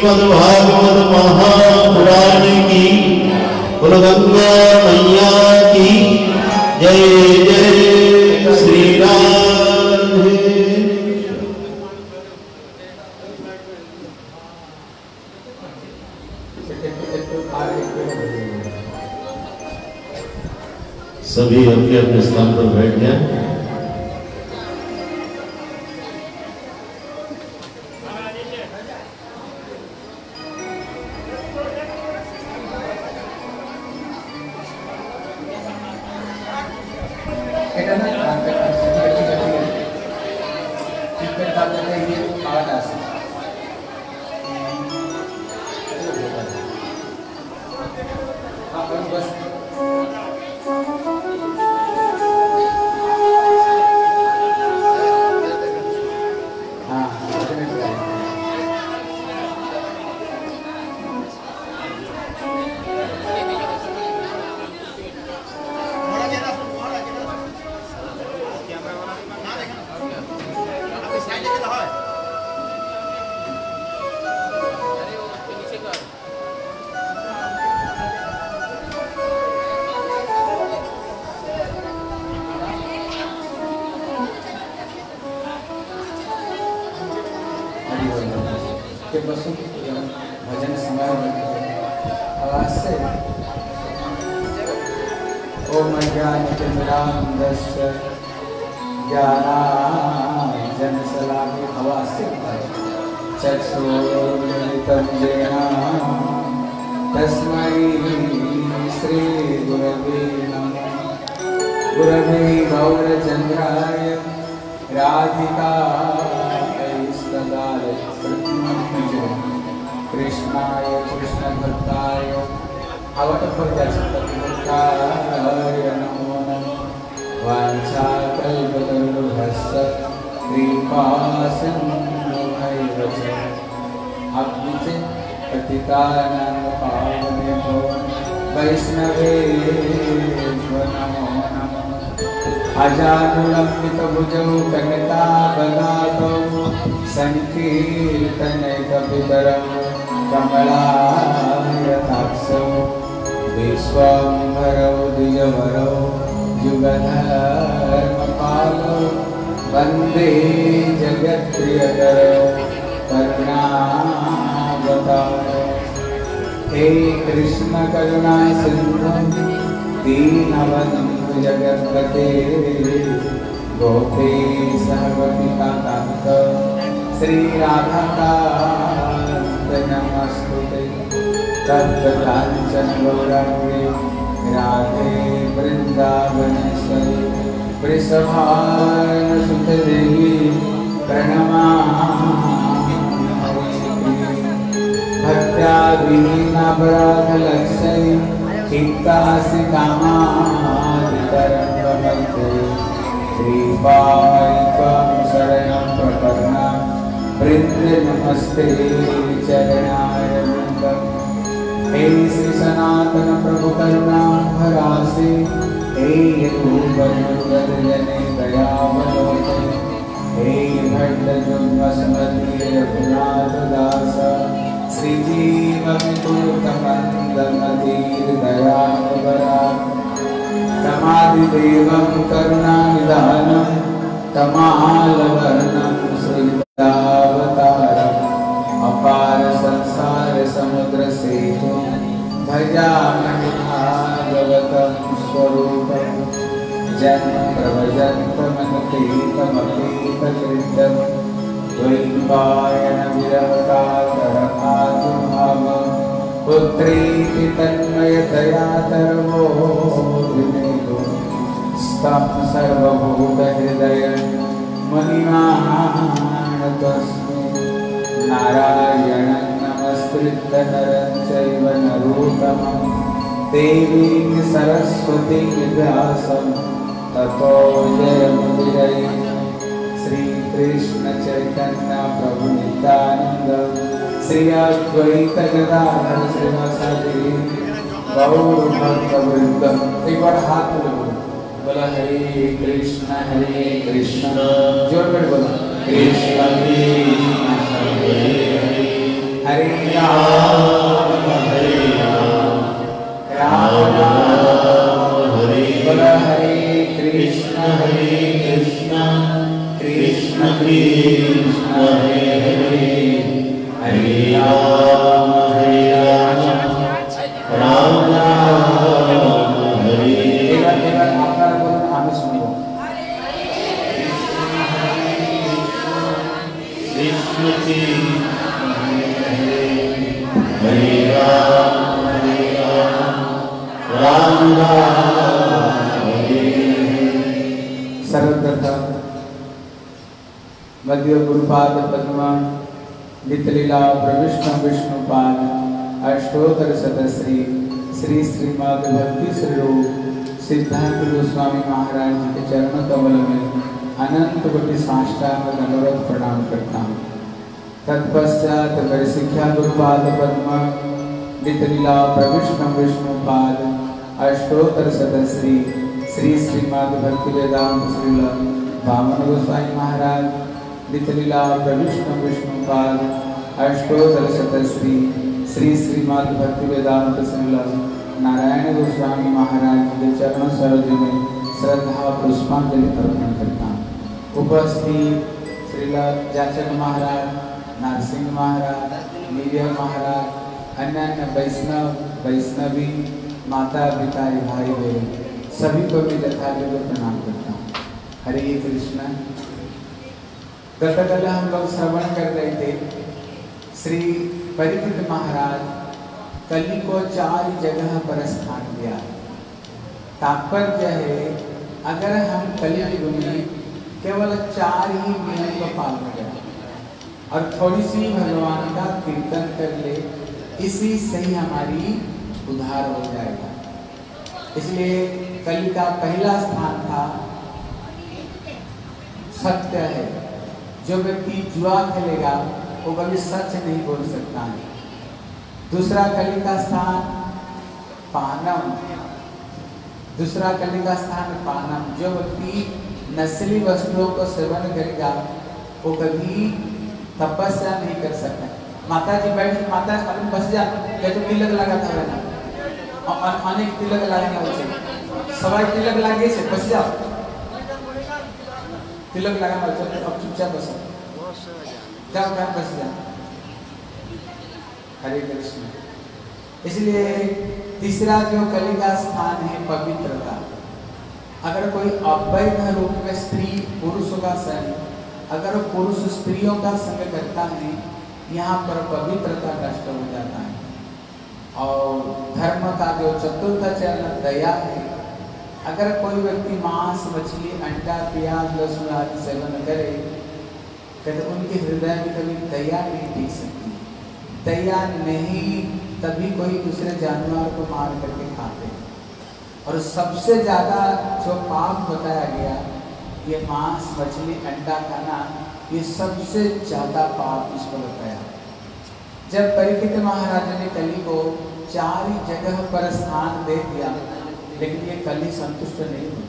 श्रीमद्भागवत महापुराण की कुलगंगा मैया की जय जय श्री राधे। सभी अपने अपने स्थान पर बैठ जाएं। भजन आवाज से ओम ज्ञानतिमिरान्धस्य ज्ञानाञ्जनशलाकया आवाज से चक्षुरुन्मिलितं येन तस्मै श्री गुरवे नमः। गुरवे गौरचन्द्राय राधिकायै कृष्णाय कृष्णभक्ताय अवतप्रजापतिभक्ताय नमो नमः। वाञ्छाकल्पतरुभ्यश्च कृपासिन्धुभ्यैव च पतितानां पावनेभ्यो वैष्णवेभ्यो नमो नमः। अजानुलम्बितभुजौ कनकावदातौ संकीर्तनैकपितरौ कमलायताक्षौ विश्वम्भरौ द्विजवरौ युगधर्मपालौ वन्दे जगत्प्रियकरौ करुणावतारौ। हे कृष्ण करुणा सिन्धु दीनबन्धु जगत्पते गोपेश गोपिकान्त श्री राधाकान्त नमस्तुते। तप्त कांचन गौरांगी राधे वृंदावनेश्वरी वृषभानुसुते देवी प्रणमामि। भक्त्या विहीनापराधलक्ष्यै चित्तासि कामादितरङ्गमध्ये श्रीपायिकां शरणं प्रपन्ना वृन्दे नमस्ते चरणाय वृन्दम्। हे श्री सनातन प्रभु करुणाभरासि हे यदुपनिर्गतजने दयावलोकने हे भट्टजुग्मसमति रघुनाथ दास श्रीजीवमितुर्कमन्दमतिर्दयावरा तमादिदेवं करुणानिधानं तमालवर्णं श्रीदावतारम् अपार संसार समुद्र सेतुं भजामि भागवतं स्वरूपं। जन्मप्रभजन्तमनुपेतमपेतकृतं द्वैपायनविरहकातरकातुर्भाव पुत्रीति तन्मयतया तरवो विनेदो स्तं सर्वभूतहृदयं मुनिमानतोऽस्मि। नारायणं नमस्कृत्य नरं चैव नरोत्तमं देवीं सरस्वतीं व्यासं ततो जयमुदीरये। श्रीकृष्ण चैतन्य प्रभु नित्यानंद श्री अद्वैत गदाधर श्रीवासादि गौर भक्तवृंद। एक बार हाथ मिलाओ, बोला हरे कृष्ण जोर में बोला कृष्ण हरे हरे कृष्ण हरे हरे हरे राम राम राम हरे कृष्ण की हरे राम राम राम हरे। सर्वप्रथम मध्य गुरुपाद पद्म नितलीला प्रविष्णु विष्णुपाद अष्टोत्तर शतश्री श्री श्रीमद् भक्ति स्वरूप सिद्धांत गोस्वामी महाराज जी के चरण कमल में अनंत कोटि साष्टांग दंडवत प्रणाम करता हूँ। तत्पश्चात मेरे शिक्षा गुरुपाद पद्म नितलीला प्रविष्णु विष्णुपाद अष्टोत्तर शतश्री श्री श्रीमद् भक्ति वेदांत श्रील वामन गोस्वामी महाराज नितलीला प्रविष्णु विष्णुपाद अष्टोत्तर शतश्री श्री श्रीमद् भक्ति वेदांत श्रील नारायण गोस्वामी महाराज के चरण सरोज में श्रद्धा पुष्पांजलि अर्पण करता हूँ। उपस्थित श्रील जाचक महाराज, नरसिंह महाराज, मीडिया महाराज, अन्य वैष्णव वैष्णवी, माता पिता भाई बहन सभी को भी यथायोग्य प्रणाम करता हूँ। हरे कृष्ण। गतकाल हम लोग श्रवण कर रहे थे श्री परीक्षित महाराज कली को 4 जगह पर स्थान दिया। तात्पर्य है अगर हम कलियुग में केवल 4 ही नियम को पालन करें और थोड़ी सी भगवान का कीर्तन कर ले, इसी से ही हमारी उद्धार हो जाएगा। इसलिए कली का पहला स्थान था सत्य है। जो व्यक्ति जुआ खेलेगा वो कभी सच नहीं बोल सकता है। दूसरा कली का स्थान पानम, दूसरा कली का स्थान पानम। जो व्यक्ति नस्ली वस्तुओं को सेवन करेगा वो कभी तपस्या नहीं कर सकता। माता जी बैठ, माता अपन बस जा, या तो तिलक लगा था रहना और अनेक तिलक लगाना उचित। सवाई तिलक लागे से बस जाओ, तिलक लगाना उचित। अब चुपचाप बसो, जाओ घर बस जाओ। हरे कृष्ण। इसलिए तीसरा जो कली का स्थान है पवित्रता। अगर कोई अवैध रूप में स्त्री पुरुषों का संग, अगर पुरुष स्त्रियों का संग करता है, यहाँ पर पवित्रता नष्ट हो जाता है। और धर्म का जो चतुर्थ चरण दया है। अगर कोई व्यक्ति मांस, मछली, अंडा, प्याज, लहसुन आदि सेवन करे तो उनके हृदय में कभी दया नहीं टिक सकती। दया नहीं, तभी कोई दूसरे जानवर को मार करके खाते हैं। और सबसे ज़्यादा जो पाप बताया गया ये मांस, मछली, अंडा खाना, ये सबसे ज़्यादा पाप इसको बताया। जब परीक्षित महाराज ने कली को 4 जगह पर स्थान दे दिया, लेकिन ये कली संतुष्ट नहीं हुई।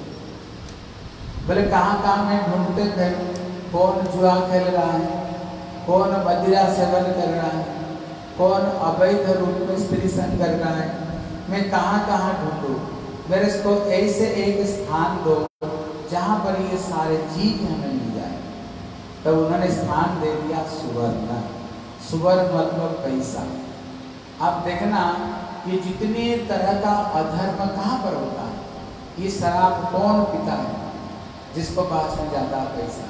बोले कहाँ में ढूंढते थे, कौन जुआ खेल रहा है, कौन मदिरा सेवन कर रहा है, कौन अवैध रूप में स्त्री संग कर रहा है, मैं कहाँ ढूंढूं। मेरे को ऐसे एक स्थान दो जहाँ पर ये सारे चीज हमें मिल जाए। तब उन्होंने स्थान दे दिया सुवर्ण। सुवर्ण मतलब पैसा। आप देखना ये जितने तरह का अधर्म कहाँ पर होता है। ये शराब कौन पीता है? जिसको पास में ज्यादा पैसा।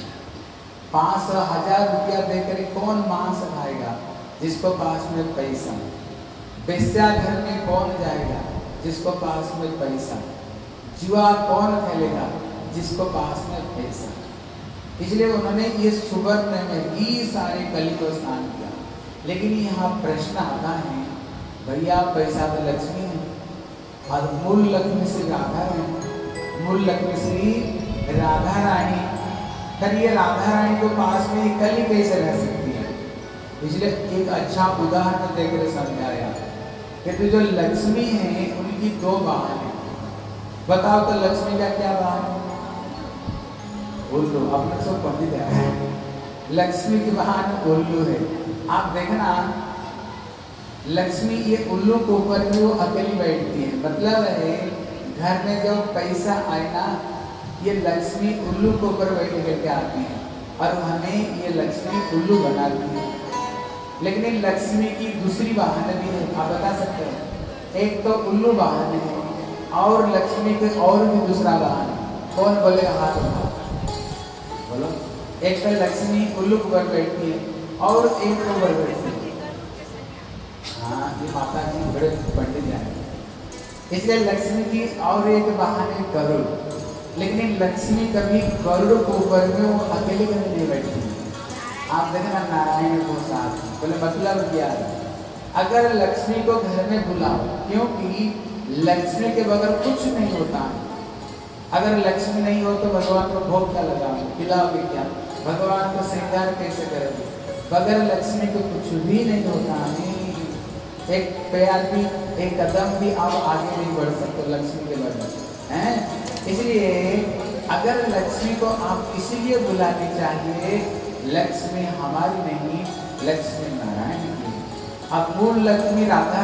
500,000 रुपया देकर कौन मांस खाएगा? जिसको पास में पैसा। वेश्या घर में कौन जाएगा? जिसको पास में पैसा। जुआ कौन खेलेगा? जिसको पास में पैसा। इसलिए उन्होंने ये सुवर्ण में ही सारे कली को स्थान किया। लेकिन यहाँ प्रश्न आता है, भैया पैसा तो लक्ष्मी है और मूल लक्ष्मी श्री राधा है। मूल लक्ष्मी श्री राधा रानी, फिर ये राधा रानी को पास में कली कैसे रह सकती है? इसलिए एक अच्छा उदाहरण देकर समझाया कि जो लक्ष्मी है उनकी 2 वाहन है। बताओ तो लक्ष्मी का क्या वाहन है? उल्लू। अपने सब पंडित है। लक्ष्मी की वाहन उल्लू है। आप देखना लक्ष्मी ये उल्लू के ऊपर भी वो अकेली बैठती है। मतलब है घर में जब पैसा आए ना, ये लक्ष्मी उल्लू के ऊपर बैठ करके आती है। और हमें ये लक्ष्मी उल्लू बना दी है। लेकिन इन लक्ष्मी की दूसरी वाहन भी है, आप बता सकते हैं। एक तो उल्लू वाहन है और लक्ष्मी के और भी दूसरा वाहन है। कौन बोलेगा? हाथ उठाओ, बोलो। एक तो लक्ष्मी उल्लू पर बैठती है और एक ऊपर बैठती है। हाँ, ये माता जी बड़े पंडित हैं। इसलिए लक्ष्मी की और एक वाहन है गरुड़। लेकिन लक्ष्मी कभी गरुड़ को ऊपर में वो अकेले कभी नहीं बैठती। आप देखना नारायण को साथ, बोले मतलब क्या है? अगर लक्ष्मी को घर में बुलाओ, क्योंकि लक्ष्मी के बगैर कुछ नहीं होता है। अगर लक्ष्मी नहीं हो तो भगवान को भोग क्या लगाओगे, खिलाओगे क्या? भगवान को श्रृंगार कैसे करोगे? बगैर लक्ष्मी को कुछ भी नहीं होता है। एक पैर भी, एक कदम भी आप आगे नहीं बढ़ सकते लक्ष्मी के बगैर, हैं? इसलिए अगर लक्ष्मी को आप इसीलिए बुलानी चाहिए, लक्ष्मी हमारी नहीं, लक्ष्मी नारायण की। अब मूल लक्ष्मी राधा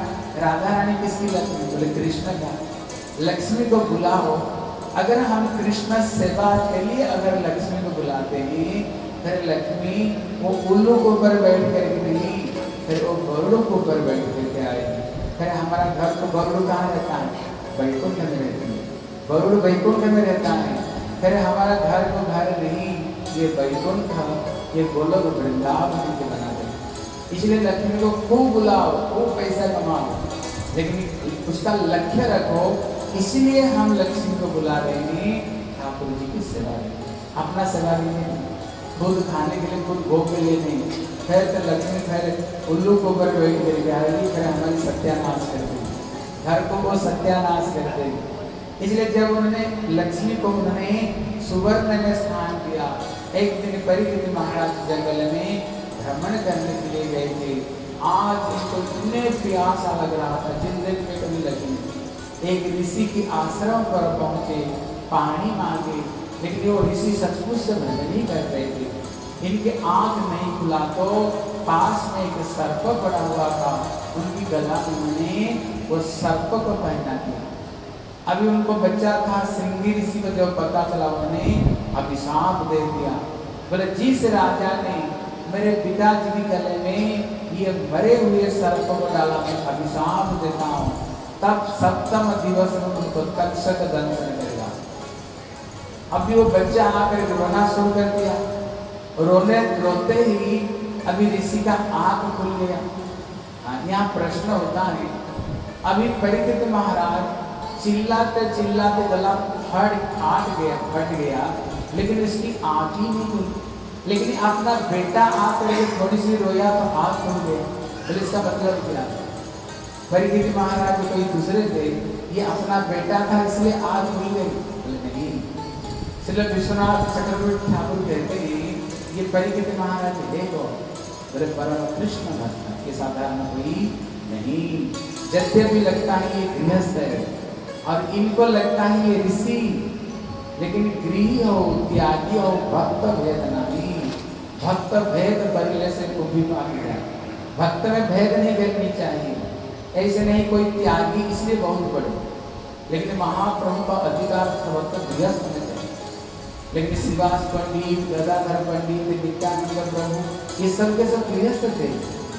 रानी किसकी लक्ष्मी? बोले कृष्ण का। लक्ष्मी को बुलाओ। अगर हम कृष्ण सेवा के लिए अगर लक्ष्मी को बुलाते हैं, फिर लक्ष्मी वो उल्लू के ऊपर बैठ कर नहीं, फिर वो गरुड़ के ऊपर बैठ करके आएगी। फिर हमारा घर तो गरुड़ कहाँ रहता है? वैकुंठ में रहती है। गरुड़ वैकुंठ में रहता है। फिर हमारा घर को घर नहीं, ये वैकुंठ, ये गोलोक वृंदावन के बना दे। इसलिए लक्ष्मी को खूब बुलाओ, खूब पैसा कमाओ, लेकिन उसका लक्ष्य रखो। इसलिए हम लक्ष्मी को बुला रहे हैं ठाकुर जी की सेवा में, अपना सेवा में, खुद खाने के लिए, खुद भोग के लिए नहीं। फिर तो लक्ष्मी फिर उल्लू को ऊपर बैठ करके आएगी, फिर हमारी सत्यानाश करते हैं, घर को वो सत्यानाश करते हैं। इसलिए जब उन्होंने लक्ष्मी को उन्होंने सुवर्ण में स्थान दिया, एक दिन परीक्षित महाराज जंगल में भ्रमण करने के लिए गए थे। आज इनको इतने प्यासा लग रहा था, जिंदगी में कभी लगी। एक ऋषि की आश्रम पर पहुंचे, पानी मांगे, लेकिन वो ऋषि सचमुच से भजन ही कर रहे थे। इनके आंख नहीं खुला तो पास में एक सर्प पड़ा हुआ था, उनकी गला उन्होंने वो सर्प को पहना दिया। अभी उनको बच्चा था, श्रृंगी ऋषि को जब पता चला, उन्होंने अभिशाप दे दिया। बोले जिस राजा ने मेरे पिताजी की गले में ये मरे हुए सर्प को डाला, मैं अभिशाप देता हूँ, तब सप्तम दिवस में उनको तक्षक दंशन करेगा। अभी वो बच्चा आकर रोना शुरू कर दिया। रोते ही अभी ऋषि का आंख खुल गया। यहाँ प्रश्न होता है, अभी परीक्षित महाराज चिल्लाते चिल्लाते गला फट गया, लेकिन इसकी आंख ही नहीं खुली। लेकिन अपना बेटा आकर के थोड़ी सी रोया तो आंख खुल गया। बोले इसका मतलब क्या? परीक्षित महाराज कोई दूसरे थे, ये अपना बेटा था इसलिए आंख खुल गई? बोले नहीं। श्री विश्वनाथ चक्रवर्ती ठाकुर कहते हैं ये परीक्षित महाराज देखो, बोले परम कृष्ण भक्त, ये साधारण कोई नहीं। यद्यपि लगता है ये गृहस्थ है और इनको लगता है ये ऋषि, लेकिन गृही हो, त्यागी हो, भक्त भेद नहीं। भक्त भेद बदले से को भी पा गया। भक्त में भेद नहीं देखनी चाहिए। ऐसे नहीं कोई त्यागी इसलिए बहुत बड़े, लेकिन महाप्रभु का अधिकार सर्वत्र गृहस्थ में थे। लेकिन श्रीवास पंडित, गदाधर पंडित, नित्यानंद प्रभु, ये सब के सब गृहस्थ थे।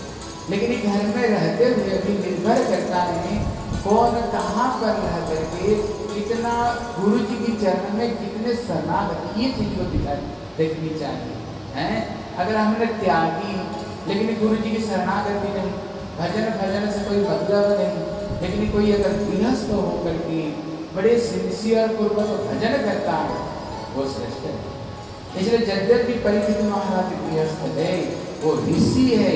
लेकिन घर में रहते हुए भी निर्भर करता है कौन कहाँ पर रह करके कितना गुरु जी की चरण में कितने शरणागत, ये चीज को देखनी चाहिए, हैं? अगर हमने त्यागी लेकिन गुरु जी की शरणागति नहीं, भजन से कोई मतलब नहीं, लेकिन कोई अगर गृहस्थ होकर के बड़े सिंसियर पूर्वक भजन करता है, वो श्रेष्ठ है। इसलिए यद्यपि परीक्षित महाराज गृहस्थ है, वो ऋषि है,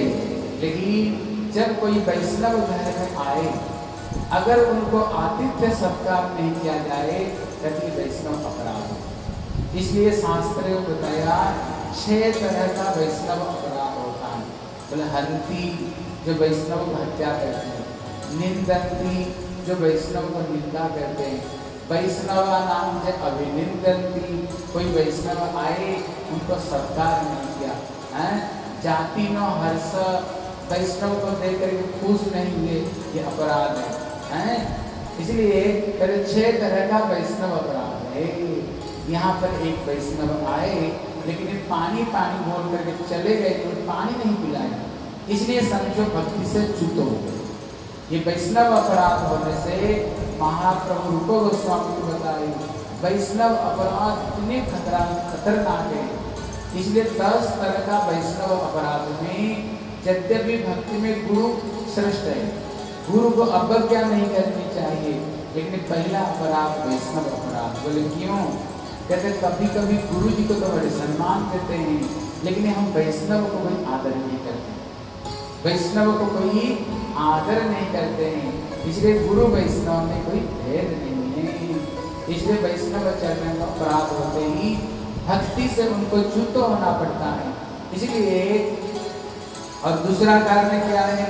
लेकिन जब कोई वैष्णव घर में आए, अगर उनको आतिथ्य सत्कार नहीं किया जाए तभी वैष्णव अपराध है। इसलिए शास्त्र में बताया 6 तरह का वैष्णव अपराध होता है। बोले हंती जो वैष्णव को हत्या करते हैं, निंदंती जो वैष्णव को निंदा करते हैं, वैष्णव नाम से अभिनिंदंती, कोई वैष्णव आए उनको सत्कार नहीं किया, हैं? जाति नो हर्ष, वैष्णव को देख करके खुश नहीं हुए, ये अपराध है। इसलिए 6 तरह का वैष्णव अपराध है। यहाँ पर एक वैष्णव आए, लेकिन ये पानी पानी बोल करके चले गए तो पानी नहीं पिलाया, इसलिए समझो भक्ति से च्युत हो गए। ये वैष्णव अपराध होने से महाप्रभु रूप गोस्वामी को बताए वैष्णव अपराध इतने खतरनाक है। इसलिए 10 तरह का वैष्णव अपराध में यद्यपि भक्ति में गुरु श्रेष्ठ है, गुरु को अवज्ञा नहीं करनी चाहिए, लेकिन पहला अपराध वैष्णव अपराध। बोले क्यों? कहते कभी कभी गुरु जी को तो बड़े सम्मान देते हैं, लेकिन हम वैष्णव को कोई आदर नहीं करते, वैष्णव को कोई आदर नहीं करते हैं। इसलिए गुरु वैष्णव में कोई भेद नहीं है। इसलिए वैष्णव चरण का अपराध होते ही भक्ति से उनको च्युत होना पड़ता है। इसलिए और दूसरा कारण क्या है?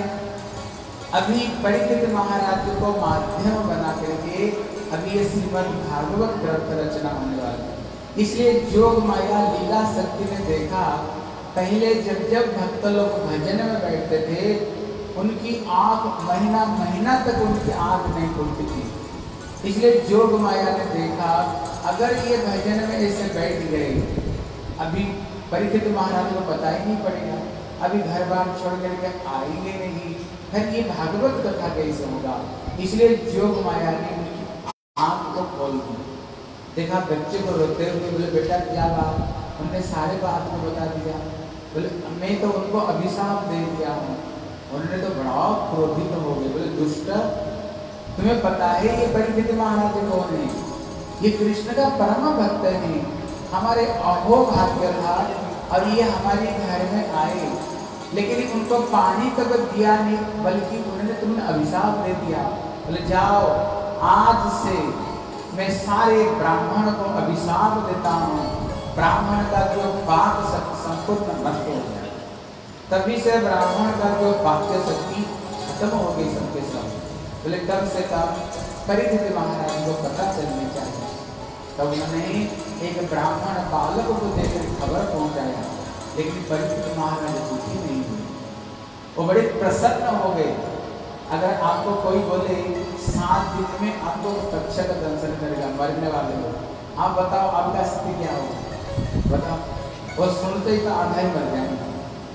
अभी परीक्षित महाराज को माध्यम बना करके अभी ये श्रीमद् भागवत ग्रंथ रचना होने वाला है। इसलिए जोग माया लीला शक्ति ने देखा, पहले जब जब भक्त लोग भजन में बैठते थे उनकी आंख महीना महीना तक उनकी आंख नहीं खुलती थी। इसलिए जोग माया ने देखा अगर ये भजन में ऐसे बैठ गए, अभी परीक्षित महाराज को पता ही नहीं पड़ेगा, अभी घर बार छोड़ करके आएंगे नहीं, फिर ये भागवत कथा कैसे होगा? इसलिए जोग माया ने उनकी आंख को खोल दी। देखा बच्चे को रोते हुए, बोले बेटा क्या बात? उन्होंने सारे बात को बता दिया। बोले मैं तो उनको अभिशाप दे दिया हूँ। उन्होंने तो बड़ा क्रोधित हो गए। बोले दुष्ट, तुम्हें पता है ये परीक्षित महाराज कौन है? ये कृष्ण का परम भक्त है, हमारे अहोभाग्य था और ये हमारे घर में आए, लेकिन उनको पानी तक दिया नहीं, बल्कि उन्होंने तुम्हें अभिशाप दे दिया। बोले जाओ, आज से मैं सारे ब्राह्मण को अभिशाप देता हूँ, ब्राह्मण का जो वाक शक्ति संपूर्ण नष्ट हो जाए। तभी से ब्राह्मण का जो वाक्य शक्ति खत्म हो गई सबके सब। बोले कम से कम परीक्षित महाराज को पता चलनी चाहिए। तब उन्होंने एक ब्राह्मण बालक को देकर खबर पहुंचाया, लेकिन परीक्षित महाराज दुखी नहीं हुए, वो बड़े प्रसन्न हो गए। अगर आपको कोई बोले 7 दिन में आपको तक्षक दंशन करेगा, मरने वाले हो, आप बताओ आपका स्थिति क्या होगा? बताओ। वो सुनते ही तो आधा ही मर जाएंगे।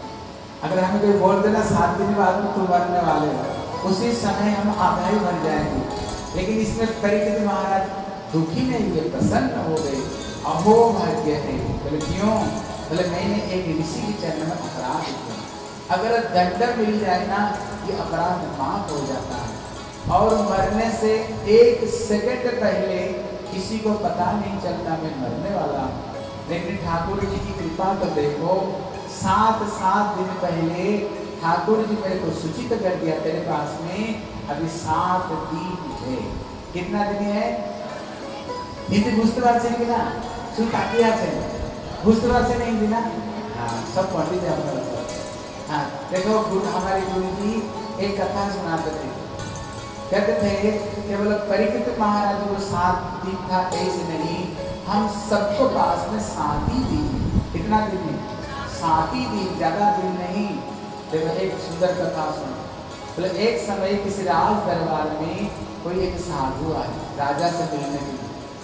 अगर हमें कोई बोल देना 7 दिन बाद तुम मरने वाले हो, उसी समय हम आधा ही मर जाएंगे। लेकिन इसमें परीक्षित महाराज दुखी नहीं हुए, प्रसन्न हो गए। अहो भाग्य है। बोले क्यों? बोले मैंने एक ऋषि के चरण में अपराध किया, अगर दंड मिल जाए ना ये अपराध माफ हो जाता है, और मरने से 1 सेकंड पहले किसी को पता नहीं चलता मैं मरने वाला। लेकिन ठाकुर जी की कृपा तो देखो, 7 दिन पहले ठाकुर जी मेरे को सूचित कर दिया तेरे पास में अभी 7 दिन है। कितना दिन है? हिंदी बुझते पारছেন কিনা? শুধু তাকিয়ে আছেন, বুঝতে পারছেন হিন্দি না? हाँ, सब पढ़ते थे अपना। हाँ देखो, हमारे गुरु जी एक कथा सुनाते थे, कहते थे केवल परीक्षित महाराज को 7 दिन था ऐसे नहीं, हम सबको पास में 7 ही दिन। कितना दिन है? 7 ही दिन, ज्यादा दिन नहीं। देखो एक सुंदर कथा सुनो। बोले एक समय किसी राज दरबार में कोई एक साधु आए राजा से मिलने के लिए।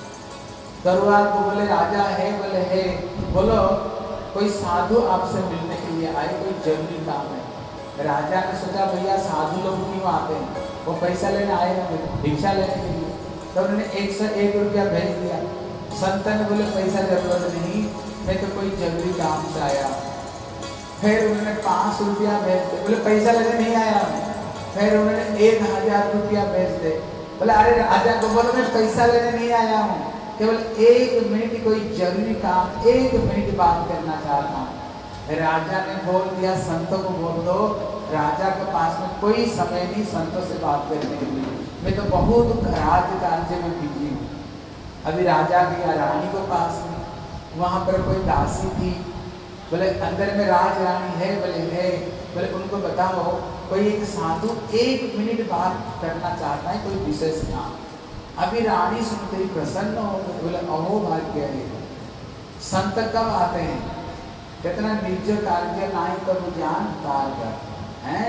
दरबार को बोले राजा है? बोले है। बोलो कोई साधु आपसे मिलने के लिए आए, कोई जरूरी काम है। राजा ने सोचा भैया साधु लोग क्यों आते हैं, वो पैसा लेने आए ना, भिक्षा लेने के लिए। तो उन्होंने 101 रुपया भेज दिया। संत ने बोले पैसा जरूरत नहीं, मैं तो कोई जरूरी काम से आया। फिर उन्होंने 5 रुपया भेज दे, बोले पैसा लेने नहीं आया हूँ। फिर उन्होंने 1000 रुपया भेज दे, बोले अरे राजा को बोलो मैं पैसा लेने नहीं आया हूँ, केवल 1 मिनट कोई जरूरी काम, 1 मिनट बात करना चाहता हूँ। राजा ने बोल दिया संतों को बोल दो, राजा के पास में कोई समय नहीं संतों से बात करने के लिए, मैं तो बहुत राज्य कार्य में बिजी हूँ। अभी राजा गया रानी को पास में, वहाँ पर कोई दासी थी। बोले अंदर में राज रानी है? बोले है। बोले उनको बताओ कोई एक साधु 1 मिनट बात करना चाहता है, कोई विशेष काम। अभी रानी सुनते ही प्रसन्न हो गई। बोले अहो भाग्य है। संत कब आते हैं? कितना निज कार्य नाई तब ज्ञान कार्य है।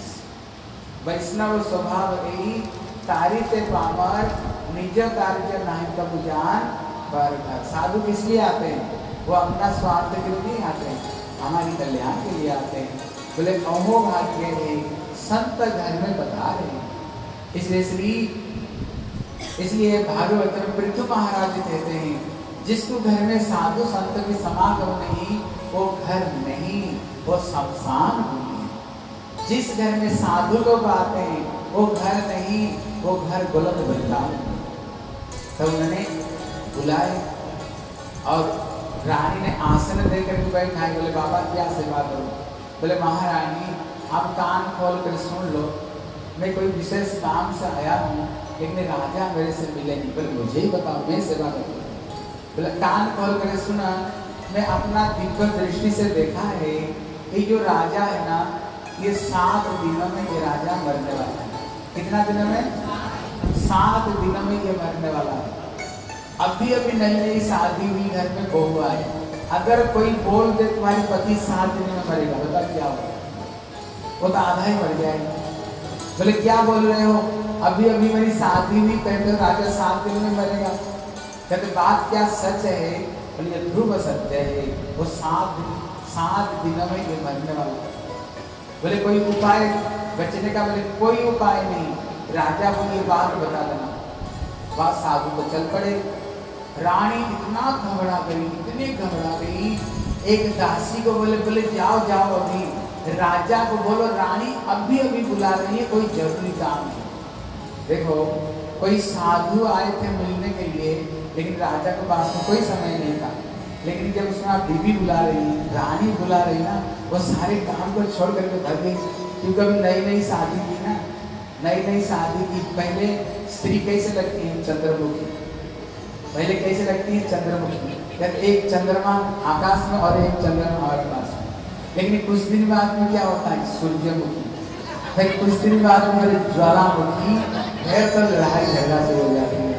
वैष्णव स्वभाव यही तारी से पामर, निज कार्य नाई तब ज्ञान पर। साधु किस लिए आते हैं? वो अपना स्वार्थ के लिए नहीं आते हैं, हमारी कल्याण के लिए आते हैं। बोले अहो भाग्य है संत घर में बता रहे। इसलिए भागवत में पृथु महाराज कहते हैं, जिसको घर में साधु संत की समागम नहीं, वो घर नहीं, वो शमशान भूमि है। जिस घर में साधु लोग आते हैं, वो घर नहीं, वो घर गलत वृंदावन है। तो उन्होंने बुलाए और रानी ने आसन देकर के बैठाए। बोले बाबा क्या सेवा करूं? बोले महारानी आप कान खोल कर सुन लो, मैं कोई विशेष काम से आया हूँ, लेकिन राजा मेरे से मिले नहीं। बोले मुझे ही बताओ, मैं सेवा करूँ। बोले कान खोल कर सुना, मैं अपना दिव्य दृष्टि से देखा है, ये जो राजा है ना, ये 7 दिनों में ये राजा मरने वाला है। कितना दिनों में? 7 दिनों में ये मरने वाला है। अभी अभी नई नई शादी हुई, घर में बहू आए, अगर कोई बोल दे तुम्हारे पति 7 दिन में मरेगा, बता क्या होगा? वो तो आधा ही मर जाएगा। बोले क्या बोल रहे हो? अभी अभी मेरी शादी हुई, कहते हो राजा 7 दिन में मरेगा। कहते बात क्या सच है? बोले ध्रुव सत्य है, वो 7 दिनों में ये मरने वाला है। बोले कोई उपाय बचने का? बोले कोई उपाय नहीं। राजा को ये बात बता देना। बात साधु तो चल पड़े। रानी इतना घबरा गई, इतनी घबरा गई, एक दासी को बोले जाओ जाओ, अभी राजा को बोलो रानी अभी अभी बुला रही है, कोई जरूरी काम है। देखो कोई साधु आए थे मिलने के लिए, लेकिन राजा के पास में कोई समय नहीं था। लेकिन जब उसमें बीबी बुला रही, रानी बुला रही ना, वो सारे काम को छोड़ करके भाग गई। क्योंकि अभी नई नई शादी की ना, नई नई शादी की। पहले स्त्री कैसे लगती है? चंद्रमुखी। पहले कैसे लगती है? चंद्रमुखी। एक चंद्रमा आकाश में और एक चंद्रमा और आकाश में। लेकिन कुछ दिन बाद में क्या होता है? सूर्यमुखी। फिर कुछ दिन बाद में ज्वालामुखी, फिर तो लड़ाई झगड़ा से हो जाती है।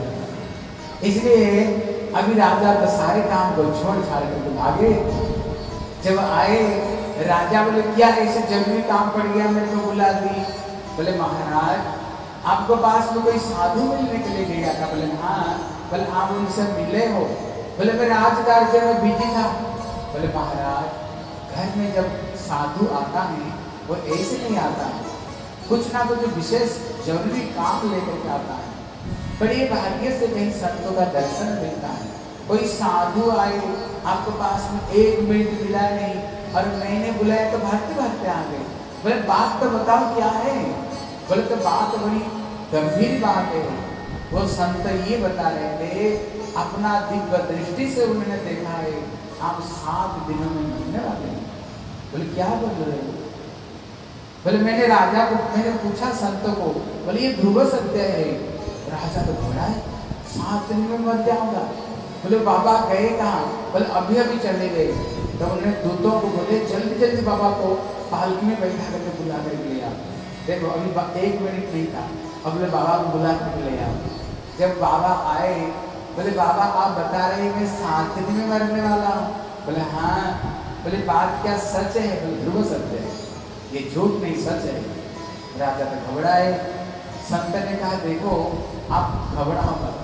इसलिए अभी राजा तो सारे काम को छोड़ छाड़ करके भागे। जब आए राजा बोले क्या ऐसे जरूरी काम पड़ गया, मेरे को बुला दी? बोले महाराज आपको पास में कोई साधु मिलने के लिए गया था? बोले हाँ। बोले आप उनसे मिले हो? बोले मैं राजकार्य में बिजी था। बोले महाराज घर में जब साधु आता है वो ऐसे नहीं आता है, कुछ ना कुछ विशेष जरूरी काम लेकर के आता है। बड़े भाग्य से कहीं संतों का दर्शन मिलता है। कोई साधु आए आपके पास में 1 मिनट मिला नहीं, और मैंने बुलाया तो भागते भागते आ गए। बोले बात तो बताओ क्या है? बोले तो बात बड़ी गंभीर बात है। वो संत ये बता रहे थे, अपना दिव्य दृष्टि से उन्होंने देखा है आप 7 दिनों में मरने वाले हैं। बोले क्या बोल रहे हो? बोले मैंने राजा को पूछा संतों को, बोले ये ध्रुव सत्य है। राजा तो घबरा है, 7 दिन में मर जाऊंगा। बोले बाबा गए कहाँ? बोले अभी अभी चले गए। तो उन्होंने दूतों को बोले जल्दी जल्दी बाबा को पालकी में बैठा करके बुला कर ले आओ। देखो अभी 1 मिनट नहीं था, अब बोले बाबा को बुला कर ले आओ। जब बाबा आए बोले बाबा आप बता रहे हैं मैं 7 दिन में मरने वाला हूँ? बोले हाँ। बोले बात क्या सच है? बोले ध्रुव सत्य है, ये झूठ नहीं सच है। राजा तो घबराए। संत ने कहा देखो आप घबराओ मत,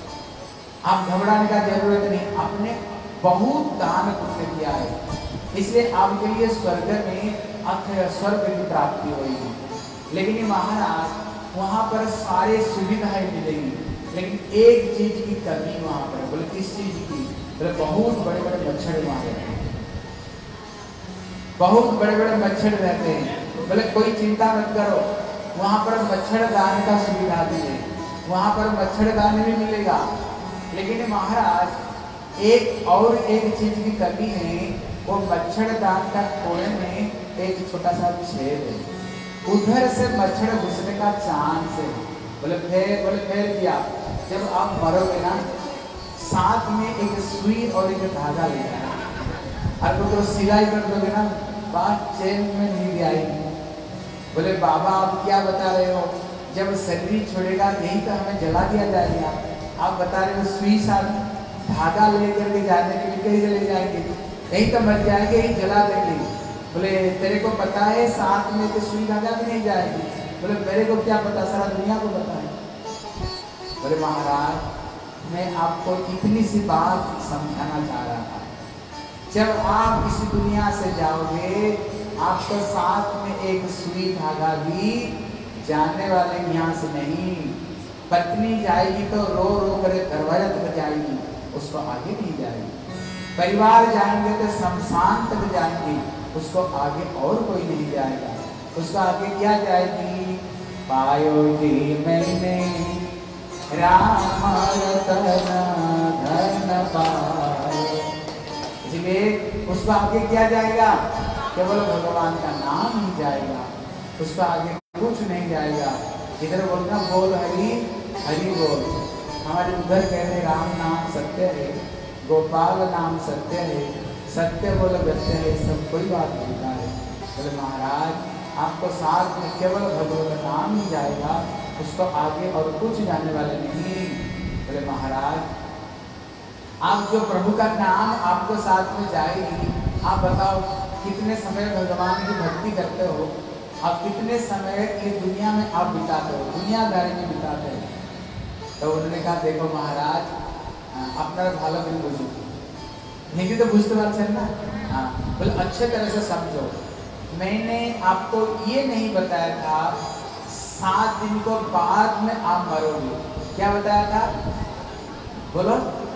आप घबराने का जरूरत नहीं, आपने बहुत दान पुण्य किया है, इसलिए आपके लिए स्वर्ग में अक्षय स्वर्ग की प्राप्ति होगी। लेकिन महाराज वहाँ पर सारे सुविधाएं मिलेंगी, लेकिन एक चीज की कमी वहाँ पर। बोले किस चीज की? बोले बहुत बड़े बड़े मच्छर वहाँ रहते हैं, बहुत बड़े बड़े मच्छर रहते हैं। बोले कोई चिंता मत करो, वहाँ पर मच्छरदानी का सुविधा भी है, वहाँ पर मच्छरदानी भी मिलेगा। लेकिन महाराज एक चीज की कमी है, वो मच्छरदान का कोने में एक छोटा सा छेद है, उधर से मच्छर घुसने का चांस है। बोले फिर क्या? जब आप मरोगे ना, साथ में एक सुई और एक धागा ले जाना, और वो तो सिलाई कर दोगे ना, बात चैन में नींद आएगी। बोले बाबा आप क्या बता रहे हो? जब शरीर छोड़ेगा यही तो हमें जला दिया जाएगा। आप बता रहे हो सुई साथ धागा लेकर के जाने के लिए कैसे ले जाएंगे? यही तो मर जाएंगे, यही जला देंगे। बोले तेरे को पता है साथ में तो सुई धागा भी नहीं जाएगी। बोले मेरे को क्या पता, सारा दुनिया को पता है। बोले महाराज मैं आपको इतनी सी बात समझाना चाह रहा था, जब आप इस दुनिया से जाओगे आपको साथ में एक सुई धागा भी जाने वाले यहाँ से नहीं। पत्नी जाएगी तो रो रो कर दरवाजा तक जाएगी, उसको आगे नहीं जाएगी। परिवार जाएंगे तो शमशान तक जाएंगे, उसको आगे और कोई नहीं जाएगा। उसको आगे क्या जाएगी? पायो जी मैंने राम रतन धन पायो। इसलिए उसको आगे क्या जाएगा? केवल भगवान का नाम ही जाएगा, उसको आगे कुछ नहीं जाएगा। इधर बोलना बोल हरि हरि बोल। हमारे उधर कहते राम नाम सत्य है, गोपाल नाम सत्य है, सत्य बोल गत्य है, सब कोई बात बोलता है। बोले महाराज आपको साथ में केवल भगवान का नाम ही जाएगा, उसको आगे और कुछ जाने वाले नहीं। बोले महाराज आप जो प्रभु का नाम आपको साथ में जाएगी, आप बताओ कितने समय भगवान की भक्ति करते हो, आप कितने समय ये दुनिया में आप बिताते हो, दुनियादारी में बिताते हो। तो उन्होंने कहा देखो महाराज अपना भालो दिन बुझो, नहीं तो बुझते बात है ना। हाँ बोले अच्छे तरह से समझो, मैंने आपको ये नहीं बताया था 7 दिन को बाद में आप मरोगे। क्या बताया था? बोलो।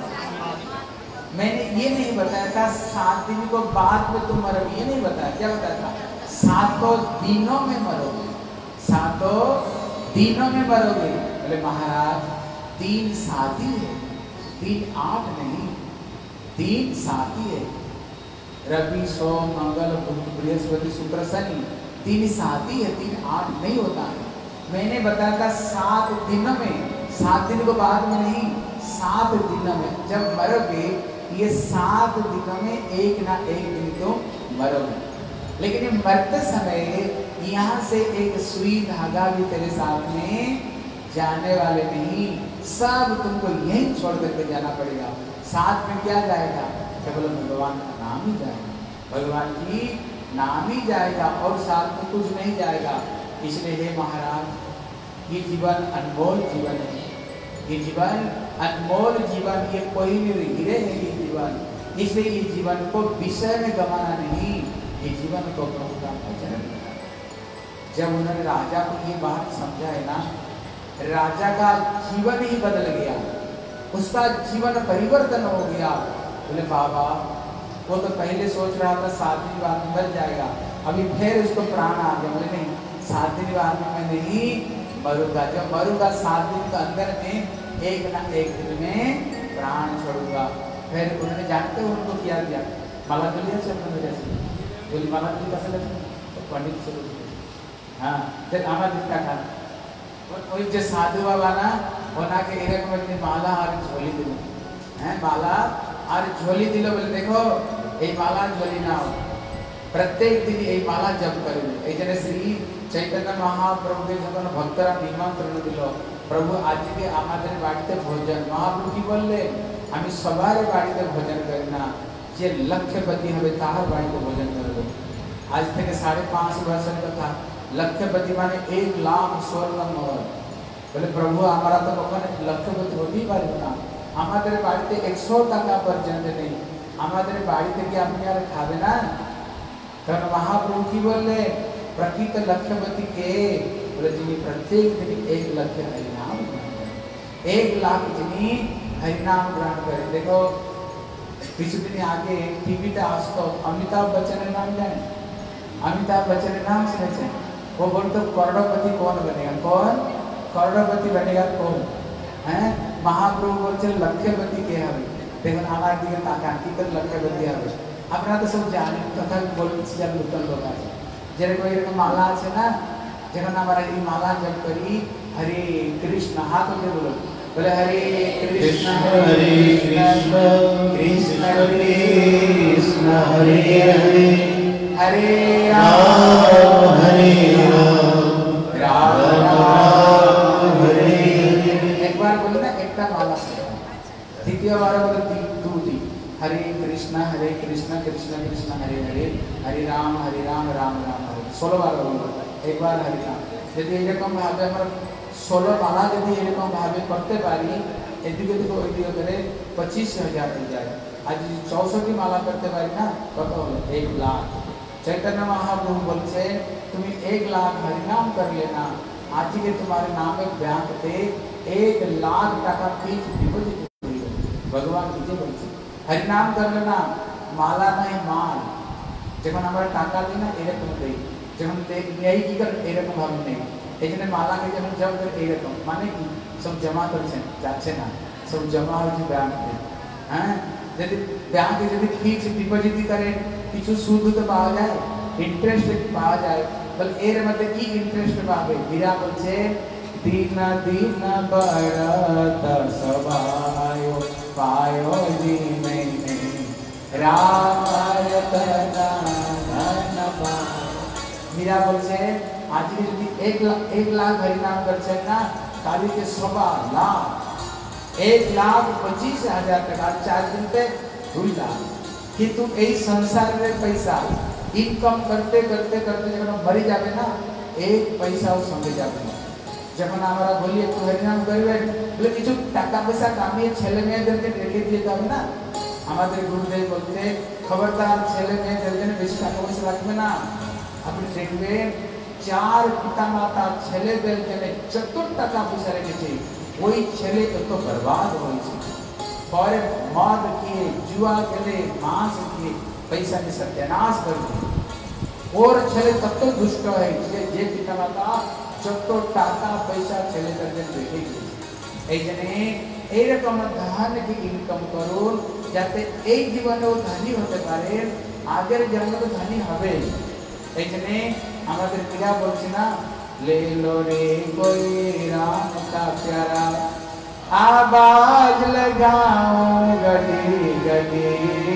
मैंने ये नहीं बताया था 7 दिन को बाद में तुम मरोगे, ये नहीं बताया। क्या बताया था? 7 दिनों में मरोगे, 7 दिनों में मरोगे। बोले महाराज 3 7 ही है, 3 8 नहीं, 3 7 ही है। रवि सोम मंगल बुध बृहस्पति शुक्र शनि 3 7 ही है, 3 8 नहीं होता है। मैंने बताया था 7 दिनों में, 7 दिन को बाद में नहीं, 7 दिनों में जब मरोगे, ये 7 दिनों में एक ना एक दिन तो मरोगे। लेकिन ये मरते समय यहाँ से एक सुई धागा भी तेरे साथ में जाने वाले नहीं, सब तुमको यहीं छोड़ करके जाना पड़ेगा। साथ में क्या जाएगा? केवल भगवान का नाम ही जाएगा, भगवान की नाम ही जाएगा और साथ में कुछ नहीं जाएगा। इसलिए हे महाराज ये जीवन अनमोल जीवन है, ये जीवन अनमोल जीवन, ये कोई नहीं हीरे है ये जीवन। इसलिए ये जीवन को विषय में गंवाना नहीं, ये जीवन को प्रभु का भजन करना। जब उन्होंने राजा को ये बात समझा है ना, राजा का जीवन ही बदल गया, उसका जीवन परिवर्तन हो गया। बोले बाबा वो तो पहले सोच रहा था 7 दिन बाद में मर जाएगा, अभी फिर उसको प्राण आ गया। बोले नहीं 7 दिन बाद में मैं नहीं मरूंगा, जब मरूंगा 7 दिन के अंदर में एक ना एक दिन में प्राण छोड़ूंगा। फिर उन्होंने जानते हो उनको किया गया, माला तो लिया चल जैसे बोली माला तो कैसे लगे तो पंडित से हाँ जब आना दिखता था कोई जो साधु बाबा ना होना के एरिया में अपनी माला और झोली दिलो हैं, माला और झोली दिलो। बोले देखो ये माला झोली ना हो, प्रत्येक दिन ये माला जप करेंगे। जने श्री चैतन्य महाप्रभु के जब भक्तरा निमंत्रण दिलो, प्रभु आज के आमाদের বাড়িতে भोजन महाप्रभु की बोलले আমি সবার বাড়িতে भोजन करना, যে लक्षपति হবে তাহার বাড়িতে भोजन करबो। आज থেকে 5.5 वर्ष कथा लक्षपति माने 1 लाख स्वर्ण महल। बोले प्रभु हमारा तो कखन लक्षपति होती पारबो ना, আমাদের বাড়িতে 100 টাকা পর্যন্ত নেই, আমাদের বাড়িতে কি আপনি আর খাবে না? কারণ महाप्रभु की बोलले प्रकृत लक्षपति के बोले जिनी प्रत्येक दिन 1 लाख हरिनाम 1 लाख जिनी हरिनाम ग्रहण करे। देखो कुछ दिन आगे टीवी पे आज तो अमिताभ बच्चन नाम जाने, अमिताभ बच्चन नाम सुने, वो बोलते करोड़पति कौन बनेगा, कौन करोड़पति बनेगा कौन है? महाप्रभु बोलते लक्षपति के हवे। देखो हमारे दिखे ताकांकी कर लक्षपति हवे, अपना तो सब जाने कथा बोलते से जब लुटन लोग आए जरे कोई रकम माला আছে না, যখন আমরা এই মালা জপ করি हरे कृष्ण हाथ उठे बोलो, बोले हरे कृष्ण कृष्ण कृष्ण कृष्ण हरे हरे हरे राम हरे राम राम हरे हरे। एक बार बोले ना एक माला, द्वितीय बार बोले 2 हरे कृष्ण कृष्ण कृष्ण हरे हरे हरे राम राम राम हरे। 16 बार बोलो, एक बार हरे राम। यदि एरकम भावे हमारा 16 माला यदि एरकम भावे करते पारी एदिके ओदिके करे 25,000 हो जाए। आज 64 की माला करते पारी ना कत হলো 1 लाख चैतन्य महाप्रभु बोलছে তুমি 1 लाख हरिनाम कर लेना आज के तुम्हारे नाम में ब्यांक थे 1 लाख টাকা फीस डिपॉजिट भगवान नीचे बोलছে हरिनाम कर लेना माला नहीं माल যখন আমরা টাকা দিই না এরকম দেই যখন এই কি করে এরকম ভাবে নেই এইজন্য মালাকে যখন জব করে এরকম মানে কি সব জমা করছেন যাচ্ছে না সব জমা হচ্ছে ব্যাংকে হ্যাঁ যদি ব্যাংকে যদি ফিক্স ডিপোজিট করেন কিছু সুদ তো পাওয়া যায় ইন্টারেস্ট পাওয়া যায় বল এর মধ্যে কি ইন্টারেস্ট পাবে বিরা বলছে দিন দিন বড়ত সবায়ো পায়ো জীবনে राम रतना धन मीरा बोलছে আজকে যদি 1 लाख हरिनाम करছে না কালি के 1.25 लाख 1,25,000 টাকা 4 दिन पे 2 लाख কিন্তু এই সংসারের পয়সা ইনকাম করতে করতে করতে যখন মরি যাবে না এক পয়সাও সঙ্গে যাবে না যখন আমরা বলি একটু হরিনাম করবেন বলে কিছু টাকা পয়সা কামিয়ে ছেলে মেয়েদেরকে রেখে দিয়ে যাবে না আমাদের গুরুদেব বলতে খবরদার ছেলে মেয়েদের জন্য বেশি টাকা পয়সা লাগবে না আপনি দেখবেন 4 পিতা মাতা ছেলেদের জন্য যত টাকা পয়সা রেখেছে ওই ছেলে কত বরবাদ হয়েছে और मद किए जुआ खेले मांस किए पैसा में सत्यानाश कर दिए और ছেলে তত দুষ্ট হয় যে পিতা মাতা যত টাকা পয়সা ছেলেদের জন্য রেখে দিয়েছে এই জন্য এইরকম ধন কি ইনকাম করুন যাতে এই জীবনেও ধনী হতে পারেন আগের জন্মে ধনী হবে এই জন্য আমাদের পীরা বলছে না ले लो रे कोई राम का प्यारा आवाज लगाओ गली गली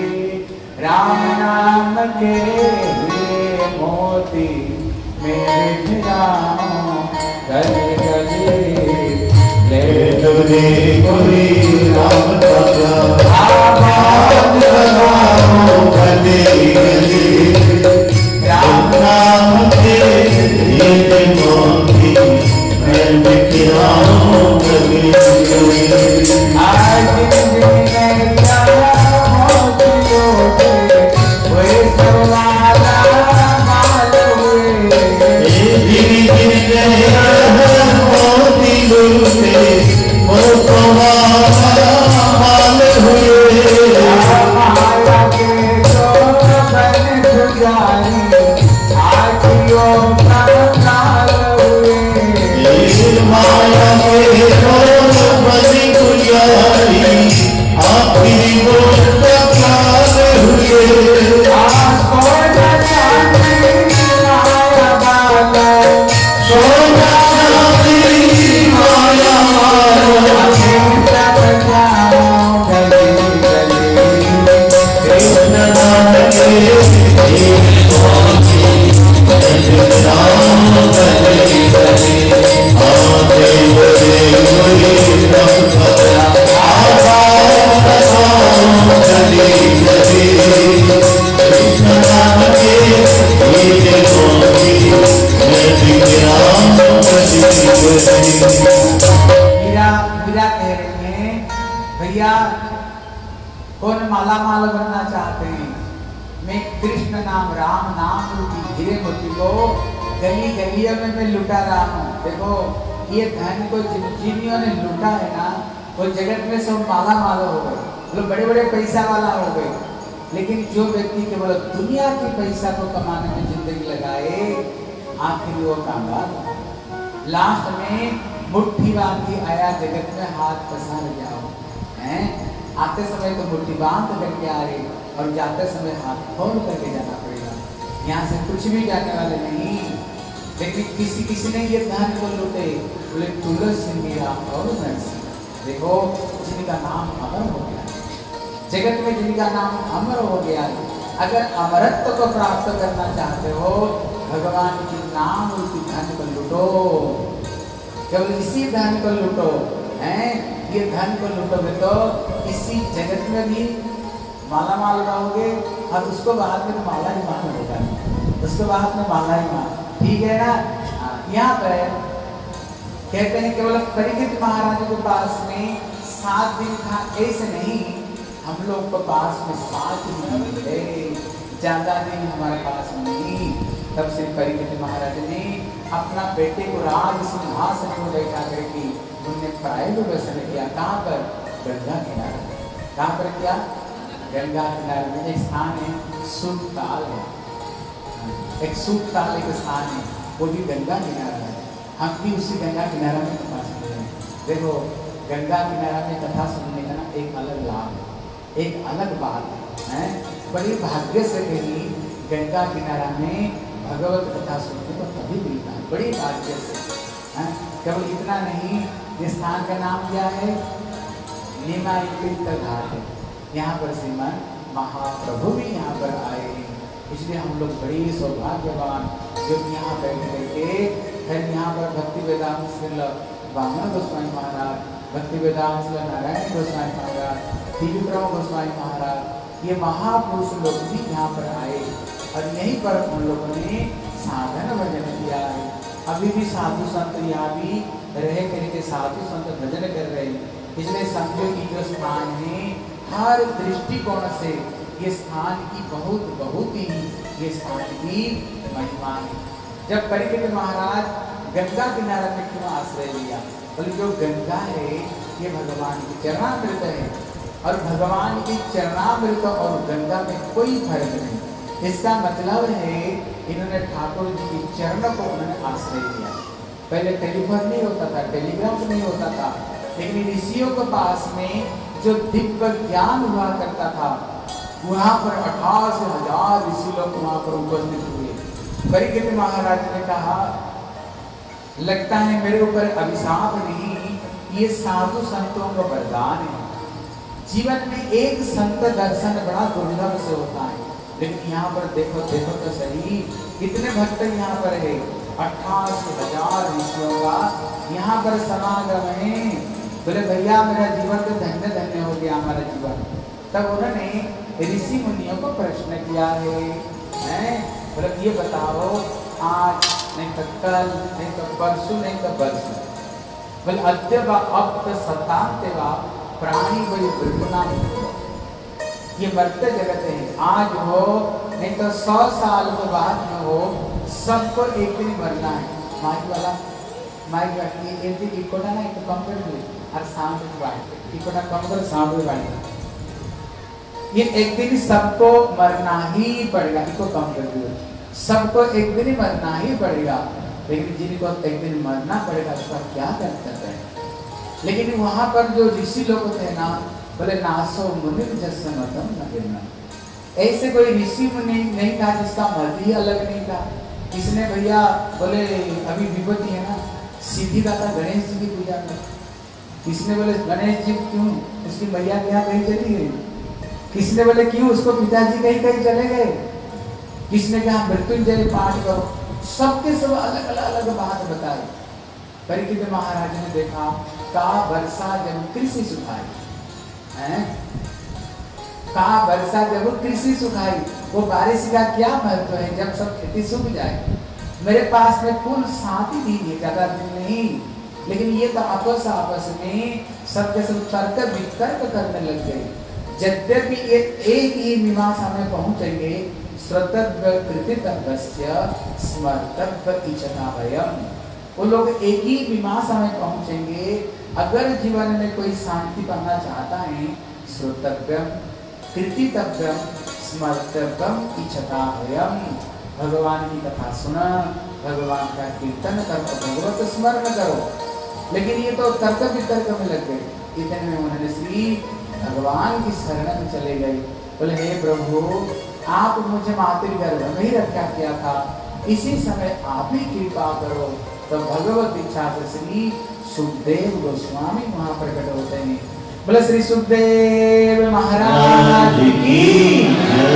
राम नाम के लिए मोती मेरे गिराओ गली गली ले लो रे कोई राम का प्यारा आवाज लगाओ गली गली राम नाम के लिए मोती मेरे गिराओ गली गली आज जीने क्या मोतियों के वे सवाला माल हुए जीने मोतियों के वो सवाला माल हुए माया के तो बन गुजारी आखियों का काल हुए माया के तो बन गुजारी आखिरी वो काल हुए आपको जाने माया वाला सोना चांदी माया वाला तब जाओ गली गली कृष्ण नाम के भैया कौन माला माल बनना चाहते हैं मैं कृष्ण नाम राम नाम रूपी हीरे मोती को गली गलियों में मैं लुटा रहा हूँ देखो ये धन को जिन्होंने ने लूटा है ना वो जगत में सब माला माल हो गए लोग बड़े बड़े पैसा वाला हो गए लेकिन जो व्यक्ति केवल दुनिया के पैसा को कमाने में जिंदगी लगाए आखिर वो कामयाब लास्ट में मुट्ठी बांधी आया जगत में हाथ पसार जाओ हैं आते समय तो मुट्ठी बांध करके आ रही और जाते समय हाथ खोल करके जाना पड़ेगा यहाँ से कुछ भी जाने वाले नहीं लेकिन किसी ने ये धन को लूटे बोले तुलसी मेरा और नरसिंह देखो जिनका नाम अमर हो गया जगत में जिनका नाम अमर हो गया अगर अमरत्व को प्राप्त करना चाहते हो भगवान के नाम रूपी धन को लूटो केवल इसी धन को लूटो हैं ये धन को लूटोगे तो इसी जगत में भी माला माल रहोगे और उसको बाद में माला ही मान होगा उसको बाद में माला ही मान ठीक है ना यहाँ पर कहते हैं केवल परीक्षित महाराज के पास में 7 दिन था ऐसे नहीं हम लोग के पास में 7 दिन है, ज्यादा दिन हमारे पास नहीं। तब श्री परीक्षित महाराज ने अपना बेटे को राज सिंहासन में बैठा करके उन्होंने प्रायोदर्शन किया। कहाँ पर? गंगा किनारे। कहाँ पर किया? गंगा किनारे में एक स्थान है, सूपताल है, एक सूपताल एक स्थान है, वो भी गंगा किनारा है। हम भी उसी गंगा किनारा में कथा सुनते हैं। देखो गंगा किनारा में कथा सुनने का ना एक अलग लाभ है, एक अलग बात है। बड़ी भाग्य से कहीं गंगा किनारा में भगवत कथा सुनने को कभी मिलता है, बड़ी भाग्य से। केवल इतना नहीं, इस स्थान का नाम क्या है? निमाई तीर्थ घाट है। यहाँ पर श्रीमान महाप्रभु भी यहाँ पर आए हैं, इसलिए हम लोग बड़े सौभाग्यवान जो यहाँ बैठ करके फिर यहाँ पर भक्ति वेदांत श्रील वामन गोस्वामी महाराज, भक्ति वेदांत श्रील नारायण गोस्वामी महाराज, त्रिविक्रम गोस्वामी महाराज, ये महापुरुष लोग भी यहाँ पर आए और यहीं पर उन लोगों ने साधन भजन किया है। अभी भी साधु संत यहाँ भी रह करके साधु संत भजन कर रहे हैं। इसलिए समझो कि जो स्थान है हर दृष्टिकोण से ये स्थान की बहुत ही ये स्थान की महिमा है। जब परीक्षित महाराज गंगा किनारे में क्यों आश्रय लिया? बोले जो गंगा है ये भगवान की चरणामृत है और भगवान की चरणामृत और गंगा में कोई फर्क नहीं। इसका मतलब है इन्होंने ठाकुर जी के चरणों को उन्होंने आश्रय लिया। पहले टेलीफोन नहीं होता था, टेलीग्राफ नहीं होता था, लेकिन ऋषियों के पास में जो दिव्य ज्ञान हुआ करता था, वहाँ पर 88,000 ऋषि लोग वहाँ पर उपस्थित हुए। परीक्षित महाराज ने कहा लगता है मेरे ऊपर अभिशाप नहीं, ये साधु संतों का वरदान है। जीवन में एक संत दर्शन बड़ा दुर्लभ से होता है, लेकिन यहाँ पर देखो तो सही कितने भक्त यहाँ पर है। 88,000 ऋषियों का यहाँ पर समागम है। बोले भैया मेरा जीवन तो धन्य धन्य हो गया हमारा जीवन। तब उन्होंने ऋषि मुनियों को प्रश्न किया है बोले ये बताओ आज नहीं तो कल नहीं तो परसों नहीं तो बरसों, बोले अद्य व अब सतांते व प्राणी वही बिल्कुना, ये मरते जगत है, आज हो नहीं तो 100 साल के बाद में हो, सबको एक दिन मरना है। माइक वाला एक दिन इकोटा ना एक कंपेयर हुई और साउंड वाइट इकोटा कंपेयर साउंड वाइट, ये एक दिन सबको मरना ही पड़ेगा। इसको कंपेयर हुई, सबको एक दिन मरना ही पड़ेगा, लेकिन जिनको एक दिन मरना पड़ेगा उसका क्या करते हैं। लेकिन वहां पर जो ऋषि लोग थे ना, बोले नासो मुनि जैसे मतम न गिरना, ऐसे कोई ऋषि मुनि नहीं था जिसका मत ही अलग नहीं था। इसने भैया बोले अभी विभूति है ना, सीधी दाता गणेश जी की पूजा में, किसने बोले गणेश जी क्यों उसकी मैया के यहाँ कहीं चली गई, किसने बोले क्यों उसको पिताजी कहीं चले गए, किसने कहा मृत्युंजय पाठ करो, सबके सब अलग अलग बात बताई। परीक्षित महाराज ने देखा का वर्षा जब कृषि सुखाई है, का वर्षा जब कृषि सुखाई, वो बारिश का क्या महत्व है जब सब खेती सूख जाए। मेरे पास में कुल 7 ही दिन है, ज्यादा दिन नहीं, लेकिन ये तो आपस में सबके सब तर्क वितर्क करने लग गए। यद्यपि एक ही मीमांसा में पहुंचेंगे, श्रोतव्य कृतितव्यस्य स्मर्तव्य इच्छता भयम, वो लोग एक ही मीमांसा में पहुंचेंगे। अगर जीवन में कोई शांति पाना चाहता है, श्रोतव्यम कृतितव्यम स्मर्तव्यम इच्छता भयम, भगवान की कथा सुना, भगवान का कीर्तन करो, भगवत स्मरण करो। लेकिन ये तो तर्क वितर्क में लग गए। इतने में उन्होंने श्री भगवान की शरण में चले गए। बोले हे प्रभु, आप मुझे मातृगर्भ में ही रखा किया था, इसी समय आप ही कृपा करो। तो भगवत इच्छा से श्री सुखदेव गोस्वामी वहां प्रकट होते हैं। बोले श्री सुखदेव महाराज की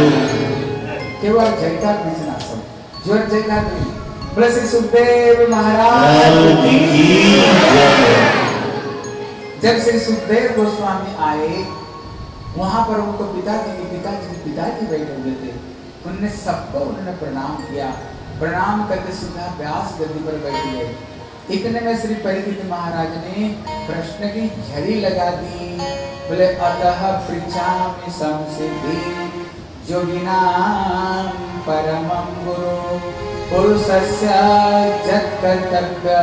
केवल जयकार दीजना, सब जोर जयकार दी। बोले श्री सुखदेव महाराज की। जब श्री सुखदेव गोस्वामी आए, वहां पर उनको पिताजी बैठे हुए थे, उन्होंने सबको उन्होंने प्रणाम किया। प्रणाम करके सीधा व्यास गद्दी पर बैठ गए। इतने में श्री परीक्षित महाराज ने प्रश्न की झड़ी लगा दी। बोले अतः पृच्छामि संसिद्धि योगिनां परमं गुरु पुरुषस्य जत्कर्तव्य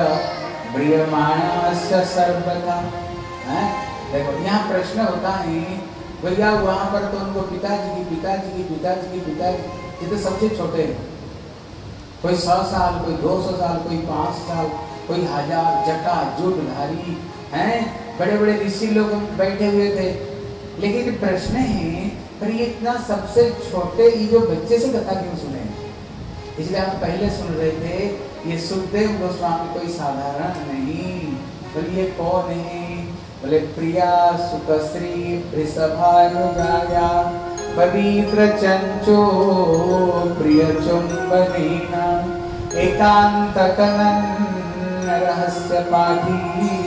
म्रियमाणस्य सर्वथा। देखो यहाँ प्रश्न होता है भैया, वहां पर तो उनको पिताजी की ये तो सबसे छोटे हैं, कोई 100 साल, कोई 200 साल, कोई 5 साल, कोई 1000 जटा जुटधारी हैं, बड़े बड़े ऋषि लोग बैठे हुए थे। लेकिन प्रश्न है पर ये इतना सबसे छोटे ये जो बच्चे से कथा क्यों सुने? इसलिए हम पहले सुन रहे थे ये सुखदेव गोस्वामी कोई साधारण नहीं। बोले ये कौन है? बोले प्रिया सुखश्री वृषभानुगाया पवित्र चंचो प्रिय चुंबनेना एकांत कनन रहस्य पाठी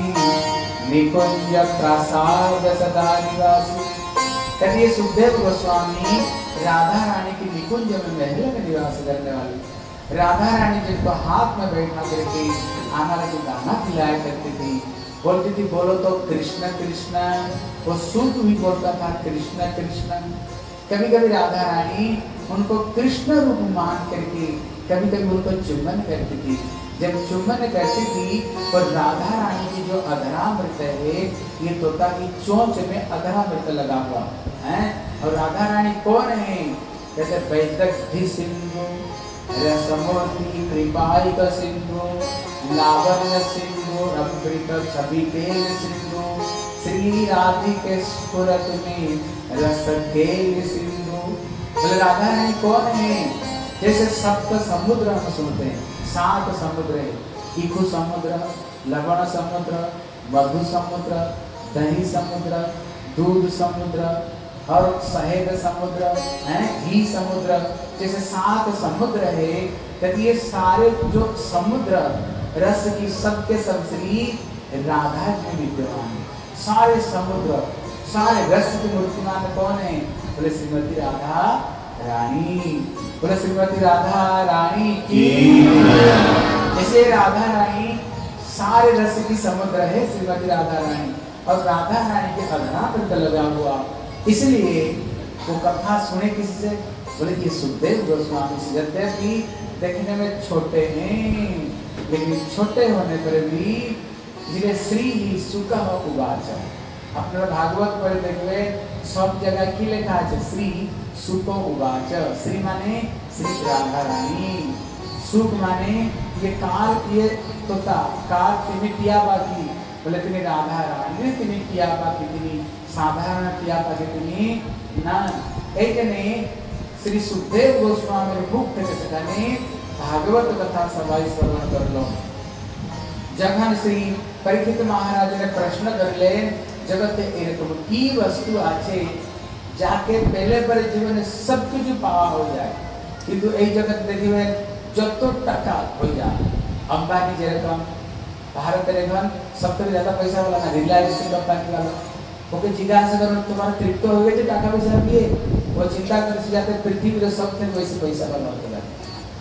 निकुंज प्रासाद सदा निवासी। कहते सुखदेव गोस्वामी राधा रानी की निकुंज में महल में निवास करने वाली राधा रानी जिनको हाथ में बैठा करके आना लगी दाना खिलाया करती थी, बोलती थी बोलो तो कृष्ण कृष्ण, वो सूत भी बोलता था कृष्ण कृष्ण। कभी कभी राधा रानी उनको कृष्ण रूप मान करके कभी कभी उनको चुम्बन करती थी। जब चुम्बन करती थी और राधा रानी की जो अधरामृत है, ये तोता की चोंच में अधरामृत लगा हुआ है। और राधा रानी कौन है? जैसे वैदग्धि सिंधु रसमूर्ति कृपाइक सिंधु लावण्य सिंधु अमृत छवि तेल सिंधु श्री राधिके स्फुरत में रस तेल सिंधु। बोले राधा रानी कौन है? जैसे सप्त समुद्र हम सुनते हैं, 7 समुद्र है, इखु समुद्र, लवण समुद्र, मधु समुद्र, दही समुद्र, दूध समुद्र और शहद समुद्र है, घी समुद्र, जैसे 7 समुद्र है। कहते ये सारे जो समुद्र रस की सबके सब श्री राधा में विद्यमान है। सारे समुद्र सारे रस की मूर्तिमान कौन है? बोले श्रीमती राधा रानी। बोले श्रीमती राधा रानी की। जैसे राधा रानी सारे रस की समुद्र है श्रीमती राधा रानी, और राधा रानी के अधरामृत लगा हुआ, इसलिए वो कथा सुने किसी से? बोले ये सुखदेव गोस्वामी से। यद्यपि देखने में छोटे हैं, लेकिन छोटे होने पर भी जिले श्री ही सुख उवाच। अपने भागवत पर देखिए सब जगह की लिखा है श्री सुख उवाच। श्री माने श्री राधा रानी, सुख माने ये काल ये तोता काल तिनी पिया बाकी। बोले तिनी राधा रानी तिनी पिया बाकी, तिनी साधारण पिया बाकी तिनी ना। एक ने श्री सुखदेव गोस्वामी मुक्त के सकाने भागवत कथा सभाई श्रवण कर लो। जगन श्री परीक्षित महाराज ने प्रश्न कर ले जगत एरकम की वस्तु आछे जाके पहले पर जीवन सब कुछ पावा हो जाए, किंतु एक जगत देखिए जब तो टका हो जाए। अंबानी जेरकम भारत रेखन सबसे ज्यादा पैसा वाला ना रिलायंस कंपनी वाला, ओके जिज्ञासा करो तुम्हारा तृप्त हो गए तो टाका पैसा दिए, वो चिंता कर से जाते पृथ्वी पे सबसे वैसे पैसा वाला होता है।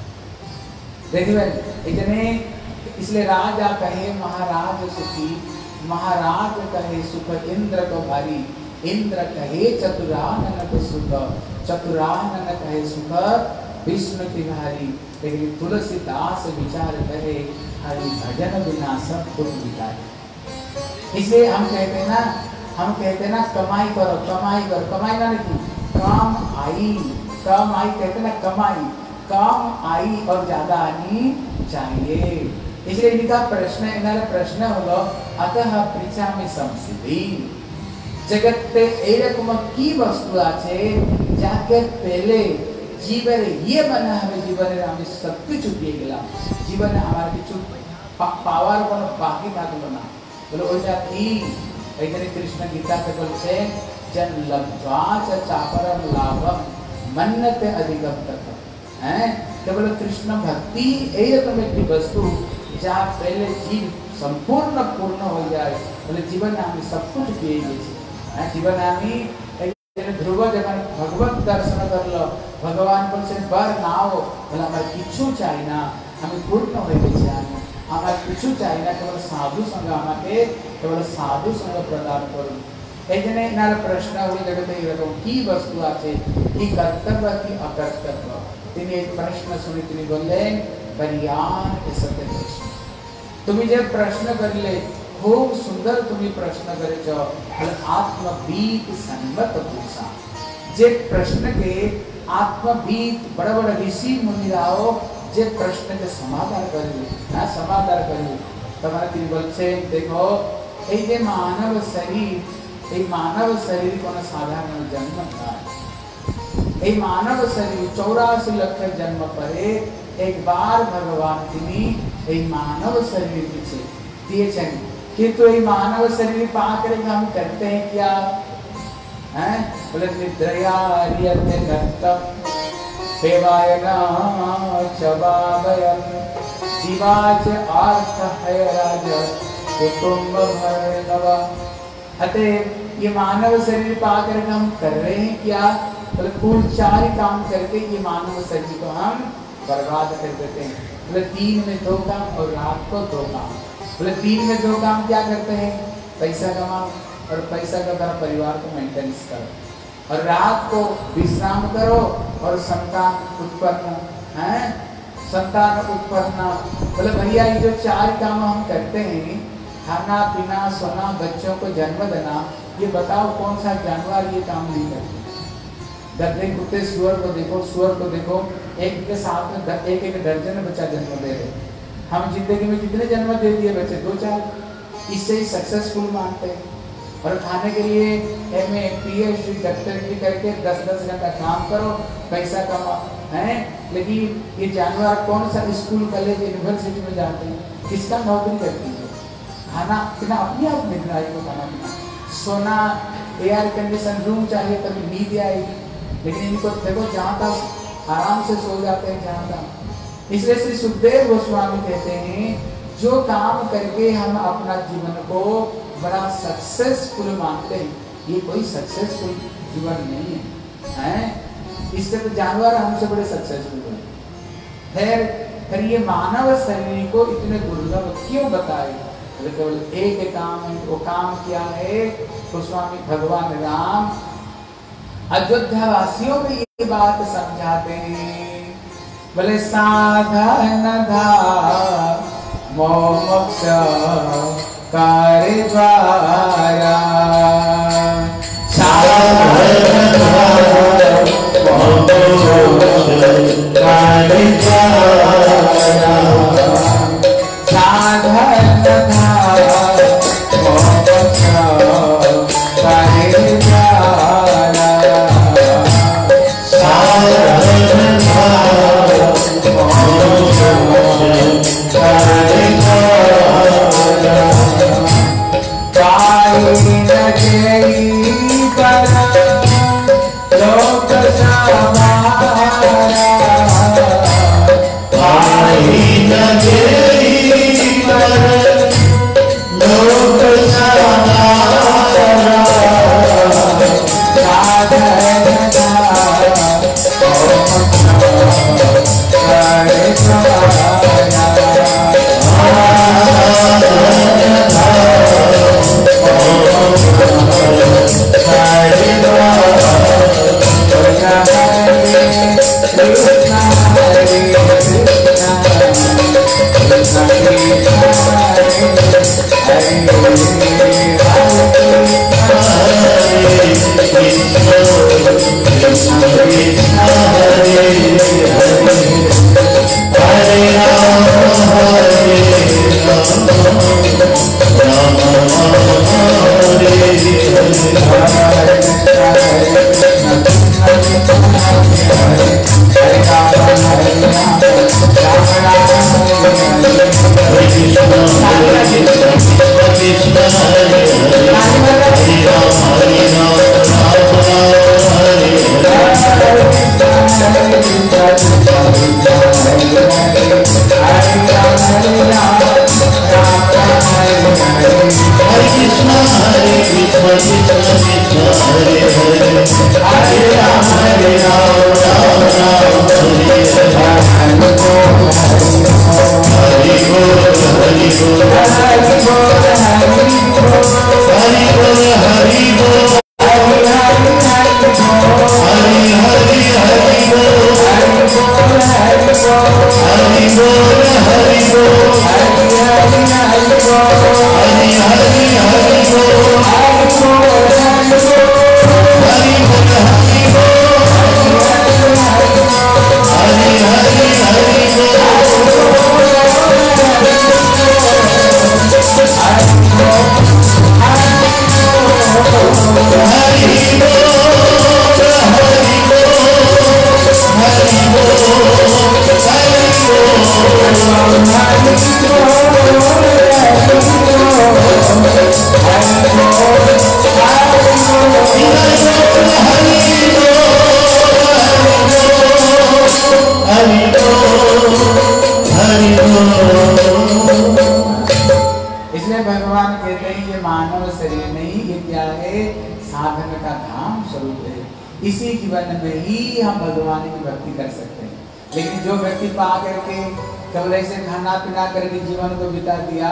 देखिए इतने इसलिए राजा कहे महाराज सुखी, महाराज कहे सुख इंद्र को भारी, इंद्र कहे चतुरानन को सुख, चतुरानन कहे सुख विष्णु तिहारी। लेकिन तुलसीदास विचार करे हरि भजन बिना सब कुछ बिताए। इसलिए हम कहते ना कमाई करो कमाई करो। कमाई ना नहीं काम आई, काम आई कहते ना कमाई, काम आई और ज्यादा आनी चाहिए। इसलिए इनका प्रश्न हलो अतः पृच्छामि संसिद्धि। जगत पे एरकम की वस्तु आछे जाके पहले जीवन ये बना हमें जीवन हमें सब कुछ उठिए गेला, जीवन हमारे किछु पावर कोन बाकी थाकलो ना। बोले ओइ जाती एतरे कृष्ण गीता के बोलछे जन लब्ध्वा च चापरम लाभम मन्नते अधिकम तक हैं। केवल कृष्ण भक्ति एरकम एक वस्तु जहाँ पहले जीव संपूर्ण पूर्ण हो जाए। बोले जीवन हमें सब कुछ दिए गए, जीवन हमें ध्रुव जगन भगवत दर्शन कर लो, भगवान पर से बर नाओ बोला हमारे किछु चाहिए ना, हमें पूर्ण हो गए, हमारे किछु चाहिए ना, केवल साधु संग हमारे केवल साधु संग प्रदान करो। एजने इनार प्रश्न हुई जगत इरकम की वस्तु आछे की कर्तव्य की अकर्तव्य तिने एक प्रश्न सुनी तिने बोले बरियान के सत्य प्रश्न तुम्ही जे प्रश्न करले खूब सुंदर तुम्ही प्रश्न करे छो आत्मबीत सन्मत पूछा जे प्रश्न के आत्मबीत बड़ा बड़ा ऋषि मुनि राओ जे प्रश्न के समाधान करियो ना समाधान करियो तमारा तिने बोलछे देखो ए जे मानव शरीर कोन साधारण जन्म था ए मानव शरीर 84 लाख जन्म परे एक बार भगवान तिनी ए मानव शरीर पीछे दिए छन किंतु ए मानव शरीर पा कर हम करते हैं क्या हैं बोले निद्रया रियते गत्तम देवायना चबावयम दिवाच अर्थ है राज कुटुंब भरणव अतः ये मानव शरीर पाकर हम कर रहे हैं क्या बोले कुल 4 काम करके ये मानव शरीर को हम बर्बाद कर देते हैं बोले दिन में 2 काम और रात को 2 काम बोले दिन में 2 काम क्या करते हैं पैसा कमाओ और पैसा का द्वारा परिवार को मेंटेनेंस करो और रात को विश्राम करो और संतान उत्पन्न है संतान उत्पन्न बोले भैया ये जो 4 काम हम करते हैं खाना पीना सोना बच्चों को जन्म देना ये बताओ कौन सा जानवर ये काम नहीं करते गधे कुत्ते सुअर को देखो एक के साथ में एक दर्जन बच्चा जन्म दे रहे हम जिंदगी में कितने जन्म दे दिए बच्चे 2-4 इससे ही सक्सेसफुल मानते हैं और खाने के लिए MA PhD डॉक्टरी करके 10-10 घंटा काम करो पैसा कमाओ हैं लेकिन ये जानवर कौन सा स्कूल कॉलेज यूनिवर्सिटी में जाते हैं किसका नौकरी करती है खाना पीना अपने आप निगरानी को खाना पीना सोना एयर कंडीशन रूम चाहिए तभी नींद आएगी लेकिन इनको देखो जहाँ तक आराम से सो जाते हैं जहाँ तक इसलिए श्री सुखदेव गोस्वामी कहते हैं जो काम करके हम अपना जीवन को बड़ा सक्सेसफुल मानते हैं ये कोई सक्सेसफुल जीवन नहीं है इससे तो जानवर हमसे बड़े सक्सेसफुल है फिर ये मानव शरीर को इतने दुर्लभ क्यों बताए केवल एक काम है वो काम क्या है तो स्वामी भगवान राम अयोध्या वासियों को ये बात समझाते हैं बोले साधन मोक्ष कार्य द्वारा Hare इसलिए भगवान कहते हैं ये मानव शरीर नहीं, ये क्या है, साधन का धाम स्वरूप है। इसी जीवन में ही हम भगवान की भक्ति कर सकते हैं। लेकिन जो व्यक्ति पा करके केवल ऐसे खाना पीना करके जीवन को बिता दिया,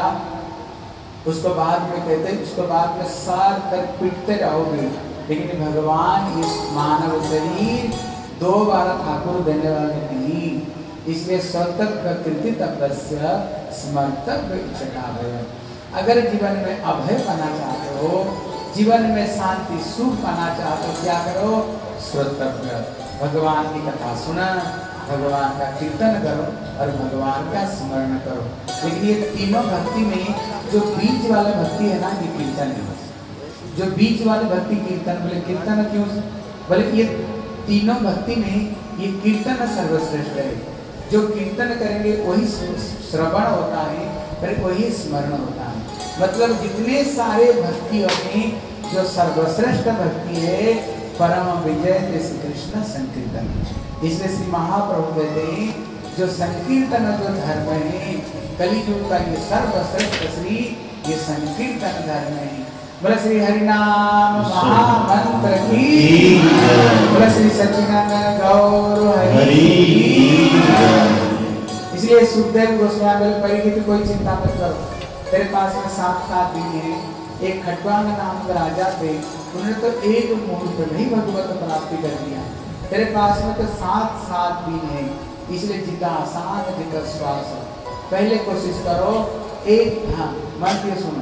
उसको बाद में कहते हैं, उसको बाद में सार कर पीटते रहोगे। लेकिन भगवान इस मानव शरीर दोबारा ठाकुर देने वाले नहीं। इसलिए स्वतः प्रकृति तपस्या समर्थक इच्छा। अगर जीवन में अभय पाना चाहते हो, जीवन में शांति सुख पाना चाहते हो, क्या करो, श्रोतव्य भगवान की कथा सुना, भगवान का कीर्तन करो और भगवान का स्मरण करो। लेकिन ये तीनों भक्ति में जो बीच वाला भक्ति है ना, ये कीर्तन है। जो बीच वाली भक्ति कीर्तन, बोले कीर्तन क्यों, बोले ये तीनों भक्ति में ये कीर्तन सर्वश्रेष्ठ है। जो कीर्तन करेंगे वही श्रवण होता है, फिर वही स्मरण होता है। मतलब जितने सारे भक्तियों में जो सर्वश्रेष्ठ भक्ति है, परम विजय श्री कृष्ण संकीर्तन। इसलिए श्री महाप्रभु कहते हैं जो संकीर्तन जो धर्म है, कलियुग का ये सर्वश्रेष्ठ श्री ये संकीर्तन धर्म है। बोला श्री हरिनाम महामंत्र की, बोला श्री सच्चिदानंद गौर हरि। इसलिए सुखदेव गोस्वामी परीक्षित कोई चिंता मत करो, तेरे पास में 7 दिन है। एक खटवांग नाम का राजा थे, उन्होंने तो एक मुहूर्त में ही भगवत प्राप्ति कर दिया। तेरे पास में तो 7 दिन है, इसलिए जितना आसान जितना श्वास। पहले कोशिश करो, एक हाँ मन के सुनो।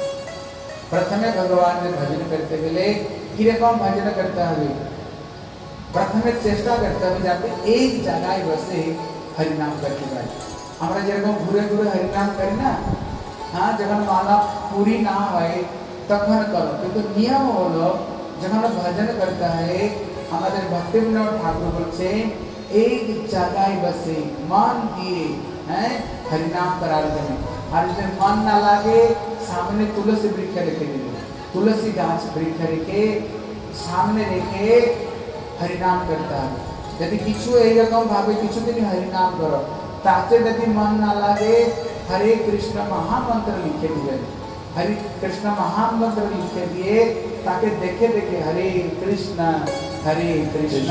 प्रथमे भगवान ने भजन करते गए कि कौन भजन करता है, प्रथमे चेष्टा करते हुए जाते एक जगह बसे हरिनाम करके जाए। हमारा जगह घूरे घूरे हरिनाम करें ना, हाँ जब माला पूरी ना आए तखन करो, क्योंकि तो नियम होलो जब भजन करता है हमारे भक्ति विनोद ठाकुर बोलते एक जगह बसे मन दिए हैं हरिनाम कराते हैं। और जब मन ना लागे सामने तुलसी वृक्ष रखे, तुलसी गाछ वृक्ष रखे सामने रखे हरिनाम करता है। यदि किछु एरकम भावे किछु दिन हरिनाम करो, ताते यदि मन ना लागे हरे कृष्ण महामंत्र लिखे दिए, हरे कृष्ण महामंत्र लिखे दिए, ताकि देखे देखे हरे कृष्ण कृष्ण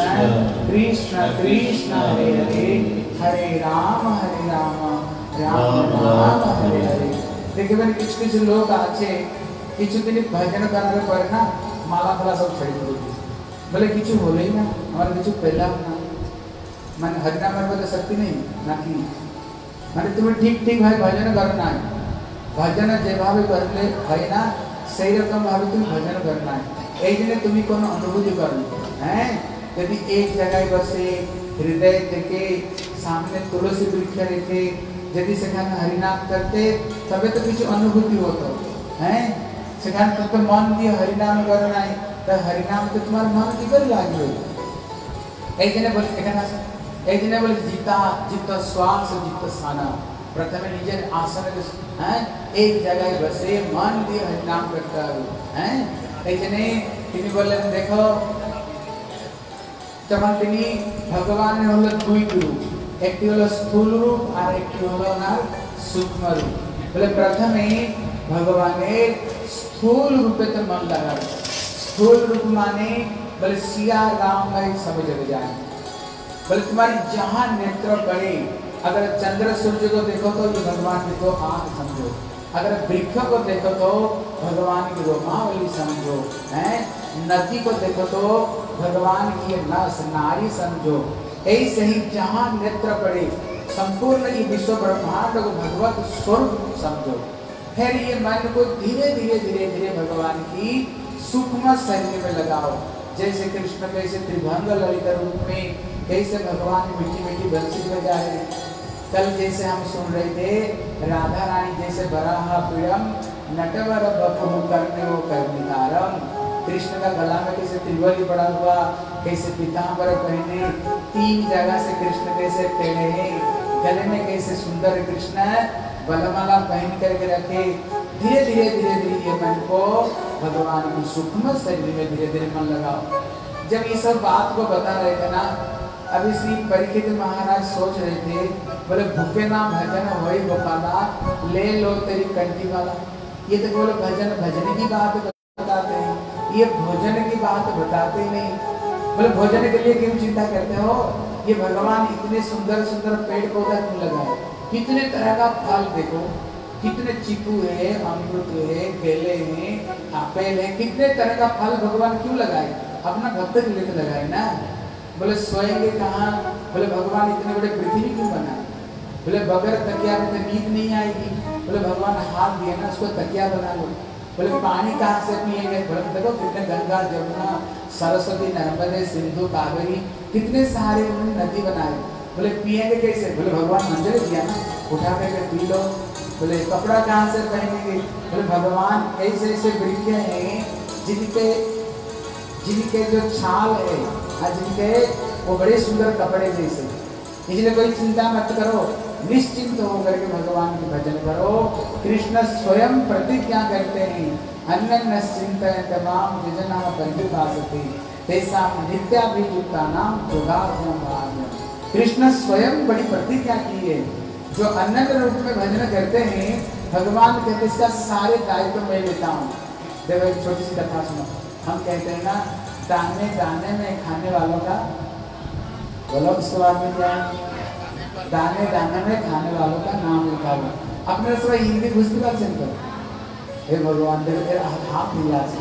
कृष्ण हरे हरे, हरे राम राम राम हरे हरे। देखिए मैंने किछु लोग आछे किछु दिन भजन करावे पर ना माला फला सब छड़ी देती, बोले किछु होले ही ना हमारे किछु पहला ना मन हरिनाम करबो शक्ति नहीं ना की माने तुम्हें ठीक ठीक भाई भजन करना है। भजन जे भावे करले है ना सही रकम भावे तुम भजन करना है। एक दिन तुम्हें कोनो अनुभूति करनी है। यदि एक जगह बसे हृदय के सामने तुलसी वृक्ष रखे, यदि सेखाने हरिनाम करते तबे तो कुछ अनुभूति होता है। सेखाने तो मन दिए हरिनाम करना है, तो हरिनाम तो तुम्हारे मन की कर लागे। एक दिन बोले एक दिन बोले जीता जित श्वास जित स्थाना, प्रथम निजे आसन हैं एक जगह बसे मन दिए हरिनाम करता है। एक दिन बोले देखो जब भगवान ने हलो दुई रूप, एक हलो स्थूल रूप और एक हलो ना सूक्ष्म रूप। बोले प्रथमे भगवान ने स्थूल रूपे तो मन लगा, स्थूल रूप माने बोले सिया राम भाई सब जगह जाए। बोले तुम्हारी जहाँ नेत्र पड़े, अगर चंद्र सूर्य को देखो तो ये भगवान की तो आँख समझो, अगर वृक्ष को देखो तो भगवान की रोमावली समझो, हैं नदी को देखो तो भगवान की नस नारी समझो। ऐसे ही जहाँ नेत्र पड़े संपूर्ण ये विश्व ब्रह्मांड को भगवत स्वरूप समझो। फिर ये मन को धीरे धीरे धीरे धीरे भगवान की सूक्ष्म शरीर में लगाओ। जैसे कृष्ण कैसे त्रिभंग ललित रूप में कैसे भगवान मीठी मीठी बंसी बजा रहे। कल जैसे हम सुन रहे थे राधा रानी जैसे बराहा पीड़म नटवर बपहु करने वो कर्णिकारम। कृष्ण का गला में कैसे त्रिवली पड़ा हुआ, कैसे पीतांबर पहने, 3 जगह से कृष्ण कैसे टेढ़े हैं, गले में कैसे सुंदर कृष्ण बलमाला पहन करके रखे। धीरे धीरे धीरे धीरे ये मन को भगवान की सूक्ष्म शरीर में धीरे धीरे मन लगाओ। जब ये सब बात को बता रहे थे ना, अभी श्री परीक्षित महाराज सोच रहे थे, बोले भूखे ना भजन होई गोपाला, ले लो तेरी कंठी वाला। ये तो बोले भजन भजन की बात बताते हैं, ये भोजन की बात बताते ही नहीं। बोले भोजन के लिए क्यों चिंता करते हो? ये भगवान इतने सुंदर सुंदर पेड़ पौधा क्यों लगाए, कितने तरह का फल देखो, कितने चीकू है, अमृत है, केले हैं, आपेल है, कितने तरह का फल भगवान क्यों लगाए? अपना भक्त के लिए तो लगाए ना। बोले सोएंगे कहाँ? बोले भगवान इतने बड़े पृथ्वी क्यों बनाए? बोले बगैर तकिया में तो नींद नहीं आएगी। बोले भगवान हाथ दिया ना, उसको तकिया बना लो। बोले पानी कहाँ से पिएंगे? बोले देखो कितने गंगा जमुना सरस्वती नर्मदे सिंधु कावेरी कितने सारे उन्होंने नदी बनाए। बोले पिएंगे कैसे? बोले भगवान मंदिर दिया ना, उठा करके पी लो। बोले कपड़ा कहाँ से पहनेंगे? बोले भगवान ऐसे ऐसे वृक्ष हैं जिनके जो छाल है और जिनके वो बड़े सुंदर कपड़े जैसे। इसलिए कोई चिंता मत करो, निश्चिंत होकर के भगवान की भजन करो। कृष्ण स्वयं प्रतिज्ञा करते हैं, अन्य चिंतन तमाम जजना बंधुपासते तेसाम नित्याभियुक्तानाम योगाभ्याम भाग्यम। कृष्ण स्वयं बड़ी प्रतिज्ञा की है, जो अनंत रूप में भजन करते हैं भगवान कहते इसका सारे दायित्व मैं लेता हूँ। देखो एक छोटी सी कथा सुनो। हम कहते हैं ना, दाने दाने में खाने वालों का, बोलो उसके बाद में क्या है? दाने दाने में खाने वालों का नाम लिखा हुआ। अपने से हिंदी बुझती बात चिंता हे भगवान देव हाथ मिला से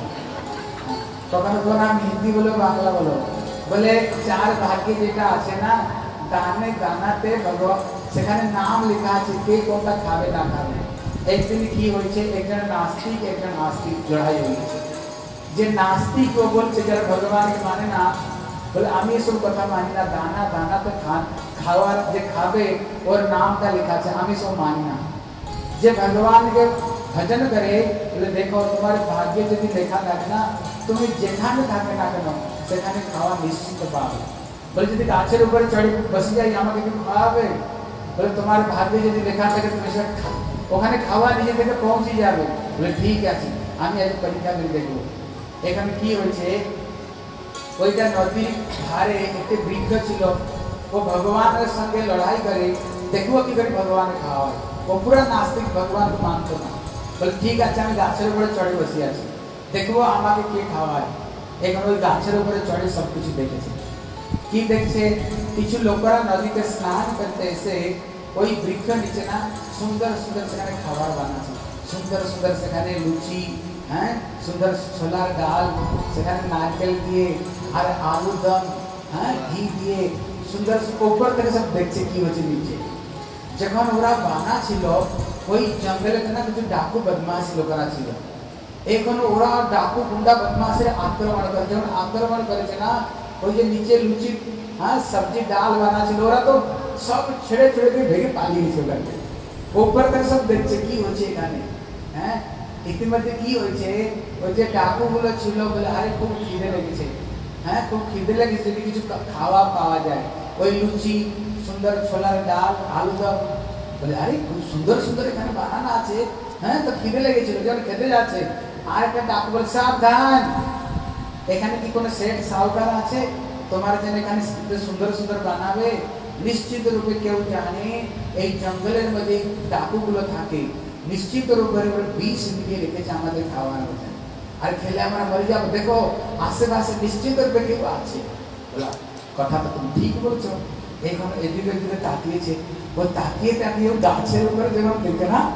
तो नाम हिंदी बोलो बांग्ला बोलो। बोले 4 भाग्य जेटा आछे ना, दाने दानाते भगवान সেখানে নাম লেখা আছে কে কোনটা খাবে না খাবে। একদিন কি হয়েছে, একজন নাস্তিক একজন আস্তিক লড়াই হয়েছে। যে নাস্তিক ও বলছে যারা ভগবানকে মানে না, বলে আমি এসব কথা মানি না, দানা দানা তো খাওয়ার যে খাবে ওর নামটা লেখা আছে, আমি সব মানি না। যে ভগবানকে ভজন করে বলে দেখো তোমার ভাগ্যে যদি লেখা থাকে না, তুমি যেখানে থাকে না কেন সেখানে খাওয়া নিশ্চিত পাবে। বলে যদি গাছের উপরে চড়ে বসে যাই আমাকে কি খাওয়াবে? बोले तुम्हारे भाग्य यदि लेखा থাকে তুমি সব ওখানে খাওয়া নিজে থেকে পৌঁছে যাবে। বলে ঠিক আছে, আমি আজ পরীক্ষা করে দেখব। এখানে কি হয়েছে, ওইটা নদীর ধারে একটা বৃক্ষ ছিল, ও ভগবানের সঙ্গে লড়াই করে দেখবো কি করে ভগবান খাওয়ায়। ও পুরা নাস্তিক, ভগবান को মানতো না। বলে ঠিক আছে আমি গাছের উপরে চড়ে বসে আছি, দেখবো আমাকে কে খাওয়ায়। এখানে ওই গাছের উপরে চড়ে সব কিছু দেখেছে। কি দেখছে, কিছু লোকরা নদীতে স্নান করতে এসে ওই বৃক্ষ নিচে না সুন্দর সুন্দর সেখানে খাবার বানাচ্ছে, সুন্দর সুন্দর সেখানে লুচি, হ্যাঁ সুন্দর ছোলার ডাল, সেখানে নারকেল দিয়ে আর আলু দম, হ্যাঁ ঘি দিয়ে সুন্দর উপর থেকে সব দেখছে কি হচ্ছে নিচে। যখন ওরা বানাচ্ছিল ওই জঙ্গলে না কিছু ডাকু বদমাশ লোকরা ছিল। এখন ওরা ডাকু গুন্ডা বদমাশের আক্রমণ করে, যখন আক্রমণ করেছে না ওই যে নিচে লুচি हाँ सब्जी डाल बना ছিল তো সব ছেড়ে ছেড়ে দিয়ে ভেগে পালিয়ে চলে গেছে। উপর থেকে সব দেখছে কি হচ্ছে এখানে। হ্যাঁ ইতিমধ্যে কি হয়েছে, ওই যে ডাকুগুলো ছিল বলে আরে খুব খিদে লেগেছে, হ্যাঁ খুব খিদে লেগেছে, যদি কিছু খাওয়া পাওয়া যায়। ওই লুচি, সুন্দর ছোলার ডাল, আলু দম, বলে আরে খুব সুন্দর সুন্দর এখানে বানানো আছে, হ্যাঁ তো খিদে লেগেছিল যখন খেতে যাচ্ছে। আর একটা ডাকু বলে সাবধান, এখানে কি কোনো সেট সাউকার আছে তোমার জন্য এখানে সুন্দর সুন্দর বানাবে? নিশ্চিত রূপে কেউ জানে এই জঙ্গলের মধ্যে ডাকুগুলো থাকে, নিশ্চিত রূপে বিষ মিলিয়ে রেখেছে আমাদের খাওয়ানোর জন্য, আর খেলে আমরা মরে যাবো। দেখো আশেপাশে নিশ্চিত রূপে কেউ আছে। বলা কথা তো তুমি ঠিক বলছো। এখন এদিকে এদিকে তাকিয়েছে, ও তাকিয়ে তাকিয়ে গাছের উপরে যখন দেখে না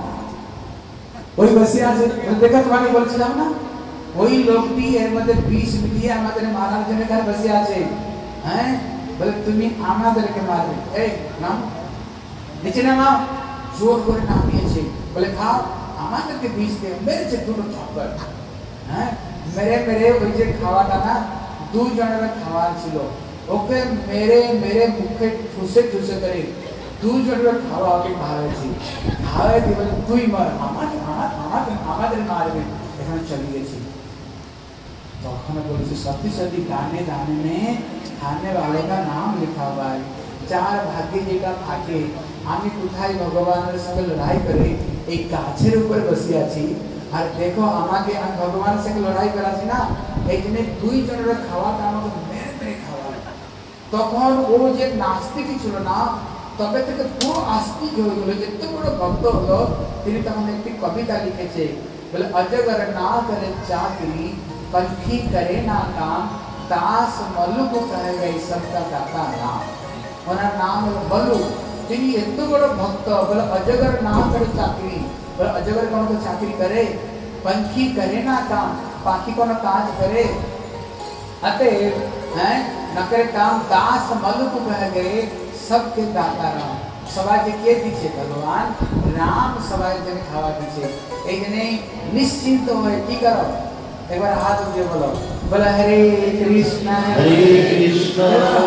ওই বসে আছে, দেখো তোমাকে বলছিলাম না ওই লোকটি এর মধ্যে বিষ মিলিয়ে আমাদের মারার জন্য এখানে বসে আছে। হ্যাঁ বলে তুমি আমাদেরকে মারবে, এই নাম নিচে নামা জোর করে নামিয়েছে বলে খাও আমাদেরকে বিষ দে মেরেছে দুটো থাপ্পড় হ্যাঁ মেরে মেরে ওই যে খাওয়াটা না দুজনের খাওয়া ছিল ওকে মেরে মেরে মুখে ঠুসে ঠুসে করে দুজনের খাওয়া ওকে খাওয়াইছি খাওয়াই দিয়ে বলে তুই মার আমাদের মারবে এখানে চলে গেছি তখন বলেছে सती सती दाने दाने में खाने वाले का नाम लिखा हुआ है चार भाग्य जेटा থাকে আমি কোথায় ভগবানের সঙ্গে লড়াই করে এই গাছের উপর বসে আছি আর দেখো আমাকে আমি ভগবানের সঙ্গে লড়াই করাছি না এইখানে দুই জনের খাওয়াটা আমাকে মেরে মেরে খাওয়া তখন ও যে নাস্তিক ছিল না তবে থেকে পুরো আস্তিক হয়ে গেল এত বড় ভক্ত হলো তিনি তখন একটি কবিতা লিখেছে বলে अजगर ना करे चाकरी पंखी करे ना काम दास मल्लू को कहे गए सबका दाता राम ওনার নাম হলো বলু তিনি এত বড় ভক্ত বলে अजगर ना करे चाकरी বলে अजगर कौन को चाकरी करे पंखी करे ना काम पाखी कौन काज करे अतएव हैं न करे काम दास मल्लू को कहे गए सबके दाता राम सवाल के दीजिए भगवान राम सवाल जने खावा दीजिए एक ने निश्चिंत होए की करो एक बार हाथ उठे बोलो बोला हरे कृष्ण कृष्ण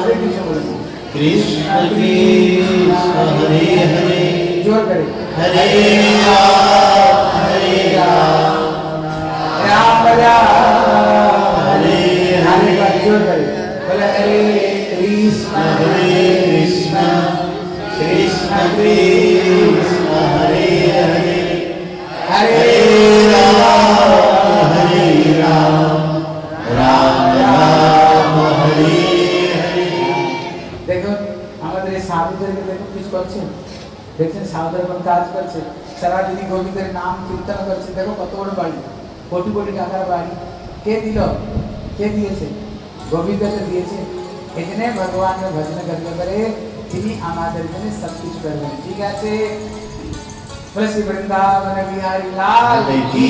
कृष्ण हरे हरे जोर करे हरे राम राम राम हरे हरे जोर करे बोला हरे कृष्ण कृष्ण कृष्ण हरे हरे हरे राम राम राम हरे हरे देखो আমাদের এই সাধুদেরকে দেখো কি করছে দেখছেন সাধুদের কোন কাজ করছে সারা দিন গোবিন্দের নাম কীর্তন করছে দেখো কত বড় বাড়ি কোটি কোটি টাকার বাড়ি কে দিল কে দিয়েছে গোবিন্দকে দিয়েছে এখানে ভগবানের ভজন করতে পারে তিনি আমাদের জন্য সব কিছু করবেন ঠিক আছে बोले श्री वृंदावन बिहारी लाल की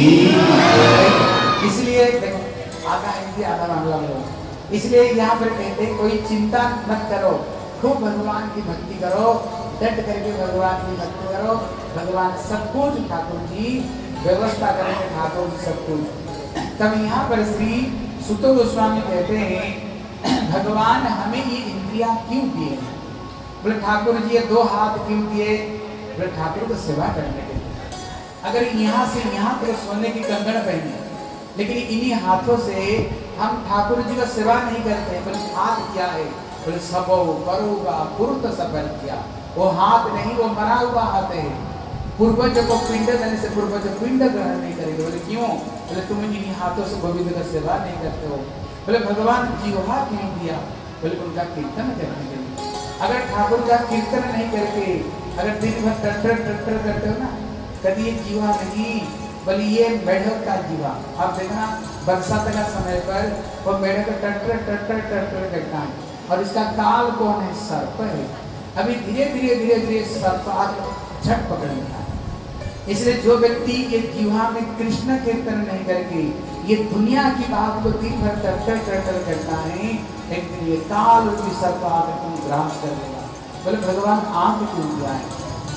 इसलिए देखो आधा हिंदी आधा बांग्ला बोलो इसलिए यहाँ पर कहते कोई चिंता मत करो खूब भगवान की भक्ति करो डट करके भगवान की भक्ति करो भगवान सब कुछ ठाकुर जी व्यवस्था करेंगे ठाकुर जी सब कुछ तब यहाँ पर श्री सुतो गोस्वामी कहते हैं भगवान हमें ये इंद्रियां क्यों दिए बोले ठाकुर जी ये दो हाथ क्यों दिए बोले ठाकुर को सेवा करने के लिए अगर यहाँ से यहाँ तक सोने की कंगन पहने लेकिन इन्हीं हाथों से हम ठाकुर जी का सेवा नहीं करते बोले हाथ क्या है बोले सबो करूँगा पुरुष सफल किया वो हाथ नहीं वो मरा हुआ हाथ है पूर्वज को पिंड देने से पूर्वज पिंड ग्रहण नहीं करेंगे बोले क्यों बोले तुम इन्हीं हाथों से गोविंद का सेवा नहीं करते हो बोले भगवान जीवा क्यों दिया बोले उनका कीर्तन करने के लिए अगर ठाकुर का कीर्तन नहीं करके अगर दिन भर टट्टर टट्टर करते हो ना कभी ये जीवा नहीं बल्कि ये मेढक का जीवा आप देखना बरसात का समय पर वो मेढक टट्टर टट्टर टट्टर करता है और इसका काल कौन है सर्प है अभी धीरे धीरे धीरे धीरे सर्प आकर झट पकड़ लेता है इसलिए जो व्यक्ति ये जीवा में कृष्ण कीर्तन नहीं करके ये दुनिया की बात को दिन भर टट्टर टट्टर करता है एक दिन ये काल रूपी सर्प आकर तुम ग्रास कर लेगा बोले भगवान आंख क्यों दिया है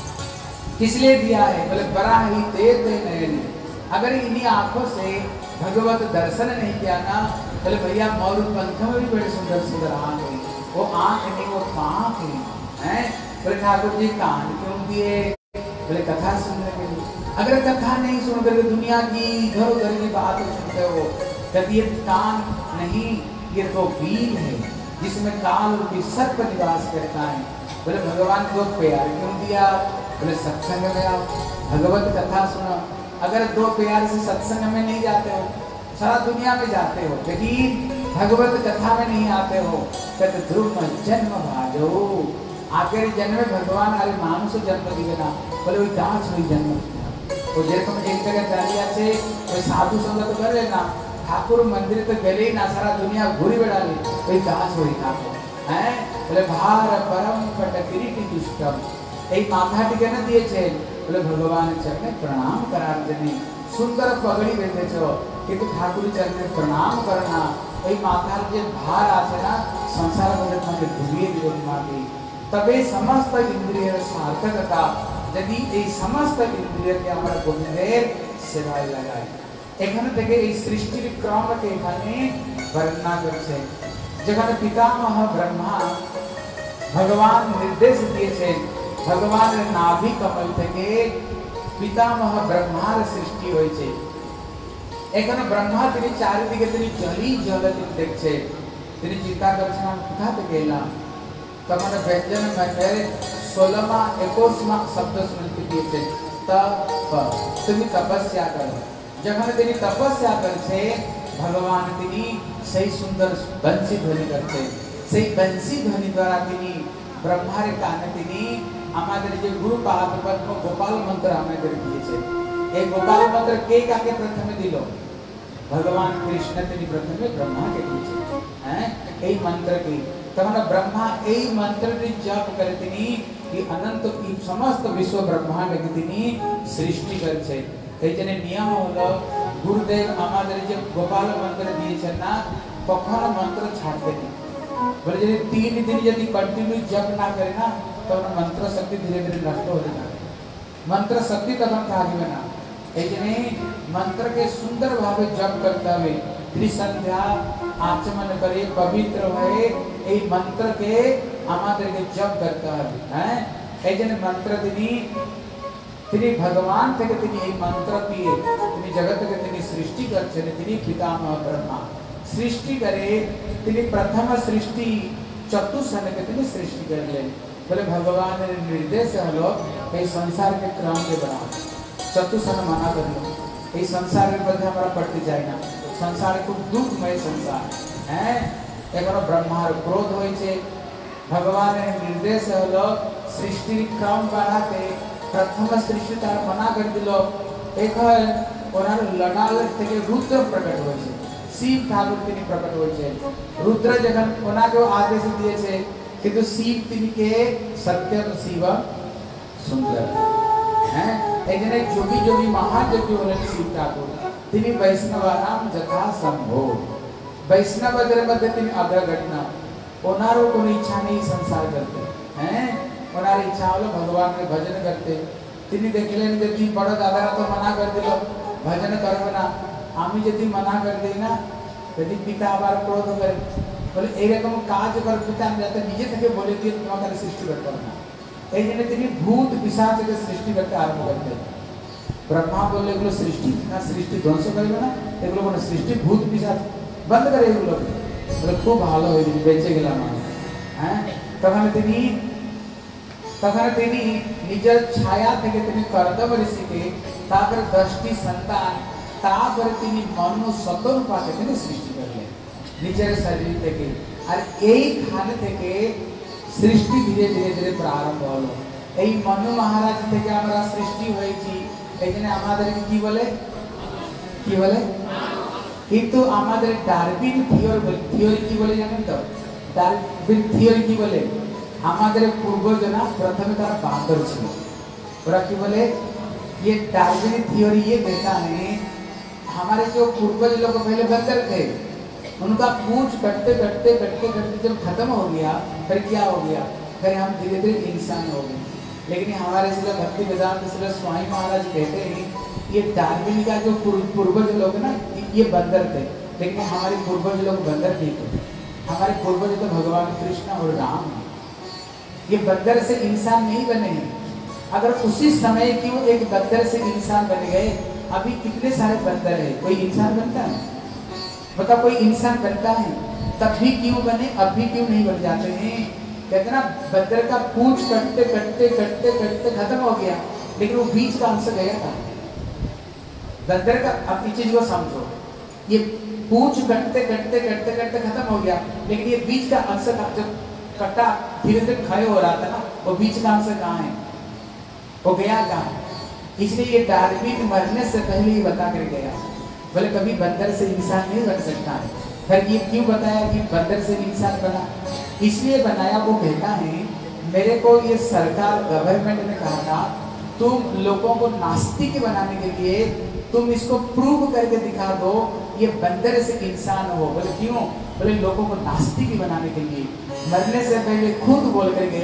किसलिए दिया है बोले बड़ा ही तेज नयन अगर इन्हीं आंखों से भगवत दर्शन नहीं किया ना बोले भैया मौर पंख में भी बड़े सुंदर सुंदर आंख है वो आंख नहीं वो पांख है बोले ठाकुर जी कान क्यों दिए बोले कथा सुनने के लिए अगर कथा नहीं सुन करके दुनिया की इधर उधर की बात सुनते हो कभी ये कान नहीं ये तो बीन है जिसमें काल रूपी सर्प निवास करता है बोले भगवान को प्यार क्यों दिया बोले सत्संग में आओ भगवत कथा सुनो अगर दो प्यार से सत्संग में नहीं जाते हो सारा दुनिया में जाते हो लेकिन भगवत कथा में नहीं आते हो कहते ध्रुव जन्म भाजो आखिर जन्म में भगवान अरे मानुष जन्म दिए ना बोले वही गाँच हुई जन्म वो जैसे एक जगह जालिया से कोई साधु संगत कर लेना ठाकुर मंदिर तो गले ना सारा दुनिया घूरी बेड़ा ली कोई गाँच हुई ठाकुर हैं बोले भार परम पट किरीटी दुष्टम एक माथा टिके न दिए छे बोले भगवान चरणे प्रणाम करार जने सुंदर पगड़ी बेंधे छो किंतु ठाकुर चरणे प्रणाम करना एक माथा जे भार आछे ना संसार बजट में डूबिए दिए माटी तबे समस्त इंद्रिय सार्थकता यदि এই সমস্ত ইন্দ্রিয়কে আমরা গোবিন্দের সেবায় লাগাই। এখানে থেকে এই সৃষ্টির ক্রমকে এখানে বর্ণনা করেছে। যেখানে পিতামহ ব্রহ্মা ভগবান নির্দেশ দিয়েছেন, ভগবানের নাভি কমল থেকে পিতামহ ব্রহ্মার সৃষ্টি হয়েছে। এখানে ব্রহ্মা তিনি চারিদিকে তিনি জলই জল তিনি দেখছেন, তিনি চিন্তা করছেন আমি কোথা থেকে এলাম। তখন ব্যঞ্জন মন্ডলে 16মা 21মা শব্দ স্মৃতি দিয়েছে, তুমি তপস্যা করো। যখন তিনি তপস্যা করছে ভগবান তিনি সেই সুন্দর বংশী ধ্বনি করছে, সেই বংশী ধ্বনি দ্বারা তিনি ব্রহ্মার কানে তিনি আমাদের যে গুরু পাদ পদ্ম গোপাল মন্ত্র আমাদের দিয়েছে। এই গোপাল মন্ত্র কে কাকে প্রথমে দিল? ভগবান কৃষ্ণ তিনি প্রথমে ব্রহ্মাকে দিয়েছে। হ্যাঁ, এই মন্ত্রকে তখন ব্রহ্মা এই মন্ত্রটি জপ করে তিনি এই অনন্ত এই সমস্ত বিশ্ব ব্রহ্মাণ্ডকে তিনি সৃষ্টি করেছে। এই জন্য নিয়ম হলো গুরুদেব আমাদের যে গোপাল মন্ত্র দিয়েছেন না, কখনো মন্ত্র ছাড়বেন না। বলে যদি 3 দিন যদি কন্টিনিউ জপ না করে না তখন মন্ত্র শক্তি ধীরে ধীরে নষ্ট হয়ে যাবে, মন্ত্র শক্তি তখন থাকবে না। এই জন্য মন্ত্রকে সুন্দর ভাবে জপ করতে হবে। ত্রিসন্ধ্যা আচমন করে পবিত্র হয়ে এই মন্ত্রকে আমাদেরকে জপ করতে হবে। হ্যাঁ, এই জন্য মন্ত্র তিনি ভগবান থেকে তিনি এই মন্ত্র দিয়ে তিনি জগৎকে তিনি সৃষ্টি করছেন। তিনি পিতামহ ব্রহ্মা সৃষ্টি করে তিনি প্রথম সৃষ্টি চতুষ্সনকে তিনি সৃষ্টি করলেন। বলে ভগবানের নির্দেশ হলো এই সংসার के क्रम के बनाओ, चतुष्सन माना करो। এই সংসারের মধ্যে আমরা পড়তে যাই না, সংসার খুব দুঃখময় সংসার। হ্যাঁ, এখন ব্রহ্মার ক্রোধ হয়েছে, ভগবানের নির্দেশ হলো সৃষ্টির ক্রম বাড়াতে প্রথম সৃষ্টি তার মনা করে দিল। এখন ওনার লড়াল থেকে রুদ্র প্রকট হয়েছে, শিব ঠাকুর তিনি প্রকট হয়েছে। রুদ্র যখন ওনাকে আদেশ দিয়েছে কিন্তু শিব তিনি কে সত্যম শিব সুন্দর। হ্যাঁ, এখানে যোগী যোগী মহাযোগী হলেন শিব ঠাকুর, তিনি বৈষ্ণবানাম যথা সম্ভব, বৈষ্ণবদের মধ্যে তিনি অগ্রগণ্য। ওনারও কোনো ইচ্ছা নেই সংসার করতে। হ্যাঁ, ওনার ইচ্ছা হলো ভগবানের ভজন করতে। তিনি দেখলেন যে তুই বড় দাদারা তো মানা করে দিল ভজন করবে না, আমি যদি মানা করে দিই না যদি পিতা আবার ক্রোধ করে, বলে এইরকম কাজ করে পিতা আমি যাতে নিজে থেকে বলে দিয়ে তোমাকে সৃষ্টি করতে হবে না। এই জন্য তিনি ভূত পিশাচকে সৃষ্টি করতে আরম্ভ করতেন। ব্রহ্মা বললে এগুলো সৃষ্টি না, সৃষ্টি ধ্বংস করবে না, এগুলো কোনো সৃষ্টি ভূত পিশাচ বন্ধ করে এগুলো। বলে খুব ভালো হয়ে বেঁচে গেলাম আমি। হ্যাঁ, তখন তিনি নিজের ছায়া থেকে তিনি কর্দম ঋষিকে, তারপরে 10টি সন্তান, তারপরে তিনি মনু শতরূপাকে তিনি সৃষ্টি করলেন নিজের শরীর থেকে। আর এইখানে থেকে সৃষ্টি ধীরে ধীরে ধীরে প্রারম্ভ হলো। এই মনু মহারাজ থেকে আমরা সৃষ্টি হয়েছি। এই জন্য আমাদেরকে কি বলে কিন্তু আমাদের ডারউইন থিওরি কি বলে জানেন তো? ডারউইন থিওরি কি বলে? আমাদের পূর্বজরা প্রথমে তারা बांदर ছিল। ওরা কি বলে? ये डार्विन थ्योरी ये कहता है हमारे जो पूर्वज लोग पहले बंदर थे, उनका पूंछ कटते कटते कटते कटते जब खत्म हो गया फिर क्या हो गया, फिर हम धीरे धीरे इंसान हो गए। लेकिन हमारे इसलिए भक्ति वेदांत इसलिए स्वामी महाराज कहते हैं ये डार्विन का जो पूर्वज लोग ना ये बंदर थे, लेकिन हमारे पूर्वज लोग बंदर नहीं थे। हमारे पूर्वज तो भगवान कृष्ण और राम है। ये बंदर से इंसान नहीं बने हैं। अगर उसी समय क्यों एक बंदर से इंसान बन गए, अभी कितने सारे बंदर है, कोई इंसान बनता है? मतलब कोई इंसान बनता है तब भी क्यों बने, अब भी क्यों नहीं बन जाते हैं? कहते ना बंदर का पूंछ कटते कटते कटते कटते खत्म हो गया, लेकिन वो बीच का अंश गया था बंदर का। अब इस चीज को समझो, ये पूंछ कटते कटते कटते कटते खत्म हो गया, लेकिन ये बीच का अंश जब कटा धीरे धीरे क्षय हो रहा था ना, वो बीच का अंश कहाँ है, वो गया कहाँ? इसलिए ये डार्विन मरने से पहले ही बता कर गया, बोले कभी बंदर से इंसान नहीं बन सकता है। फिर ये क्यों बताया कि बंदर से इंसान बना? इसलिए बनाया, वो कहता है मेरे को ये सरकार गवर्नमेंट ने कहा था तुम लोगों को नास्तिक बनाने के लिए तुम इसको प्रूव करके दिखा दो ये बंदर से इंसान हो। बोले क्यों? बोले लोगों को नास्तिक बनाने के लिए। मरने से पहले खुद बोल कर गया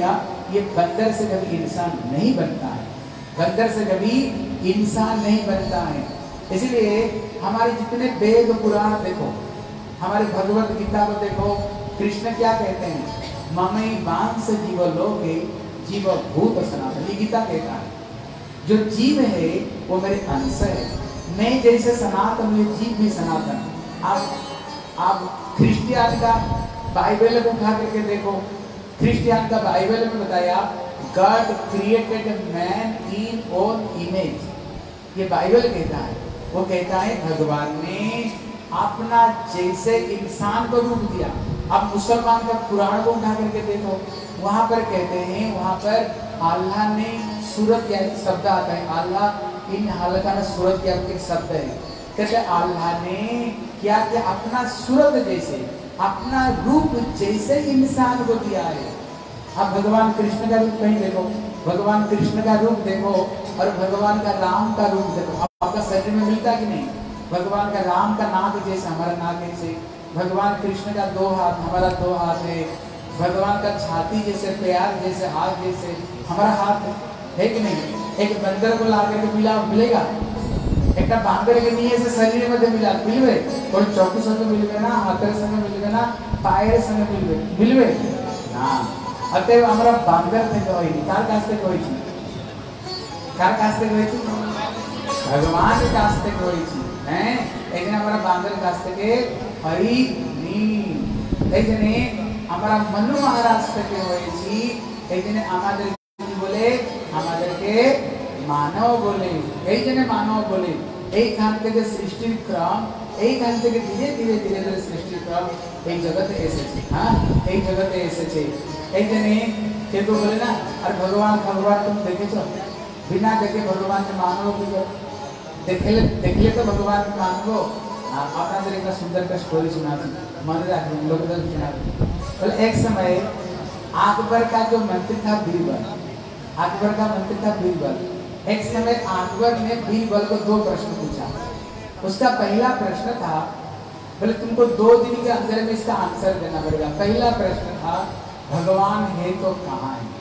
ये बंदर से कभी इंसान नहीं बनता है, बंदर से कभी इंसान नहीं बनता है। इसलिए हमारे जितने वेद पुराण देखो, हमारे भगवत गीता को देखो, कृष्ण क्या कहते हैं, ममई वांस जीव लोके जीव भूत सनातन, ये गीता कहता है जो जीव है वो मेरे अंश है, मैं जैसे सनातन ये जीव भी सनातन। आप क्रिश्चियन का बाइबल को उठा करके देखो, क्रिश्चियन का बाइबल में बताया God created man in own image, ये बाइबल कहता है। वो कहता है भगवान ने अपना जैसे इंसान को रूप दिया। आप मुसलमान का कुरान को उठा करके देखो, वहां पर कहते हैं, वहां पर अल्लाह ने सूरत या शब्द आता है, अल्लाह इन हालत में सूरत या एक शब्द है, कहते अल्लाह ने क्या किया, अपना सूरत जैसे, अपना रूप जैसे इंसान को दिया है। अब भगवान कृष्ण का रूप कहीं देखो, भगवान कृष्ण का रूप देखो और भगवान का राम का रूप देखो, आपका शरीर में मिलता कि नहीं? भगवान का राम का नाक जैसे, हमारा नाक जैसे, भगवान कृष्ण का 2 हाथ, हमारा 2 हाथ है, भगवान का छाती जैसे, पैर जैसे, हाथ जैसे, हमारा हाथ है कि नहीं? एक बंदर को ला करके मिलेगा, एक बांदर के नीचे से शरीर में मिला मिलवे, और चौकी संग मिलवे ना, हाथर संग मिलवे ना, पायर संग मिलवे ना। अतएव हमारा बांदर थे कोई कार कास्ते कोई छी, कार कास्ते कोई छी, भगवान के कास्ते कोई छी हैं। एक हमारा बांदर कास्ते के हरि नी, एक ने हमारा मनु महाराज के होई छी, एक ने हमारे बोले, हमारे के मानव बोले, एक जने मानव बोले। एक खान के जो सृष्टि क्रम, एक खान के धीरे धीरे धीरे धीरे सृष्टि क्रम, एक जगत ऐसे छे, हाँ एक जगत ऐसे छे। एक जने के तो बोले ना, अरे भगवान भगवान तुम देखे छो, बिना देखे भगवान के मानव की देख ले तो भगवान के मानव। अपना जरा एक सुंदर का स्टोरी सुना थी, मन रख लोग सुना थी। बोले एक समय अकबर का जो मंत्री था बीरबल, अकबर का मंत्री था बीरबल। एक समय अकबर ने बीरबल को 2 प्रश्न पूछा। उसका पहला प्रश्न था, बोले तुमको 2 दिन के अंदर में इसका आंसर देना पड़ेगा। पहला प्रश्न था भगवान है तो कहाँ है।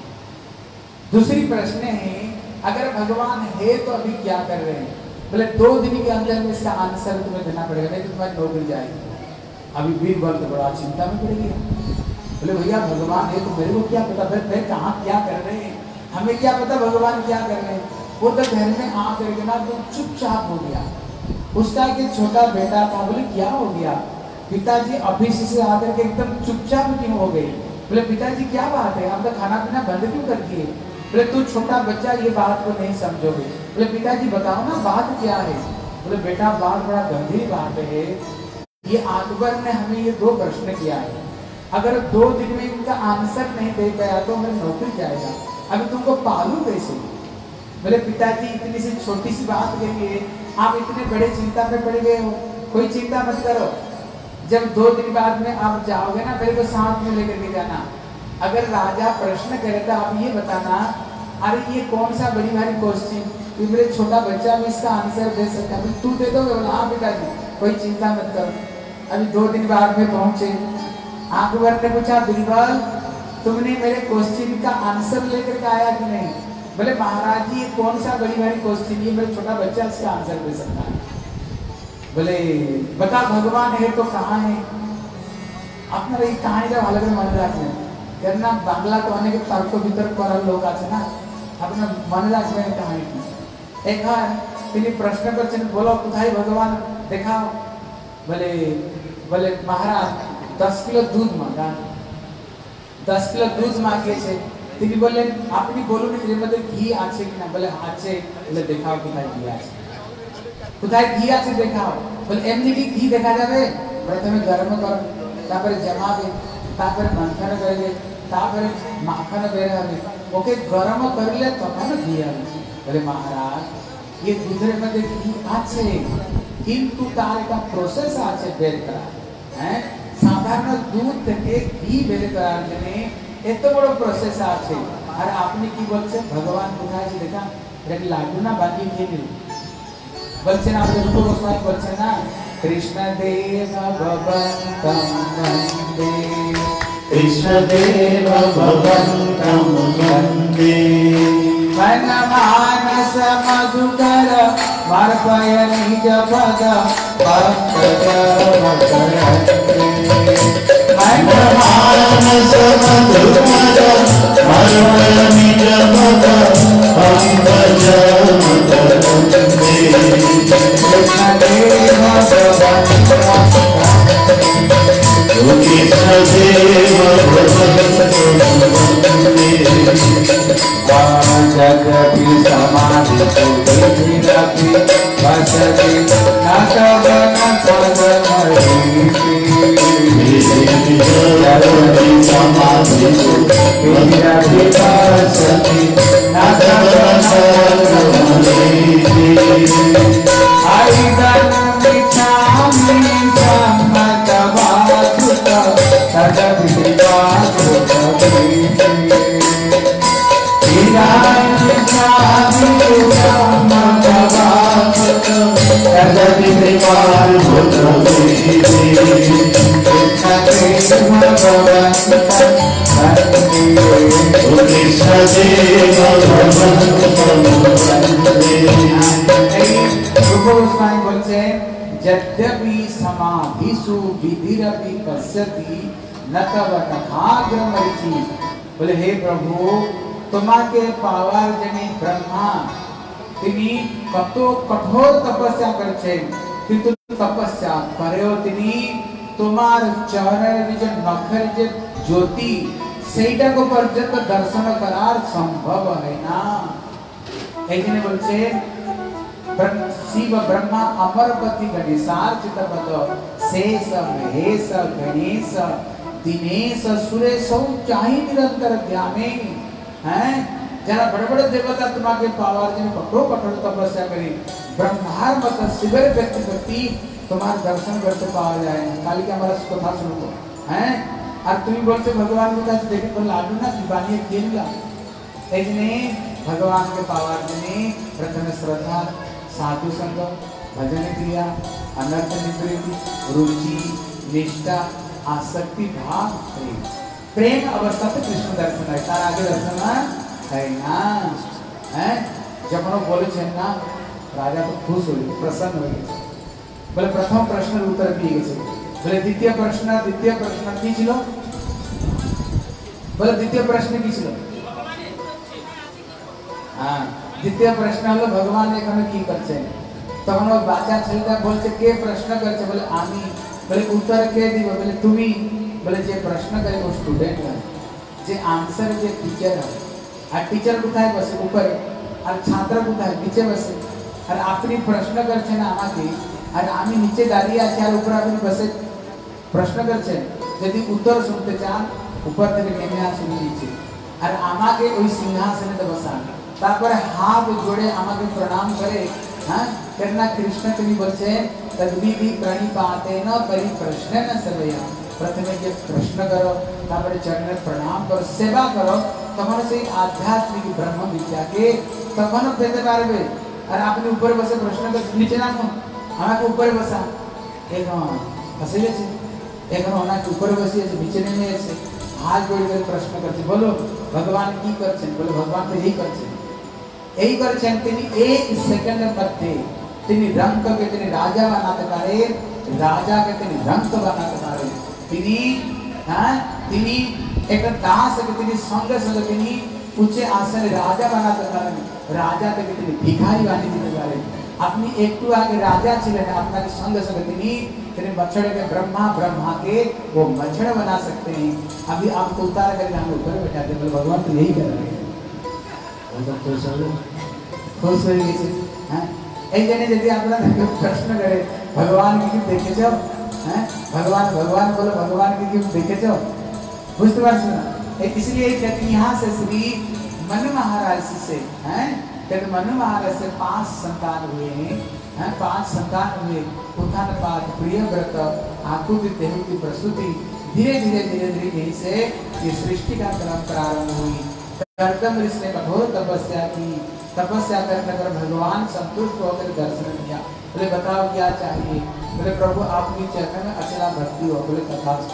दूसरी प्रश्न है अगर भगवान है तो अभी क्या कर रहे हैं। बोले 2 दिन के अंदर में इसका आंसर तुम्हें देना पड़ेगा, नहीं तो तुम्हारी नौकरी जाएगी। अभी बीरबल तो बड़ा चिंता में पड़ गया। बोले भैया भगवान है तो मेरे को क्या पता, मैं कहाँ क्या कर रहे हैं, हमें क्या पता भगवान क्या कर रहे हैं। वो तो घर में आ करके ना तो चुपचाप हो गया। उसका एक छोटा बेटा था, बोले क्या हो गया पिताजी, ऑफिस से आकर के एकदम चुपचाप क्यों हो गई। बोले पिताजी क्या बात है, आप तो खाना पीना बंद क्यों कर दिए। बोले तू छोटा बच्चा ये बात को नहीं समझोगे। बोले पिताजी बताओ ना बात क्या है। बोले बेटा बात बड़ा गंभीर बात है, ये अकबर ने हमें ये 2 प्रश्न किया है, अगर 2 दिन में इनका आंसर नहीं दे पाया तो मेरी नौकरी जाएगा, अभी तुमको पालू कैसे। बोले पिताजी इतनी सी छोटी सी बात के लिए आप इतने बड़े चिंता में पड़ गए हो, कोई चिंता मत करो, जब 2 दिन बाद में आप जाओगे ना मेरे को साथ में लेकर के जाना। अगर राजा प्रश्न करे तो आप ये बताना, अरे ये कौन सा बड़ी भारी क्वेश्चन, कि मेरे छोटा बच्चा भी इसका आंसर दे सकता है, तू दे दोगे। बोला हाँ पिताजी कोई चिंता मत करो। अभी 2 दिन बाद में पहुंचे, अकबर ने पूछा बीरबल तुमने मेरे क्वेश्चन का आंसर लेकर के आया कि नहीं। बोले महाराज जी ये कौन सा बड़ी भारी क्वेश्चन, ये मेरा छोटा बच्चा इसका आंसर दे सकता है। बोले बता भगवान है तो कहाँ है। আপনারা এই কাহিনীটা ভালো করে মনে রাখবেন, কেননা বাংলা তো অনেক তর্ক বিতর্ক করার লোক আছে না, আপনারা মনে রাখবেন কাহিনীটি। একবার তিনি প্রশ্ন করছেন, বলো কোথায় ভগবান দেখাও। বলে বলে মহারাজ 10 কিলো দুধ মাঙ্গা, 10 কিলো দুধ মাগিয়েছে। তিনি বললেন আপনি বলুন এর মধ্যে ঘি আছে কিনা। বলে আছে। বলে দেখাও কোথায় ঘি আছে, কোথায় ঘি আছে দেখাও। বলে এমনি কি ঘি দেখা যাবে, প্রথমে গরম করো, তারপরে জমাবে, তারপরে মন্থন করবে, তারপরে মাখন বের হবে, ওকে গরম করলে তখন ঘি হবে। বলে মহারাজ ये दूधের মধ্যে ঘি আছে কিন্তু তার একটা প্রসেস আছে বের করা, হ্যাঁ সাধারণ দুধ থেকে ঘি বের করার জন্য এত বড় প্রসেস আছে। আর আপনি কি বলছেন ভগবান কোথায় আছে দেখা, এটা লাড্ডু না বাকি খেয়ে নিল। বলছেন আপনি রূপ গোস্বামী বলছেন না, কৃষ্ণ দেব ভগবন্তম বন্দে कृष्णदेव भगवन्तं वन्दे मनमानस मधुकर मर्पय निज पद मनमानस मधुकर मर्पय निज पद पंकज वन्दे कृष्णदेव कृष्णदेव भगवन्तं वन्दे जगति समाधि सुधि वसति नतवन पद जगति समाधि सुधि वसति नतवन हरिदन मिच्छामि सम्मतवासुत तदपि यद्यपि समाधिषु विधिरपि पश्यति न तव नखाग्रमरिचि। बोले हे प्रभु तुम्हारे पावर जने ब्रह्मा तिनी कतो कठोर तपस्या करछे किंतु तपस्या करेओ तिनी तुम्हार चरण निज नखर जे ज्योति सेटा को पर्यंत दर्शन करार संभव है ना। एजने बोलछे शिव ब्रह्मा अमरपति गणेशार्चित पद शेष महेश गणेश दिनेश सुरेश चाहि निरंतर ध्याने हैं। जरा बड़े बड़े देवता तुम्हारे पावर जिन कठोर कठोर तपस्या करी ब्रह्मार मत शिविर व्यक्ति व्यक्ति तुम्हारे दर्शन करते पाया जाए। काली के हमारा कथा सुनो हैं और तुम बोलते भगवान को कैसे देखे तो लाडू ना दीवानी खेलगा। एजने भगवान के पावर जिने प्रथम श्रद्धा साधु संग भजन क्रिया अनर्थ निवृत्ति रुचि निष्ठा आसक्ति भाव प्रेम अवस्था से कृष्ण दर्शन है। तार आगे दर्शन है ना हैं। जब हम बोले छे ना राजा तो खुश हो गए प्रसन्न हो गए। बोले प्रथम प्रश्न उत्तर दिए गए। बोले द्वितीय प्रश्न खींच लो। बोले द्वितीय प्रश्न खींच लो। हाँ द्वितीय प्रश्न हलो भगवान एखाने की करछे तखन ओ बाचा छेलटा बोलछे के प्रश्न करछे बोले आमी। बोले उत्तर के दिबो बोले तुमी। बोले जे प्रश्न करे वो स्टूडेंट है जे आंसर जे टीचर है। और टीचर कोथाय बसे ऊपर और छात्र कोथाय नीचे बसे और अपनी प्रश्न करछे ना आमाके और आमी नीचे दाঁড়িয়ে আছি আর ऊपर আপনি बसे प्रश्न करछे यदि उत्तर শুনতে চান ऊपर থেকে নেমে আসুন নিচে और আমাকে ওই সিংহাসনে বসান तापर हाथ जोड़े आमाके प्रणाम करे। हाँ करना कृष्ण तुम्हें बोलते तद्विधि प्रणिपाते न परि प्रश्न न सेवया। प्रथमे जब प्रश्न करो तापर चरण प्रणाम करो सेवा करो तखन से आध्यात्मिक ब्रह्म विद्या के तखन पेते पारबे। और आपने ऊपर बसे प्रश्न कर नीचे ना আমাকে ऊपर बसा एक हंसले छे एक ओना के ऊपर बसी है नीचे नहीं है हाथ जोड़ कर प्रश्न करते बोलो भगवान की करछे। बोले भगवान तो यही करछे यही करछे तिनी एक सेकंड मध्य तिनी रंग के तिनी राजा बनाते पारे राजा के तिनी रंग बनाते पारे तिनी हां तिनी एक दास के तिनी संग संग तिनी ऊंचे आसन राजा बनाते पारे राजा के तिनी भिखारी बनी दिते पारे। अपनी एकटू आगे राजा छिलेन अपना के संग संग तिनी मच्छर के ब्रह्मा ब्रह्मा के वो मच्छर बना सकते हैं। अभी आपको उतार करके हम ऊपर बैठा दे बोले भगवान तो यही कर रहे हैं। खुश हो गए हैं एक जने यदि आपना प्रश्न करे भगवान की देखे छो हैं भगवान भगवान बोलो भगवान की देखे छो बुझते बात सुना। इसलिए कहते यहाँ से श्री मनु महाराज से हैं कहते मनु महाराज से 5 संतान हुए हैं। 5 संतान हुए उत्थानपाद प्रियव्रत आकुति देहुति प्रसूति धीरे धीरे यहीं से ये सृष्टि का क्रम प्रारंभ हुई। कर्दम ऋषि ने कठोर तपस्या की तपस्या करने पर भगवान संतुष्ट होकर दर्शन दिया। बोले बताओ क्या चाहिए। बोले प्रभु आपकी चरण में अचला भक्ति हो। बोले तथास्तु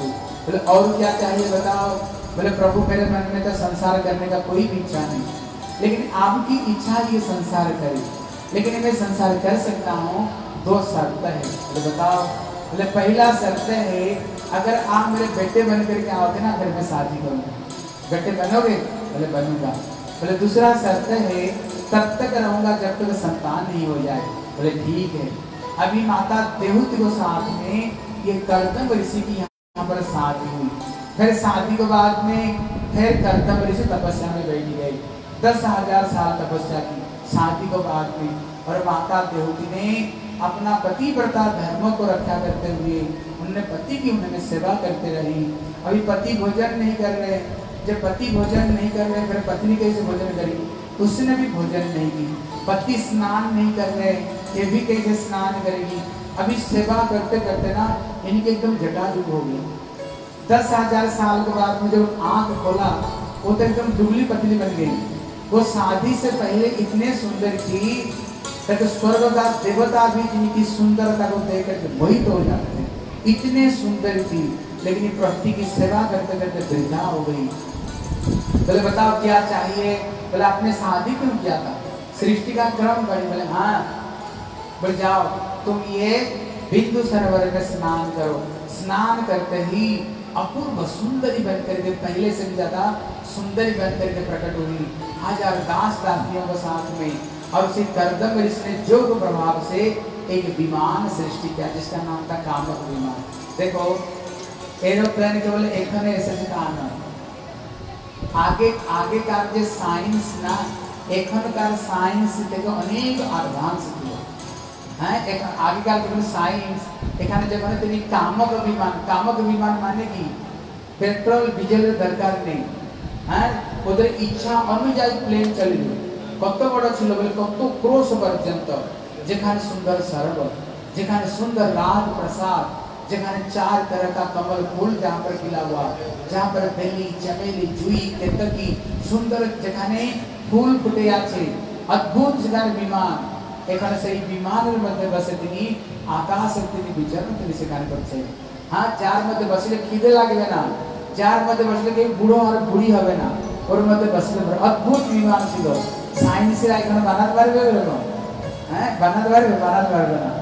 बोले और क्या चाहिए बताओ? बोले प्रभु मेरे मन में तो संसार करने का कोई भी इच्छा नहीं, लेकिन आपकी इच्छा ये संसार करे, लेकिन मैं संसार कर सकता हूँ, दो शर्त है। बोले बताओ? बोले पहला शर्त है अगर आप मेरे बेटे बन करके आओगे ना घर में शादी करूँगा। बेटे बनोगे? बोले बनूंगा। बोले दूसरा शर्त है तब तक रहूंगा जब तक संतान नहीं हो जाए। बोले ठीक है। अभी माता देवहूति को साथ में ये कर्दम ऋषि की यहाँ पर शादी हुई, फिर शादी के बाद में फिर कर्दम ऋषि तपस्या में बैठ गए, 10,000 साल तपस्या की शादी के बाद में। और माता देवहूति ने अपना पतिव्रता धर्म को रक्षा करते हुए उन्होंने पति की उन्होंने सेवा करते रही। अभी पति भोजन नहीं कर रहे, जब पति भोजन नहीं कर रहे फिर पत्नी कैसे भोजन करेगी? उसने भी भोजन नहीं की। पति स्नान नहीं कर रहे, ये भी कैसे स्नान करेगी? अभी सेवा करते करते ना इनके एकदम जटाजुट हो गई। 10,000 साल के बाद में जब आंख खोला वो तो एकदम दुबली पतली बन गई। वो शादी से पहले इतने सुंदर थी कि स्वर्ग का देवता भी इनकी सुंदरता को देख करके मोहित हो जाते थे, इतने सुंदर थी। लेकिन ये पति की सेवा करते करते वृद्धा हो गई। बोले बताओ क्या चाहिए? बोले आपने शादी क्यों किया था? सृष्टि का क्रम करी। बोले हाँ। बोले जाओ तुम ये बिंदु सरोवर में स्नान करो। स्नान करते ही अपूर्व सुंदरी बनकर के पहले से भी ज्यादा सुंदरी बनकर के प्रकट हुई, 1000 दास दासियों के साथ में। और उसी कर्दम ऋषि ने योग प्रभाव से एक विमान सृष्टि किया जिसका नाम था कामक विमान। देखो एरोप्लेन केवल एक ऐसे आना आगे आगे का जो साइंस ना एखनकार साइंस देखो अनेक एडवांस किया है। एक आगे का केवल साइंस एखाने जब मैंने तेरी कामक विमान माने की पेट्रोल डीजल दरकार नहीं है। ওদের ইচ্ছা অনুযায়ী প্লেন চলবে। কত বড় ছিল বলে কত ক্রোশ পর্যন্ত, যেখানে সুন্দর সরোবর, যেখানে সুন্দর राज प्रसाद, যেখানে 4 तरह का कमल फूल जहाँ पर खिला हुआ, जहाँ पर बेली चमेली जुई केतकी सुंदर যেখানে ফুল ফুটে আছে, অদ্ভুত যেখানে বিমান, এখানে সেই বিমানের মধ্যে বসে তিনি আকাশের তিনি বিচরণ তিনি সেখানে করছেন। হ্যাঁ, যার মধ্যে বসলে খিদে লাগবে না, যার মধ্যে বসলে কেউ বুড়ো আর বুড়ি হবে না, ওর মধ্যে বসলে অদ্ভুত বিমান ছিল। সায়েন্সের এখানে বানাতে পারবে এরকম? হ্যাঁ, বানাতে পারবে না।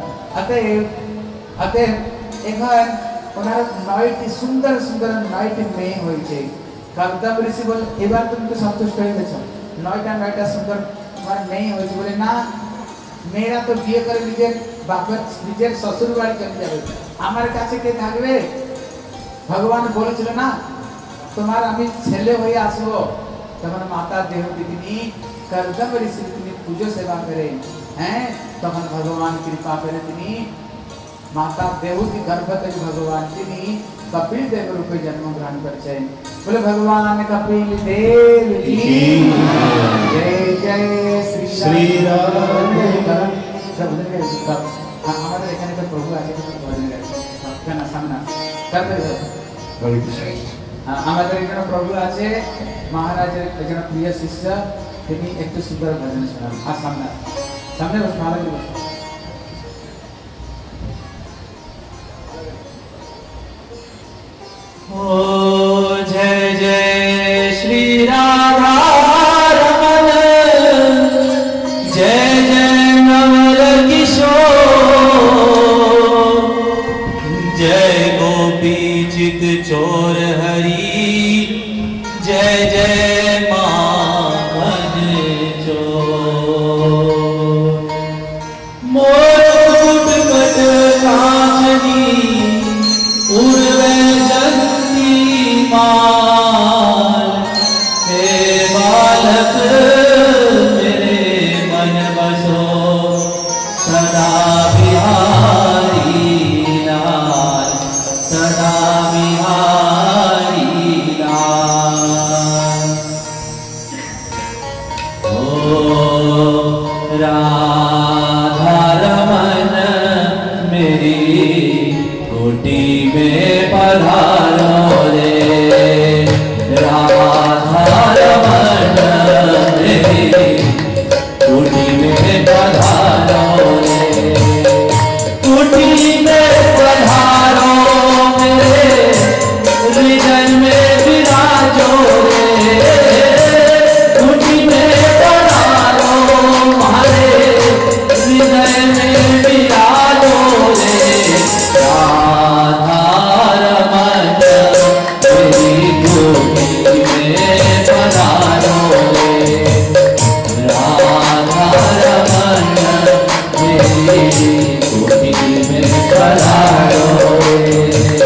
অতএব এখন ওনার 9টি সুন্দর সুন্দর 9টি মেয়ে হয়েছে। कर्दम ऋषि बोले এবার তুমি তো সন্তুষ্ট হয়ে গেছো, 9টা সুন্দর তোমার মেয়ে হয়েছে। বলে না, মেয়েরা তো বিয়ে করে নিজের শ্বশুর বাড়ি চলে যাবে, আমার কাছে কে থাকবে? ভগবান বলেছিল না তোমার আমি ছেলে হয়ে আসবো। তখন মাতা দেবহূতি তিনি कर्दम ऋषि তিনি পুজো সেবা করেন। হ্যাঁ, তখন ভগবান কৃপা করে তিনি माता देवहूति गर्भ तक भगवान তিনি कपिल देव रूपे जन्म ग्रहण करते। बोले भगवान कपिल देव की जय जय श्री राम। हमारे এখানে তো প্রভু আছে, কেন সামনে করবে? আমাদের এখানে প্রভু আছে, মহারাজের একজন প্রিয় শিষ্য, তিনি একটু সুন্দর ভজন শোনান। আর সামনে সামনে বস, মহারাজ বস। ओ जय जय श्री राधा रमन, जय जय नवल किशोर, जय गोपी चित चोर हरि, जय जय माखन चोर। मोर मुकुट कट कांचनी उड़वे हे बालक मेरे मन बसो, सदा बिहारी लाल, सदा बिहारी लाल। ओ राधा रमन मेरी कोटि में पधारो रे, कुटी में पधारो रे, कुटी में पधारो मेरे कोटि में पधारो रे।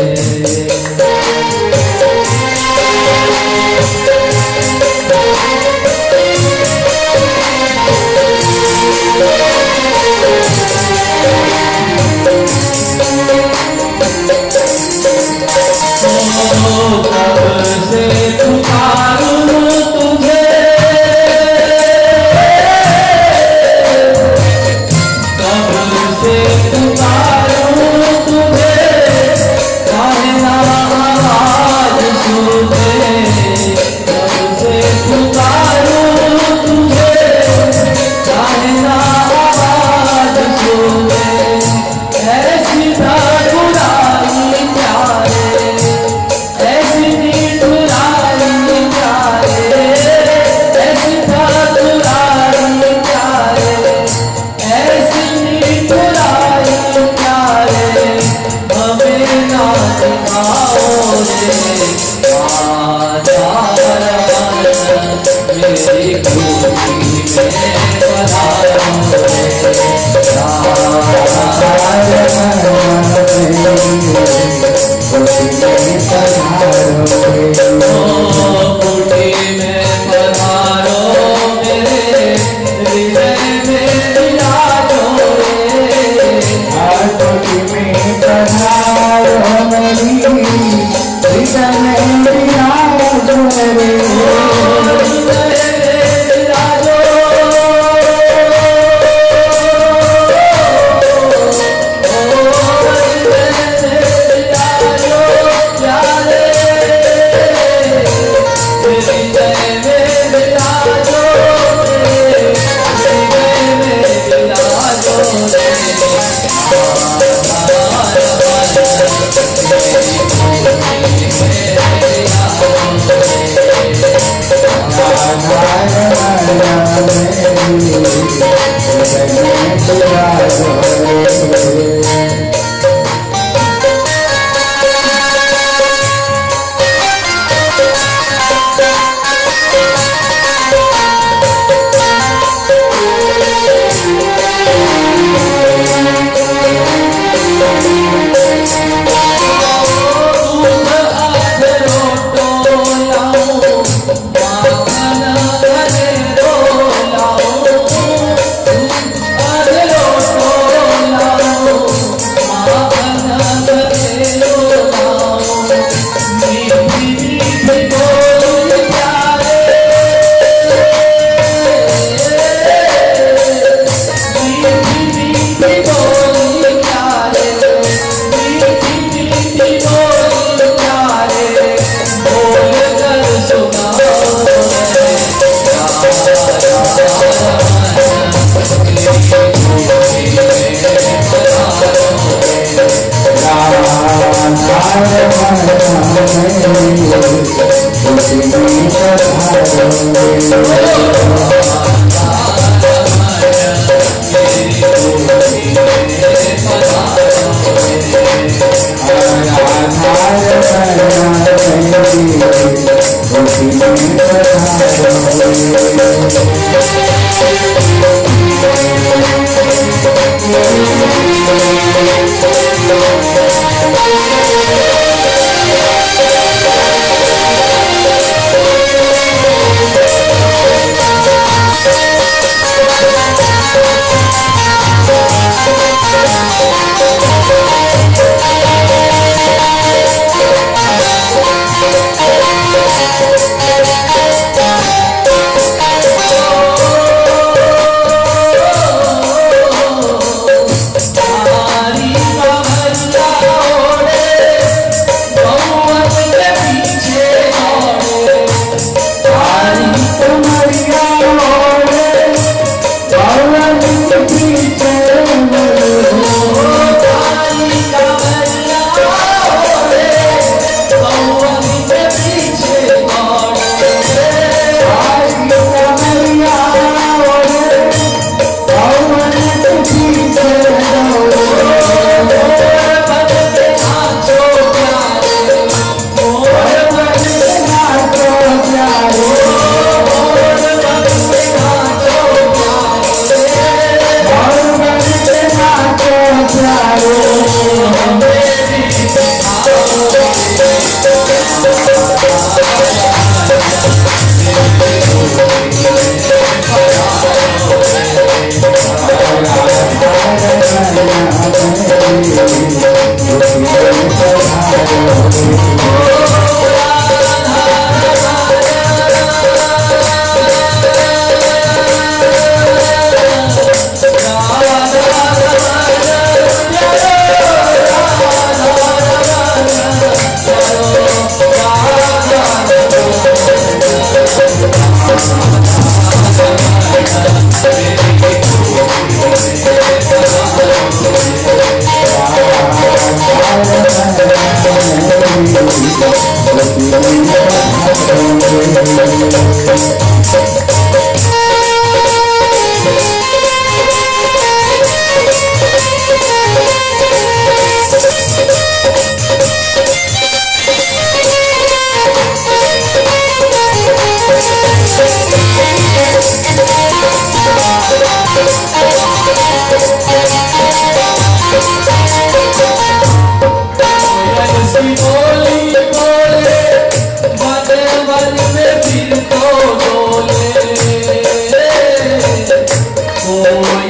कब से पुकारूं तुझे, कब से पुकारूं तुझे, चाहे ना आवाज सुने। कब से पुकारूं तुझे, चाहे ना आवाज सुने। ऐसी ठाकुरानी प्यारे, ऐसी निठुरानी प्यारे, ऐसी ठाकुरानी प्यारे, ऐसी निठुरानी प्यारे, हमें ना दिखाओ रे। मेरी कोटि में पधारो रे। कोटि में पधारो मेरे हृदय में विराजो रे। कोटि में पधारो मेरी हृदय में विराजो रे।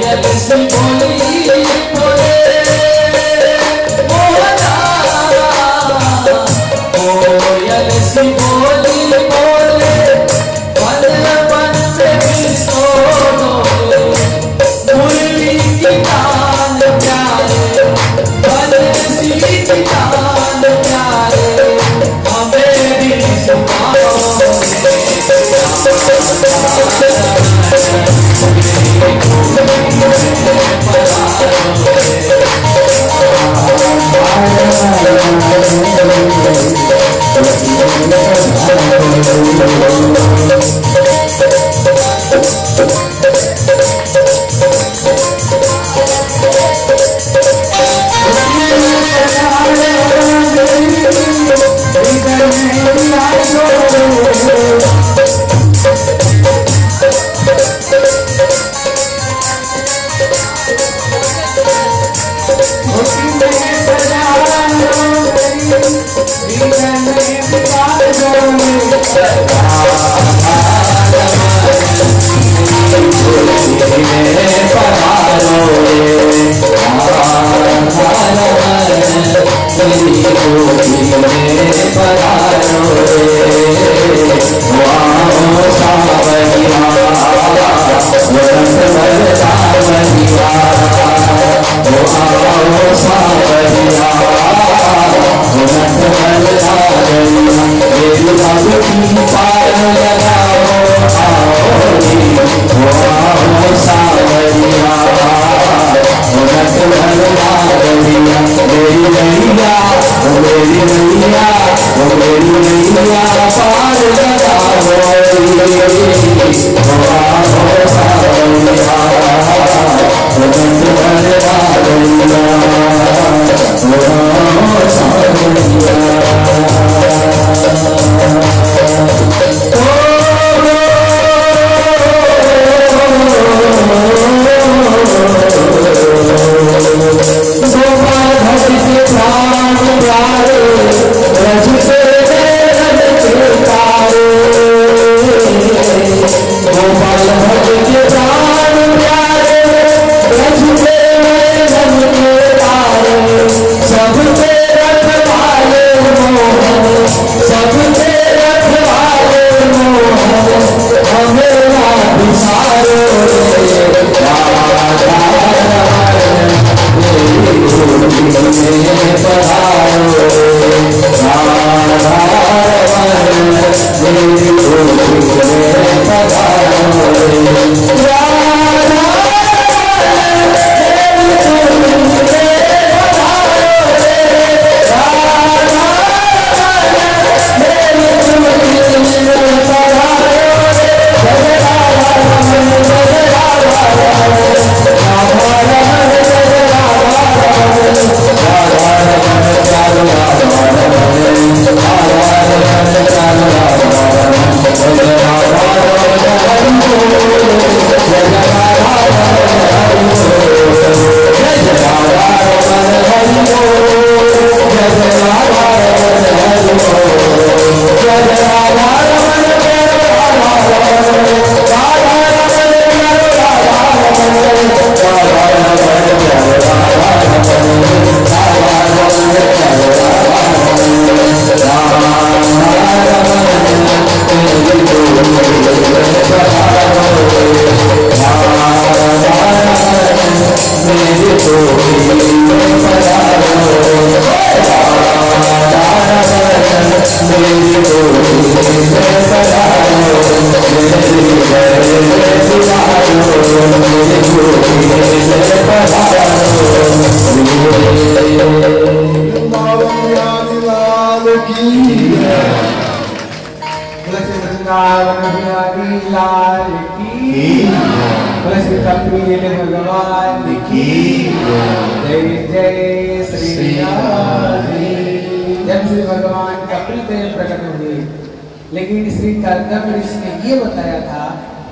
लेकिन श्री कर्दम ऋषि ने ये बताया था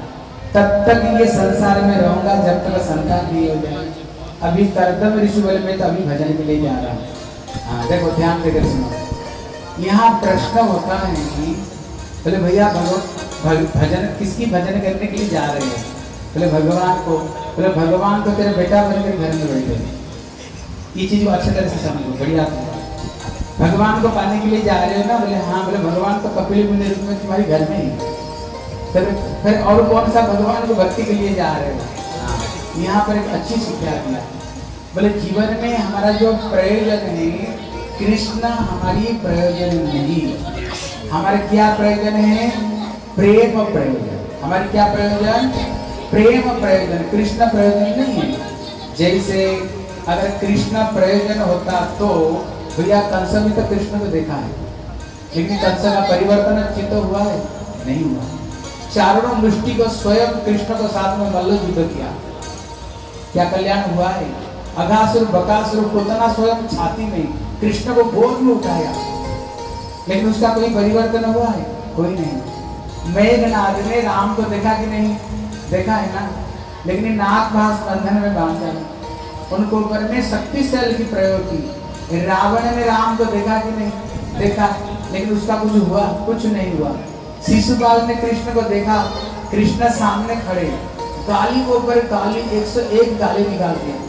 तब तक ये संसार में रहूंगा जब तक संतान नहीं हो जाए। अभी कर्दम ऋषि बोले मैं तो अभी भजन के लिए जा रहा हूँ। हाँ देखो ध्यान देकर सुनो। यहाँ प्रश्न होता है कि बोले भैया भजन किसकी भजन करने के लिए जा रहे हैं? बोले भगवान को, बोले भगवान को तेरे बेटा बनकर घर में बैठे। ये चीज को अच्छी तरह से समझो, बढ़िया। भगवान को पाने के लिए जा रहे हो ना? बोले हाँ। बोले भगवान तो कपिल मुनि रूप में तुम्हारे घर में ही, फिर और कौन सा भगवान को भक्ति के लिए जा रहे हो? यहाँ पर एक अच्छी शिक्षा दिया। बोले जीवन में हमारा जो प्रयोजन है कृष्ण हमारी प्रयोजन नहीं। हमारे क्या प्रयोजन है? प्रेम प्रयोजन। हमारे क्या प्रयोजन? प्रेम प्रयोजन, कृष्ण प्रयोजन नहीं है। जैसे अगर कृष्ण प्रयोजन होता तो भैया कंस में तो कृष्ण को देखा है, लेकिन कंस का परिवर्तन चित्त हुआ है? नहीं हुआ। चारों मुष्टि को स्वयं कृष्ण को साथ में मल्ल युद्ध किया, क्या कल्याण हुआ है? अघासुर बकासुर पुतना स्वयं छाती में कृष्ण को गोद में उठाया, लेकिन उसका कोई परिवर्तन हुआ है? कोई नहीं। मेघनाद ने राम को देखा कि नहीं? देखा है ना, लेकिन नाग भास बंधन में बांधा, उनको ऊपर में शक्तिशाली की प्रयोग की। रावण ने राम को देखा कि नहीं? देखा, लेकिन उसका कुछ हुआ? कुछ नहीं हुआ। शिशुपाल ने कृष्ण को देखा, कृष्ण सामने खड़े, गाली के ऊपर गाली, 101 गाली निकाल दिया,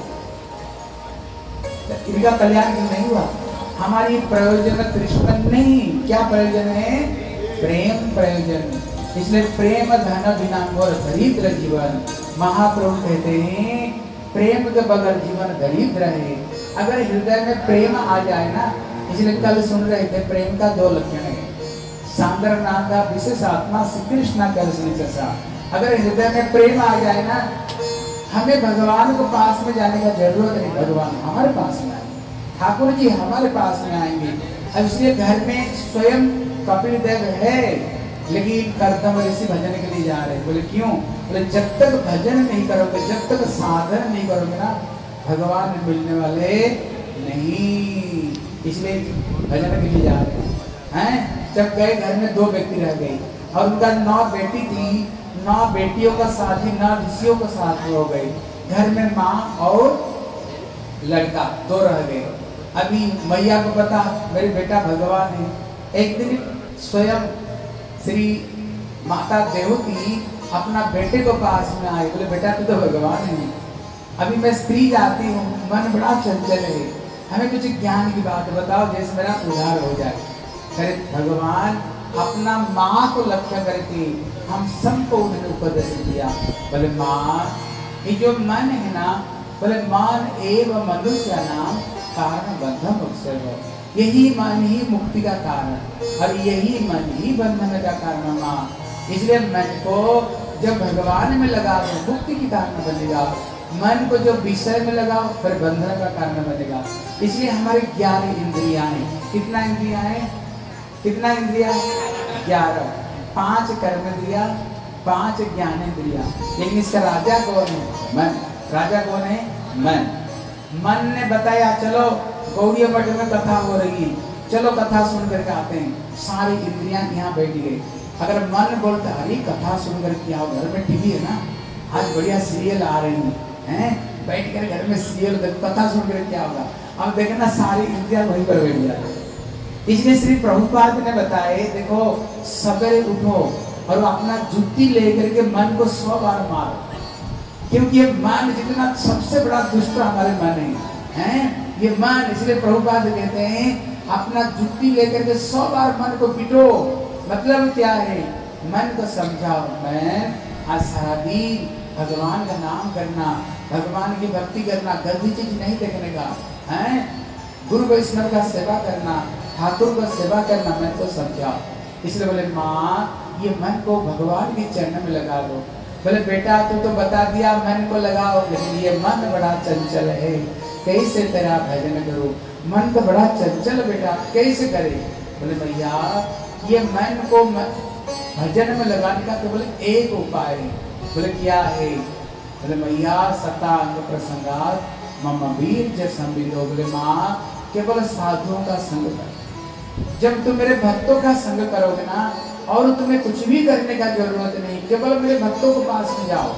इनका कल्याण क्यों नहीं हुआ? हमारी प्रयोजन कृष्ण नहीं, क्या प्रयोजन है? प्रेम प्रयोजन। इसलिए प्रेम धन बिना मोर दरिद्र जीवन। महाप्रभु कहते हैं प्रेम के बगैर जीवन दरिद्र है। अगर हृदय में प्रेम आ जाए ना, इसलिए कल सुन रहे थे प्रेम का 2 लक्षण है, सांद्र नागा विशेष आत्मा श्री कृष्ण कर। अगर हृदय में प्रेम आ जाए ना, हमें भगवान को पास में जाने का जरूरत नहीं, भगवान हमारे पास में आएंगे, ठाकुर जी हमारे पास में आएंगे। अब इसलिए घर में स्वयं कपिल देव है, लेकिन कर्दम ऋषि भजन के लिए जा रहे हैं। बोले क्यों? बोले जब तक भजन नहीं करोगे, जब तक साधन नहीं करोगे ना, भगवान मिलने वाले नहीं। इसलिए भजन के लिए जा रहे हैं। जब गए घर में 2 व्यक्ति रह गए और उनका 9 बेटी थी, 9 बेटियों का शादी 9 ऋषियों का शादी हो गई। घर में माँ और लड़का 2 रह गए। अभी मैया को पता मेरे बेटा भगवान है। एक दिन स्वयं श्री माता देवकी अपना बेटे को पास में आए, बोले बेटा तू तो भगवान है। अभी मैं स्त्री जाती हूँ, मन बड़ा चंचल है, हमें कुछ ज्ञान की बात बताओ जैसे मेरा उद्धार हो जाए। अरे भगवान अपना माँ को लक्ष्य करके हम सबको उन्होंने उपदेश दिया। बोले माँ ये जो मन है ना, बोले मन एवं मनुष्य नाम कारण बंधन अवसर, यही मन ही मुक्ति का कारण और यही मन ही बंधन का कारण माँ। इसलिए मन को जब भगवान में लगाओ मुक्ति की कारण बनेगा, मन को जो विषय में लगाओ फिर बंधन का कारण बनेगा। इसलिए हमारे 11 इंद्रियां हैं। कितना इंद्रियां हैं? कितना इंद्रिया? 11। 5 कर्मेंद्रिया, 5 ज्ञानेंद्रिया। लेकिन इसका राजा कौन है? मन। राजा कौन है? मन। मन ने बताया चलो गौड़ी मठ में कथा हो रही है, चलो कथा सुन करके आते हैं। सारी इंद्रियां यहाँ बैठ गई। अगर मन बोलता अरे कथा सुन कर क्या हो, घर में टीवी है ना, आज बढ़िया सीरियल आ रही है, बैठ कर घर में सीरियल कथा सुन कर क्या होगा। अब देखना सारी इंद्रियां वहीं पर बैठ जाती। इसलिए श्री प्रभुपाद ने बताए देखो सवेरे उठो और अपना जुत्ती लेकर के मन को 100 बार मारो, क्योंकि ये मन जितना सबसे बड़ा दुष्ट हमारे मन है ये मन। इसलिए प्रभुपाद कहते हैं अपना जुत्ती लेकर के 100 बार मन को पिटो। मतलब क्या है? मन को समझाओ मैं आज सारा दिन भगवान का नाम करना, भगवान की भक्ति करना, गंदी चीज नहीं देखने का है, गुरु वैष्णव का सेवा करना, ठाकुर का सेवा करना, मन को समझाओ। इसलिए बोले माँ ये मन को भगवान के चरण में लगा दो। बोले बेटा तू तो बता दिया मन को लगाओ, लेकिन ये मन बड़ा चंचल है, कैसे तेरा भजन करो? मन तो बड़ा चंचल बेटा, कैसे करे? बोले भैया ये मन को भजन में लगाने का केवल एक उपाय है। बोले क्या है? बोले मैया सतांग प्रसंगात मम वीर जय संबिदो। बोले माँ केवल साधुओं का संग कर। जब तुम मेरे भक्तों का संग करोगे ना, और तुम्हें कुछ भी करने का जरूरत नहीं, केवल मेरे भक्तों के पास में जाओ।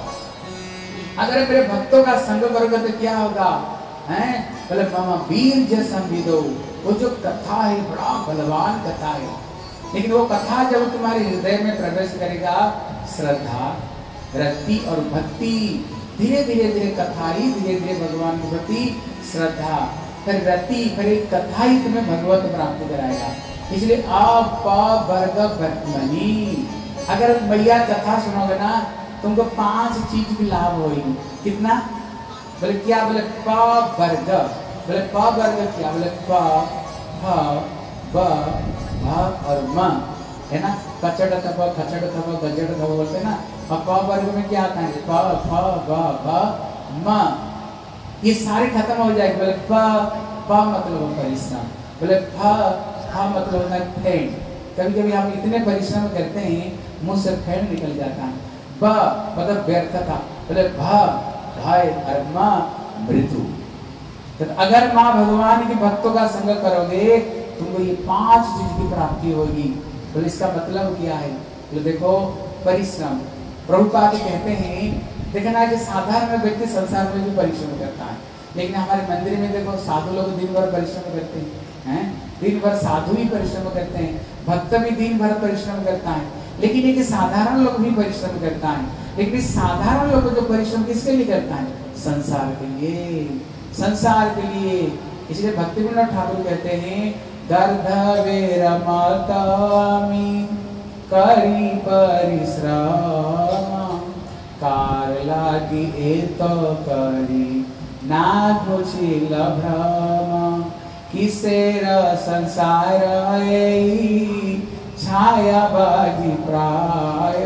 अगर मेरे भक्तों का संग करोगे तो क्या होगा? हैं? बोले मम वीर जय संबिदो। वो जो कथा है बड़ा बलवान कथा है, लेकिन वो कथा जब तुम्हारे हृदय में प्रवेश करेगा, श्रद्धा, रति और भक्ति, धीरे धीरे धीरे कथाई, धीरे धीरे भगवान के प्रति श्रद्धा, फिर रति, फिर एक कथाई तुम्हें भगवत प्राप्त कराएगा। इसलिए आप वर्ग भक्तमनी, अगर भैया कथा सुनोगे ना तुमको 5 चीज की लाभ होगी। कितना? बोले क्या? बोले प वर्ग, बोले प वर्ग क्या? बोले प फ ब भ और म, है ना? कचड़ थप खचड़ थप गजड़ थप बोलते हैं ना। और प वर्ग में क्या आता है? प फ ब भ म, ये सारे खत्म हो जाएंगे। बोले प मतलब परिश्रम, बोले फ मतलब होता है फेंट। कभी कभी हम इतने परिश्रम करते हैं मुंह से फेंट निकल जाता है। ब मतलब व्यर्थता, बोले भय और माँ मृत्यु। तो अगर माँ भगवान के भक्तों का संग करोगे तुमको ये 5 चीज की प्राप्ति होगी। तो इसका मतलब क्या है? तो देखो परिश्रम, प्रभुपाद कहते हैं देखना कि साधारण व्यक्ति संसार में भी परिश्रम करता है, लेकिन हमारे मंदिर में देखो साधु लोग दिन भर परिश्रम करते हैं, दिन भर साधु ही परिश्रम करते हैं, भक्त भी दिन भर परिश्रम करता है, लेकिन एक साधारण लोग भी परिश्रम करता है। लेकिन इस साधारण लोग जो परिश्रम किसके लिए करता है? संसार के लिए, संसार के लिए। इसलिए भक्तिविनोद ठाकुर कहते हैं गर्धवेर मातामी करी परिश्रम, कार लागी एतो करी ना घोषिल भ्रम, किसेर संसार छाया बागी प्राय,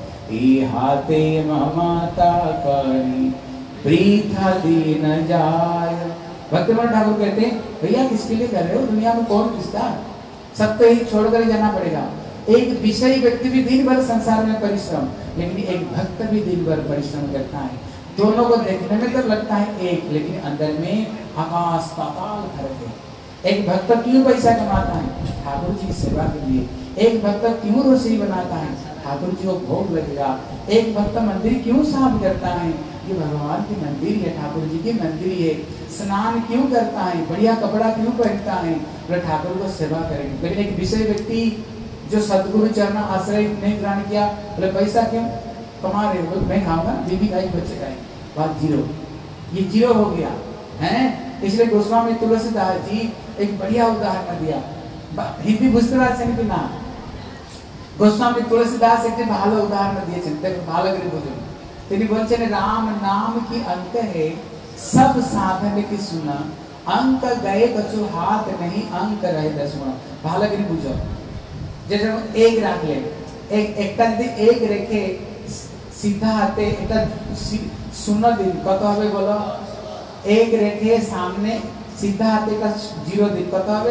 हाथे ममता करी वृथा दीन जाय। भक्तिविनोद ठाकुर कहते हैं भैया किसके लिए कर रहे हो? दुनिया में कौन किसका? सब तो ही छोड़कर ही जाना पड़ेगा। एक विषयी व्यक्ति भी दिन भर संसार में परिश्रम, लेकिन एक भक्त भी दिन भर परिश्रम करता है। दोनों को देखने में तो लगता है एक, लेकिन अंदर में आकाश पाताल फर्क है। एक भक्त क्यों पैसा कमाता है? ठाकुर जी की सेवा के लिए। एक भक्त क्यों रसोई बनाता है? ठाकुर जी को भोग लगेगा। एक भक्त मंदिर क्यों साफ करता है? ये भगवान की मंदिर है, ठाकुर जी की मंदिर है। स्नान क्यों करता है? बढ़िया कपड़ा क्यों पहनता है? बोले ठाकुर को सेवा करेंगे। लेकिन एक विषय व्यक्ति जो सदगुरु चरण आश्रय नहीं ग्रहण किया, बोले पैसा क्यों कमा रहे हो? मैं खाऊंगा, बीवी खाई, बच्चे खाए, बात जीरो। ये जीरो हो गया है। इसलिए गोस्वामी तुलसीदास जी एक बढ़िया उदाहरण दिया। हिंदी बुझते कि ना? गोस्वामी तुलसीदास एक भालो उदाहरण दिए। देखो भालो के बुझो তিনি বলছেন राम नाम की अंक है सब साधन की सुना, अंक गए कछु हाथ नहीं, अंक रहे दसुना। ভালো করে বুঝো। जैसे एक रख ले, एक एक रेखे सीधा हाथे एक शून्य दिन कत হবে बोलो? एक रेखे सामने सीधा हाथे का 0 दिन कत হবে?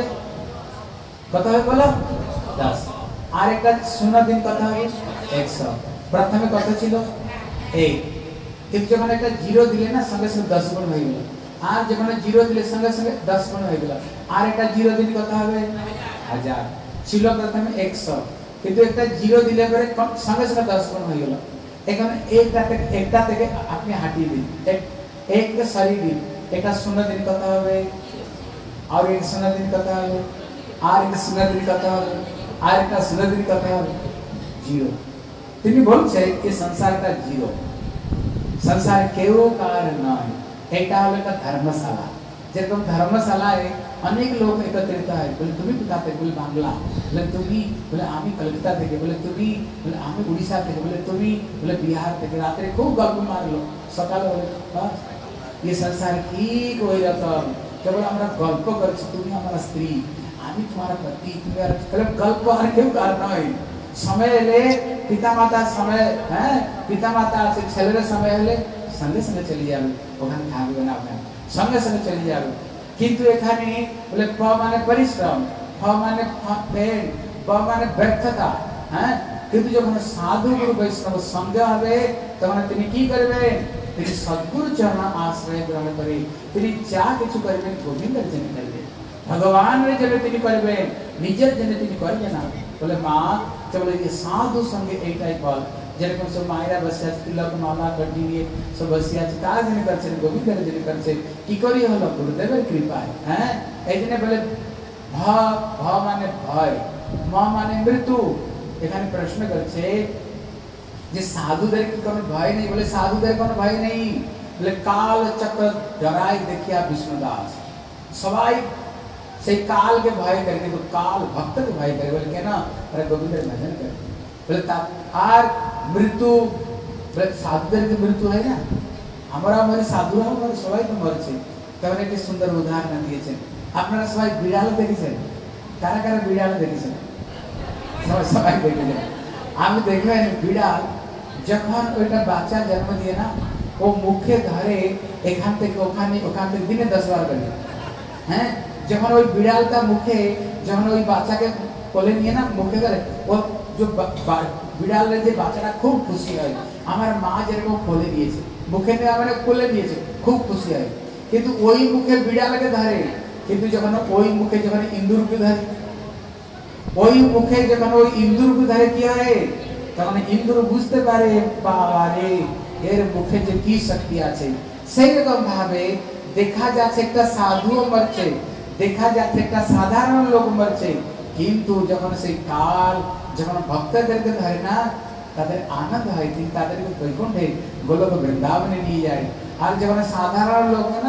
कत হবে बोलो? 10। আর একটা শূন্য দিন কত হবে? 100। প্রথমে কত ছিল? 1। কিন্তু যখন একটা 0 দিলে না সঙ্গে সঙ্গে 10 গুণ হয়ে গেল। আর যখন 0 দিলে সঙ্গে সঙ্গে 10 গুণ হয়ে গেল। আর একটা 0 দিন কত হবে? 1000। ছিল প্রথমে 100, কিন্তু একটা 0 দিলে পরে সঙ্গে সঙ্গে 10 গুণ হয়ে গেল। এখন একটা থেকে আপনি হাঁটিয়ে দিন, এক সরি দিন, একটা শূন্য দিন কত হবে? আর এক শূন্য দিন কত হবে? আর এক শূন্য দিন কত হবে? আর একটা শূন্য দিন কত হবে? 0। তিনি বলছে এই সংসারটা 0, संसार केव कारण नय। এটা হলো একটা ধর্মশালা। যেরকম ধর্মশালায় অনেক লোক একত্রিত হয়। বলে তুমি কোথা থেকে? বলে বাংলা। বলে তুমি? বলে আমি কলকাতা থেকে। বলে তুমি? বলে আমি উড়িষ্যা থেকে। বলে তুমি? বলে বিহার থেকে। রাতে খুব গল্প মারলো, সকালে বলে বাস ये संसार ठीक ওই রকম। কেবল আমরা গল্প করছি, তুমি আমার স্ত্রী, আমি তোমার পতি, তুমি আর কেবল গল্প, আর কেউ কার নয়। समय ले पिता माता समय है, पिता माता से छेलरे समय हले संगे संगे चली जाबे, ओखान थाकबे ना, ओखान संगे संगे चली जाबे। किंतु एखाने बोले प माने परिश्रम, फ माने पेन, प माने व्यर्थता हैं। किंतु যখন साधु गुरु वैष्णव संग হবে তখন তিনি কি করবে? তিনি সদ্গুরু চরণ আশ্রয় গ্রহণ করে তিনি যা কিছু করবেন গোবিন্দের জন্য করবেন, ভগবানের জন্য তিনি করবেন, নিজের জন্য তিনি করবেন না। বলে মা কেবল এই সাধু সঙ্গে এইটাই ফল। যেরকম সব মায়েরা বসে আছে, তিলক মালা গড্ডি নিয়ে সব বসে আছে, কার জন্য করছেন? গোবিন্দের জন্য করছে। কি করি হলো? গুরুদেবের কৃপায়। হ্যাঁ, এই জন্য বলে ভ ভ মানে ভয়, ম মানে মৃত্যু। এখানে প্রশ্ন করছে যে সাধুদের কি কোনো ভয় নেই? বলে সাধুদের কোনো ভয় নেই। বলে কাল চক্র ডরাই দেখিয়া বিষ্ণুদাস, সবাই সেই কালকে ভয় করে, কিন্তু কাল ভক্তকে ভয় করে। বলে কেন? আরে গোবিন্দের ভজন করে। বলে আর মৃত্যু, বলে সাধুদের কি মৃত্যু হয় না? আমরা মরে, সাধুরাও মরে, সবাই তো মরছে। তখন একটি সুন্দর উদাহরণ দিয়েছেন। আপনারা সবাই বিড়াল দেখেছেন? কারা কারা বিড়াল দেখেছেন? সবাই দেখেছেন। আমি দেখবেন বিড়াল যখন ওইটা বাচ্চা জন্ম দিয়ে না, ও মুখে ধরে এখান থেকে ওখানে, ওখান থেকে দিনে 10 বার করে। হ্যাঁ, যখন ওই বিড়ালটা মুখে, যখন ওই বাচ্চাকে কোলে নিয়ে না মুখে ধরে, ও যে বিড়ালের যে বাচ্চাটা খুব খুশি হয়। আমার মা যেরকম কোলে দিয়েছে, মুখে নিয়ে আমার কোলে দিয়েছে, খুব খুশি হয়। কিন্তু ওই মুখে বিড়ালকে ধরে, কিন্তু যখন ওই মুখে যখন ইন্দুরকে ধরে, ওই মুখে যখন ওই ইন্দুরকে ধরে কি হয়? তখন ইন্দুর বুঝতে পারে বাবা রে, এর মুখে যে কি শক্তি আছে। সেই রকম ভাবে দেখা যাচ্ছে একটা সাধুও মরছে, দেখা যাচ্ছে একটা সাধারণ লোক মরছে, কিন্তু যখন সেই কাল যখন ভক্তদেরকে ধরে না, তাদের আনন্দ হয়, কিন্তু তাদেরকে বৈকুণ্ঠে গোলক বৃন্দাবনে নিয়ে যায়। আর যখন সাধারণ লোক না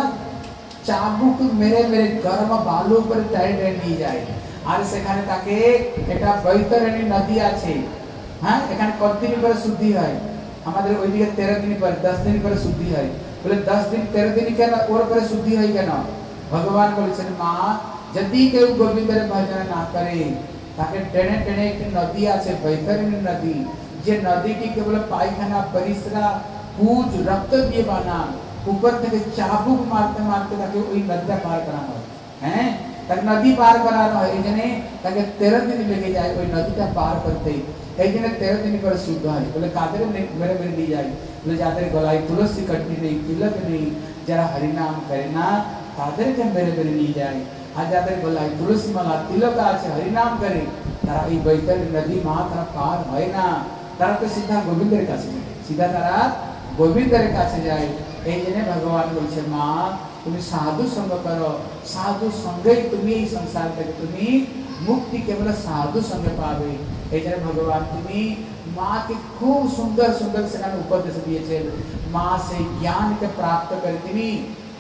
চাবুক মেরে মেরে গরম বালু উপরে টাইটে নিয়ে যায়। আর সেখানে তাকে একটা বৈতরণী নদী আছে। হ্যাঁ, এখানে কতদিন পরে শুদ্ধি হয়? আমাদের ওইদিকে 13 দিন পরে, 10 দিন পরে শুদ্ধি হয়। বলে 10 দিন 13 দিন কেন ওর পরে শুদ্ধি হয় কেন? ভগবান বলেছেন মা যদি কেউ গোবিন্দের ভজন না করে, তাকে টেনে টেনে একটি নদী আছে বৈতরণী নদী, যে নদীটি কেবল পায়খানা পরিস্রা পুজ রক্ত দিয়ে বানা, ऊपर থেকে চাবুক মারতে মারতে তাকে ওই নদীটা পার করানো হয়। হ্যাঁ, তাকে নদী পার করানো হয়। এই জন্য তাকে 13 দিন লেগে যায় ওই নদীটা পার করতে। এই জন্য 13 দিন পরে শুদ্ধ হয়। বলে কাদের মেরে মেরে দিয়ে যায়? বলে যাদের গলায় তুলসী কটনি নেই, তিলক নেই, যারা হরিনাম করে না, তাদেরকে মেরে মেরে নিয়ে যায়। আর যাদের গলায় তুলসী মালা তিলক আছে, হরিনাম করে, তারা এই বৈতরণী নদী মা তারা পার হয় না, তারা তো সিধা গোবিন্দের কাছে যায়, সিধা তারা গোবিন্দের কাছে যায়। এই জন্য ভগবান বলছে মা তুমি সাধু সঙ্গ করো, সাধু সঙ্গেই তুমি এই সংসার থেকে তুমি মুক্তি কেবল সাধু সঙ্গে পাবে। এই জন্য ভগবান তুমি মাকে খুব সুন্দর সুন্দর সেখানে উপদেশ দিয়েছেন। মা সেই জ্ঞানকে প্রাপ্ত করে তিনি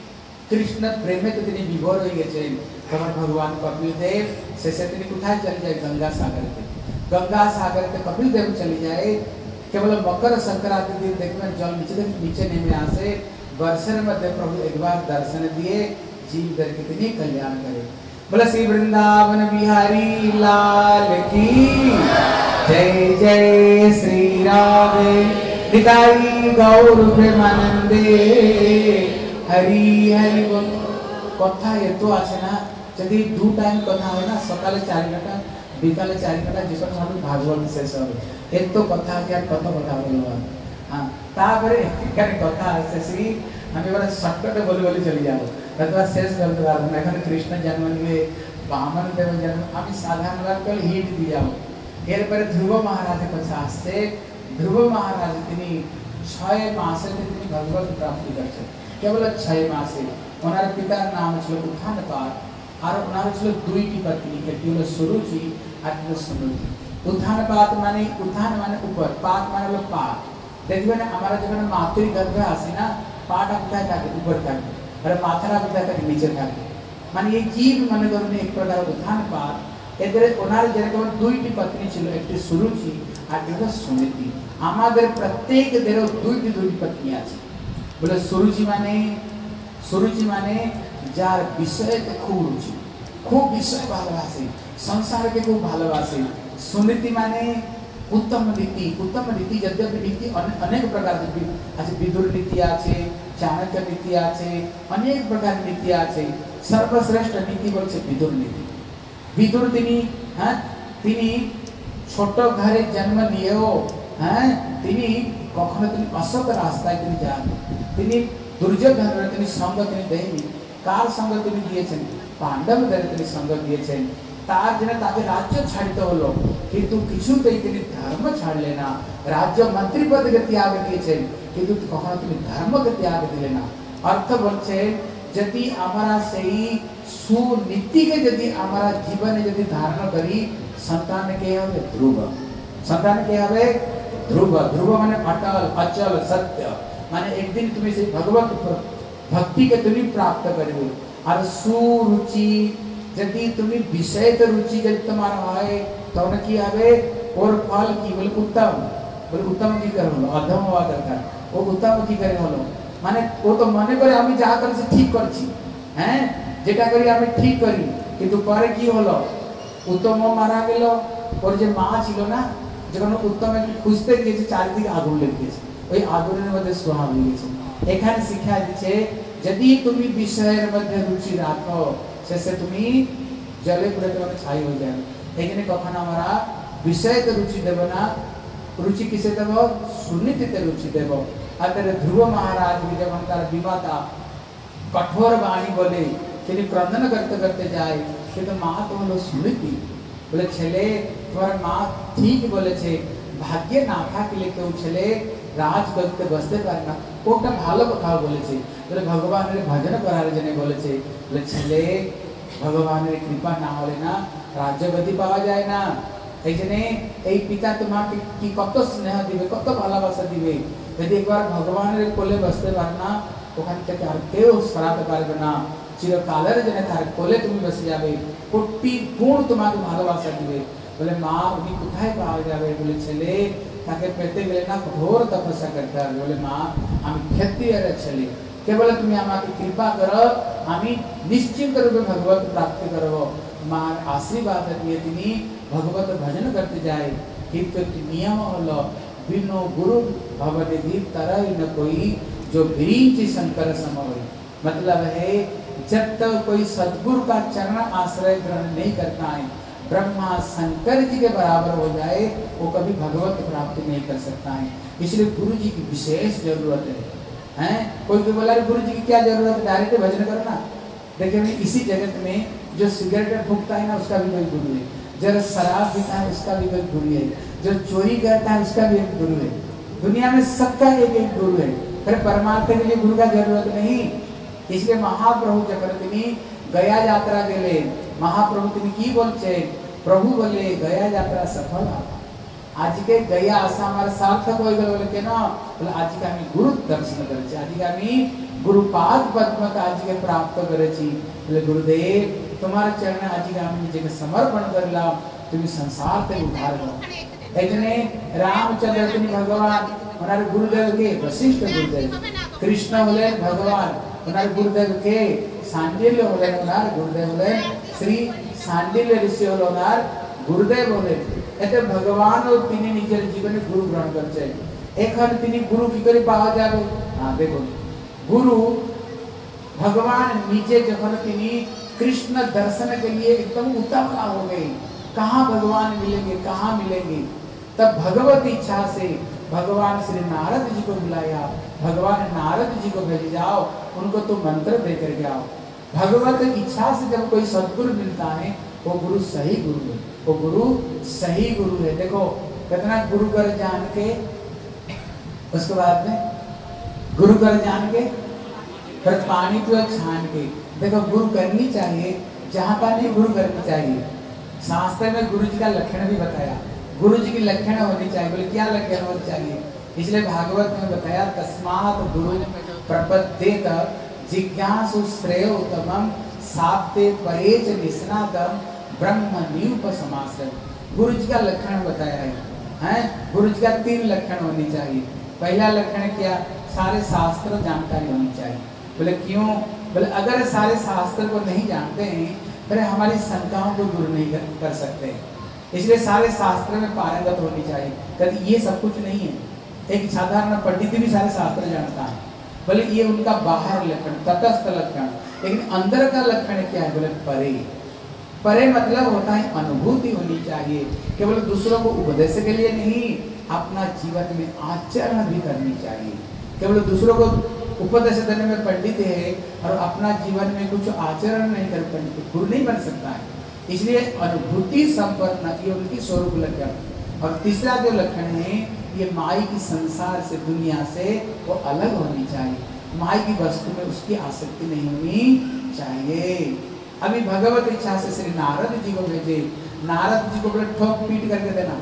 কৃষ্ণ প্রেমেতে তিনি বিভোর হয়ে গেছেন। তখন ভগবান কপিল দেব শেষে তিনি কোথায় চলে যায়? গঙ্গা সাগরতে। গঙ্গা সাগরতে কপিল দেব চলে যায়। কেবল মकर संक्रांति दिन देखবেন জল নিচে নেমে আসে। वर्षन मध्य प्रभु एक बार दर्शन दिए, जीव दर कितनी कल्याण करे। बोला श्री वृंदावन बिहारी लाल की जय। जय श्री राधे निताई गौर प्रेमानंदे हरि हरि बोल। কথা এত আছে না, যদি দু টাইম কথা হয় না, সকালে 4 ঘন্টা বিকালে 4 ঘন্টা যখন মানুষ ভাগবত শেষ হবে, এত কথা কি আর কত কথা বলবো। হ্যাঁ, তারপরে এখানে কথা আছে শ্রী আমি এবার শর্টকাটে বলে বলে চলে যাবো, হয়তো শেষ করতে পারবো না। এখানে কৃষ্ণ জন্ম নিয়ে বামন দেব জন্ম আমি সাধারণ করে হিট দিয়ে যাবো। এরপরে ধ্রুব মহারাজের কথা আসছে। ধ্রুব মহারাজ তিনি 6 মাসে তিনি ভগবত প্রাপ্তি করছেন, কেবল 6 মাসে। ওনার পিতার নাম ছিল উত্থানপাত, আর ওনার ছিল 2টি পত্নী, একটি হলো সুরুচি আর একটি হলো সুনুচি। উত্থানপাত মানে উত্থান মানে উপর, পাত মানে হলো পা। দেখবেন আমরা যখন মাতৃগর্ভে আসি না, পাটা কোথায় থাকে? উপর থাকে, আর মাথাটা কোথায় থাকে? নিচে থাকে। মানে এই জীব মনে করুন এক প্রকার উত্থানপাত। এদের ওনার যেরকম 2টি পত্নী ছিল, একটি সুরুচি আর একটি হলো সুনীতি। আমাদের প্রত্যেকদেরও 2টি পত্নী আছে। বলে সুরুচি মানে যার বিষয়তে খুব রুচি, খুব বিষয় ভালোবাসে, সংসারকে খুব ভালোবাসে। সুনীতি মানে उत्तम नीति। उत्तम नीति यद्यपि नीति अनेक प्रकार আছে, বিদুর নীতি আছে, চাণক্য নীতি আছে, অনেক প্রকার নীতি আছে। সর্বশ্রেষ্ঠ নীতি বলছে বিদুর নীতি। বিদুর তিনি তিনি ছোট ঘরে জন্ম নিয়েও তিনি কখনো তিনি অসৎ রাস্তায় তিনি যান। তিনি দুর্যোধনের তিনি সঙ্গ তিনি দেয়নি। কার সঙ্গ তিনি দিয়েছেন? পাণ্ডবদের তিনি সঙ্গ দিয়েছেন। তার জন্য তাকে রাজ্য ছাড়তে হলো, কিন্তু কিছুতেই তিনি ধর্ম ছাড়লেন না। রাজ্য মন্ত্রী পদকে ত্যাগ দিয়েছেন, কিন্তু কখনো তিনি ধর্মকে ত্যাগ দিলেন না। অর্থ বলছে যদি আমরা সেই সুনীতিকে যদি আমরা জীবনে যদি ধারণ করি, সন্তান কে হবে? ধ্রুব। সন্তান কে হবে? ध्रुव, ध्रुव माने अटल, अचल, सत्य, माने एक दिन तुम्हें से भगवत भक्ति के तुम्हें प्राप्त करोगे। और सुरुचि यदि तुम्हें विषय तो रुचि जब तुम्हारा है तो न की आवे और फल की बोले उत्तम की करो अधम हवा दरकार वो उत्तम की करे हलो माने वो तो मने करे আমি যা করছি ঠিক করছি হ্যাঁ যেটা করি আমি ঠিক করি কিন্তু পরে কি হলো উত্তম মারা গেল ওর যে মা ছিল না যখন উত্তমকে খুঁজতে গিয়েছে চারিদিকে আগুন লেগে গেছে ওই আগুনের মধ্যে সোহা হয়ে গেছে এখানে শিক্ষা দিচ্ছে যদি তুমি বিষয়ের মধ্যে রুচি রাখো শেষে তুমি জলে পুরে তোমাকে ছাই হয়ে যাবে এখানে কখন আমরা বিষয়তে রুচি দেব না रुचि किसे देव सुनीतिते रुचि देव अतरे ध्रुव महाराज भी जब उनका विमाता कठोर वाणी बोले তিনি क्रंदन करते करते जाए कि तो माँ तो हलो सुनीति बोले छेले तुम्हारा माँ ठीक बोले छे भाग्य ना था कि लेके वो छेले राज करते बसते पारना कोटा भालो कथा बोले छे बोले भगवान ने भजन करारे जने बोले छे बोले छेले भगवान ने कृपा ना होले ना राज्य गति पावा जाए ना এইজনে এই পিতা তোমাকে কি কত স্নেহ দিবে কত ভালোবাসা দিবে যদি একবার ভগবানের কোলে বসতে পারনা ওখান থেকে আর কেউ সরাতে পারবে না চিরকালের জন্য তার কোলে তুমি বসে যাবে কোটি গুণ তোমাকে ভালোবাসা দিবে বলে মা উনি কোথায় পাওয়া যাবে বলে ছেলে তাকে পেতে গেলে না ঘোর তপস্যা করতে হবে বলে মা আমি ক্ষত্রিয়ের ছেলে কেবল তুমি আমাকে কৃপা করো আমি নিশ্চিন্ত রূপে ভগবত প্রাপ্তি করব मार आशीर्वाद दिए তিনি भगवत भजन करते जाए किंतु नियम हलो बिनो गुरु भवनिधि तरह न कोई जो विरीच शंकर सम होई मतलब है जब तक कोई सद्गुरु का चरण आश्रय ग्रहण नहीं करता है ब्रह्मा शंकर जी के बराबर हो जाए वो कभी भगवत प्राप्ति नहीं कर सकता है इसलिए गुरु जी की विशेष जरूरत है कोई भी बोला गुरु जी की क्या जरूरत है डायरेक्ट भजन करना देखिए इसी जगत में जो सिगरेट फूकता है ना उसका भी कोई गुरु है जो शराब पीता है उसका भी कोई गुरु है जो चोरी करता है उसका भी एक गुरु है दुनिया में सबका एक एक गुरु है फिर परमार्थ के लिए गुरु का जरूरत नहीं इसलिए महाप्रभु जब তিনি गया यात्रा गेले महाप्रभु তিনি की बोलছে प्रभु बोले गया यात्रा सफल आज के गया आशा हमारे सार्थक हो गए बोले केना बोले आज के हम गुरु दर्शन करे आज के हम गुरुपाद पद्म का आज के प्राप्त करे बोले गुरुदेव तुम्हारे चरण आज के हम जगह समर्पण करला तुम्हें संसार से उद्धार हो ऐजने रामचंद्र तुम्हें भगवान हमारे गुरुदेव के वशिष्ठ गुरुदेव कृष्ण बोले भगवान हमारे गुरुदेव के सांडिल्य बोले हमारे गुरुदेव बोले श्री सांडिल्य ऋषि बोले गुरुदेव बोले ऐसे भगवान और तीन निजर जीवन में गुरु ग्रहण करते एक हर तीन गुरु की करे पावा जाए हाँ देखो गुरु भगवान नीचे जखन तिनी कृष्ण दर्शन के लिए एकदम उतावला हो गए कहाँ भगवान मिलेंगे कहाँ मिलेंगे तब भगवत इच्छा से भगवान श्री नारद जी को बुलाया भगवान नारद जी को भेज जाओ उनको तो मंत्र दे करके आओ भगवत इच्छा से जब कोई सद्गुरु मिलता है वो गुरु सही गुरु है वो गुरु सही गुरु है देखो कितना गुरु कर जान के उसके बाद में गुरु कर जान के फिर पानी तो छान के देखो गुरु करनी चाहिए जहाँ का नहीं गुरु करनी चाहिए शास्त्र में गुरु जी का लक्षण भी बताया गुरु जी की लक्षण होनी चाहिए बोले क्या लक्षण होनी चाहिए इसलिए भागवत में बताया तस्मात् गुरु प्रपद्येत जिज्ञासु श्रेय उत्तमम साप्ते परेच निष्णातम ब्रह्म निरुपसमाश्रय गुरु जी का लक्षण बताया है गुरु जी का 3 लक्षण होनी चाहिए पहला लक्षण क्या सारे शास्त्र जानकारी होनी चाहिए बोले क्यों बोले अगर सारे शास्त्र को नहीं जानते हैं फिर हमारी शंकाओं को दूर नहीं कर सकते इसलिए सारे शास्त्र में पारंगत होनी चाहिए कभी ये सब कुछ नहीं है एक साधारण पंडित भी सारे शास्त्र जानता है बोले ये उनका बाहर लक्षण तटस्थ लक्षण लेकिन अंदर का लक्षण क्या है बोले परे परे मतलब होता है अनुभूति होनी चाहिए केवल दूसरों को उपदेश के लिए नहीं अपना जीवन में आचरण भी करनी चाहिए केवल दूसरों को उपदेश देने में पंडित है और अपना जीवन में कुछ आचरण नहीं कर पंडित गुरु नहीं बन सकता है इसलिए अनुभूति संपन्न ये उनकी स्वरूप लक्षण और तीसरा जो लक्षण है ये माई की संसार से दुनिया से वो अलग होनी चाहिए माई की वस्तु में उसकी आसक्ति नहीं होनी चाहिए अभी भगवत इच्छा से श्री नारद जी को भेजे नारद जी को बोले ठोक पीट करके देना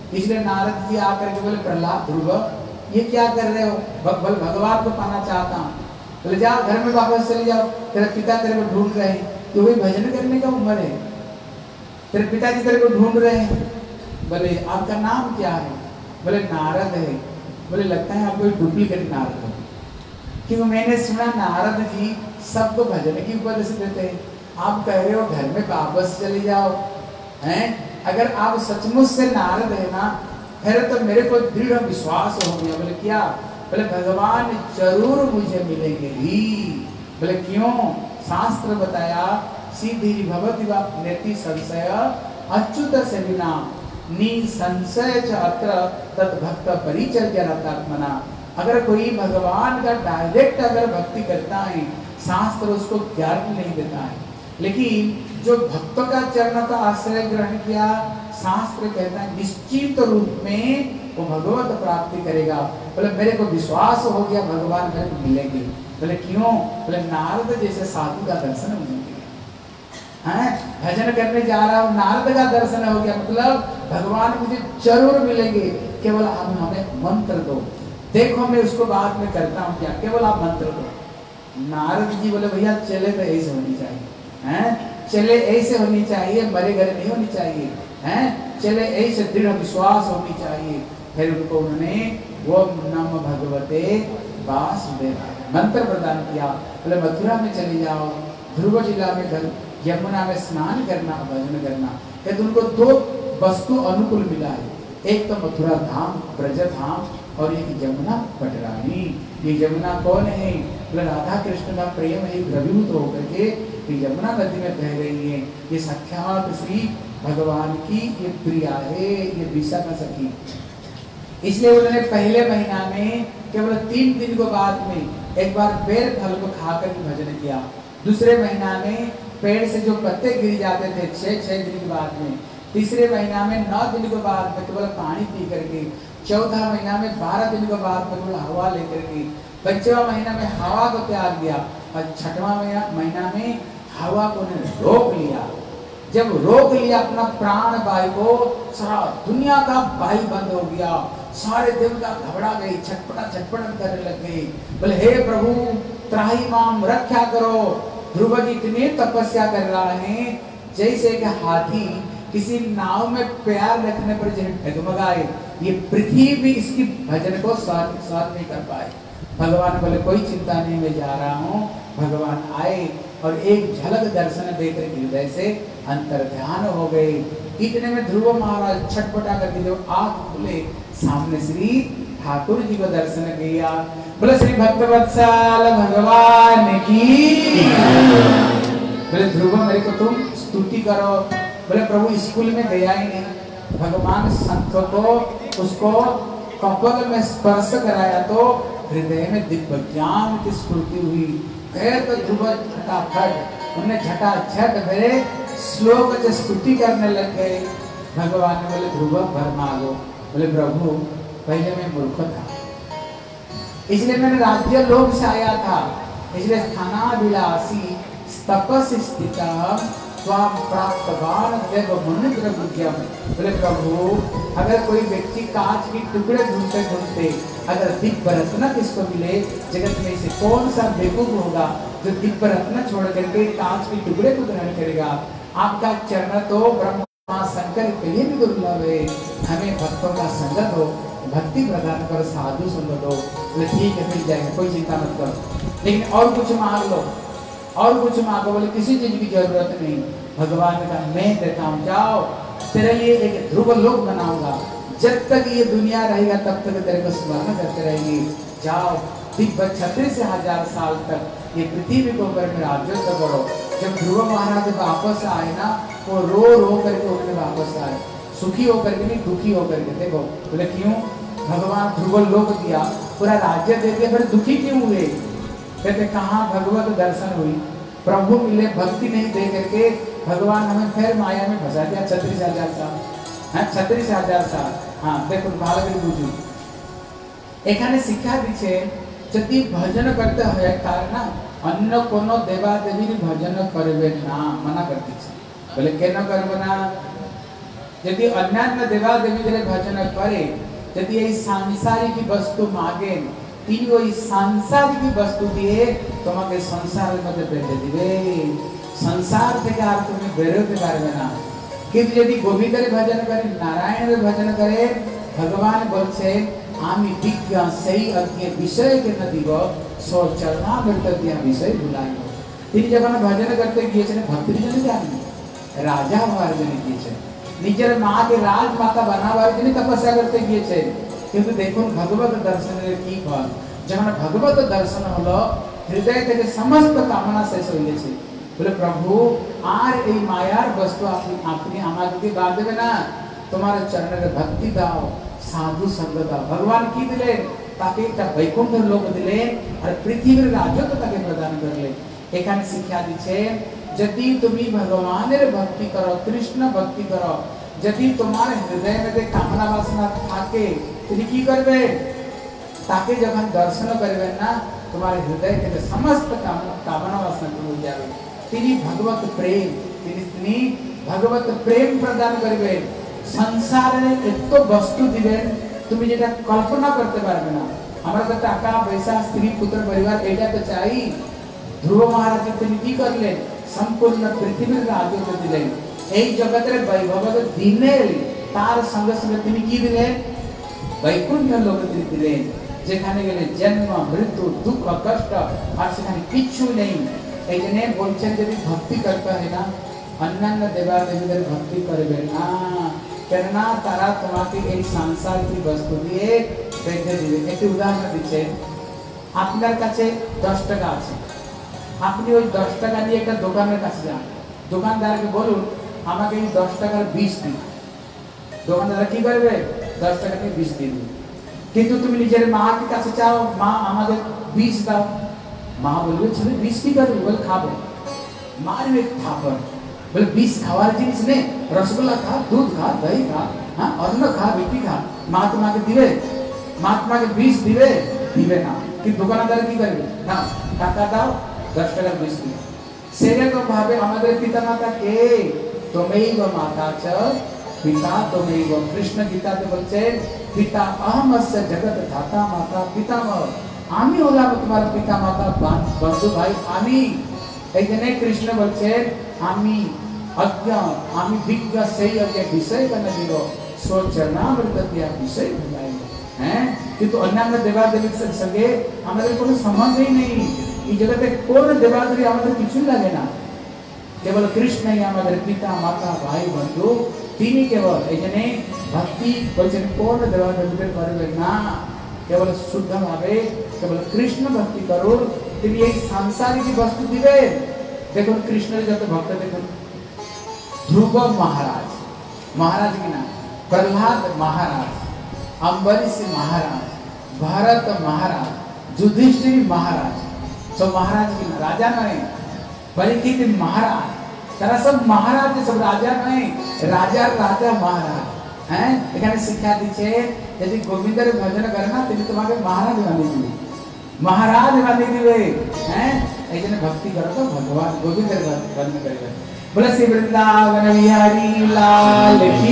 इसलिए नारद जी आकर के बोले प्रहलाद ध्रुव ये क्या कर रहे हो, भगवान को पाना चाहता हूँ। बोले जाओ घर में वापस चले जाओ, तेरे पिता तेरे को ढूंढ रहे हैं, तो वही भजन करने का उम्र है, तेरे पिताजी तेरे को ढूंढ रहे हैं। बोले आपका नाम क्या है? बोले नारद है। बोले लगता है आप कोई डुप्लीकेट नारद हो, क्योंकि मैंने सुना नारद जी सबको भजन की उपदेश देते हैं, आप कह रहे हो घर में वापस चले जाओ हैं। अगर आप सचमुच से नारद है ना, फिर तो मेरे को दृढ़ विश्वास हो गया। बोले क्या? बोले भगवान जरूर मुझे मिलेंगे ही। बोले क्यों? शास्त्र बताया सीधी भवति वा नेति संशय अच्युत से बिना नि संशय च अत्र तत् भक्त परिचर्यरतात्मना। अगर कोई भगवान का डायरेक्ट अगर भक्ति करता है, शास्त्र उसको ज्ञान नहीं देता है, लेकिन जो भक्तों का चरण का आश्रय ग्रहण किया, शास्त्र कहता है निश्चित रूप में वो भगवत प्राप्ति करेगा। बोले मेरे को विश्वास हो गया भगवान मेरे को मिलेंगे। बोले क्यों? बोले नारद जैसे साधु का दर्शन मुझे मिलेगा। हैं भजन करने जा रहा हूँ, नारद का दर्शन हो गया, मतलब भगवान मुझे जरूर मिलेंगे। केवल आप हमें मंत्र दो, देखो मैं उसको बाद में करता हूँ क्या, केवल आप मंत्र दो। नारद जी बोले भैया चले तो ऐसे होनी चाहिए, हैं चले ऐसे होनी चाहिए, मरे गरे नहीं होनी चाहिए, हैं चले ऐसे दृढ़ विश्वास होनी चाहिए। फिर उनको उन्होंने वो नम भगवते वासुदेवाय मंत्र प्रदान किया। बोले मथुरा में चले जाओ, ध्रुव जिला में यमुना में स्नान करना, भजन करना। कहते उनको दो वस्तु अनुकूल मिला है, एक तो मथुरा धाम ब्रज धाम और एक यमुना पटरानी। ये यमुना कौन है? बोले राधा कृष्ण का प्रेम है द्रवीभूत होकर के ये यमुना नदी में बह रही है। ये साक्षात श्री भगवान की ये प्रिया है, ये विषा का सखी। इसलिए उन्होंने पहले महीना में केवल 3 दिन को बाद में एक बार बेर फल को खाकर भजन किया। दूसरे महीना में पेड़ से जो पत्ते गिर जाते थे 6 दिन के बाद में। तीसरे महीना में 9 दिन के बाद में केवल पानी पी करके। चौथा महीना में 12 दिन के बाद में केवल हवा लेकर के। 5वां महीना में हवा को त्याग दिया और 6वां महीना में हवा को रोक लिया। जब रोक लिया अपना प्राण वायु को, सारा दुनिया का वायु बंद हो गया, सारे देवता घबरा गए, छटपटा करने लग गए। बोले हे प्रभु त्राही माम रक्षा करो। ध्रुव जी इतनी तपस्या कर रहा है जैसे कि हाथी किसी नाव में पैर रखने पर डगमगाए। ये पृथ्वी भी इसकी भजन को सहन नहीं कर पाए। भगवान बोले कोई चिंता नहीं, मैं जा रहा हूँ। भगवान आए और एक झलक दर्शन देकर हृदय से अंतर ध्यान हो गए। इतने में ध्रुव महाराज छटपटा करके जो आंख खुले, सामने श्री ठाकुर जी को दर्शन किया। बोले श्री भक्तवत्सल भगवान की। बोले ध्रुव मेरे को तुम स्तुति करो। बोले प्रभु स्कूल में गया ही नहीं, भगवान शंख को उसको कपाल में स्पर्श कराया तो हृदय में दिव्य ज्ञान की स्फूर्ति हुई। फिर तो ध्रुव झटाफट उन्हें झटाझट मेरे श्लोक से स्तुति करने लग गए। भगवान ने बोले ध्रुव वर मांगो। बोले प्रभु पहले मैं मूर्ख था, इसलिए मैंने राज्य लोक से आया था, इसलिए स्थानाभिलाषी तपस स्थित स्वाम प्राप्तवान देव मुनिद्र बुद्धियम। बोले प्रभु अगर कोई व्यक्ति कांच की टुकड़े ढूंढते ढूंढते अगर दिव्य रत्न किसको मिले, जगत में से कौन सा बेवकूफ होगा जो दिव्य रत्न छोड़ करके कांच के टुकड़े को ग्रहण करेगा। आपका चरण तो ब्रह्मा शंकर के लिए भी दुर्लभ है। हमें भक्तों का संगत हो, भक्ति प्रदान कर, साधु संगत हो। बोले ठीक है मिल जाएगा, कोई चिंता मत करो, लेकिन और कुछ मांग लो, और कुछ मांगो। बोले किसी चीज की जरूरत नहीं। भगवान का मैं देता हूँ, जाओ तेरे लिए एक ध्रुव लोक बनाऊंगा, जब तक ये दुनिया रहेगा तब तक तेरे को स्मरण करते रहेंगे। जाओ दिव्य 36,000 साल तक ये पृथ्वी के ऊपर में राज्य करो। जब ध्रुव महाराज वापस आए ना, वो रो करके उन्हें वापस आए, सुखी होकर के नहीं दुखी होकर के। देखो बोले क्यों? भगवान ध्रुव लोक दिया, पूरा राज्य दे दिया, फिर दुखी क्यों हुए? कहते कहाँ भगवत दर्शन हुई, प्रभु मिले, भक्ति नहीं दे करके भगवान हमें फिर माया में फंसा दिया। 36,000 साल, हाँ 36,000 साल। हाँ देखो ভালো করে বুঝুন, এখানে শিক্ষা দিচ্ছে যদি ভজন করতে হয় তার না অন্য কোন দেবা দেবীর ভজন করবে না, মানা করতেছে। বলে কেন করবে না? यदि अन्यान्य देवा देवी भजन करे, यदि ये सांसारिक वस्तु मांगे, তিনি ওই সাংসারিক বস্তু দিয়ে তোমাকে সংসারের মধ্যে বেঁধে দিবে, সংসার থেকে আর তুমি বেরোতে পারবে না। কিন্তু যদি গোবিন্দের ভজন করে, নারায়ণের ভজন করে, ভগবান বলছে আমি বিজ্ঞ সেই অজ্ঞ বিষয়কে না দিব, সচরণামৃত দিয়া বিষয় ভুলাইব। তিনি যখন ভজন করতে গিয়েছেন ভক্তির জন্য যাননি, রাজা হওয়ার জন্য গিয়েছেন, নিজের মাকে রাজমাতা বানাবার জন্য তপস্যা করতে গিয়েছেন। কিন্তু দেখুন ভগবত দর্শনের কি ফল, যখন ভগবত দর্শন হলো হৃদয় থেকে সমস্ত কামনা শেষ হয়ে গেছে। বলে প্রভু আর এই মায়ার বস্তু আপনি আমাকে বাদ দেবে না, তোমার চরণের ভক্তি দাও, সাধু সঙ্গ দাও। ভগবান কি দিলেন? তাকে একটা বৈকুণ্ঠ লোক দিলেন আর পৃথিবীর রাজত্ব তাকে প্রদান করলেন। এখানে শিক্ষা দিচ্ছে যদি তুমি ভগবানের ভক্তি করো, কৃষ্ণ ভক্তি করো, যদি তোমার হৃদয় মধ্যে কামনা বাসনা থাকে, তিনি কি করবে? তাকে যখন দর্শন করবেন না, তোমার হৃদয় থেকে সমস্ত কামনা বাসনা দূর হয়ে যাবে। তিনি ভগবত প্রেম, তিনি ভগবত প্রেম প্রদান করবেন। সংসারে এত বস্তু দিবেন তুমি যেটা কল্পনা করতে পারবে না। আমরা তো টাকা পয়সা স্ত্রী পুত্র পরিবার এটা তো চাই। ধ্রুব মহারাজ তিনি কি করলেন? সম্পূর্ণ পৃথিবীর রাজত্ব দিলেন, এই জগতের বৈভব দিলেন, তার সঙ্গে সঙ্গে তিনি কি দিলেন? বৈকুণ্ঠ লোক দিলেন, যেখানে গেলে জন্ম মৃত্যু দুঃখ কষ্ট আর সেখানে কিচ্ছু নেই। এই জন্য বলছেন যদি ভক্তি করতে হয় না, অন্যান্য দেবা দেবীদের ভক্তি করবে না, কেননা তারা তোমাকে এই সাংসারিক বস্তু দিয়ে বেঁধে দিবে। একটি উদাহরণ দিচ্ছে, আপনার কাছে 10 টাকা আছে, আপনি ওই 10 টাকা নিয়ে একটা দোকানের কাছে যান, দোকানদারকে বলুন আমাকে এই 10 টাকার বিষ দিন। দোকানদার কি করবে? 10 টাকা নিয়ে বিষ দিবে। কিন্তু তুমি নিজের মাকে কাছে চাও, মা আমাদের বিষ দাও, মা বলবে ছেলে বিষ কি করবে? বলে খাবো, মারবে থাপড়। বলে বিষ খাওয়ার জিনিস নেই, রসগোল্লা খা, দুধ খা, দही খা, হ্যাঁ অন্ন খা, রুটি খা। মা তোমাকে দিবে? মা তোমাকে বিষ দিবে? দিবে না। কিন্তু দোকানদার কি করবে? না টাকা দাও, 10 টাকার বিষ দিবে। সেরকম ভাবে আমাদের পিতা মাতা কে? তোমেইব মাতা চ পিতা তোমেইব। কৃষ্ণ গীতাতে বলছেন পিতা অহমস্য জগৎ ধাতা মাতা পিতামহ। আমি হলাম তোমার পিতা মাতা বন্ধু ভাই, আমি। এই জন্য কৃষ্ণ বলছেন আমি অজ্ঞ, আমি বিজ্ঞ সেই অজ্ঞ বিষয় কেন দিব, সচরণামৃত দিয়া বিষয় ভুলাইব। হ্যাঁ, কিন্তু অন্যান্য দেবা দেবীর সঙ্গে আমাদের কোনো সম্বন্ধই নেই। এই জগতে কোন দেবা দেবী আমাদের কিছু লাগে না, কেবল কৃষ্ণই আমাদের পিতা মাতা ভাই বন্ধু, তিনি কেবল। এই জন্য ভক্তি বলছেন কোন দেবা দেবীদের করবে না, কেবল শুদ্ধ ভাবে কেবল কৃষ্ণ ভক্তি করুন, তিনি এই সাংসারিক বস্তু দিবেন। দেখুন কৃষ্ণের যত ভক্ত দেখুন, ধ্রুব মহারাজ, মহারাজ কি না, প্রহ্লাদ মহারাজ, अम्बरीश महाराज, भरत महाराज, युधिष्ठिर महाराज, सब महाराज की राजा नहीं, परीक्षित महाराज, तारा सब महाराज, सब राजा नहीं, राजा राजा महाराज हैं। এখানে শিক্ষা দিচ্ছে যদি গোবিন্দের ভজন করে না, তিনি তোমাকে মহারাজ বানিয়ে দিবে, মহারাজ বানিয়ে দিবে। হ্যাঁ, এই জন্য ভক্তি করো তো ভগবান গোবিন্দের ভজন করবে। बोले श्री वृंदावन बिहारी लाल की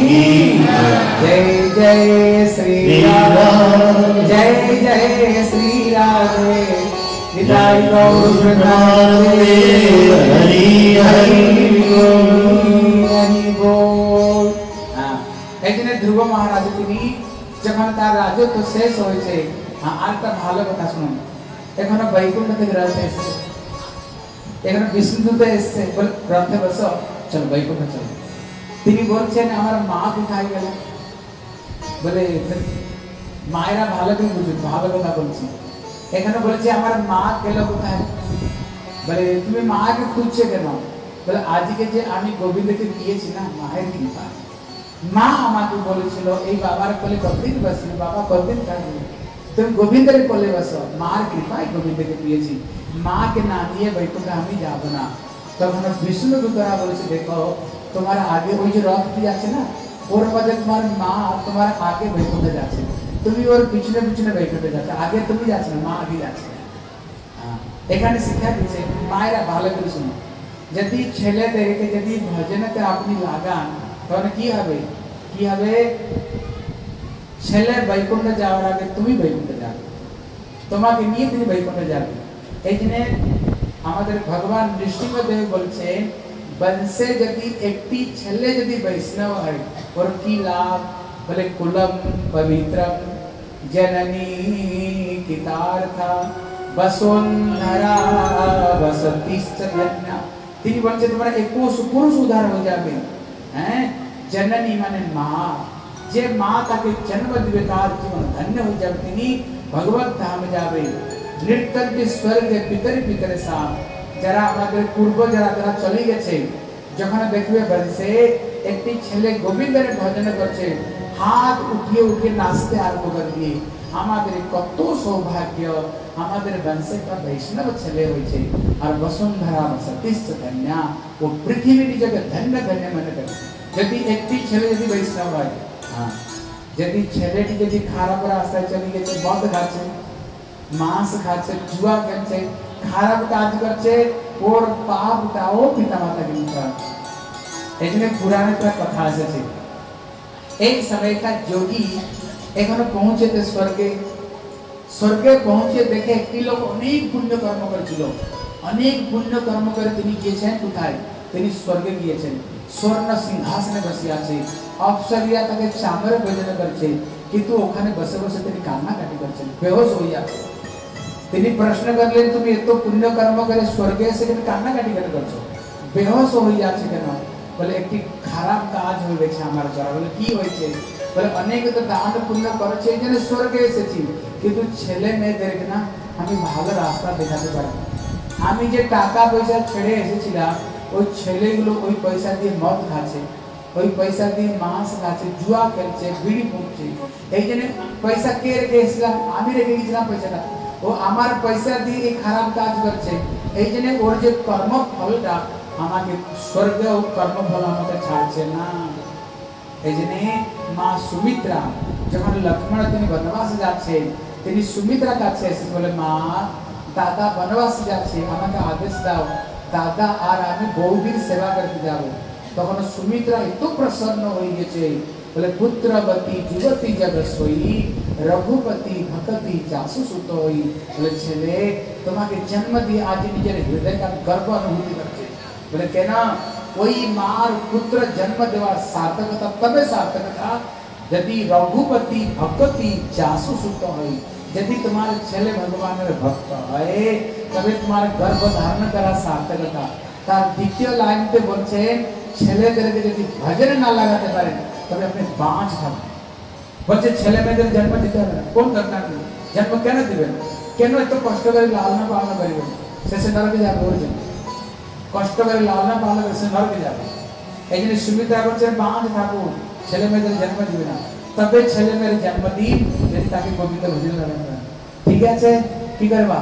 जय। जय श्री राम, जय जय श्री राधे, निताई गौर वृंदावन हरि हरि बोल। একদিন ধ্রুব মহারাজ তিনি যখন তার রাজত্ব শেষ হয়েছে, আরেকটা ভালো কথা শুনুন, এখনো বৈকুণ্ঠ থেকে রাজা এসেছে, এখানে বিষ্ণুদূত এসেছে, বলে রথে বসো, চলো বৈকুণ্ঠ চলো। তিনি বলছেন আমার মা কোথায় গেল? বলে মায়েরা ভালো করে বুঝুন, ভালো কথা বলছি। এখানে বলেছে আমার মা গেল কোথায়? বলে তুমি মাকে খুঁজছে কেন? বলে আজকে যে আমি গোবিন্দকে দিয়েছি না, মায়ের কৃপা। মা আমাকে বলেছিল এই বাবার কোলে কতদিন বসবি, বাবা কতদিন থাকবে, তুমি গোবিন্দের কোলে বসো, মার কৃপায় গোবিন্দকে দিয়েছি, মাকে না নিয়ে বৈকুণ্ঠে আমি যাব না। তখন বিষ্ণুদূতরা বলেছে দেখো তোমার আগে ওই যে রথটি আছে না, ওর মধ্যে তোমার মা তোমার আগে বৈকুণ্ঠে যাচ্ছে, তুমি ওর পিছনে পিছনে বৈকুণ্ঠে যাচ্ছে, আগে তুমি যাচ্ছে না, মা আগে যাচ্ছে। এখানে শিক্ষা দিচ্ছে মায়েরা ভালো করে শুনো, যদি ছেলেদেরকে যদি ভজনতে আপনি লাগান তাহলে কি হবে? कि हवे छेले बैकुंठ जाओ आगे तुम ही बैकुंठ जाओ তোমাকে নিয়ে তিনি বৈকুণ্ঠে যাবেন এইখানে আমাদের ভগবান নৃসিংহদেব বলছেন বংশে যদি একটি ছেলে যদি বৈষ্ণব হয় ওর কি লাভ বলে কুলম পবিত্রম জননী কিতার্থা বসুন্ধরা বসতিশ্চ ধন্যা তিনি বলছেন তোমরা 21 পুরুষ উদ্ধার হয়ে যাবে হ্যাঁ জননী মানে মা যে মা তাকে জন্ম দিবে তার জীবন ধন্য হয়ে যাবে তিনি भगवत धाम जावे नृत्य के स्वर्ग पितरे पितरे साम जरा আমাদের পূর্ব যারা চলে গেছে যখন দেখবে বলছে একটি ছেলে গোবিন্দের ভজন করছে হাত উঠিয়ে উঠিয়ে নাচতে আরম্ভ করে দিয়ে আমাদের কত সৌভাগ্য আমাদের বংশে का वैष्णव ছেলে হয়েছে আর বসুন্ধরা সতীশ কন্যা ও পৃথিবীর জগৎ ধন্য ধন্য মনে করে যদি একটি ছেলে যদি বৈষ্ণব হয় हां यदि ছেলেটি যদি খারাপ রাস্তায় চলে গেছে মদ খাচ্ছে মাংস খাচ্ছে জুয়া খেলছে খারাপ কাজ করছে ওর পাপটাও পিতামাতাকে নিতে হবে এখানে পুরাণে একটা কথা আছে এই সময়কার যোগী এখনো পৌঁছেতে স্বর্গে পৌঁছে দেখে একটি লোক অনেক পুণ্য কর্ম করেছিল অনেক পুণ্য কর্ম করে তিনি গিয়েছেন কোথায় তিনি স্বর্গে গিয়েছেন स्वर्ण सिंहासने बसी আছে অপ্সরিয়া তাকে চামরে ভোজন করছে কিন্তু ওখানে বসে বসে তিনি কান্না কাটি করছেন বেहोश হয়ে যাচ্ছে তিনি প্রশ্ন করলেন তুমি এত পুণ্য কর্ম করে স্বর্গে এসে তুমি কান্না কাটি কেন করছো বেहोश হয়ে যাচ্ছে কেন বলে একটি খারাপ কাজ হয়ে গেছে আমার দ্বারা বলে কি হয়েছে বলে অনেক তো দান পুণ্য করেছে এই জন্য স্বর্গে এসেছি কিন্তু ছেলে মেয়েদেরকে না আমি ভালো রাস্তা দেখাতে পারি আমি যে টাকা পয়সা ছেড়ে এসেছিলাম ওই ছেলেগুলো ওই পয়সা দিয়ে মদ খাচ্ছে ওই পয়সা দিয়ে মাংস খাচ্ছে জুয়া খেলছে বিড়ি ফুঁকছে এইজন্য পয়সা কে রেখে এসেছিলাম আমি রেখে গেছিলাম পয়সাটা ও আমার পয়সা দিয়ে এই খারাপ কাজ করছে এইজন্য ওর যে কর্ম ফলটা আমাকে স্বর্গে ও কর্ম ফল আমাকে ছাড়ছে না এইজন্য মা সুমিত্রা যখন লক্ষ্মণ তিনি বনবাসে যাচ্ছে তিনি সুমিত্রা কাছে এসে বলে মা দাদা বনবাসে যাচ্ছে আমাকে আদেশ দাও दादा আর আমি বৌদির সেবা করতে যাব তখন সুমিত্রা এত প্রসন্ন হয়ে গেছে বলে পুত্রবতী যুবতী জগ সোই রঘুপতি ভক্তি জাসু সুত হই বলে ছেলে তোমাকে জন্ম দিয়ে আজ নিজের হৃদয় का गर्व अनुभूति করছে বলে কেন ওই মার পুত্র জন্ম দেওয়ার সার্থকতা তবে সার্থকতা যদি রঘুপতি ভক্তি জাসু সুত হই यदि तुम्हारे छेले भगवान रे भक्त है तबे तुम्हारे गर्भ धारण करा सार्थकता तार द्वितीय लाइन पे बोलছে ছেলেদেরকে যদি ভজন না লাগাতে পারে তবে আপনি বাঁচ থাকবেন বলছে ছেলে মেয়েদের জন্ম দিতে হবে কোন দরকার নেই জন্ম কেন দিবেন কেন এত কষ্ট করে লালনা পালন করিবেন শেষে নরকে যাবে বলছেন কষ্ট করে লালনা পালন করে সে নরকে যাবে এইজন্য সুমিত্রা বলছে বাঁচ থাকুন ছেলে মেয়েদের জন্ম দিবে না তবে ছেলে মেয়ের জন্মদিন যদি তাকে গোবিন্দ ভজন লাগাতে ঠিক আছে কি করবা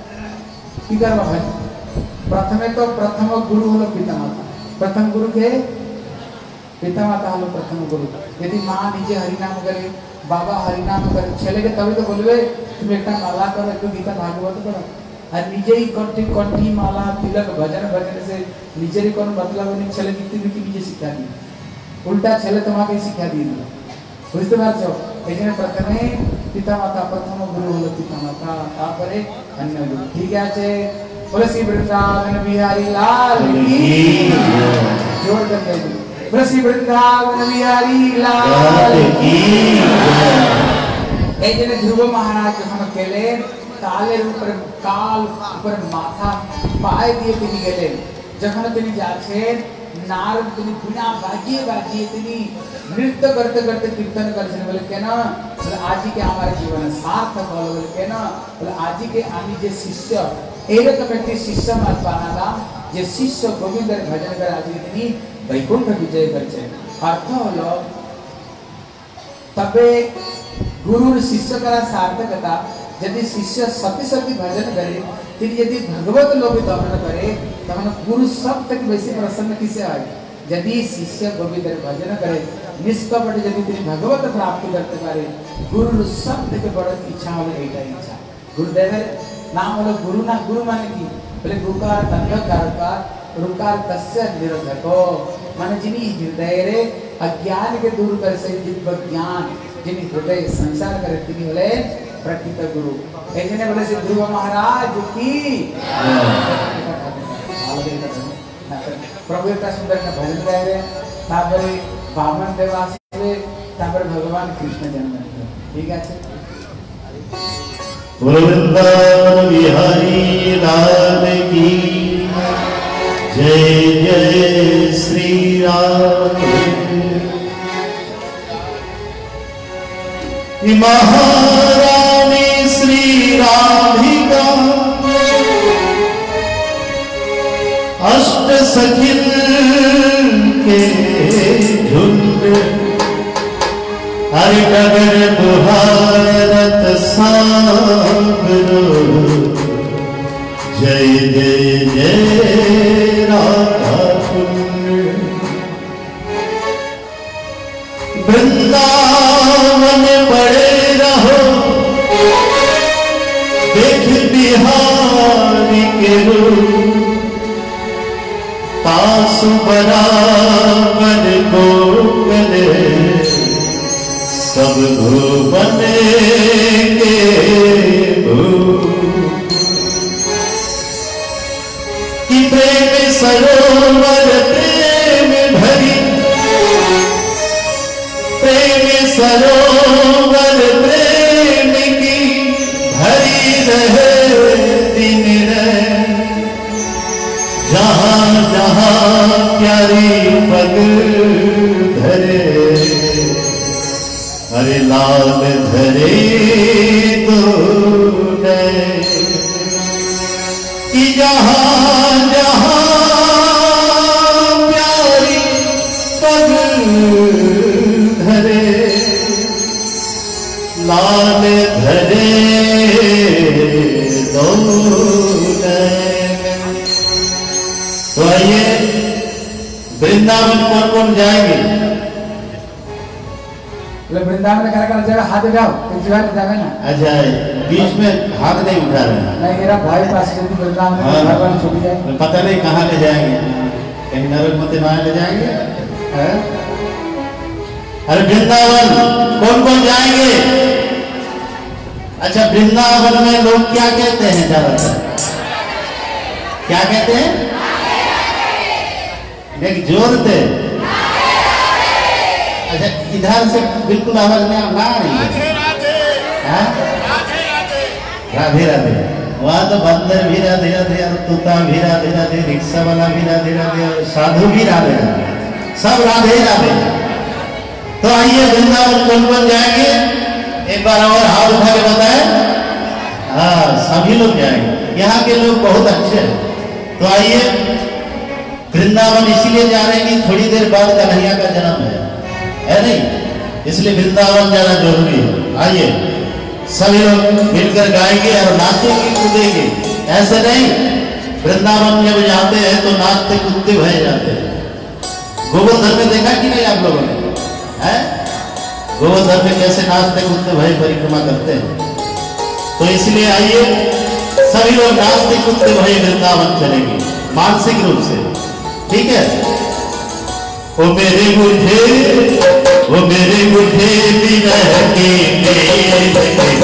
ভাই প্রথমে তো প্রথম গুরু হলো পিতামাতা প্রথম গুরু কে পিতামাতা হলো প্রথম গুরু যদি মা নিজে হরি নাম করে বাবা হরি নাম করে ছেলেকে তবে তো বলবে তুমি একটা মালা করো একটু গীতা ভাগবত করো আর নিজেই কণ্ঠী মালা তিলক ভজন से নিজেরই কোনো मतलब নেই ছেলে কি নিজে শিক্ষা দিই উল্টা ছেলে তোমাকে শিক্ষা দিয়ে দিল বুঝতে পারছো এখানে প্রথমে পিতামাতা প্রথম গুরু হলো পিতামাতা তারপরে अन्य गुरु ঠিক আছে बोले श्री वृंदावन बिहारी लाल की जोर करके बोले श्री वृंदावन बिहारी लाल की এই জন্য ধ্রুব মহারাজ যখন গেলেন কালের উপর কাল উপর মাথা পায়ে দিয়ে তিনি গেলেন যখন তিনি যাচ্ছেন नारद তিনি बिना बाजिए बाजिए তিনি नृत्य करते करते कीर्तन करছেন বলে কেন বলে আজি के हमारे जीवन सार्थक হলো বলে কেন বলে আজি के আমি যে শিষ্য এরকম একটি শিষ্য মাত বানালাম যে শিষ্য গোবিন্দের ভজন করে আজি তিনি বৈকুণ্ঠ বিজয় করেছেন অর্থ হলো তবে গুরুর শিষ্য করা সার্থকতা यदि शिष्य सती सती भजन करे তিনি যদি भगवत लोक दमन करे तब गुरु सब तक वैसे प्रसन्न किसे आए यदि शिष्य गोविंद भजन करे निष्कपट यदि তিনি भगवत प्राप्ति करते पारे गुरु सब तक बड़ इच्छा হলো এইটাই ইচ্ছা गुरुदेव नाम হলো गुरु ना गुरु माने কি বলে গুকার তন্ত্রকার রুকার তস্য নিরোধক মানে যিনি হৃদয়ে अज्ञान के दूर कर से दिव्य ज्ञान जिन हृदय संसार करे तिनी बोले प्रकृत गुरु ऐसे ने बोले श्री ध्रुव महाराज की प्रभु एक सुंदर का भजन गाए रे तापर वामन देव आसे तापर भगवान कृष्ण जन्म लेते ठीक है वृंदावन बिहारी लाल की जय जय श्री राम। महारानी श्री राधिका अष्ट सखिन के झुंड हरि नगर बुहारत सागरो जय जय जय राधा कुंड। वृंदावन पड़े रहो देख बिहारी के रूप तासु बराबर को गले सब भुवन के कि प्रेम सरोवर प्रेम भरी प्रेम सरोवर प्रेम की भरी रहे दिन जहां जहां प्यारी पग धरे हरे लाल धरे तो कि जहां जहां प्यारी पग धरे लाल धरे दो। तो आइए वृंदावन कौन कौन जाएंगे? वृंदावन का जरा हाथ उठाओ इस बार जावे ना। अच्छा बीच में हाथ नहीं उठा रहे हैं। नहीं मेरा भाई पास से वृंदावन में भगवान छूट जाए पता नहीं कहाँ ले जाएंगे, कहीं नरक माया ले जाएंगे। अरे वृंदावन कौन कौन जाएंगे? अच्छा वृंदावन में लोग क्या कहते हैं? ज्यादातर क्या कहते हैं? एक जोर दे। अच्छा इधर से बिल्कुल आवाज नहीं आ रही है। राधे राधे। वहाँ तो बंदर भी राधे राधे, तोता भी राधे राधे, रिक्शा वाला भी राधे राधे, साधु भी राधे राधे, सब राधे राधे। तो आइए वृंदावन कौन कौन जाएंगे? एक बार और हाथ उठा के बताए। हाँ सभी लोग जाएंगे। यहाँ के लोग बहुत अच्छे हैं। तो आइए वृंदावन इसीलिए जा रहे हैं कि थोड़ी देर बाद कन्हैया का जन्म है नहीं, इसलिए वृंदावन जाना जरूरी है। आइए सभी लोग मिलकर गाएंगे और नाचेंगे कूदेंगे। ऐसे नहीं, वृंदावन जब जाते हैं तो नाचते कूदते भय जाते हैं। गोवर्धन में देखा कि नहीं आप लोगों ने? है गोवर्धन में कैसे नाचते कूदते भय परिक्रमा करते हैं। तो इसलिए आइए सभी लोग नाचते कूदते भय वृंदावन चलेंगे मानसिक रूप से, ठीक है? ओ मेरे मुझे भी रह के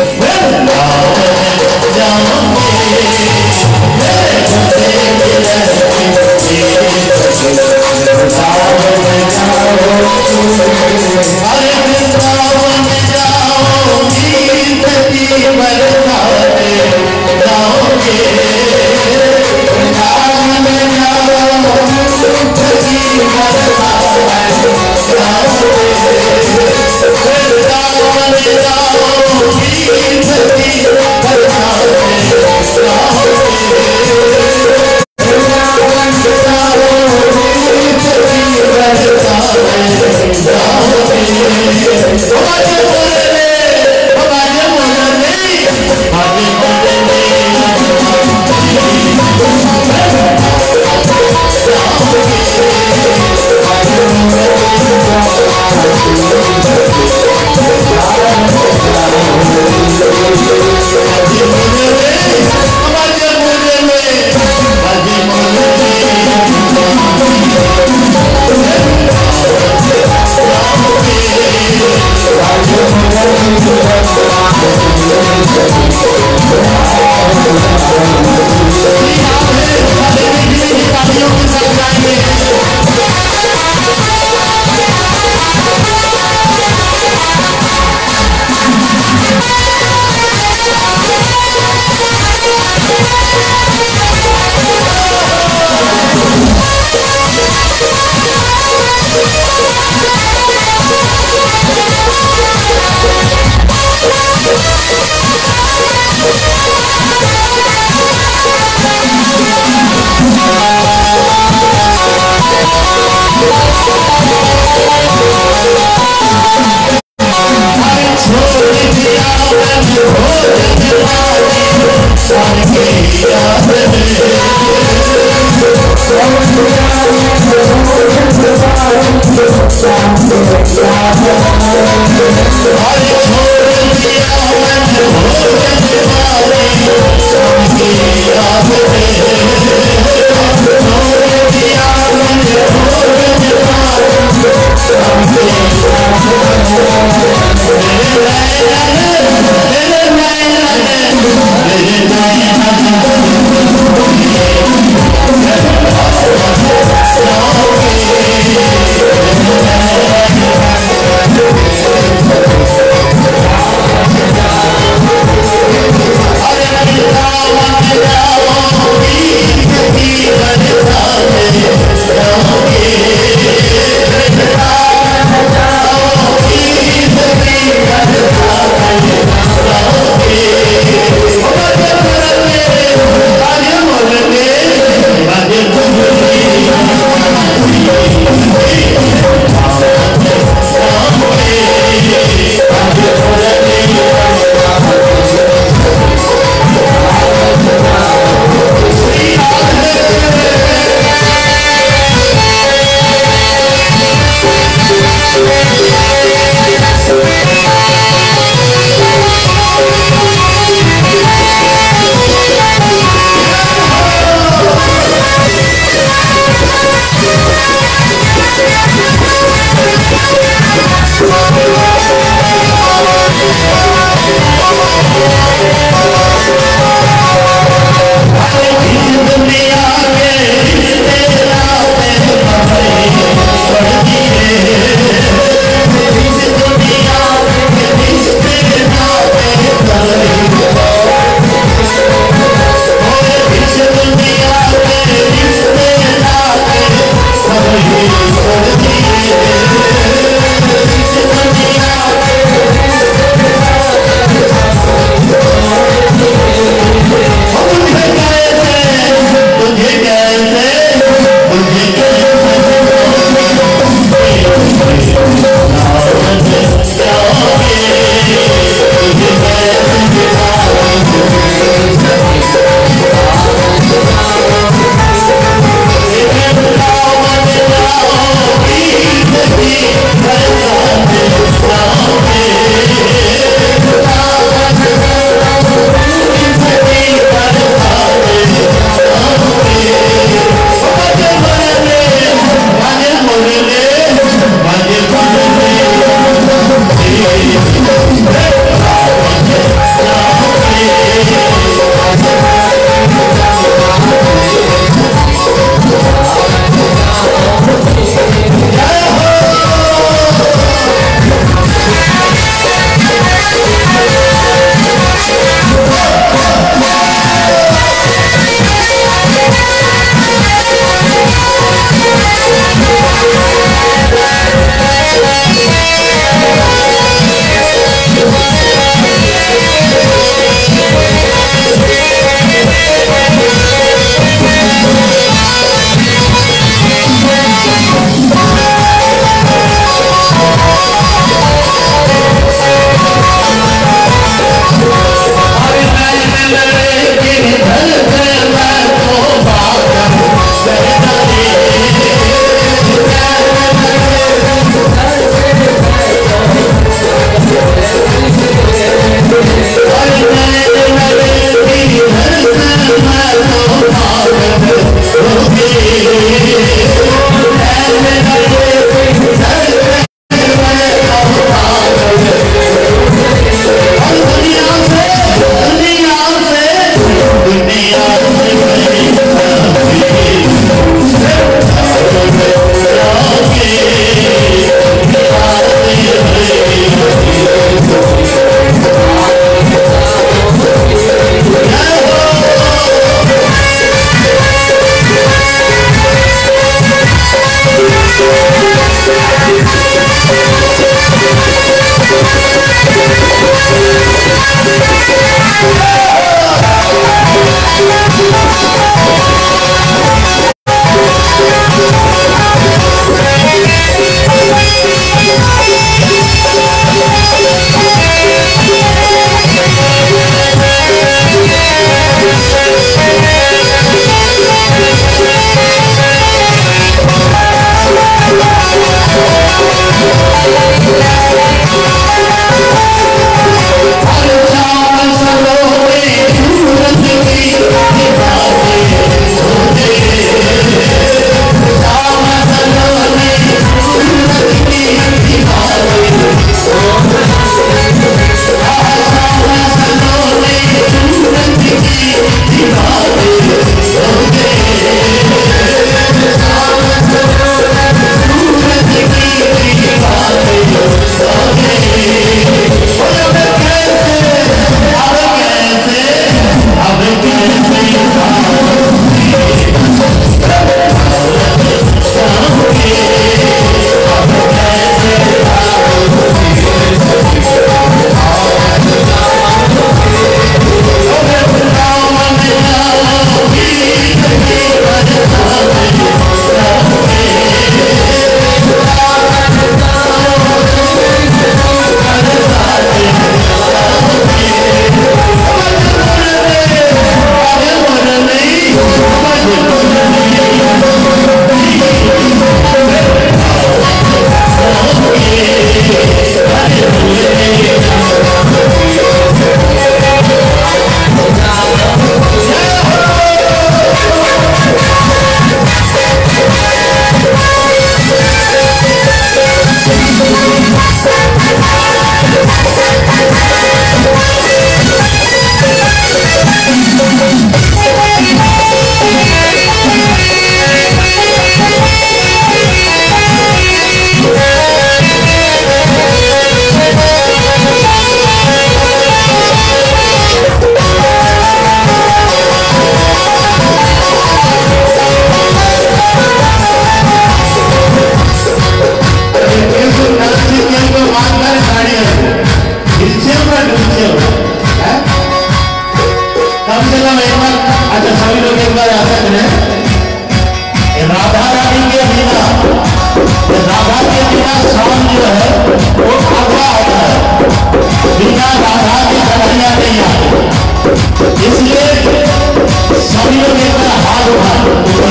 सॉन्ग जो है वो भागवा होता है, बिना राधा की कन्हैया नहीं आती। इसलिए सभी लोग एक बार हाथ उठाए,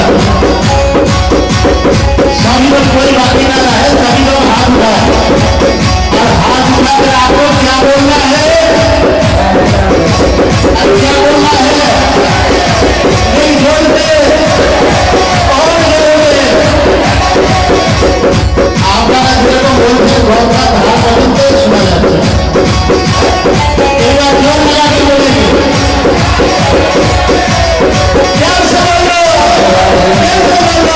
सभी लोग कोई बाकी ना रहे, सभी लोग हाथ उठाए और हाथ उठाकर आपको क्या बोलना है, क्या बोलना है, नहीं बोलते और बोलते आप बोलते बहुत धारा बोलते सुना जाता है। एक बार जोर लगा के बोलेंगे, क्या समझ लो, क्या समझ लो,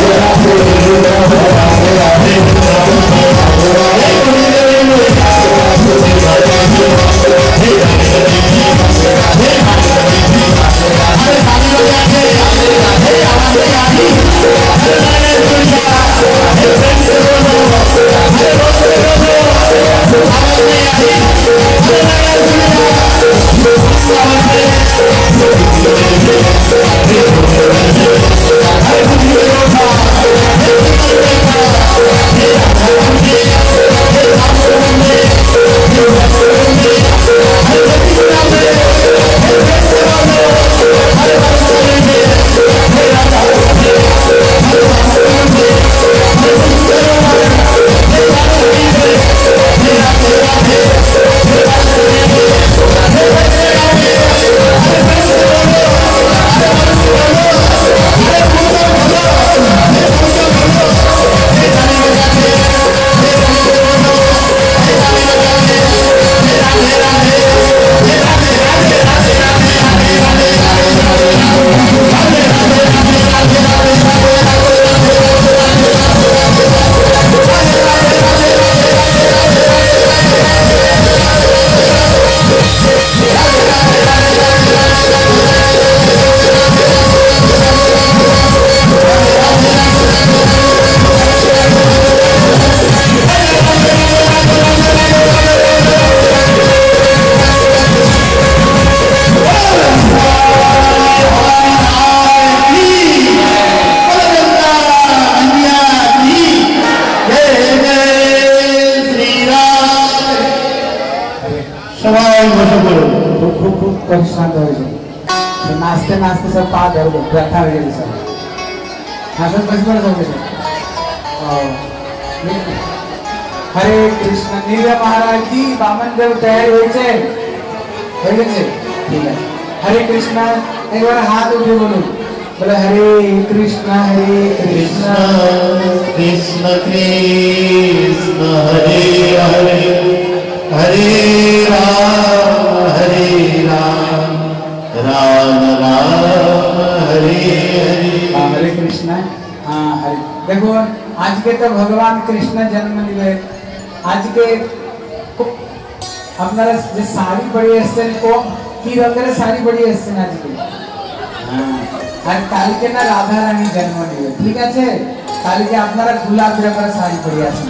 नाचते नाचते सब पा दर्द व्यथा हो गई सब नाचत बस बड़ हो गए। हरे कृष्ण नील महाराज की बामन देव तैयार हो गए ठीक है। हरे कृष्ण एक बार हाथ उठे बोलो, बोले हरे कृष्ण कृष्ण कृष्ण कृष्ण हरे हरे हरे राम राम राम हरे हरे। हरे कृष्ण। हाँ हरे, देखो आज के तो भगवान कृष्ण जन्म लिए आज के আপনারা যে শাড়ি পরে এসেছেন ও কি রঙের শাড়ি পরে এসেছেন আজকে? আর কালকে না রাধা রানী জন্ম নিবে, ঠিক আছে? কালকে আপনারা গোলাপি রঙের শাড়ি পরে আসেন।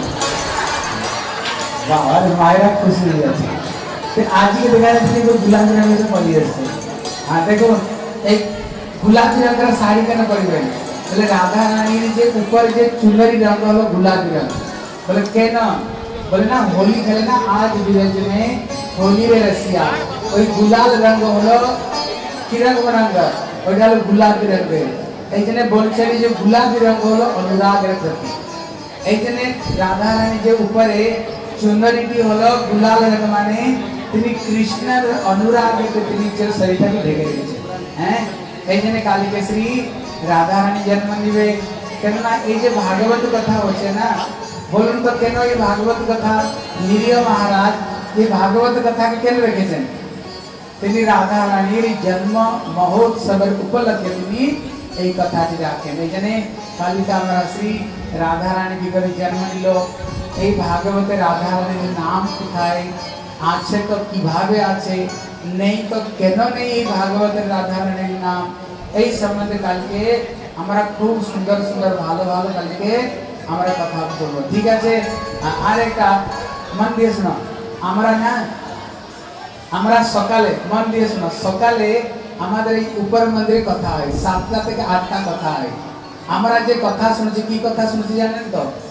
বাহ, আর মায়েরা খুশি হয়ে যাচ্ছে। তো আজকে দেখা যাচ্ছে যে গোলাপি রঙের পরে এসেছে। হ্যাঁ দেখো এই গোলাপি রঙের শাড়ি কেন পরবেন? বলে রাধা রানীর যে উপর যে চুনরি রঙ হলো গোলাপি রঙ। বলে কেন? बोले ना होली खेले ना आज विलेज में होली रे रसिया ওই গুলাল রঙ হলো কি রঙ রঙ ওইটা হলো গোলাপি রঙ। এইখানে বলছেন যে গোলাপি রঙ হলো অনুরাগের প্রতীক। এইখানে রাধা রানী যে উপরে চুনরিটি হলো গুলাল রঙ মানে তিনি কৃষ্ণের অনুরাগে তিনি যে শরীরটাকে ঢেকে রেখেছেন। হ্যাঁ এইখানে কালিকেশ্বরী রাধা রানী জন্ম নিবে কেননা এই যে ভাগবত কথা হচ্ছে না बोलूं तो केनो ये भागवत कथा निरीह महाराज ये भागवत कथा के केन रेखेছেন তিনি রাধা রানীর জন্ম মহোৎসবের উপলক্ষে তিনি এই কথাটি রাখেন। এইখানে কালিকা আমরা শ্রী রাধা রানী কিভাবে জন্ম নিল, এই ভাগবতে রাধা রানীর নাম কোথায় আছে তো কিভাবে আছে, নেই তো কেন নেই এই ভাগবতের রাধা রানীর নাম, এই সম্বন্ধে কালকে আমরা খুব সুন্দর সুন্দর ভালো ভালো কালকে আমরা কথা বলবো, ঠিক আছে? আর একটা মন দিয়ে শোনো, আমরা না আমরা সকালে মন দিয়ে শোনো, সকালে আমাদের এই উপর মন্দিরে কথা হয় 7টা থেকে 8টা কথা হয়। আমরা যে কথা শুনছি কি কথা শুনছি জানেন তো?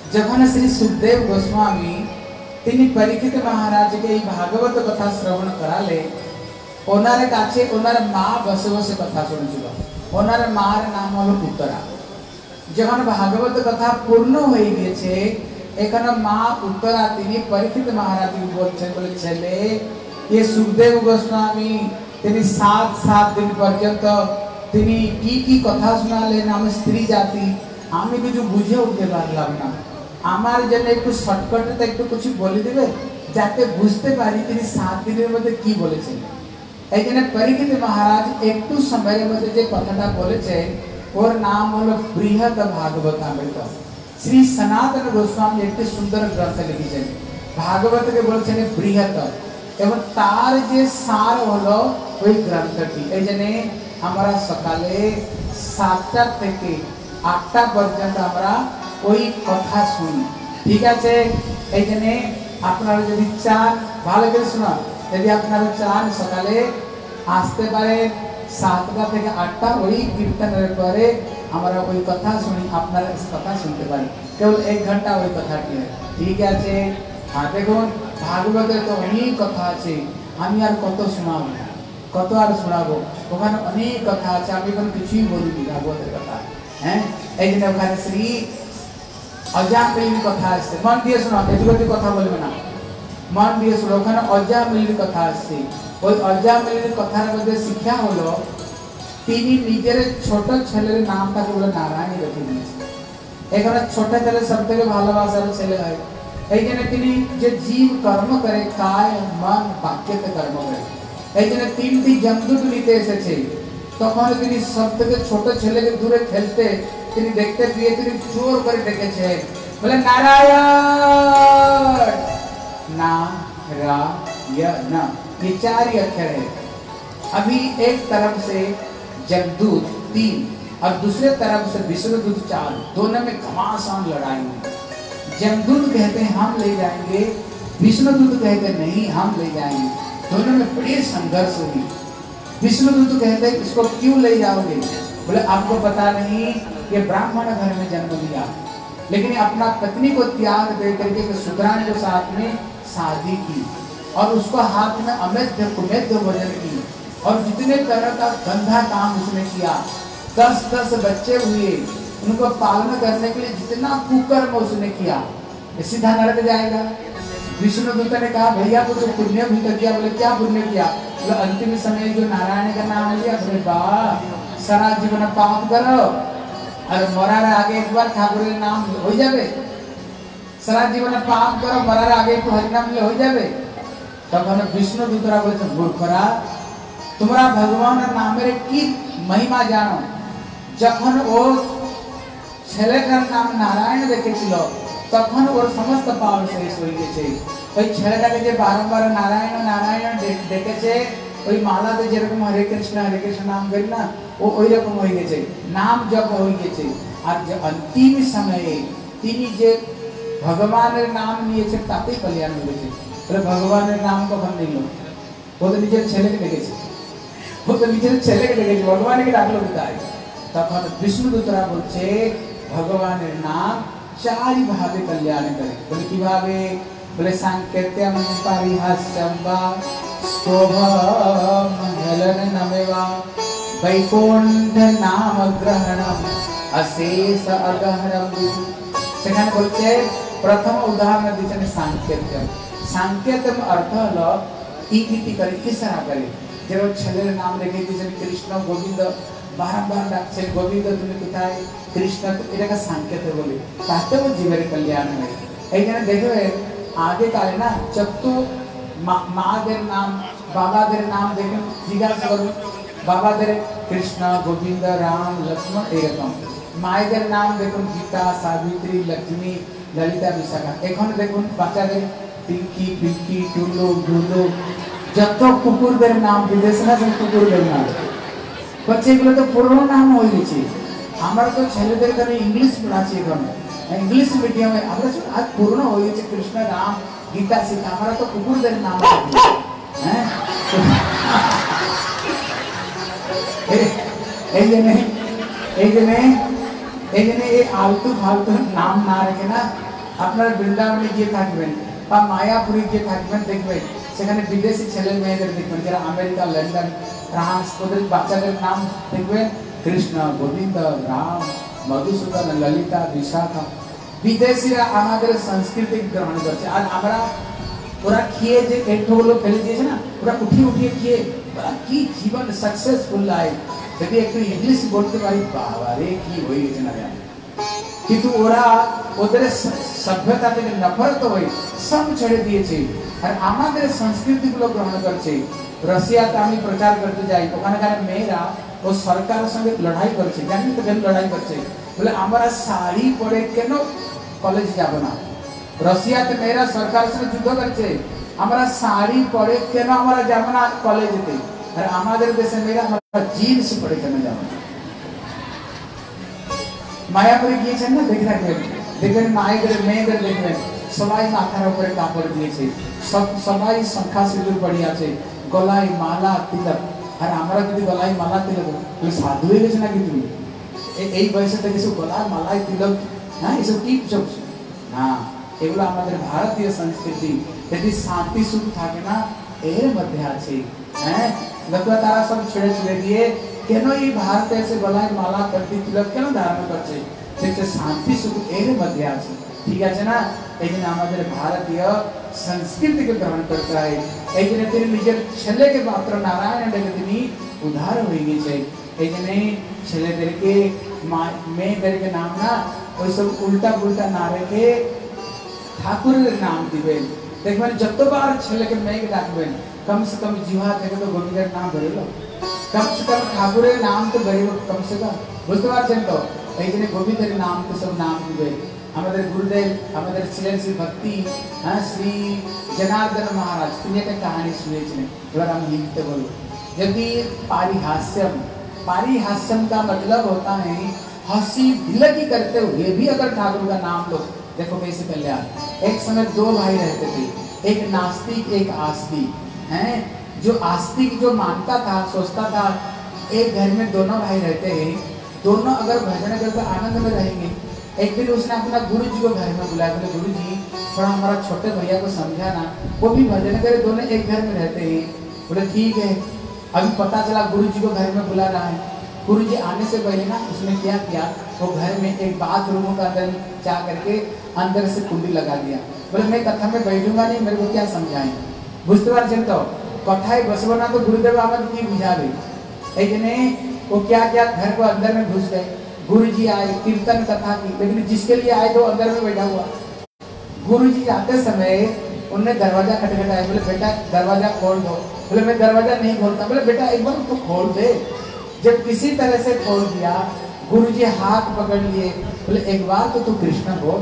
जखन श्री सुखदेव गोस्वामी তিনি পরীক্ষিত মহারাজকে এই ভাগবত কথা শ্রবণ করালে ওনার কাছে ওনার মা বসে বসে কথা শুনছিল। ওনার মার নাম হলো উত্তরা। যখন ভাগবত কথা পূর্ণ হয়ে গেছে এখানে মা উত্তরা তিনি পরীক্ষিত মহারাজকে বলছেন, বলে ছেলে ये सुखदेव गोस्वामी তিনি 7 দিন পর্যন্ত তিনি কি কথা শোনালেন আমার স্ত্রী জাতি, আমি কিছু বুঝে উঠতে পারলাম না। আমার জন্য একটু শর্টকাটে একটু কিছু বলে দেবে যাতে বুঝতে পারি তিনি 7 দিনের মধ্যে কি বলেছেন। এই জন্য পরীক্ষিত মহারাজ একটু সময়ের মধ্যে যে কথাটা বলেছেন ওর নাম হলো বৃহৎ ভাগবতামৃত। শ্রী সনাতন গোস্বামী একটি সুন্দর গ্রন্থ লিখেছেন, ভাগবতকে বলছেন বৃহৎ, এবং তার যে সার হলো ওই গ্রন্থটি। এই জন্য আমরা সকালে 7টা থেকে 8টা পর্যন্ত আমরা ওই কথা শুনি, ঠিক আছে? এই জন্য আপনারা যদি চান ভালো করে শোনা, যদি আপনারা চান সকালে আসতে পারে 7টা থেকে 8টা ওই কীর্তনের পরে আমরা ওই কথা শুনি, আপনারা কথা শুনতে পারি, কেবল 1 ঘন্টা ওই কথাটি, ঠিক আছে? আর দেখুন ভাগবতের তো অনেক কথা আছে, আমি আর কত শোনাবো, কত আর শোনাবো, ওখানে অনেক কথা আছে, আমি এখন কিছুই বলিনি ভাগবতের কথা। হ্যাঁ, এই জন্য ওখানে শ্রী অজামিলীর কথা আসছে, মন দিয়ে শোনা, এদিকে কথা বলবে না, মন দিয়ে শোনো, ওখানে অজামিলীর কথা আসছে। ওই অজামিলীর কথার মধ্যে শিক্ষা হলো তিনি নিজের ছোট ছেলের নামটাকে বলে নারায়ণ রেখে দিয়েছে। এখানে ছোট ছেলে সব থেকে ভালোবাসার ছেলে হয়, এই জন্য তিনি যে জীব কর্ম করে কায় মন বাক্যতে কর্ম করে। এই জন্য 3টি জমদূত নিতে এসেছে, তখন তিনি সব থেকে ছোট ছেলেকে দূরে খেলতে তিনি দেখতে পেয়ে তিনি জোর করে ডেকেছে, বলে नारायण नारायण, ये 4 ही अक्षर है। अभी एक तरफ से जमदूत 3 और दूसरे तरफ से विष्णुदूत 4, दोनों में घमासान लड़ाई हुई। जमदूत कहते हैं हम ले जाएंगे, विष्णुदूत कहते नहीं हम ले जाएंगे, दोनों में बड़ी संघर्ष हुई। विष्णुदूत कहते हैं इसको क्यों ले जाओगे? बोले आपको पता नहीं ये ब्राह्मण घर में जन्म लिया, लेकिन अपना पत्नी को त्याग दे करके शूद्राणी के साथ में शादी की और उसको हाथ में अमेध्य कुमेध्य भोजन की, और जितने तरह का गंदा काम उसने किया, 10 बच्चे हुए, उनको पालन करने के लिए जितना कुकर्म उसने किया, सीधा नरक जाएगा। विष्णुदूत ने कहा भैया को तो पुण्य भी तो किया। बोले क्या पुण्य किया? बोले अंतिम समय जो नारायण का नाम लिया, बोले वाह सारा जीवन पाप करो और मरार आगे एक बार ठाकुर नाम हो जाए, सारा जीवन पाप करो मरार आगे एक हरिनाम हो जाए। तब विष्णुदूतरा बोले मूर्खरा तुम्हारा भगवान नाम की महिमा जानो। যখন ও ছেলেটার নাম নারায়ণ রেখেছিল তখন ওর সমস্ত পাপ শেষ হয়ে গেছে। ওই ছেলেটাকে যে বারবার নারায়ণ নারায়ণ ডেকেছে, ওই মালাতে যেরকম হরে কৃষ্ণ নাম করি না, ও ওই রকম হয়ে গেছে, নাম জপ হয়ে গেছে। আর যে অন্তিম সময়ে তিনি যে ভগবানের নাম নিয়েছে তাতেই কল্যাণ হয়েছে। বলে ভগবানের নাম কখন নিল? ও তো নিজের ছেলেকে ডেকেছে, ও তো নিজের ছেলেকে ডেকেছে, ভগবানকে ডাকলো কোথায়? তখন বিষ্ণুদূতরা বলছে ভগবানের নাম 4 ভাবে কল্যাণ করে। বলে কিভাবে? বলে সাংকেত্যম পরিহাস্যম বা স্তোভম হেলন নমেবা বৈকুণ্ঠ নাম গ্রহণম অশেষ অগহরম। সেখানে বলছে প্রথম উদাহরণ দিচ্ছেন সাংকেত্যম। সাংকেত্যম অর্থ হলো ইঙ্গিত করে, ইশারা করে। যেমন ছেলের নাম রেখে দিয়েছেন কৃষ্ণ গোবিন্দ, বারবার ডাকছেন গোবিন্দ তুমি কোথায়, কৃষ্ণ, এটাকে সাংকেত বলে, তাতেও জীবের কল্যাণ হয়। এইখানে দেখবে আগে কালে না যত মাদের নাম বাবাদের নাম দেখুন, জিজ্ঞাসা করুন বাবাদের কৃষ্ণ গোবিন্দ রাম লক্ষ্মণ এরকম, মায়েদের নাম দেখুন গীতা সাবিত্রী লক্ষ্মী ললিতা বিশাখা। এখন দেখুন বাচ্চাদের পিঙ্কি পিঙ্কি টুলু ঢুলু, যত কুকুরদের নাম বিদেশে না কুকুরদের নাম, বলছে এগুলো তো পুরনো নাম হয়ে গেছে। আমরা তো ছেলেদের এখানে ইংলিশ পড়াচ্ছি, এখন ইংলিশ মিডিয়ামে আমরা আজ পুরনো হয়ে গেছে, কৃষ্ণ রাম গীতা সীতা, আমরা তো কুকুরদের নাম। হ্যাঁ, এই জন্য এই আলতু ফালতু নাম না রেখে না আপনারা বৃন্দাবনে গিয়ে থাকবেন বা মায়াপুরে গিয়ে থাকবেন, দেখবেন সেখানে বিদেশি ছেলে মেয়েদের দেখবেন যারা আমেরিকা, লন্ডন, ফ্রান্স, ওদের বাচ্চাদের নাম দেখবেন কৃষ্ণ, গোবিন্দ, রাম, মধুসূদন, ললিতা, বিশাখা। বিদেশিরা আমাদের সংস্কৃতি গ্রহণ করছে আর আমরা ওরা খেয়ে যে পেটগুলো ফেলে দিয়েছে না, ওরা উঠিয়ে উঠিয়ে খেয়ে ওরা কি জীবন সাকসেসফুল লাইফ। যদি একটু ইংলিশ বলতে পারি বাবা রে কি হয়ে গেছে না জানি, কিন্তু ওরা ওদের সভ্যতা থেকে নফরত হয়ে সব ছেড়ে দিয়েছে আর আমাদের সংস্কৃতিগুলো গ্রহণ করছে। রাশিয়াতে আমি প্রচার করতে যাই, ওখানকার মেয়েরা ও সরকারের সঙ্গে লড়াই করছে। জানি তো কেন লড়াই করছে? বলে আমরা শাড়ি পরে কেন কলেজ যাব না। রাশিয়াতে মেয়েরা সরকারের সঙ্গে যুদ্ধ করছে, আমরা শাড়ি পরে কেন আমরা যাব না কলেজেতে, আর আমাদের দেশে মেয়েরা আমরা জিন্স পরে কেন যাব না। মায়াপুরে গিয়েছেন না, দেখে থাকবেন, দেখবেন মায়েদের মেয়েদের দেখবেন সবাই মাথার উপরে কাপড় দিয়েছে, সবাই সংখ্যা সিঁদুর পড়ে আছে, গলায় মালা তিলক। আর আমরা যদি গলায় মালা তিলক, তুমি সাধু হয়ে গেছে নাকি তুমি? এই বয়সে থেকে সব গলায় মালায় তিলক, হ্যাঁ এসব কি সব না, এগুলো আমাদের ভারতীয় সংস্কৃতি। যদি শান্তি সুখ থাকে না এর মধ্যে আছে। হ্যাঁ লোকরা তারা সব ছেড়ে ছেড়ে দিয়ে কেন এই ভারতে এসে গলায় মালা করতে তিলক কেন ধারণ করছে? সেটা শান্তি সুখ এর মধ্যে আছে, ঠিক আছে না? এই জন্য আমাদের ভারতীয় সংস্কৃতিকে গ্রহণ করতে হয়। এই জন্য তিনি নিজের ছেলেকে মাত্র নারায়ণ ডেকে তিনি উদ্ধার হয়ে গেছে। এই জন্য ছেলেদেরকে মেয়েদেরকে নাম না ওই সব উল্টা পুল্টা না রেখে ঠাকুরের নাম দিবেন। দেখবেন যতবার ছেলেকে মেয়েকে ডাকবেন कम से कम जिहा থেকে তো গোবিন্দের নাম বেরোলো, कम से कम ঠাকুরের নাম তো বেরোলো कम से कम, বুঝতে পারছেন তো? এই জন্য গোবিন্দের নাম তো সব নাম দিবে। আমাদের গুরুদেব আমাদের ছিলেন শ্রী ভক্তি শ্রী জনার্দন महाराज, তিনি একটা কাহিনী শুনিয়েছিলেন। এবার আমি লিখতে বলবো। यदि पारिहास्यम का मतलब होता है हंसी दिलगी करते हुए भी अगर ठाकुर का नाम लो। देखो कैसे कल्याण। एक समय दो भाई रहते थे, एक नास्तिक एक आस्तिक। हैं जो आस्तिक जो मानता था सोचता था एक घर में दोनों भाई रहते हैं, दोनों अगर भजन करके आनंद में रहेंगे। एक दिन उसने अपना गुरु जी को घर में बुलाया, बोले गुरु जी थोड़ा हमारा छोटे भैया को समझाना, वो भी भजन करे, दोनों एक घर में रहते हैं। बोले ठीक है। अभी पता चला गुरु जी को घर में बुला रहा है। गुरु जी आने से पहले ना उसने क्या किया, वो घर में एक बाथरूम का अंदर जा करके अंदर से कुंडी लगा दिया। बोले मैं कथा में बैठूंगा नहीं, मेरे को क्या समझाएं। बुझते पारছেন তো? কথায় বসবো না তো गुरुदेव আমাদের কি বুঝাবে। এই জন্য वो क्या क्या घर को अंदर में घुस गए। गुरु जी आए, कीर्तन कथा की, लेकिन जिसके लिए आए तो अंदर में बैठा हुआ। गुरु जी आते समय उन्होंने दरवाजा खटखटाया, बोले बेटा दरवाजा खोल दो। बोले मैं दरवाजा नहीं खोलता। बोले बेटा एक बार तो खोल दे। जब किसी तरह से खोल दिया, गुरु जी हाथ पकड़ लिए, बोले एक बार तो तू कृष्ण बोल,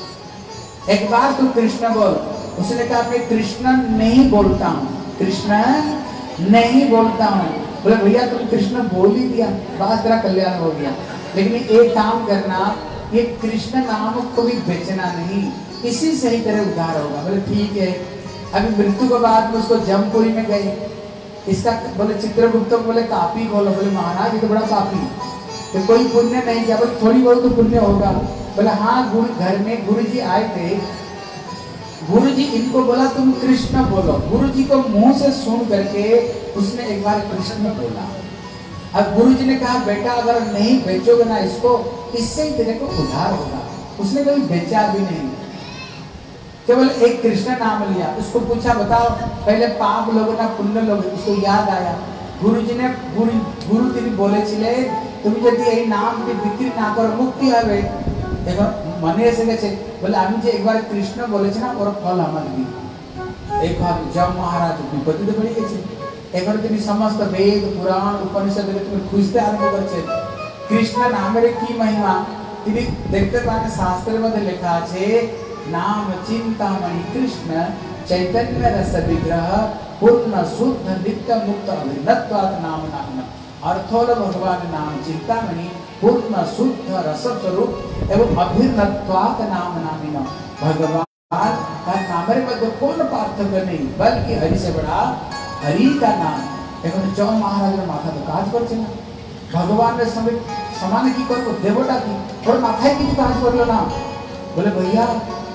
एक बार तू कृष्ण बोल। उसने कहा मैं कृष्ण नहीं बोलता हूँ, कृष्ण नहीं बोलता हूँ। बोले भैया तुम कृष्ण बोल ही दिया, बस तेरा कल्याण हो गया। लेकिन एक काम करना, ये कृष्ण नाम को भी बेचना नहीं, इसी से ही तेरे उद्धार होगा। बोले ठीक है। अभी मृत्यु के बाद में उसको जमपुरी में गए, इसका बोले चित्रगुप्त बोले कापी खोलो। बोले महाराज ये तो बड़ा कापी, तो कोई पुण्य नहीं किया। बोले थोड़ी बहुत तो पुण्य होगा। बोले हाँ गुरु घर में गुरु जी आए थे, गुरु जी इनको बोला तुम कृष्ण बोलो। गुरु जी को मुंह से सुन करके उसने एक बार कृष्ण बोला। अब गुरु जी ने कहा बेटा अगर नहीं बेचोगे ना इसको, इससे ही तेरे को उद्धार होगा। उसने कभी बेचा भी नहीं, केवल एक कृष्ण नाम लिया। उसको पूछा बताओ पहले पाप लोग ना पुण्य लोग, उसको याद आया। गुरु जी ने गुरु जी बोले छिले तुम यदि यही नाम की बिक्री ना करो मुक्ति হবে। देखो मने এসে গেছে, বলে আমি যে একবার কৃষ্ণ বলেছি না ওর ফল আমার দিই। এখন জম মহারাজ বিপদে পড়ে গেছে। এখন তিনি সমস্ত বেদ পুরাণ উপনিষদ তুমি খুঁজতে আরম্ভ করেছেন কৃষ্ণ নামের কি মহিমা। তিনি দেখতে পান শাস্ত্রের মধ্যে লেখা আছে नाम चिंतामणि कृष्ण चैतन्य रस विग्रह पूर्ण शुद्ध नित्य मुक्त अभिन्नत्वात् नाम नाम। अर्थोल भगवान नाम चिंतामणि पूर्ण शुद्ध रस स्वरूप एवं अभिन्नत्वात् नाम नामिन। भगवान का नाम में कोन पार्थक्य नहीं, बल्कि हरि से बड़ा हरि का नाम। এখন জম মহারাজের মাথা তো কাজ করছে না, ভগবানের সঙ্গে সমান কি করবো, দেবতা কি ওর মাথায় কিছু কাজ করলো না। বলে भैया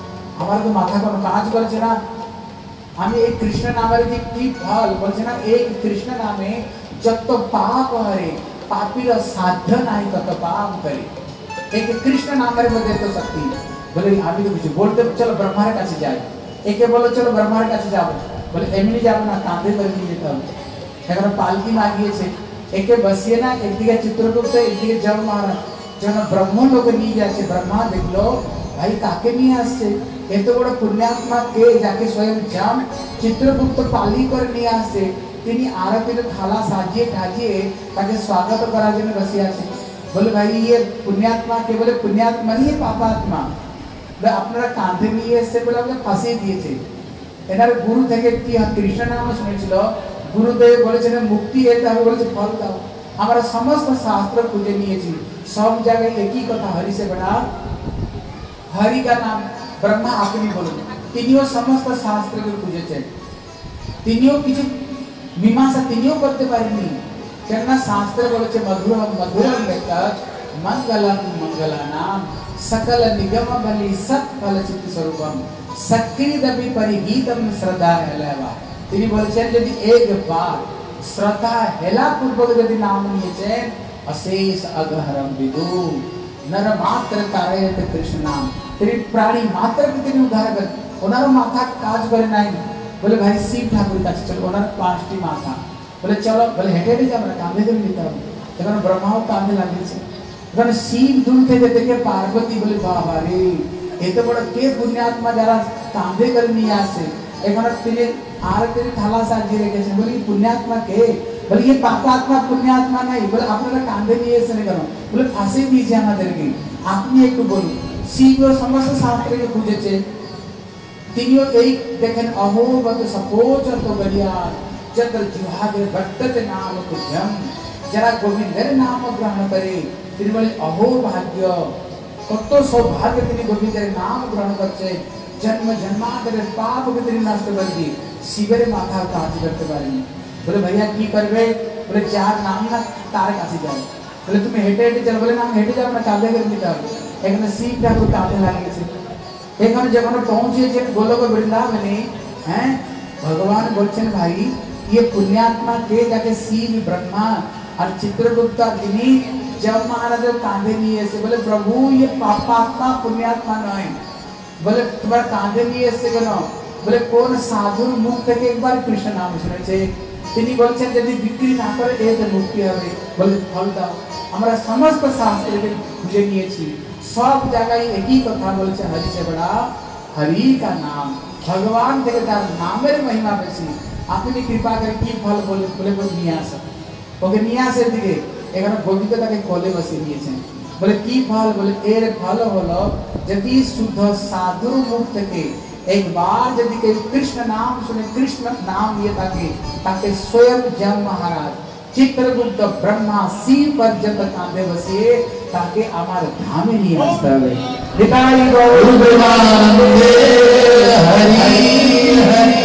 हमारे तो माथा को काज करছে না আমি এই কৃষ্ণ নামের যে কি ফল বলছে না এই কৃষ্ণ নামে যত পাপ হরে পাপীর সাধ্য নাই তত পাপ করে एक कृष्ण नामेर মধ্যে তো শক্তি বলে আমি তো কিছু বলতে চলো ব্রহ্মার কাছে যাই একে বলো চলো ব্রহ্মার কাছে যাব বলে এমনি যাব না কাঁধে করে নিয়ে যেতে হবে এখন পালকি মাগিয়েছে একে বসিয়ে না একদিকে চিত্রগুপ্ত একদিকে জম মহারাজ যখন ব্রহ্ম লোক নিয়ে যাচ্ছে ব্রহ্মা দেখলো ভাই কাকে নিয়ে আসছে এত বড় পুণ্যাত্মা কে যাকে স্বয়ং জম চিত্রগুপ্ত পালি করে নিয়ে আসছে তিনি আরতির থালা সাজিয়ে ঢাজিয়ে তাকে স্বাগত করার জন্য বসে আছে बोले भाई ये पुण्यात्मा के बोले पुण्यात्मा नहीं है पापात्मा बोले अपना कांधे নিয়ে এসে বলে আমাকে ফাঁসিয়ে দিয়েছে এনার গুরু থেকে কি কৃষ্ণ নাম শুনেছিল গুরুদেব বলেছেন মুক্তি এতে হবে বলেছে ফল দাও আমরা সমস্ত শাস্ত্র খুঁজে নিয়েছি সব জায়গায় একই কথা হরি से बड़ा हरि का नाम ब्रह्मा আপনি বলুন তিনিও সমস্ত শাস্ত্রকে খুঁজেছেন তিনিও কিছু মীমাংসা তিনিও করতে পারেননি কেননা শাস্ত্র বলেছে মধুরম মধুরম বেকার मंगलम मंगलानाम सकल निगम बलि सत फल चित्त स्वरूपम सक्रीदपि परिगीतम श्रद्धा हेलावा তিনি বলেছেন যদি একবার শ্রদ্ধা হেলা পূর্বক যদি নাম নিয়েছেন অশেষ अगहरम विदु नर मात्र तारयत कृष्ण नाम তিনি প্রাণী মাত্র তিনি উদ্ধার করেন ওনার মাথা কাজ করে নাই বলে ভাই শিব ঠাকুর কাছে চলো ওনার পাঁচটি মাথা बोले चलो बोले हेटे हेटे जा हमरा कांधे धरे लेता हूं तখন ব্রহ্মাও কাঁধে লাগিয়েছে তখন শিব দুলতে দেখে পার্বতী বলে বাবা রে এত বড় কে পুণ্যাত্মা যারা কাঁধে করে নিয়ে আসে এখন তিনি আরতির থালা সাজিয়ে রেখেছেন বলি পুণ্যাত্মা কে বলে ये পাপাত্মা পুণ্যাত্মা नहीं বলে আপনারা কাঁধে নিয়ে এসেছেন কেন বলে ফাঁসি দিয়েছে আমাদেরকে আপনি একটু বলুন শিব সমস্ত শাস্ত্রকে খুঁজেছে তিনিও এই দেখেন অহোবত সপোচ তো গড়িয়া चंद्र जुहागे भट्टत नाम कुजम जरा गोविंदर नाम ग्रहण करे তিনি বলে অহো ভাগ্য কত সৌভাগ্য তিনি গোবিন্দের নাম গ্রহণ করছে জন্ম জন্মান্তরের পাপ তিনি নষ্ট করে দিয়ে শিবের মাথা কাজ করতে পারেনি বলে ভাইয়া কি করবে বলে যার নাম না তার কাছে যাও বলে তুমি হেঁটে হেঁটে চল বলে না হেঁটে যাও না কাঁধে করে নিতে হবে এখানে শিব ঠাকুর কাঁধে লাগিয়েছে এখানে যখন পৌঁছেছে গোলক বৃন্দাবনে হ্যাঁ ভগবান বলছেন ভাই ये पुण्यात्मा के जाके शिव ब्रह्मा और चित्रगुप्त अग्नि जब महाराज कांधे लिए से बोले प्रभु ये पापात्मा पुण्यात्मा नहीं बोले तुम्हारा कांधे लिए से करो बोले कौन साधु मुख থেকে একবার কৃষ্ণ নাম শুনেছে তিনি বলছেন যদি বিক্রি না করে এতে মুক্তি হবে বলে ফল দাও আমরা সমস্ত শাস্ত্রকে খুঁজে নিয়েছি সব জায়গায় একই কথা বলছে হরি से बड़ा हरि का नाम भगवान থেকে তার নামের মহিমা বেশি আপনি কৃপা করে কি ফল বলে বলে নিয়ে আসো ওকে নিয়ে আসে দিকে এখানে গোবিন্দ তাকে কোলে বসিয়ে দিয়েছেন বলে কি ফল বলে এর ফল হলো যদি শুদ্ধ সাধুর মুখ থেকে একবার যদি কেউ কৃষ্ণ নাম শুনে কৃষ্ণ নাম নিয়ে থাকে তাকে স্বয়ং জম মহারাজ চিত্রগুপ্ত ব্রহ্মা শিব পর্যন্ত কাঁধে বসিয়ে তাকে আমার ধামে নিয়ে আসতে হবে নিতাই গৌর প্রেমানন্দে হরি হরি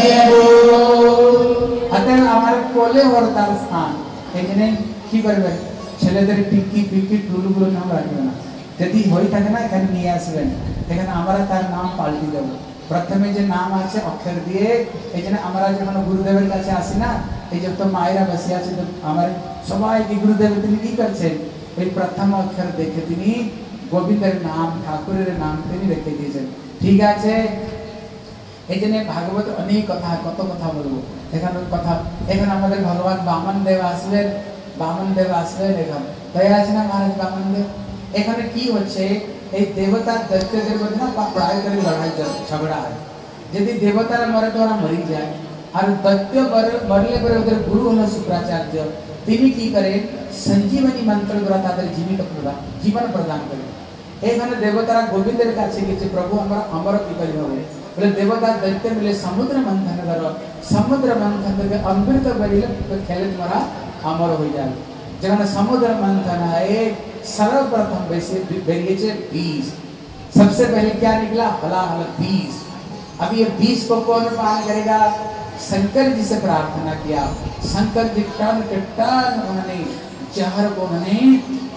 अतः हमारे कोले और तार स्थान এখানে কি করবেন ছেলেদের টিকি পিকি টুলুগুলো নাম রাখবেন না যদি হই থাকে না এখানে নিয়ে আসবেন এখানে আমরা তার নাম পাল্টি দেব প্রথমে যে নাম আছে অক্ষর দিয়ে এখানে আমরা যখন গুরুদেবের কাছে আসি না এই যে তো মায়েরা বসে আছে তো আমার সবাই কি গুরুদেব তিনি কি করছেন এই প্রথম অক্ষর দেখে তিনি গোবিন্দের নাম ঠাকুরের নাম তিনি রেখে দিয়েছেন ঠিক আছে এজন্য ভাগবত অনেক কথা কত কথা বলবো এখানে কথা এখানে আমাদের ভগবান বামন দেব আসবেন এখন তাই আছে না মহারাজ বামন দেব এখানে কি হচ্ছে এই দেবতা দৈত্যদের মধ্যে না প্রায় করে লড়াই ঝগড়া হয় যদি দেবতারা মরে তো ওরা মরি যায় আর দৈত্য মরলে পরে ওদের গুরু হলো শুক্রাচার্য তিনি কি করেন সঞ্জীবনী মন্ত্র দ্বারা তাদের জীবন প্রদান করেন এখানে দেবতারা গোবিন্দের কাছে গেছে প্রভু আমরা অমর কি করিব बोले देवता दैत्य मिले समुद्र मंथन करो समुद्र मंथन करके अमृत बलिले खेले तुम्हारा अमर हो जाए जगह समुद्र मंथन है सर्वप्रथम वैसे बेरिए 20 सबसे पहले क्या निकला हलाहल 20 अब ये 20 को कौन पान करेगा शंकर जी से प्रार्थना किया शंकर जी टन के टन उन्होंने जहर को उन्होंने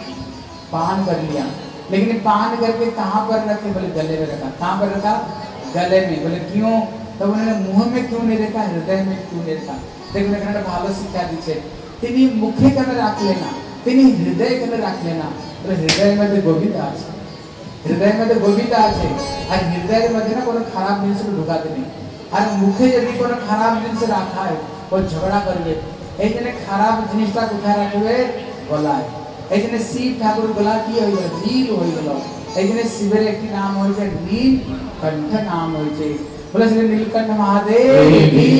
पान कर लिया लेकिन पान करके कहां पर रखे बोले गले में रखा कहां पर रखा गले में, बोले क्यों? तो उन्होंने मुंह में क्यों नहीं रखा, हृदय में क्यों नहीं रखा? देखो एखाने भालो शिक्षा दीछे तिनी मुखे कने राख लेना, तिनी हृदय कने राख लेना। बोले हृदय में गोविंदा आछे, हृदय में गोविंदा आछे और हृदय मध्य ना कोनो खराब जिनिस को ढुकाते नहीं। और मुखे यदि कोनो खराब जिनिस राखा है वो झगड़ा करबे। এই জন্য খারাপ জিনিসটা কোথায় রাখবে? গলায়। এই জন্য শিব ঠাকুর গলা কি হয়ে গেল? নীল হয়ে গেল। এই জন্য শিবের একটি নাম হয়েছে নীলকণ্ঠ নাম হয়েছে। বলেছিলেন নীলকণ্ঠ মহাদেব।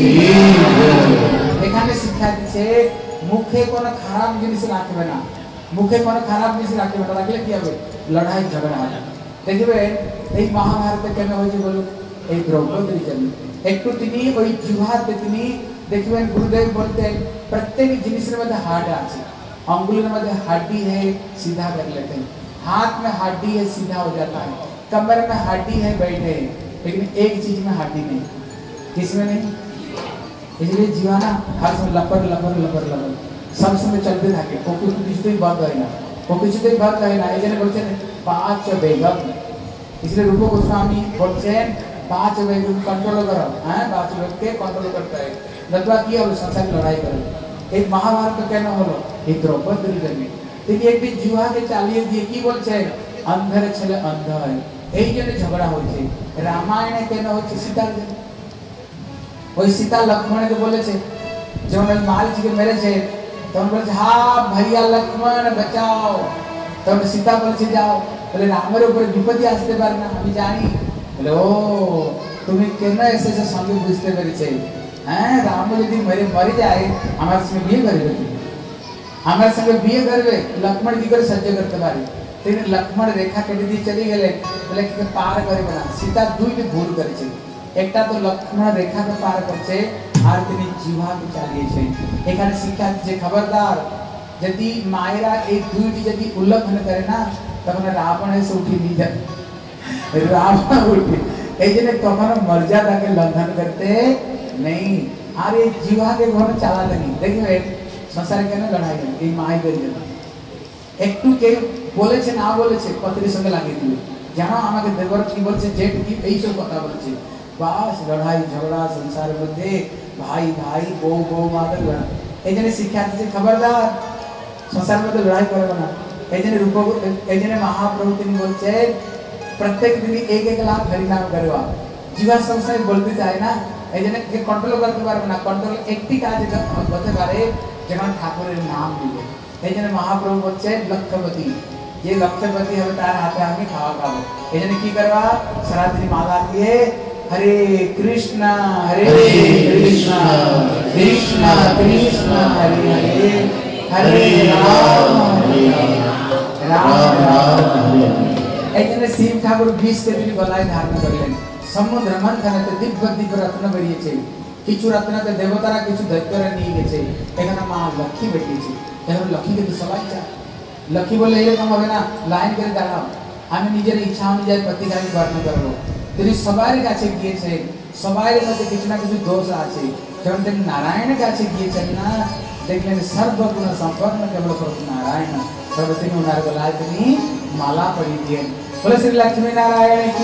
এখানে শিক্ষা দিচ্ছে মুখে কোনো খারাপ জিনিস রাখবে না, মুখে কোনো খারাপ জিনিস রাখবে না, রাখলে কি হবে? লড়াই ঝগড়া হবে। দেখবে এই মহাভারতে কেন হয়েছে বলুন? এই দ্রৌপদীর জন্য। একটু তিনি ওই জিহ্বাতে তিনি देखिए गुरुदेव बोलते हैं प्रत्येक जिनिस में हार्ट आछे, अंगुली में हड्डी है सीधा कर लेते हैं, हाथ में हड्डी है सीधा हो जाता है, कमर में हड्डी है बैठे, लेकिन एक चीज में हड्डी नहीं। किसमें नहीं? इसलिए जीवाना हर समय लपर लपर लपर लपर सब समय चलते থাকে। वो कुछ কিছুতেই বন্ধ হয় না, वो কিছুতেই বন্ধ হয় না। এই জন্য বলছেন পাঁচ বেগম। इसलिए रूप गोस्वामी बोलছেন पांच वेग कंट्रोल करो, हैं? पांच वेग के कंट्रोल करता है। नतवा की और संसार की लड़ाई करे। एक महाभारत तो कहना हलो एक द्रौपदी जन्मे তিনি একটি জিহ্বাকে চালিয়ে দিয়ে কি বলছে? अंधर ছেলে अंध হয়। এই জন্য ঝগড়া হয়েছে। রামায়ণে কেন হচ্ছে? সীতার জন্য। ওই সীতা লক্ষ্মণকে বলেছে যখন ওই মারিচকে মেরেছে তখন বলেছে হ্যাঁ ভাইয়া লক্ষ্মণ বাঁচাও। তখন সীতা বলেছে যাও। বলে রামের উপরে বিপত্তি আসতে পারে না আমি জানি। বলে ও তুমি কেন এসেছো সঙ্গে বুঝতে পেরেছে। হ্যাঁ রাম যদি মরে যায় আমার সঙ্গে বিয়ে করবে, আমার সঙ্গে বিয়ে করবে। লক্ষ্মণ কি করে সহ্য করতে পারে? তিনি লক্ষ্মণ রেখা কেটে দিয়ে চলে গেলেন। বলে কি পার করবে না। সীতা দুইটি ভুল করেছে, একটা তো লক্ষ্মণ রেখাকে পার করছে আর তিনি জিহ্বাকে চালিয়েছে। এখানে শিক্ষা দিচ্ছে খবরদার যদি মায়েরা এই দুইটি যদি উল্লঙ্ঘন করে না তখন রাবণ এসে উঠে নিয়ে যাবে। রাবণ উঠে এই জন্য কখনো মর্যাদাকে লঙ্ঘন করতে नहीं। আর এই জিহ্বাকে কখনো চালাতে নেই। দেখবে সংসারে কেন লড়াই হয়? এই মায়েদের জন্য। একটু কেউ বলেছে না বলেছে পত্নীর সঙ্গে লাগিয়ে দিবে, জানো আমাকে দেবর কি বলছে, জেঠ কি এইসব কথা বলছে, বাস লড়াই ঝগড়া সংসারের মধ্যে ভাই ভাই বউ বউ মাদের লড়াই। এই জন্য শিক্ষা দিচ্ছে খবরদার সংসারের মধ্যে লড়াই করবে না। এই জন্য রূপ এই জন্য মহাপ্রভু তিনি বলছেন প্রত্যেক দিন এক এক লাখ হরিনাম করবা। জিহ্বা সংসার বলতে চায় না, এই জন্য কন্ট্রোল করতে পারবে না। কন্ট্রোল একটি কাজ হতে পারে যেমন ঠাকুরের নাম দিবে। এই জন্য মহাপ্রভু বলছেন লক্ষ্যপতি, যে লক্ষ্যপতি হবে তার হাতে আমি খাওয়া খাবো। এই জন্য কি করবা? সারাদিন মালা দিয়ে হরে কৃষ্ণ কৃষ্ণ কৃষ্ণ কৃষ্ণ হরে হরে হরে রাম রাম রাম। এই জন্য শিব ঠাকুর 20 কে তিনি গলায় ধারণ করলেন। সমুদ্র মন্থনেতে দিব্য দিব্য রত্ন বেরিয়েছে, কিছু রত্নকে দেবতারা কিছু দৈত্যরা নিয়ে গেছে। এখানে মা লক্ষ্মী বেরিয়েছে। এখন লক্ষ্মীকে তো সবাই চায়। লক্ষ্মী বললে এরকম হবে না লাইন করে দাঁড়াও, আমি নিজের ইচ্ছা অনুযায়ী প্রতিকারী বর্ণ করবো। তিনি সবার কাছে গিয়েছেন, সবার মধ্যে কিছু না কিছু দোষ আছে। যখন তিনি নারায়ণের কাছে গিয়েছেন না দেখলেন সর্বগুণ সম্পন্ন কেবল প্রভু নারায়ণ, তবে তিনি ওনার গলায় তিনি মালা পরিয়ে দিলেন। বলে শ্রী লক্ষ্মী নারায়ণ কি।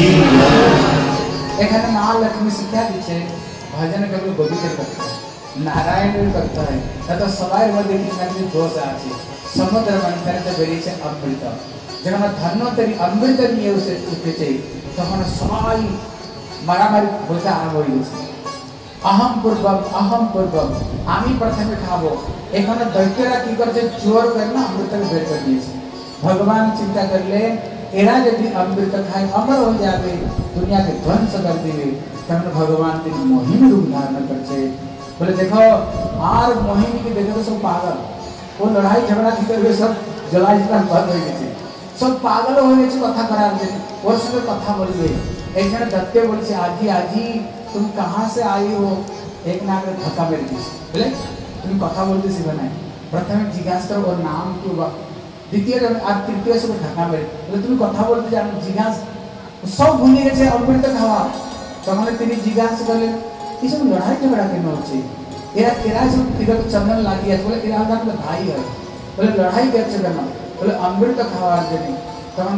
এখানে মা লক্ষ্মী শিক্ষা দিচ্ছে ভজন কেবল গোবিন্দের করতে হয়, নারায়ণের করতে হয়। তো সবার মধ্যে কিছু না কিছু দোষ আছে। সমুদ্র মন্থনে বেরিয়েছে অমৃত। যখন ধন্বন্তরী অমৃত নিয়ে উঠেছে তখন সবাই মারামারি বলতে আরম্ভ হয়ে গেছে। अहम पूर्वक আমি প্রথমে খাবো। এখানে দৈত্যরা কি করেছে? জোর করে না অমৃতকে বের করে দিয়েছে। ভগবান চিন্তা করলেন এরা যদি অমৃত খায় অমর হয়ে যাবে, দুনিয়াকে ধ্বংস করে দিবে। তখন ভগবান তিনি মোহিনী রূপ ধারণ করছে। বলে দেখো আর মোহিনীকে দেখে তো সব পাগল, ও লড়াই ঝগড়া কি করবে সব জলাই জলান বন্ধ হয়ে গেছে, সব পাগল হয়ে গেছে কথা করার জন্য, ওর সঙ্গে কথা বলবে। এইখানে দত্তে বলছে আজি আজি तुम कहाँ से आई हो? एक ना कर धक्का मेरे दिस बोले तुम कथा बोलते सीखा नहीं। प्रथम जिज्ञासा करो और नाम क्यों बा, द्वितीय और तृतीय से धक्का मेरे बोले तुम कथा बोलते जानो जिज्ञासा सब भूल गए अमृत खावा। तमाने তিনি জিজ্ঞাসা করলেন এই সব লড়াই ঝগড়া কেন হচ্ছে? এরা এরা সব এরা তো চন্দন লাগিয়ে আছে। বলে এরা আমাদের ভাই হয়। বলে লড়াই করছে কেন? বলে অমৃত খাওয়ার জন্য। तमन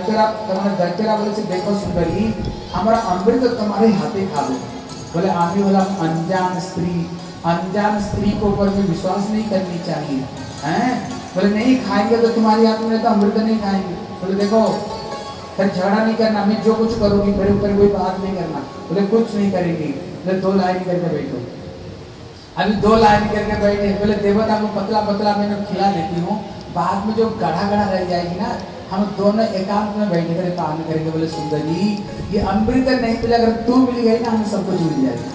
दैत्यरा बोले से देखो सुंदरी हमारा अमृत तुम्हारे हाथे खा लो। बोले आमी बोला अनजान स्त्री को ऊपर में विश्वास नहीं करनी चाहिए हैं। बोले नहीं खाएंगे तो तुम्हारे हाथ में तो अमृत नहीं खाएंगे। बोले देखो फिर झगड़ा नहीं करना, मैं जो कुछ करूंगी मेरे ऊपर कोई बात नहीं करना। बोले कुछ नहीं करेंगे। बोले 2 लाइन करके बैठो। अभी 2 लाइन करके बैठे। बोले देवता को पतला पतला मैंने खिला देती हूँ, बाद में जो गढ़ा गढ़ा रह जाएगी ना हम दोनों एकांत में बैठे कर पान करेंगे। बोले सुंदरी ये अमृत नहीं मिला, अगर तू मिल गई ना हमें सब कुछ मिल जाएगा।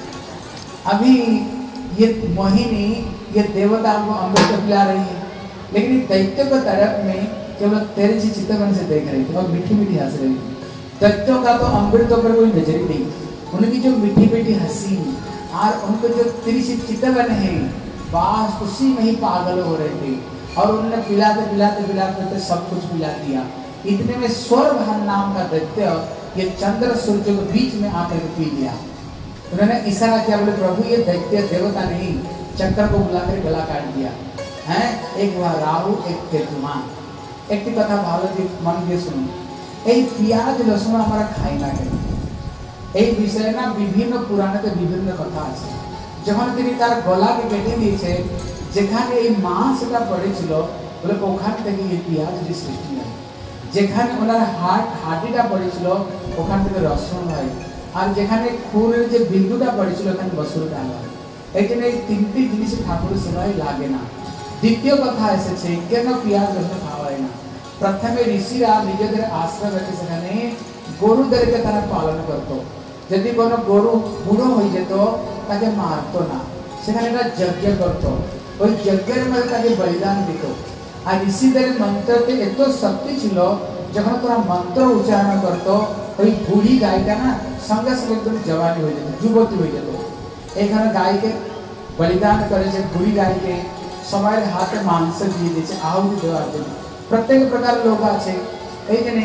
अभी ये मोहिनी ये देवता को अमृत पिला रही है, लेकिन दैत्य को तरफ में केवल तेरे से चित्तवन से देख रही थी और मीठी मीठी हंस रही थी। दैत्यों का तो अमृत पर कोई नजर ही नहीं, उनकी जो मीठी मीठी हंसी और उनको जो तिरछी चित्तवन है बस उसी में ही पागल हो रहे थे। और उन्होंने पिलाते पिलाते पिलाते तो सब कुछ पिला दिया। इतने में स्वर्भान नाम का दैत्य ये चंद्र सूर्य के बीच में आकर पी लिया। उन्होंने इशारा किया, बोले प्रभु ये दैत्य देवता नहीं, चक्र को बुलाकर गला काट दिया है। एक हुआ राहु एक केतुमान। एक कथा भालो जी मन দিয়ে শুনুন। এই পিয়াজ রসুন আমরা খাই না কেন, এই বিষয়ে না বিভিন্ন পুরাণেতে বিভিন্ন কথা আছে। যখন তিনি তার গলাকে কেটে দিয়েছে যেখানে এই মাংসটা পড়েছিল বলে ওখান থেকে এই পেঁয়াজের সৃষ্টি হয়। যেখানে ওনার হাঁটিটা পড়েছিল ওখান থেকে রসুন হয়, আর যেখানে খুরের যে বিন্দুটা পড়েছিল ওখানে মসুর ডাল হয়। এই জন্য এই 3টি জিনিস ঠাকুরের সেবায় লাগে না। দ্বিতীয় কথা এসেছে কেন পেঁয়াজ রসুন খাওয়া হয় না। প্রথমে ঋষিরা নিজেদের আশ্রয় রেখে সেখানে গরুদেরকে তারা পালন করত। যদি কোনো গরু বুড়ো হয়ে যেত তাকে মারতো না, সেখানে একটা যজ্ঞ করতো, ওই যজ্ঞের মধ্যে তাকে বলিদান দিত। আর ঋষিদের মন্ত্রতে এত শক্তি ছিল যখন তোরা মন্ত্র উচ্চারণ করতো ওই বুড়ি গায়টা না সঙ্গে সঙ্গে একদম জওয়ানি হয়ে যেত, যুবতী হয়ে যেত। এখানে গায়কে বলিদান করেছে, বুড়ি গায়কে সবাই হাতে মাংস দিয়ে দিয়েছে আহুতি দেওয়ার জন্য। প্রত্যেক প্রকার লোক আছে। এই জন্য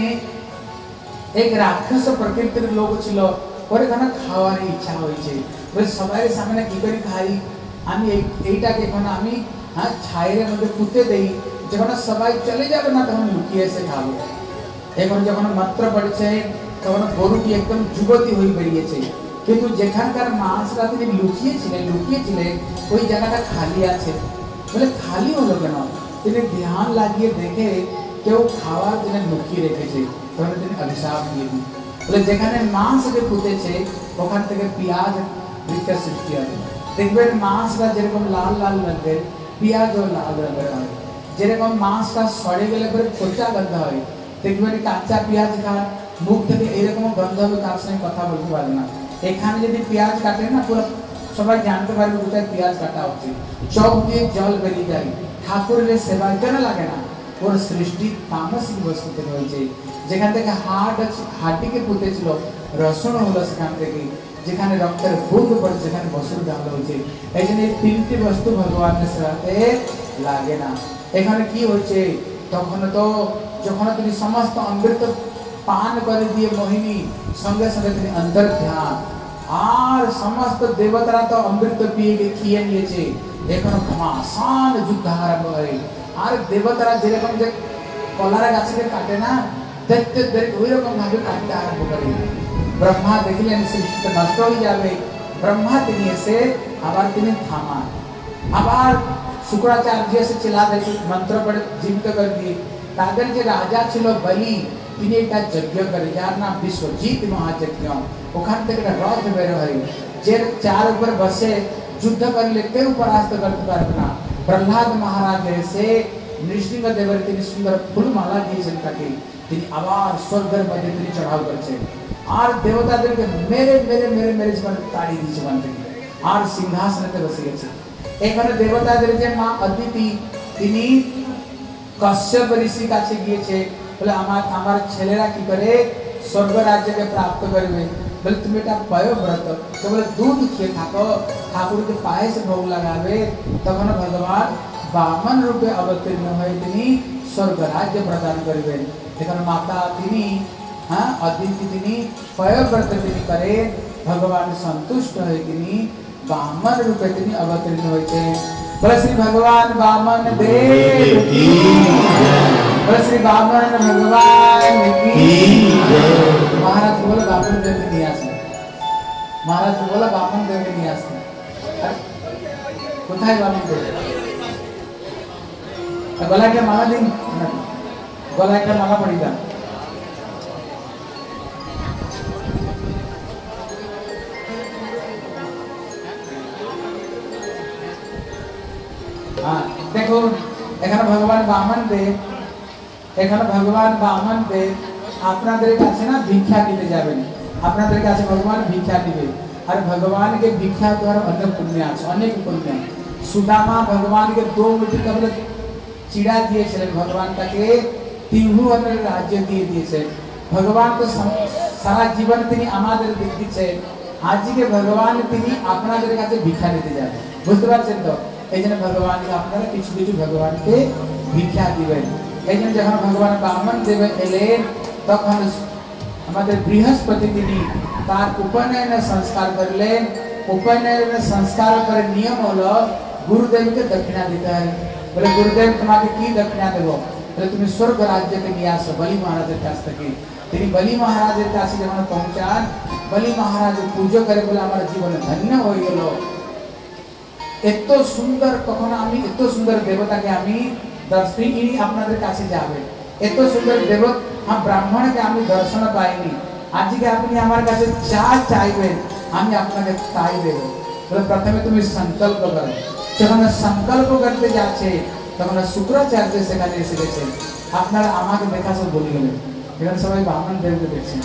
এক রাক্ষস প্রকৃতির লোক ছিল, ওর এখানে খাওয়ার ইচ্ছা হয়েছে। বলে সবাই সামনে কি করে খাই, আমি এইটাকে এখন আমি ছাইয়ের মধ্যে পুঁতে দেই, যখন সবাই চলে যাবে না তখন লুকিয়ে এসে খাবো। এখন যখন মাত্র পড়েছে তখন গরুটি একদম যুবতী হয়ে বেরিয়েছে, কিন্তু যেখানকার মাংসটা তিনি লুকিয়েছিলেন ওই জায়গাটা খালি আছে। বলে খালি হলো কেন, তিনি ধ্যান লাগিয়ে দেখে কেউ খাওয়ার জন্য লুকিয়ে রেখেছে, তখন তিনি অভিশাপ দিয়ে দিন। বলে যেখানে মাংসকে পুঁতেছে ওখান থেকে পেঁয়াজ বৃক্ষের সৃষ্টি হবে। দেখবেন মাংসটা যেরকম লাল লাল রঙের, পেঁয়াজও লাল রঙের হয়। যেরকম মাংসটা সড়ে গেলে পরে পচা গন্ধ হয়, দেখবেন কাঁচা পেঁয়াজ খান মুখ থেকে এইরকম গন্ধ হবে, তার সঙ্গে কথা বলতে পারবে না। এখানে যদি পেঁয়াজ কাটে না পুরো সবাই জানতে পারবে কোথায় পেঁয়াজ কাটা হচ্ছে, চোখ দিয়ে জল বেরিয়ে যায়। ঠাকুরের সেবায় কেন লাগে না, ওর সৃষ্টি তামসিক বস্তু থেকে হয়েছে। যেখান থেকে হাড়টিকে পুঁতেছিল রসুন হলো সেখান থেকে, যেখানে রক্তের বুক পড়ে সেখানে মসুর ডাল হয়েছে। এই জন্য এই 3টি বস্তু ভগবানের সেবাতে লাগে না। এখানে কি হচ্ছে, তখন তো যখন তিনি সমস্ত অমৃত পান করে দিয়ে মোহিনী সঙ্গে সঙ্গে তিনি অন্তর ধ্যান, আর সমস্ত দেবতারা তো অমৃত পিয়ে খেয়ে নিয়েছে। এখন ঘমাসান যুদ্ধ আরম্ভ হয়। আর দেবতারা যেরকম যে কলার গাছকে কাটে না, দেখতে ওই রকম ভাবে কাটতে আরম্ভ করে। ব্রহ্মা দেখলেন সৃষ্টি নষ্ট হয়ে যাবে, ব্রহ্মা তিনি এসে আবার তিনি থামান। আবার শুক্রাচার্য এসে চিল্লা দেখে মন্ত্র পড়ে জীবিত করে দিয়ে। তাদের যে রাজা ছিল বলি, তিনি একটা যজ্ঞ করে যার নাম বিশ্বজিৎ মহাযজ্ঞ। ওখান থেকে একটা রথ বের হয়, যে চার উপর বসে যুদ্ধ করলে কেউ পরাস্ত করতে পারবে না। প্রহ্লাদ মহারাজ এসে নৃসিংহদেবের তিনি সুন্দর ফুলমালা দিয়েছেন তাকে, তিনি আবার স্বর্গের মধ্যে তিনি চড়াও করছেন। আর দেবতাদেরকে মেরে মেরে মেরে মেরে তাড়িয়ে দিয়েছে ওখান থেকে, আর সিংহাসনেতে বসে গেছে। এখানে দেবতাদের যে মা অদিতি তিনি কশ্যপ ঋষির কাছে গিয়েছে, বলে আমার ছেলেরা কি করে স্বর্গ রাজ্যকে প্রাপ্ত করবে। বলে তুমি এটা পয়ব্রত, কেবল দুধ খেয়ে থাকো, ঠাকুরকে পায়ে সে ভোগ লাগাবে, তখন ভগবান বামন রূপে অবতীর্ণ হয়ে তিনি স্বর্গ রাজ্য প্রদান করবেন। এখানে মাতা তিনি অদিতি তিনি পয়ব্রত তিনি করে, ভগবান সন্তুষ্ট হয়ে তিনি বামন রূপে তিনি অবতীর্ণ হয়েছে। বলে শ্রী ভগবান বামন দেব কি, बस श्री बामन भगवान की महाराज बोला बामन देव के नियास में, महाराज बोला बामन देव के नियास में, कोথায় बामन देव? गला के माला दिन, गला के माला पड़ेगा। हाँ देखो এখানে ভগবান বামন দেব, এখানে ভগবান বামন দেব আপনাদের কাছে না ভিক্ষা দিতে যাবেন, আপনাদের কাছে ভগবান ভিক্ষা দিবে। আর ভগবানকে ভিক্ষা দেওয়ার অনেক পুণ্য আছে, অনেক পুণ্য। সুদামা ভগবানকে 2 মুঠি কেবল চিড়া দিয়েছিলেন, ভগবান তাকে ত্রিভুবনের রাজ্য দিয়ে দিয়েছেন। ভগবান তো সারা জীবন তিনি আমাদের দিচ্ছেন, আজকে ভগবান তিনি আপনাদের কাছে ভিক্ষা দিতে যাবেন, বুঝতে পারছেন তো? এই জন্য ভগবানকে আপনারা কিছু কিছু ভগবানকে ভিক্ষা দিবেন। এই জন্য যখন ভগবান বামন দেব এলেন তখন আমাদের বৃহস্পতি তিনি তার উপনয়নের সংস্কার করলেন। উপনয়নের সংস্কার করে নিয়ম হলো গুরুদেবকে দক্ষিণা দিতে হয়। বলে গুরুদেব তোমাকে কি দক্ষিণা দেব? বলে তুমি স্বর্গ রাজ্যকে নিয়ে আসো বলি মহারাজের কাছ থেকে। তিনি বলি মহারাজের কাছে যখন পৌঁছান, বলি মহারাজ পুজো করে বলে আমার জীবন ধন্য হয়ে গেল। এত সুন্দর, কখনো আমি এত সুন্দর দেবতাকে আমি দর্শন আপনাদের কাছে যাবে, এত সুন্দর দেবতা ব্রাহ্মণকে আমি দর্শন পাইনি। আজকে আপনি আমার কাছে যা চাইবেন আমি আপনাকে তাই দেব। বলে প্রথমে তুমি সংকল্প করো। যখন সংকল্প করতে যাচ্ছে তখন শুক্রাচার্য সেখানে এসে গেছে। আপনারা আমাকে দেখা সব বলে গেলেন, এখানে সবাই বামন দেবকে দেখছেন।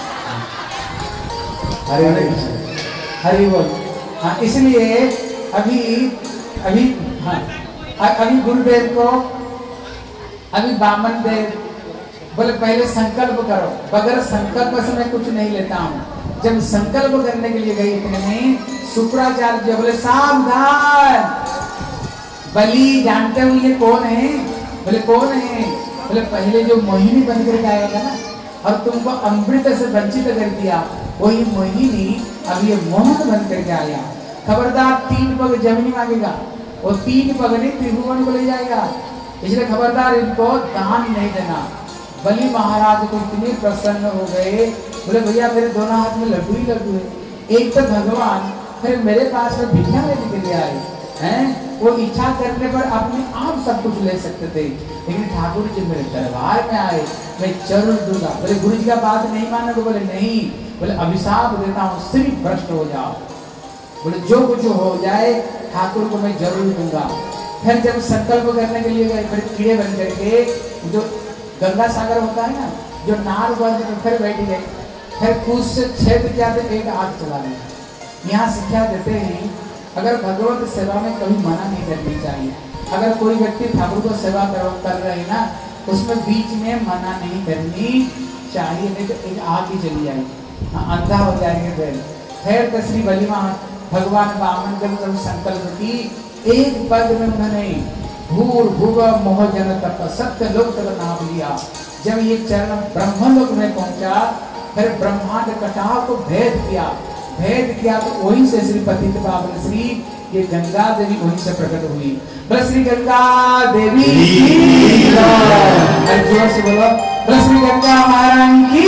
हरे हरि बोल। हाँ इसलिए अभी अभी हाँ अभी गुरुदेव को अभी बामन देव बोले पहले संकल्प करो, बगैर संकल्प से मैं कुछ नहीं लेता हूँ। जब संकल्प करने के लिए गई इतने में शुक्राचार्य बोले सावधान, बलि जानते हो ये कौन है? बोले कौन है? बोले पहले जो मोहिनी बन करके आया था ना और तुमको अमृत से वंचित कर दिया, वही मोहिनी अब ये मोहन बन करके आया। खबरदार 3 पग जमीन मांगेगा, वो 3 पग नहीं त्रिभुवन को ले जाएगा, इसलिए खबरदार इनको दान नहीं देना। बलि महाराज को इतने प्रसन्न हो गए, बोले भैया मेरे दोनों हाथ में लड्डू ही लड्डू है, एक तो भगवान फिर मेरे पास में भिक्षा लेने के लिए आए हैं। वो इच्छा करने पर अपने आप सब कुछ ले सकते थे, लेकिन ठाकुर जी मेरे दरबार में आए, मैं जरूर दूंगा। बोले गुरु जी का बात नहीं मानोगे? बोले नहीं। बोले अभिशाप देता हूँ सिर्फ भ्रष्ट हो जाओ। बोले जो कुछ हो जाए ठाकुर को मैं जरूर दूंगा। फिर जब संकल्प करने के लिए गए, फिर कीड़े बन करके जो गंगा सागर होता है ना, जो नार बन फिर बैठ गए, फिर कुछ से छेद किया तो एक आग चला गया। यहाँ शिक्षा देते हैं अगर भगवत सेवा में कभी मना नहीं करनी चाहिए। अगर कोई व्यक्ति ठाकुर को सेवा कर रहे हैं ना, उसमें बीच में मना नहीं करनी चाहिए, नहीं तो एक आग ही चली जाएगी, अंधा हो जाएंगे। फिर तो श्री बलि भगवान बामन जब संकल्प की, एक पद में उन्होंने भूर भुव मोह जन तप सत्य लोक तक नाम लिया। जब ये चरण ब्रह्मलोक में पहुंचा, फिर ब्रह्मांड कटाव को भेद किया तो वहीं से श्री पतित पावन श्री ये गंगा देवी वहीं से प्रकट हुई। बस श्री गंगा देवी जोर से बोलो, बस श्री गंगा महारानी की।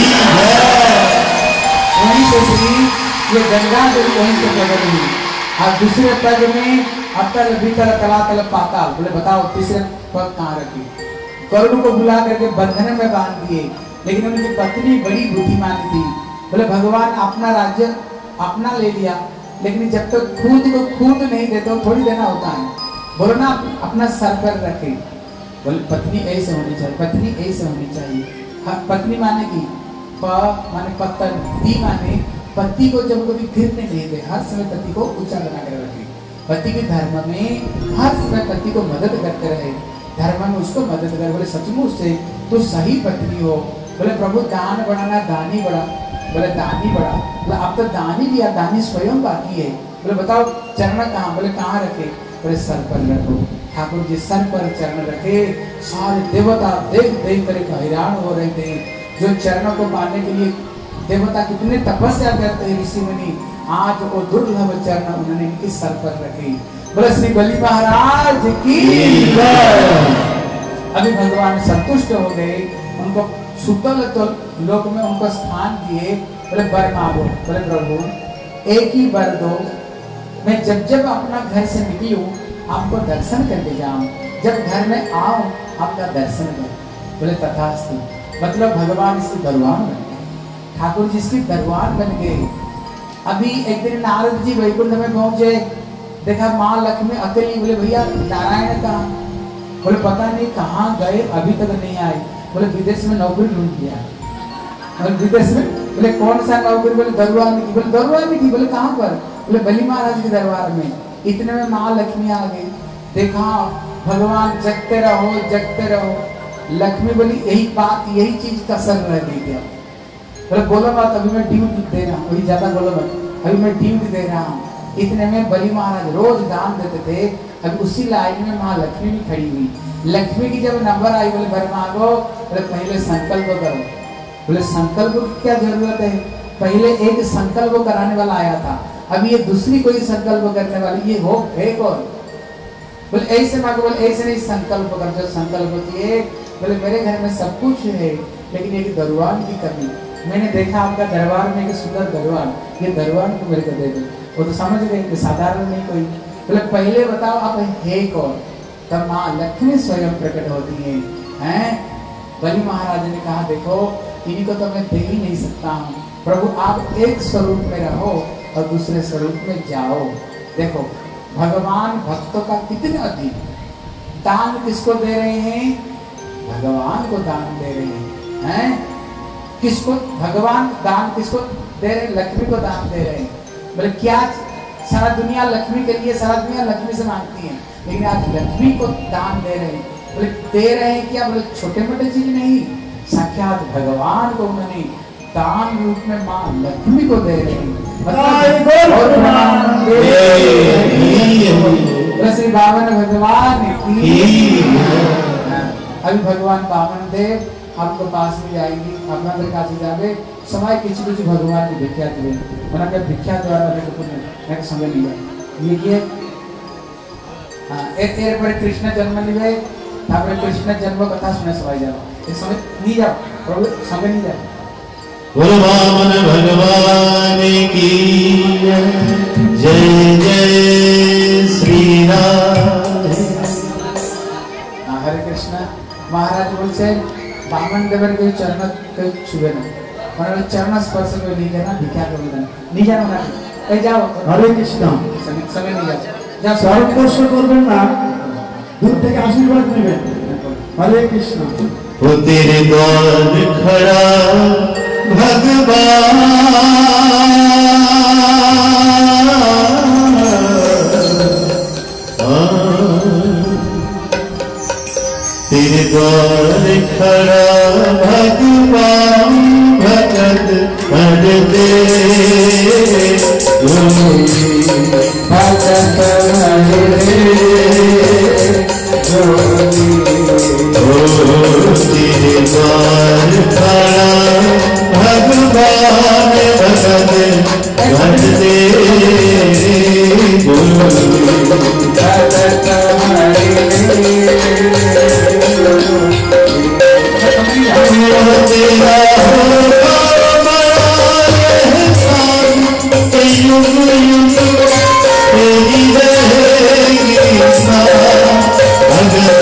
वहीं से श्री ये गंगा देवी वहीं से प्रकट हुई। और दूसरे पद में अतल भीतर तलातल पाताल। बोले बताओ तीसरे पद कहाँ रखी? गरुड़ को बुला करके बंधन में बांध दिए, लेकिन उनकी पत्नी बड़ी बुद्धिमान थी। बोले भगवान अपना राज्य अपना ले लिया, लेकिन जब तक खुद को खुद नहीं देते थोड़ी देना होता है। बोलो ना अपना सर पर रखे। बोले पत्नी ऐसे होनी चाहिए, पत्नी ऐसे होनी चाहिए। पत्नी माने की प माने पत्तन, ती माने पति को जब कभी गिरने नहीं दे, हर समय पति को ऊंचा बना कर रखे। पति के धर्म में हर समय पति को मदद करते रहे, धर्म में उसको मदद कर। बोले सचमुच से तो सही पत्नी हो। बोले प्रभु दान बढ़ाना दानी बढ़ा। बोले दानी बढ़ा। बोले अब तो दानी दिया, दानी स्वयं बाकी है। बोले बताओ चरण कहाँ? बोले कहाँ रखे? बोले सर पर रखो। ठाकुर जी सर पर चरण रखे, सारे देवता देख देख कर हैरान हो रहे थे। जो चरणों को पाने के लिए देवता कितने तपस्या करते हैं ऋषि मुनि, आज वो दुर्लभ चरण उन्होंने इनके सर पर रखे। बोले श्री बलि महाराज की जय। अभी भगवान संतुष्ट हो गए, उनको सुतल तो लोक में उनको स्थान दिए। बोले वर मांगो। बोले प्रभु एक ही वर दो, मैं जब जब अपना घर से निकलूं आपको दर्शन करके जाऊं, जब घर में आऊं आपका दर्शन करूं। बोले तथास्तु। मतलब भगवान इसकी दरबान बन गए, ठाकुर जी इसकी दरबान बन गए। अभी एक दिन नारद जी वैकुंठ में पहुंचे, देखा माँ लक्ष्मी अकेली। बोले भैया नारायण कहाँ? बोले पता नहीं कहाँ गए, अभी तक नहीं आए। बोले विदेश में नौकरी ढूंढ लिया। बोले विदेश में? बोले कौन सा नौकरी? बोले दरबार में की। बोले दरबार में की? बोले कहाँ पर? बोले बलि महाराज के दरबार में। इतने में माँ लक्ष्मी आ गई, देखा भगवान जगते रहो जगते रहो। लक्ष्मी बोली यही बात, यही चीज कसर रह गई क्या? बोले बोलो मत, अभी मैं ड्यूटी दे रहा हूँ, अभी ज्यादा बोलो मत, अभी मैं ड्यूटी दे रहा हूँ। इतने में बलि महाराज रोज दान देते थे, अभी उसी लाइन में माँ लक्ष्मी भी खड़ी हुई। लक्ष्मी की जब नंबर आई, बोले वर मांगो। बोले पहले संकल्प करो। बोले संकल्प की क्या जरूरत है? पहले एक संकल्प कराने वाला आया था, अब ये दूसरी कोई संकल्प करने वाली, ये हो है कौन? बोले ऐसे मांगो। बोले ऐसे नहीं, संकल्प कर। जो संकल्प होती है, बोले मेरे घर में सब कुछ है लेकिन एक दरबार की कमी। मैंने देखा आपका दरबार में एक सुंदर दरबार, ये दरबार को मेरे को दे दो। वो तो समझ गए कि साधारण नहीं कोई। बोले पहले बताओ आप है कौन? तब माँ लक्ष्मी स्वयं प्रकट होती हैं। बलि महाराज ने कहा देखो इन्हीं को तो मैं दे ही नहीं सकता हूँ, प्रभु आप एक स्वरूप में रहो और दूसरे स्वरूप में जाओ। देखो भगवान भक्तों का कितने अधिक दान किसको दे रहे हैं? भगवान को दान दे रहे हैं। किसको भगवान दान किसको दे रहे हैं? लक्ष्मी को दान दे रहे हैं। बोले क्या सारा दुनिया लक्ष्मी के लिए, सारा दुनिया लक्ष्मी से मांगती है, लेकिन आज लक्ष्मी को दान दे रहे हैं। बोले दे रहे हैं क्या? बोले छोटे मोटे चीज नहीं, साक्षात भगवान को उन्होंने दान रूप में माँ लक्ष्मी को दे रहे हैं। श्री बावन भगवान अभी भगवान बावन देव आपको पास में आएगी, अपना काशी जावे समय किसी कुछ भगवान की भिक्षा दिए मना के भिक्षा द्वारा एक समय लिया ये किए। एक तेरे पर कृष्ण जन्म लिए, तापर कृष्ण जन्म कथा सुने सवाई जाओ, इस समय नहीं जाओ प्रभु, समय नहीं जाओ। बोलो वामन भगवान की जय जय श्री राम। हरे कृष्ण। महाराज बोलते बामन देवर के चरण के छुए ना, मतलब चरण स्पर्श को नहीं जाना, भिक्षा को नहीं जाना ना, कहीं जाओ। हरे कृष्ण। समय नहीं जाओ, जब স্পর্শ করবেন না, দূর থেকে আশীর্বাদ নেবেন। হরে কৃষ্ণ। वो तेरे द्वार खड़ा भगवान, तेरे द्वार खड़ा भगवान, भगत कर दे भगत कर दे तेरे द्वार खड़ा भगवान, भगत कर दे भगत तेरा युग युग तेरी रहेगी भगत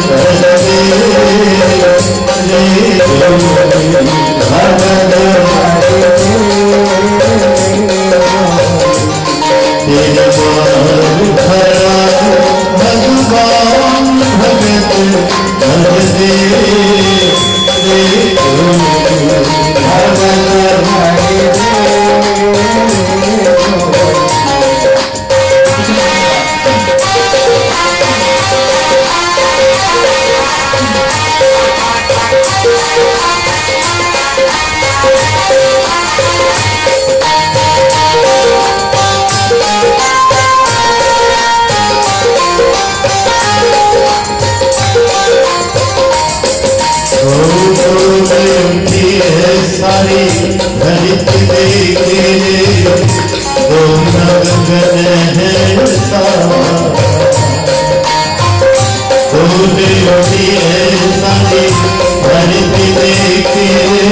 तेरे द्वार खड़ा भगवान, भगत कर दे सारी धरती देखे दो नगन है सारा, होती है सारी धरती देखी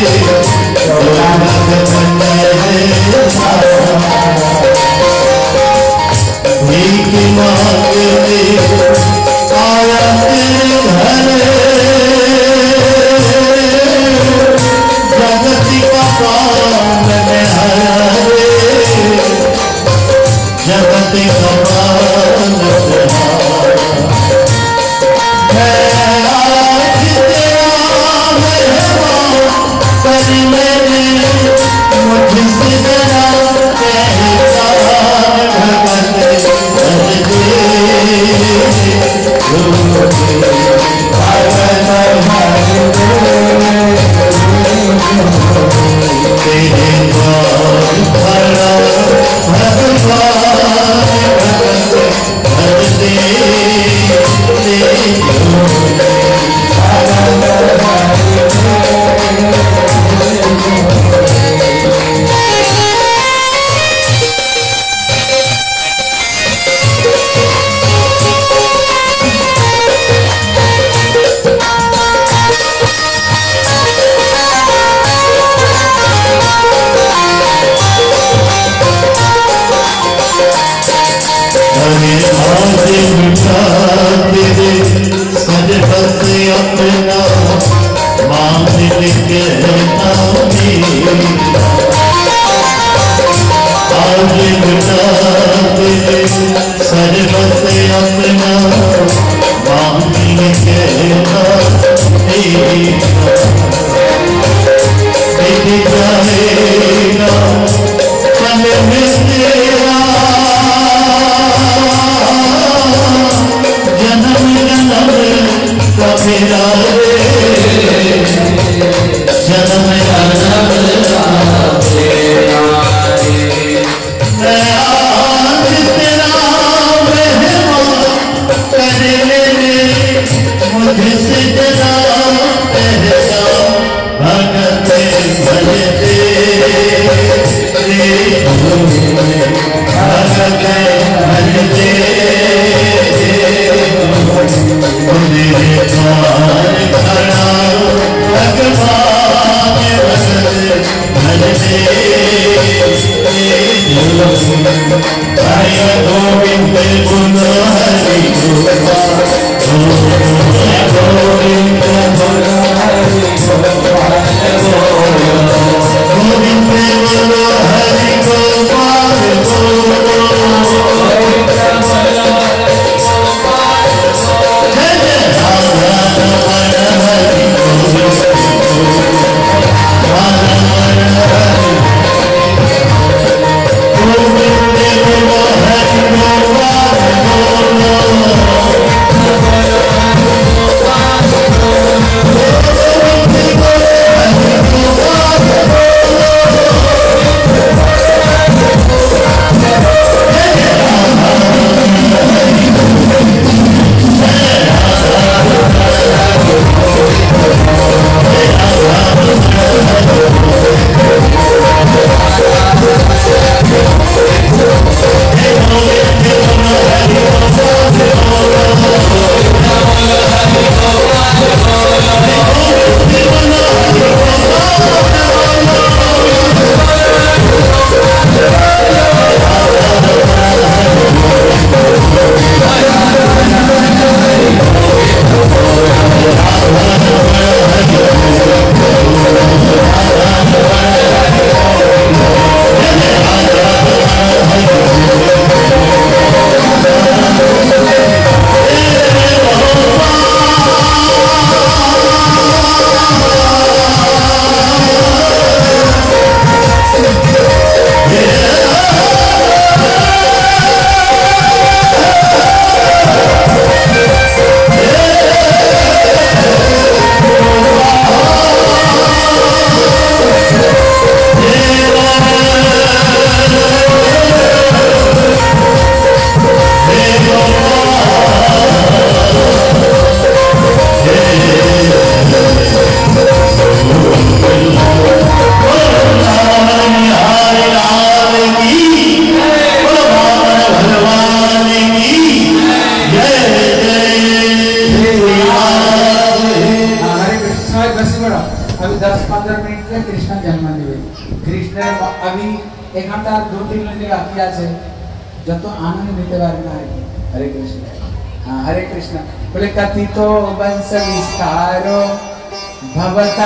भीख मांगने आया तेरे घर जगत का पावन हरे जगत का पावन मुझसे जरा কৃষ্ণের আমি এখানটা 2-3 মিনিট বাকি আছে, যত আনন্দ নিতে পারবে না। হরে কৃষ্ণ। हाँ हरे कृष्ण। बोले कथितो वंश विस्तारो भवता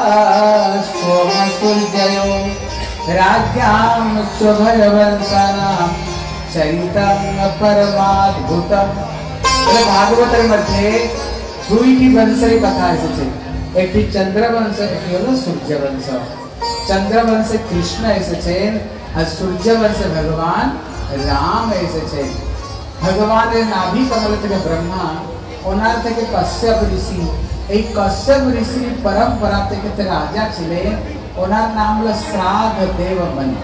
सोमसुर्जयो राज्ञां स्वभयवंशानां चरितं परमाद्भुतम्। बोले भागवतर मध्ये দুইটি বংশের কথা এসেছে, একটি চন্দ্রবংশ, একটি হলো সূর্যবংশ। চন্দ্রবংশে কৃষ্ণ এসেছেন আর সূর্যবংশে ভগবান রাম এসেছেন। ভগবানের নাভি কমল থেকে ব্রহ্মা, ওনার থেকে কশ্যপ ঋষি, এই কশ্যপ ঋষির পরম্পরা থেকে রাজা ছিলেন, ওনার নাম হলো শ্রাদ্ধ দেবমণি।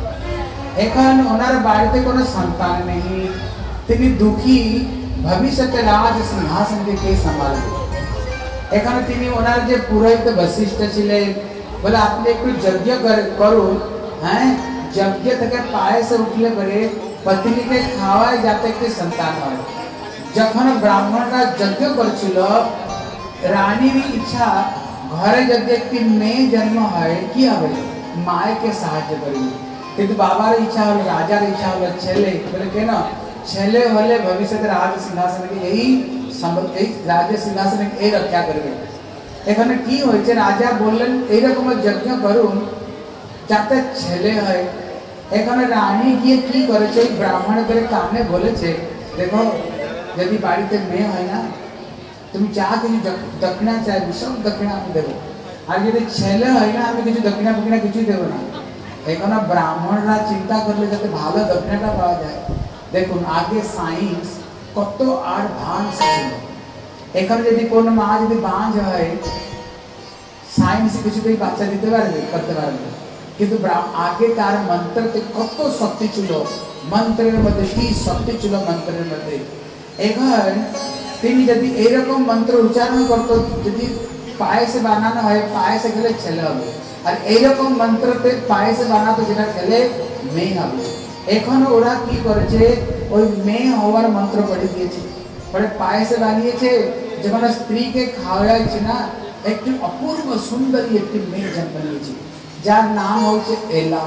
এখন ওনার বাড়িতে কোনো সন্তান নেই, তিনি দুঃখী, ভবিষ্যতে রাজ সিংহাসনকে কে সামলাবে। এখানে তিনি ওনার যে পুরোহিত বশিষ্ঠ ছিলেন, বলে আপনি একটু যজ্ঞ করুন। হ্যাঁ, যজ্ঞ থেকে পায়েস উঠলে পরে পত্নীকে খাওয়ায় যাতে একটি সন্তান হয়। যখন ব্রাহ্মণরা যজ্ঞ করছিল, রানীর ইচ্ছা ঘরে যদি একটি মেয়ে জন্ম হয় কি হবে, মায়কে সাহায্য করবে। কিন্তু বাবার ইচ্ছা হলো, রাজার ইচ্ছা হলো ছেলে। বলে কেন, ছেলে হলে ভবিষ্যতে রাজ সিংহাসনকে এই রাজ সিংহাসনে এই রক্ষা করবে। এখানে কি হয়েছে, রাজা বললেন এইরকম যজ্ঞ করুন যাতে ছেলে হয়। এখানে রানী গিয়ে কি করেছে, ব্রাহ্মণদের কানে বলেছে, দেখো যদি বাড়িতে মেয়ে হয় না, তুমি যা কিছু দক্ষিণা চাইবে সব দক্ষিণা আমি দেবো, আর যদি ছেলে হয় না আমি কিছু দক্ষিণা ফক্ষিণা কিছুই দেবো না। এখানে ব্রাহ্মণরা চিন্তা করলে যাতে ভালো দক্ষিণাটা পাওয়া যায়। দেখুন আগে সায়েন্স কত অ্যাডভান্স ছিল। এখানে যদি কোনো মা যদি বাঁঝ হয়, সায়েন্স কিছুতেই বাচ্চা দিতে পারবে, করতে পারবে। কিন্তু আগেকার মন্ত্রতে কত শক্তি ছিল, মন্ত্রের মধ্যে কি শক্তি ছিল মন্ত্রের মধ্যে। এখন তিনি যদি এইরকম মন্ত্র উচ্চারণ করতো, যদি পায়েসে বানানো হয় পায়েসে খেলে ছেলে হবে, আর এইরকম মন্ত্রতে পায়েসে বানাতো যেটা খেলে মেয়ে হবে। এখন ওরা কি করেছে, ওই মেয়ে হওয়ার মন্ত্র পড়ে দিয়েছে, পরে পায়েসে বানিয়েছে। যখন স্ত্রীকে খাওয়াইছে না, একটি অপূর্ব সুন্দরী একটি মেয়ে জন্ম নিয়েছে, যার নাম হচ্ছে এলা।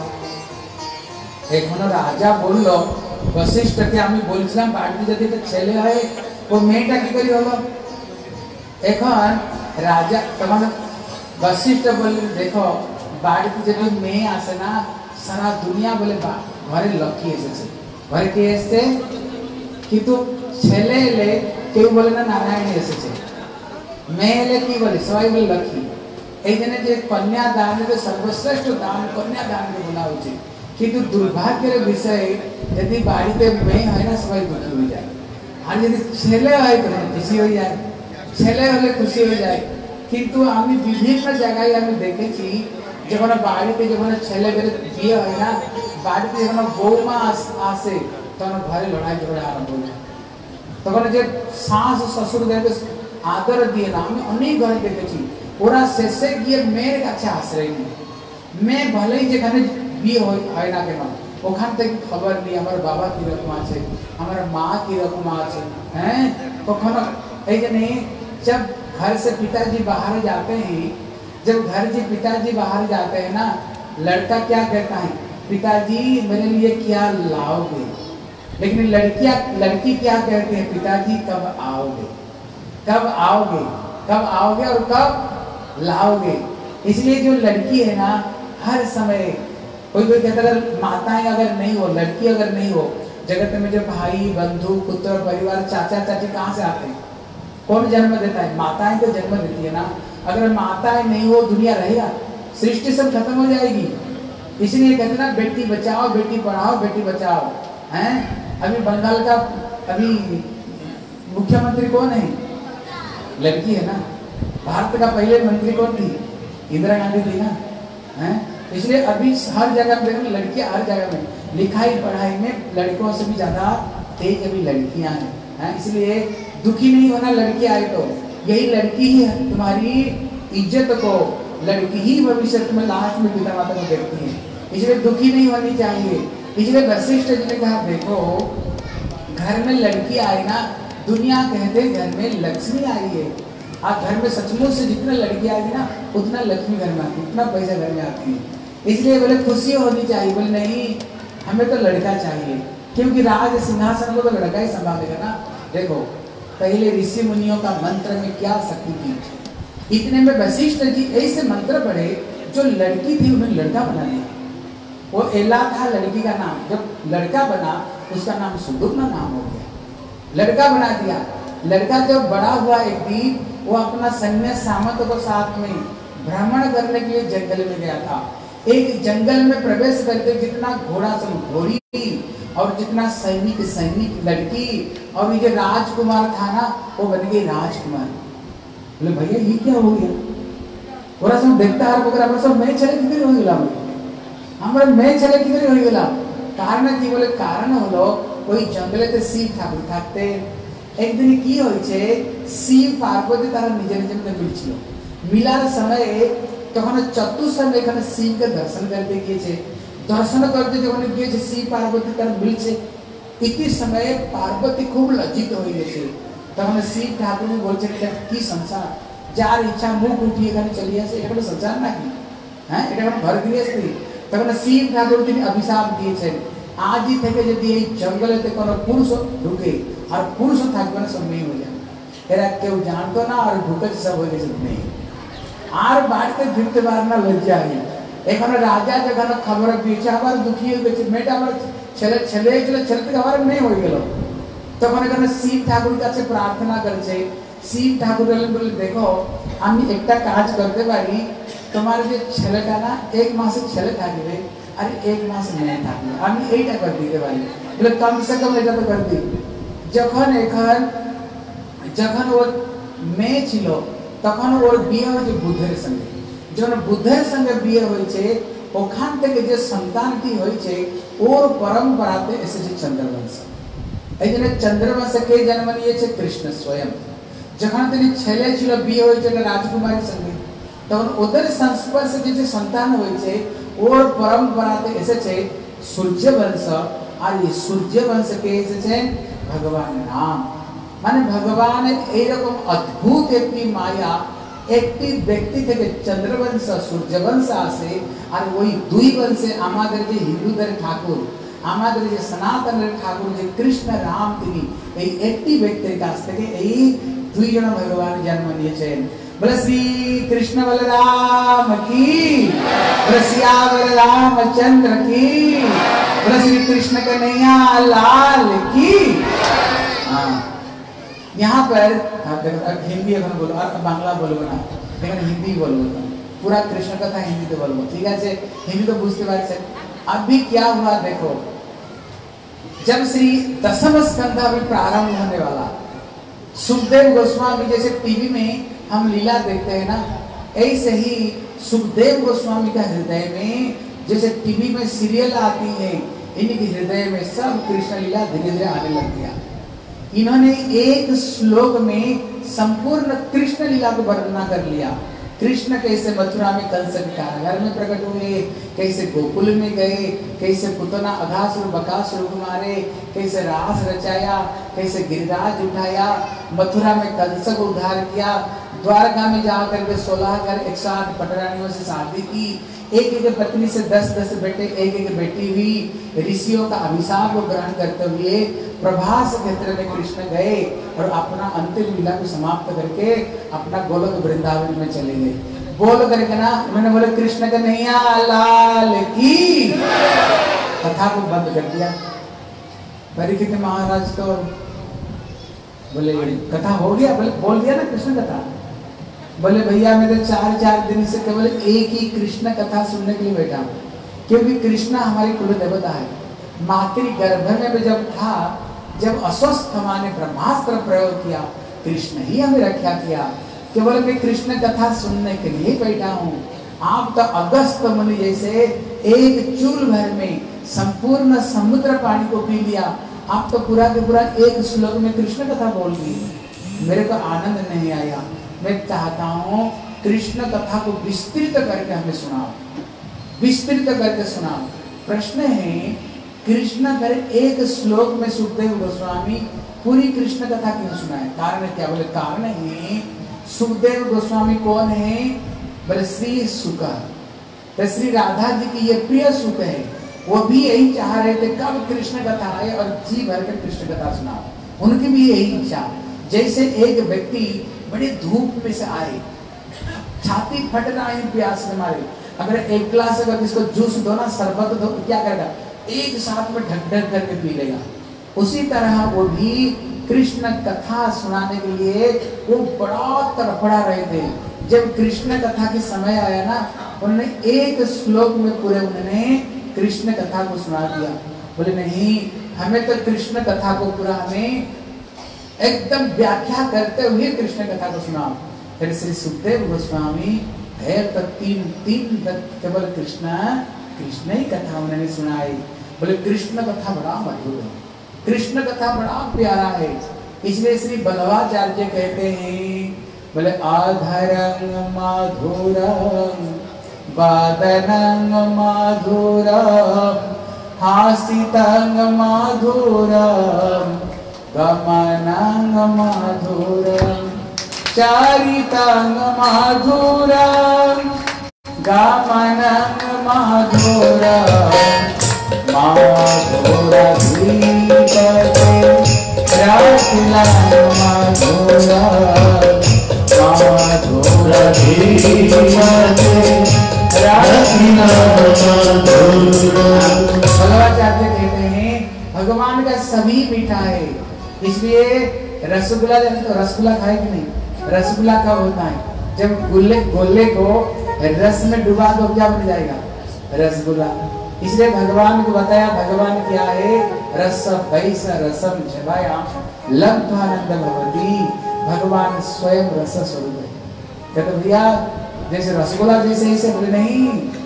এখন রাজা বলল বশিষ্ঠকে, আমি বলছিলাম বাড়িতে যদি একটা ছেলে হয়, ও মেয়েটা কি করে হলো। এখন রাজা তখন বশিষ্ঠ বললেন, দেখো বাড়িতে যদি মেয়ে আসে না, সারা দুনিয়া বলে ঘরে লক্ষ্মী এসেছে, ঘরে কে এসছে। কিন্তু ছেলে এলে কেউ বলে না নারায়ণ এসেছে, মেয়ে এলে কি বলে, সবাই বলে লক্ষ্মী। এই জন্য যে কন্যাদান সর্বশ্রেষ্ঠ দান কন্যাদানকে বলা উচিত। কিন্তু দুর্ভাগ্যের বিষয়, যদি বাড়িতে মেয়ে হয় না সবাই দুঃখী হয়ে যায়, আর যদি ছেলে হয় তো খুশি হয়ে যায়, ছেলে হলে খুশি হয়ে যায়। কিন্তু আমি বিভিন্ন জায়গায় আমি দেখেছি, যখন বাড়িতে যখন ছেলে বিয়ে হয় না, বাড়িতে যখন বৌমা আসে তখন ঘরে লড়াই ঝগড়া আরম্ভ হয়ে যায়। তখন যে শাশ শ্বশুরদেরকে আদর দিয়ে না, আমি অনেক ঘরে দেখেছি, ওরা শেষে গিয়ে মেয়ের কাছে আশ্রয় নেই। মেয়ে ভালোই যেখানে বিয়ে হয় না কেন, ওখান থেকে খবর নিয়ে আমার বাবা কিরকম আছে, আমার মা কিরকম আছে। हैं कखनो এই জন্য जब घर से पिताजी बाहर जाते हैं, जब घर जी पिताजी बाहर जाते हैं ना, लड़का क्या कहता है, पिताजी मेरे लिए क्या लाओगे। लेकिन लड़की क्या कहती है, पिताजी कब आओगे, कब आओगे, कब आओगे और कब लाओगे। इसलिए जो लड़की है ना, हर समय कोई कहता है माताएं अगर नहीं हो, लड़की अगर नहीं हो, जगत में जो भाई बंधु पुत्र परिवार चाचा चाची कहाँ से आते हैं, कौन जन्म देता है, माताएं तो जन्म देती है ना। अगर माताएं नहीं हो दुनिया रहेगा, सृष्टि सब खत्म हो जाएगी। इसलिए कहते ना बेटी बचाओ बेटी पढ़ाओ बेटी बचाओ। हैं अभी बंगाल का अभी मुख्यमंत्री कौन है, लड़की है ना। भारत का पहले मंत्री कौन थी, इंदिरा गांधी थी ना। हैं इसलिए अभी हर जगह पे लड़कियां, हर जगह में लिखाई पढ़ाई में लड़कों से भी ज्यादा तेज अभी लड़कियां हैं। इसलिए दुखी नहीं होना लड़की आए तो, यही लड़की ही तुम्हारी इज्जत को, लड़की ही भविष्य में लास्ट में पिता माता को देखती है। इसलिए दुखी नहीं होनी चाहिए। इसलिए वशिष्ठ जी ने कहा देखो घर में लड़की आए ना, दुनिया कहते घर में लक्ष्मी आई है। आप घर में सचमुच से जितना लड़की आएगी ना, उतना लक्ष्मी घर में आती है, उतना पैसा घर में आती है। इसलिए बोले खुशी होनी चाहिए, बोले नहीं हमें तो लड़का चाहिए, क्योंकि राज सिंहासन को तो लड़का ही संभालेगा ना। देखो पहले ऋषि मुनियों का मंत्र में क्या शक्ति थी, इतने में वशिष्ठ जी ऐसे मंत्र पढ़े, जो लड़की थी उन्हें लड़का बना दिया। वो एला था लड़की का नाम, जब लड़का बना उसका नाम सुदुम्न नाम हो गया, लड़का बना दिया। लड़का जब बड़ा हुआ एक दिन वो अपना सैन्य सामंत को साथ में भ्रमण करने के लिए जंगल में गया था। एक जंगल में प्रवेश करके जितना घोड़ा सब घोड़ी और जितना सैनिक सैनिक लड़की और ये जो राजकुमार था ना वो बन गई राजकुमार। बोले भैया ये क्या हो गया, थोड़ा सा देखता है वगैरह सब मैं चले किधर हो गया, हमारे मैं चले किधर हो गया। कारण की बोले कारण हलो कोई जंगले ते शिव ठाकुर থাকতে একদিন কি হয়েছে শিব পার্বতী তারা নিজের নিজের মিলছিল, মিলার সময়ে তখন চতুর্থ এখানে শিবকে দর্শন করতে গিয়েছে, দর্শন করতে যখন গিয়েছে শিব পার্বতী তার মিলছে, ইতি সময়ে পার্বতী খুব লজ্জিত হয়ে গেছে। তখন শিব ঠাকুর বলছেন এটা কি সংসার, যার ইচ্ছা মুখ উঠিয়ে এখানে চলে আসে, এটা কোনো সংসার নাকি, হ্যাঁ এটা কোনো ঘর গৃহস্থী। তখন শিব ঠাকুর তিনি অভিশাপ দিয়েছেন आज ही থেকে যদি এই জঙ্গলেতে কোনো পুরুষ ঢুকে আর পুরুষ থাকবে না সব মেয়ে হয়ে যাবে, এরা কেউ জানতো না আর ঢুকেছে সব হয়ে গেছে মেয়ে, আর বাড়িতে ফিরতে পারে না লজ্জা হয়ে। এখানে রাজা যখন খবর পেয়েছে আবার দুঃখী হয়ে গেছে, মেয়েটা আমার ছেলে ছেলে ছিল ছেলে থেকে আবার মেয়ে হয়ে গেল। তখন এখানে শিব ঠাকুর কাছে প্রার্থনা করেছে, শিব ঠাকুর বলে দেখো আমি একটা কাজ করতে পারি, তোমার যে ছেলেটা না এক মাসে ছেলে থাকবে আর এক মাস মেয়ে থাকবে, আমি এইটা করে দিতে পারি। বলে কম সে কম এটা তো করে দিই। যখন ওর মেয়ে ছিল তখন ওর বিয়ে হয়েছে বুদ্ধের সঙ্গে, যখন বুদ্ধের সঙ্গে বিয়ে হয়েছে ওখান থেকে যে সন্তানটি হয়েছে ওর পরম্পরাতে এসেছে চন্দ্রবংশ। এই জন্য চন্দ্রবংশকে জন্ম নিয়েছে কৃষ্ণ স্বয়ং। যখন তিনি ছেলে ছিল বিয়ে হয়েছে রাজকুমারীর সঙ্গে, তখন ওদের সংস্পর্শে যে সন্তান হয়েছে ওর পরম্পরাতে এসেছে সূর্যবংশ, আর এই সূর্যবংশ কে এসেছে ভগবান রাম। মানে ভগবানের এইরকম অদ্ভুত একটি মায়া একটি ব্যক্তি থেকে চন্দ্রবংশ সূর্যবংশ আসে, আর ওই দুই বংশে আমাদের যে হিন্দুদের ঠাকুর, আমাদের যে সনাতনের ঠাকুর যে কৃষ্ণ রাম, তিনি এই একটি ব্যক্তির কাছ থেকে এই দুইজন ভগবান জন্ম নিয়েছেন। बोले श्री कृष्ण बलराम की, बोले सियावर रामचंद्र की, बोले श्री कृष्ण कन्हैया लाल की। यहाँ पर हिंदी अगर बोलो और बांग्ला बोलो ना, लेकिन हिंदी बोलो, पूरा कृष्ण कथा हिंदी तो बोलो, ठीक है। हिंदी तो बुझते बारे से अभी क्या हुआ देखो, जब श्री दशम स्कंध अभी प्रारंभ होने वाला, सुखदेव गोस्वामी जैसे टीवी में हम लीला देखते हैं ना, ऐसे ही सुखदेव गोस्वामी का हृदय में जैसे टीवी में सीरियल आती है, इनके हृदय में सब कृष्ण लीला धीरे धीरे आने लग गया। इन्होंने एक श्लोक में संपूर्ण कृष्ण लीला को वर्णना कर लिया। कृष्ण कैसे मथुरा में कंस के कारागार में प्रकट हुए, कैसे गोकुल में गए, कैसे पुतना अघासुर बकासुर को मारे, कैसे रास रचाया, कैसे गिरिराज उठाया, मथुरा में कंस को उद्धार किया, द्वारका में जाकर के 16 घर 108 पटरानियों से शादी की, एक एक पत्नी से 10-10 बेटे, एक एक बेटी हुई, ऋषियों का अभिशाप को ग्रहण करते हुए प्रभास क्षेत्र में कृष्ण गए और अपना अंतिम लीला को समाप्त करके अपना गोलोक वृंदावन में चले गए। बोल करके ना उन्होंने बोले कृष्ण कन्हैया लाल की, कथा को बंद कर दिया। परीक्षित महाराज तो बोले कथा हो गया, बोले बोल दिया ना कृष्ण कथा। बोले भैया मैं तो 4 दिन से केवल एक ही कृष्ण कथा सुनने के लिए बैठा हूँ, क्योंकि कृष्ण हमारी कुल देवता है। मातृ गर्भ में भी जब था, जब अस्वस्थ मां ने ब्रह्मास्त्र प्रयोग किया, कृष्ण ही हमें रक्षा किया। केवल मैं कृष्ण कथा सुनने के लिए बैठा हूँ। आप तो अगस्त मुनि जैसे एक चूल भर में संपूर्ण समुद्र पानी को पी लिया, आप तो पूरा के पूरा एक श्लोक में कृष्ण कथा बोल दी, मेरे को आनंद नहीं आया। मैं चाहता हूँ कृष्ण कथा को विस्तृत करके हमें सुनाओ, विस्तृत करके सुनाओ। प्रश्न है कृष्ण कर एक श्लोक में सुखदेव गोस्वामी पूरी कृष्ण कथा क्यों सुनाए? कारण क्या? बोले कारण है सुखदेव गोस्वामी कौन है? बोले श्री शुक, तो श्री राधा जी की ये प्रिय सुत है, वो भी यही चाह रहे थे कब कृष्ण कथा आए और जी भर कर कृष्ण कथा सुनाओ। उनकी भी यही इच्छा। जैसे एक व्यक्ति बड़ी धूप में से आए, छाती फट रहा है प्यास के मारे, अगर एक गिलास अगर इसको जूस दो ना, शरबत दो, क्या करेगा? एक साथ में ढक ढक करके पी लेगा। उसी तरह वो भी कृष्ण कथा सुनाने के लिए वो बड़ा तड़फड़ा रहे थे। जब कृष्ण कथा के समय आया ना, उन्होंने एक श्लोक में पूरे उन्होंने कृष्ण कथा को सुना दिया। बोले नहीं, हमें तो कृष्ण कथा को पूरा हमें एकदम व्याख्या करते हुए कृष्ण कथा को सुनाओ। फिर श्री सुखदेव गोस्वामी है तो तीन केवल कृष्ण ही कथा उन्होंने सुनाई। बोले कृष्ण कथा बड़ा मधुर है, कृष्ण कथा बड़ा प्यारा है। इसलिए श्री बल्लवाचार्य कहते हैं, बोले आधरं माधुरं वादनं माधुरं हासितं माधुरं गमनं माधुरं चारितं माधुरं गमनं माधुरं माधुरधीपते रसलां माधुरं भगवाचार्य कहते हैं भगवान का सभी मीठा है। इसलिए रसगुल्ला, तो रसगुल्ला खाए कि नहीं? रसगुल्ला कब होता है? जब गोले को रस में डुबा दो, क्या बन जाएगा? रसगुल्ला। इसलिए भगवान को बताया, भगवान क्या है? रस वैस रसम जवाया लब्धानंद भवती। भगवान स्वयं रस स्वरूप है। कहते भैया जैसे रसगुल्ला जैसे ऐसे, बोले नहीं,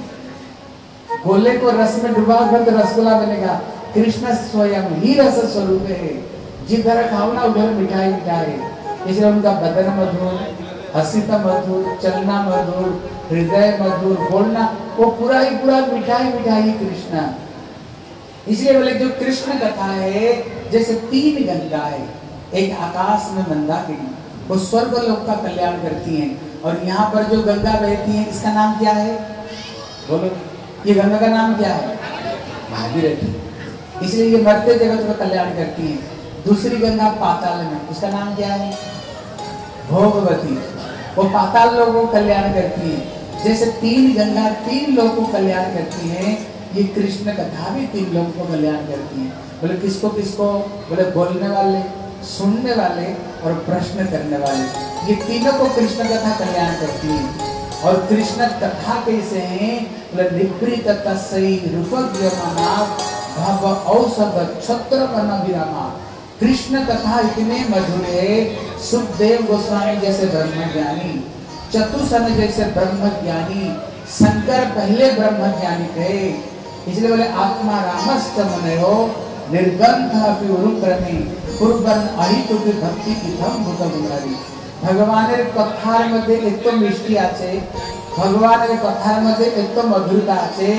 गोले को रस में डुबा कर तो रसगुल्ला बनेगा। कृष्ण स्वयं ही रस स्वरूप है। जिधर खाओ ना उधर मिठाई मिठाई। इसलिए उनका बदन मधुर, हसीता मधुर, चलना मधुर, हृदय मधुर, बोलना वो पूरा ही पूरा मिठाई मिठाई कृष्ण। इसलिए बोले जो कृष्ण कथा है जैसे तीन गंगा है, एक आकाश में मंदाकिनी, वो स्वर्ग लोक का कल्याण करती हैं। और यहाँ पर जो गंगा बहती है इसका नाम क्या है? बोलो, ये गंगा का नाम क्या है? भागीरथी। इसलिए ये मरते जगत का कल्याण करती हैं। दूसरी गंगा पाताल में, उसका नाम क्या है? भोगवती। वो पाताल लोगों को कल्याण करती है। जैसे तीन गंगा तीन लोगों को कल्याण करती है, ये कृष्ण कथा भी तीन लोगों को कल्याण करती है। बोले किसको किसको? बोले बोलने वाले, सुनने वाले और प्रश्न करने वाले, ये तीनों को कृष्ण कथा कल्याण करती है। और कृष्ण कथा कैसे हैं? बोले निवृत्त तस्यै रूपज्ञमानात् भव औषध छत्र मन विरामा। कृष्ण कथा इतने मधुर है, सुखदेव गोस्वामी जैसे ब्रह्मज्ञानी, चतुसन जैसे ब्रह्मज्ञानी, शंकर पहले ब्रह्मज्ञानी थे। इसलिए बोले आत्मा रामस्त मनयो निर्गंध अपि उरुक्रमे कुर्बन अहितु की भक्ति की धम भूत गुणारी। भगवानेर कथार मध्ये एक तो मिष्टि आछे, भगवानेर कथार मध्ये एक तो मधुरता आछे।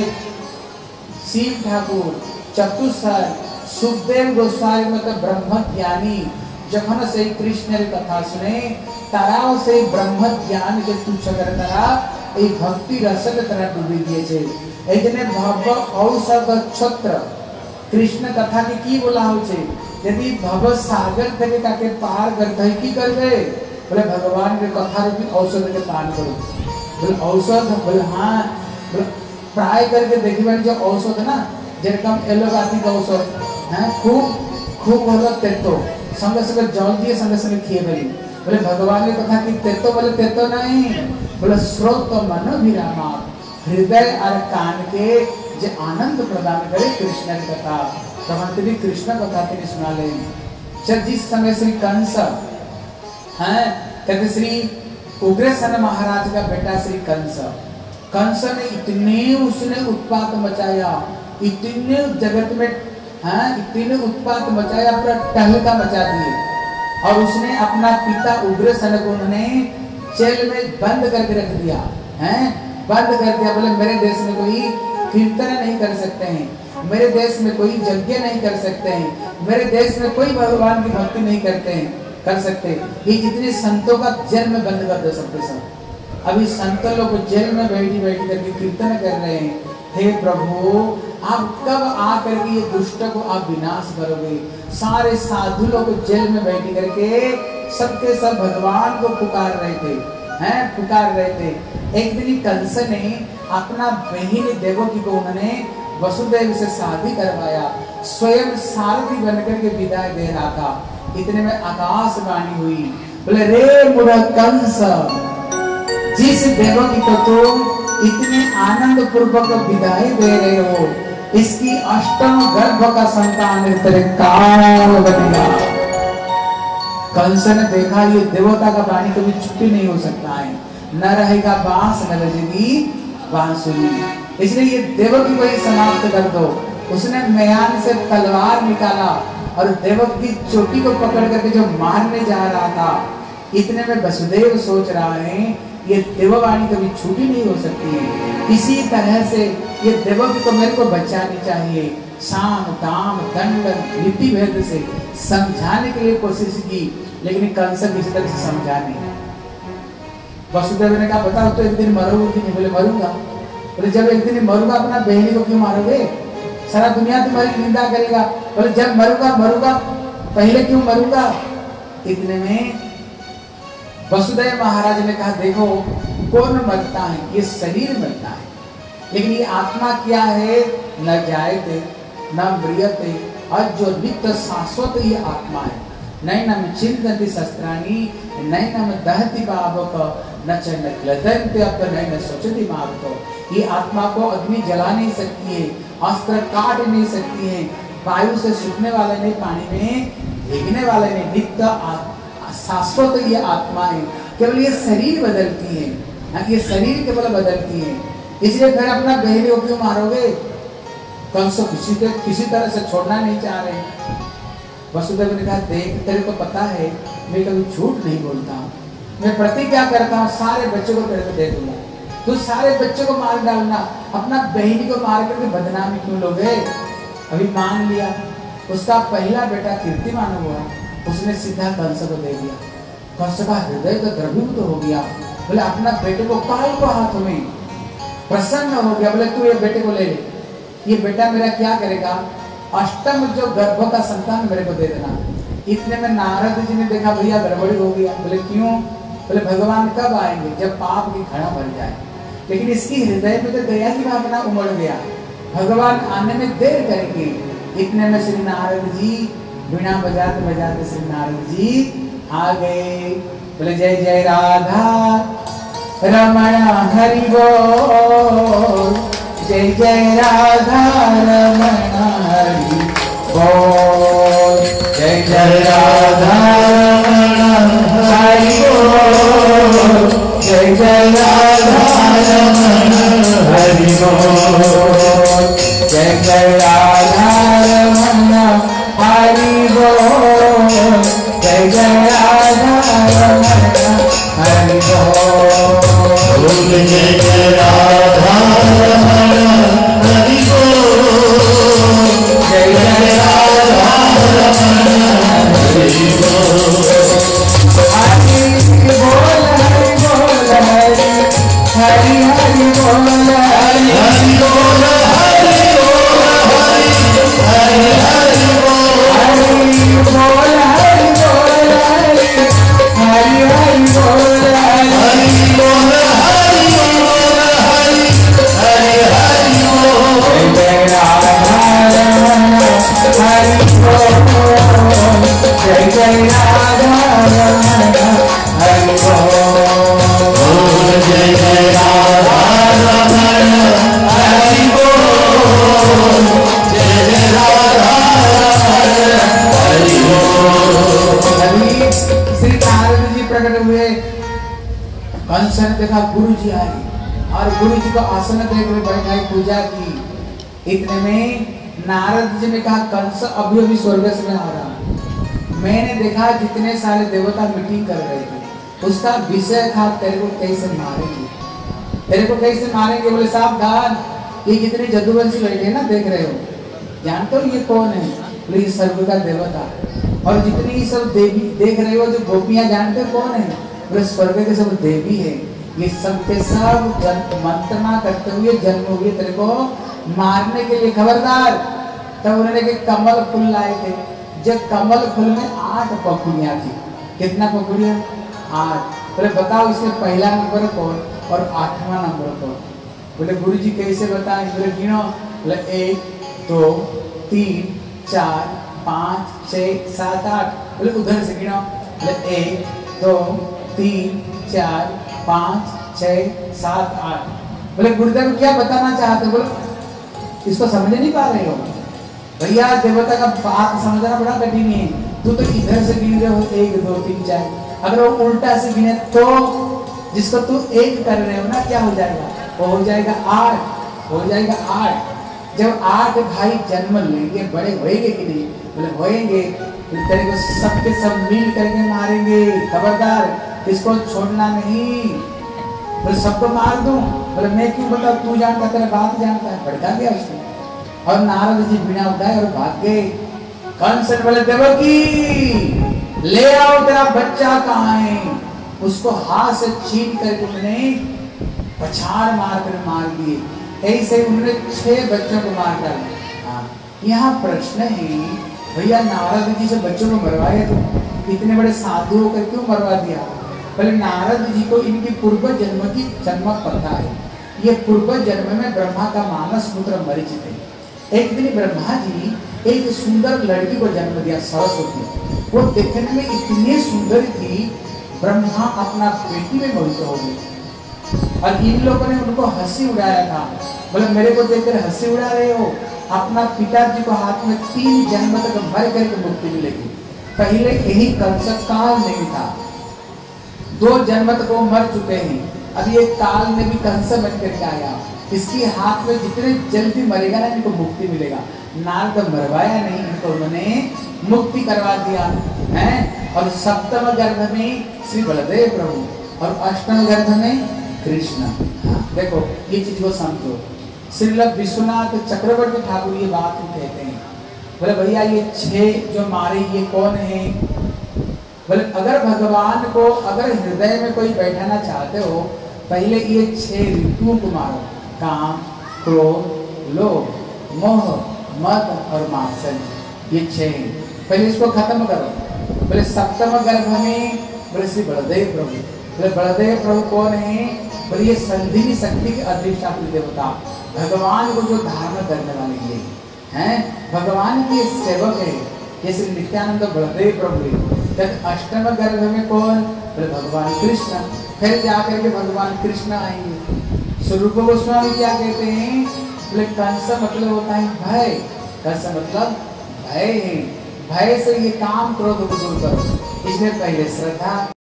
शिव ठाकुर, चतुसर, सुखदेव गोस्वामी मतलब ब्रह्मज्ञानी যখন সেই কৃষ্ণের কথা শুনে তারাও সেই ব্রহ্মজ্ঞানকে তুচ্ছ করে তারা এই ভক্তি রসকে তারা ডুবে গিয়েছে। এই জন্য ভব ঔষধ ছত্র কৃষ্ণ কথাকে কি বলা হচ্ছে? যদি ভব সাগর থেকে তাকে পার করতে হয় কি করবে? বলে ভগবানের কথার भी औषध के पान करो। बोले औषध? बोले हाँ, प्राय करके देखिए जो औषध ना যেরকম এলোপ্যাথিক ঔষধ, হ্যাঁ খুব খুব হলো তেতো, संगे संगे जल दिए संगे संगे खिए बली। बोले भगवान ने कथा कि तेतो, बोले तेतो नहीं, बोले श्रोत मन विरामा, हृदय और कान के जो आनंद प्रदान करे कृष्ण की कथा। तो हम तेरी कृष्ण कथा तेरी सुना ले। चल जिस समय श्री कंस हैं, कहते श्री उग्रसेन महाराज का बेटा श्री कंस, कंस ने इतने उसने उत्पात मचाया, इतने जगत में हाँ इतने उत्पात मचाया, पूरा टहलका मचा दिए। और उसने अपना पिता उग्रसेन को उन्होंने जेल में बंद करके रख दिया, हैं बंद कर दिया। बोले मेरे देश में कोई कीर्तन नहीं कर सकते हैं, मेरे देश में कोई यज्ञ नहीं कर सकते हैं, मेरे देश में कोई भगवान की भक्ति नहीं करते हैं कर सकते। ये जितने संतों का जन्म बंद कर दो सबके सब। अभी संत लोग जेल में बैठी बैठी करके कीर्तन कर रहे हैं, हे प्रभु आप कब आकर के ये दुष्ट को आप विनाश करोगे। सारे साधु लोग जेल में बैठी करके सबके सब भगवान को पुकार रहे थे, हैं पुकार रहे थे। एक दिन कंस ने अपना बहन देवकी को उन्होंने वसुदेव से शादी करवाया, स्वयं सारथी बनकर के विदाई दे रहा था। इतने में आकाशवाणी हुई, बोले रे मूढ़ कंस, जिस देवकी को तुम इतने आनंद पूर्वक विदाई दे रहे हो, इसकी अष्टम गर्भ का संतान तेरे काल बनेगा। कंस ने देखा ये देवता का वाणी कभी छुट्टी नहीं हो सकता है, न रहेगा बांस न बजेगी बांसुरी, इसलिए ये देवकी को ही समाप्त कर दो। उसने म्यान से तलवार निकाला और देवकी की चोटी को पकड़ करके जो मारने जा रहा था, इतने में वसुदेव सोच रहा है ये देववाणी कभी छूटी नहीं हो सकती है। इसी तरह से ये देवकी को मेरे को बचानी चाहिए। साम दाम दंड नीति भेद से समझाने के लिए कोशिश की, लेकिन कंस किसी तरह से समझा नहीं। वसुदेव ने कहा बताओ तो एक दिन मरोगे कि नहीं? बोले मरूंगा। बोले जब एक दिन मरूंगा अपना बहनी को क्यों मारोगे? सारा दुनिया तुम्हारी निंदा करेगा। बोले जब मरूंगा मरूंगा, पहले क्यों मरूंगा? इतने में वसुदेव महाराज ने कहा देखो कौन मरता है? ये शरीर मरता है, लेकिन ये आत्मा क्या है? न जायते न म्रियते, और जो नित्य शाश्वत ये आत्मा है। नैनम चिंतन्ति शस्त्राणि नैनम दहति पावक न च नक्लदन्ति अपनैन स्वचति मारुतो। ये आत्मा को अग्नि जला नहीं सकती है, अस्त्र काट नहीं सकती है, वायु से सूखने वाले नहीं, पानी में भीगने वाले नहीं, नित्य शाश्वत ये आत्मा है। केवल ये शरीर बदलती है, ये शरीर केवल बदलती है। इसलिए फिर अपना बहन को क्यों मारोगे? कंस किसी तरह से छोड़ना नहीं चाह रहे। वसुदेव ने कहा देख तेरे को पता है मैं कभी झूठ नहीं बोलता, मैं प्रतिज्ञा करता हूँ सारे बच्चों को तेरे को दे दूंगा, तू सारे बच्चों को मार डालना, अपना बहन को मार करके बदनामी क्यों लोगे? अभी मान लिया। उसका पहला बेटा कीर्तिमान हुआ, उसने सीधा कंस को दे दिया। कंस का हृदय तो द्रवीभूत हो गया, बोले अपना बेटे को काल को हाथ में प्रसन्न हो गया। बोले तू ये बेटे को ले ले, ये बेटा मेरा क्या करेगा? अष्टम जो गर्भ का संतान मेरे को दे देना। इतने में नारद जी ने देखा भैया गड़बड़ी हो गया। बोले क्यों? बोले भगवान कब आएंगे? जब पाप की घड़ा भर जाए। लेकिन इसकी हृदय में तो दया की भावना उमड़ गया, भगवान आने में देर करेंगे। इतने में श्री नारद जी बिना बजाते बजाते श्री नारद जी आ गए। बोले जय जय राधा रमण हरि बोल, जय जय राधा रमण हरि बोल, जय जय राधा रमण हरि बोल, जय जय राधा रमण हरि बोल, जय जय राधा रमण हरि बोल, जय जय राधा रमण हरि बोल, जय जय राधा रमण हरि बोल, जय जय राधा रमण हरि बोल, हरि बोल हरि बोल हरि हरि हरि बोल हरि हरि बोल हरि बोल हरि हरि हरि बोल, हरि बोल हरि बोल हरि हरि हरि बोल हरि हरि बोल हरि बोल हरि हरि हरि बोल, जय राधा रमण हरि बोल, जय जय राधा रमण हरि बोल, जय जय राधा रमण हरि बोल, जय जय राधा रमण हरि बोल। अभी श्री नारद जी प्रकट हुए। कंस ने देखा गुरु जी आए और गुरु जी को आसन देख में बैठाई, पूजा की। इतने में नारद जी ने कहा कंस अभी अभी स्वर्ग से मैं आ रहा, मैंने देखा जितने सारे देवता मीटिंग कर रहे थे, उसका विषय था तेरे को कैसे मारेंगे, तेरे को कैसे मारेंगे। बोले सावधान, ये जितने जदुवंशी बैठे हैं ना, देख रहे हो, जानते हो ये कौन है? बोले ये स्वर्ग का देवता। और जितनी सब देवी देख रहे हो, जो गोपियां, जानते हो कौन है? बोले स्वर्ग के सब देवी है। ये सब के सब मंत्रणा करते हुए जन्म हुए तेरे को मारने के लिए, खबरदार। तब उन्होंने के कमल फूल लाए थे। जब कमल फूल में 8 पखुड़ियाँ थी। कितना पखुड़ियाँ? 8। बोले बताओ इसमें पहला नंबर कौन और 8वां नंबर कौन? बोले गुरुजी कैसे बताएं? बोले गिनो। बोले 1 2 3 4 5 6 7 8। बोले उधर से गिनो। बोले 1 2 3 4 5 6 7 8। बोले गुरुदेव क्या बताना चाहते? बोले इसको समझ नहीं पा रहे हो भैया, देवता का बात समझना बड़ा कठिन है। तू तो इधर से गिन रहे हो 1 2 3 4। अगर वो उल्टा से गिने तो जिसको तू 1 कर रहे हो ना, क्या हो जाएगा? वो हो जाएगा 8, हो जाएगा 8। जब 8 भाई जन्म लेंगे, बड़े होएंगे कि नहीं? बोले होएंगे। तो तेरे को सबके सब मिल करके मारेंगे, खबरदार, इसको छोड़ना नहीं। बोले सबको मार दूं? बोले मैं क्यों बताऊं, तू जानता, तेरा बात जानता है। भड़का गया उसने और नारद जी बिना उठाए और भाग गए। कंस बोले देवकी ले आओ, तेरा बच्चा कहाँ है? उसको हाथ से छीन करके उन्होंने पछाड़ मार दिए। ऐसे उन्होंने 6 बच्चों को मार डाला। यहाँ प्रश्न है भैया, नारद जी से बच्चों को मरवाए तो इतने बड़े साधु होकर क्यों मरवा दिया? पहले नारद जी को इनकी पूर्व जन्म की जन्म पता है। ये पूर्व जन्म में ब्रह्मा का मानस पुत्र मरीचि थे। एक दिन ब्रह्मा जी एक सुंदर लड़की को जन्म दिया, सरस्वती। वो देखने में इतनी सुंदर थी, ब्रह्मा अपना बेटी में मोहित हो गए। और इन लोगों ने उनको हंसी उड़ाया था। बोले मेरे को देखकर हंसी उड़ा रहे हो? अपना पिताजी को हाथ में 3 जन्म तक मर करके मुक्ति मिलेगी। पहले यही कंस काल नहीं था, 2 जन्म तक वो मर चुके हैं। अब ये काल ने भी कंस बन करके आया। इसकी हाथ में जितने जल्दी मरेगा ना, इनको मुक्ति मिलेगा। नारद मरवाया नहीं, इनको उन्होंने मुक्ति करवा दिया है। और 7वें गर्भ में श्री बलदेव प्रभु और 8वें गर्भ में कृष्ण। देखो ये चीज को समझो। श्रील विश्वनाथ चक्रवर्ती ठाकुर ये बात कहते हैं। बोले भैया ये 6 जो मारे ये कौन है? बोले अगर भगवान को अगर हृदय में कोई बैठाना चाहते हो, पहले ये 6 ऋतुओं को मारो। काम, क्रोध, लोभ, मोह, मद और मात्सर्य, ये 6 हैं। पहले इसको खत्म करो। बोले 7वें गर्भ में बोले श्री बलदेव प्रभु। बोले बलदेव प्रभु कौन है? बोले ये संधिनी शक्ति के अधिष्ठात्री देवता, भगवान को जो धारण करने वाले ये हैं, भगवान के सेवक है। ये श्री नित्यानंद बलदेव प्रभु है। तब 8वें गर्भ में कौन? बोले भगवान कृष्ण। फिर जाकर के भगवान कृष्ण आएंगे। स्वरूप गोस्वामी क्या कहते हैं? बोले कंस मतलब होता है भय। कंस मतलब भय है। भय से ये काम क्रोध को दूर करो। इसमें पहले श्रद्धा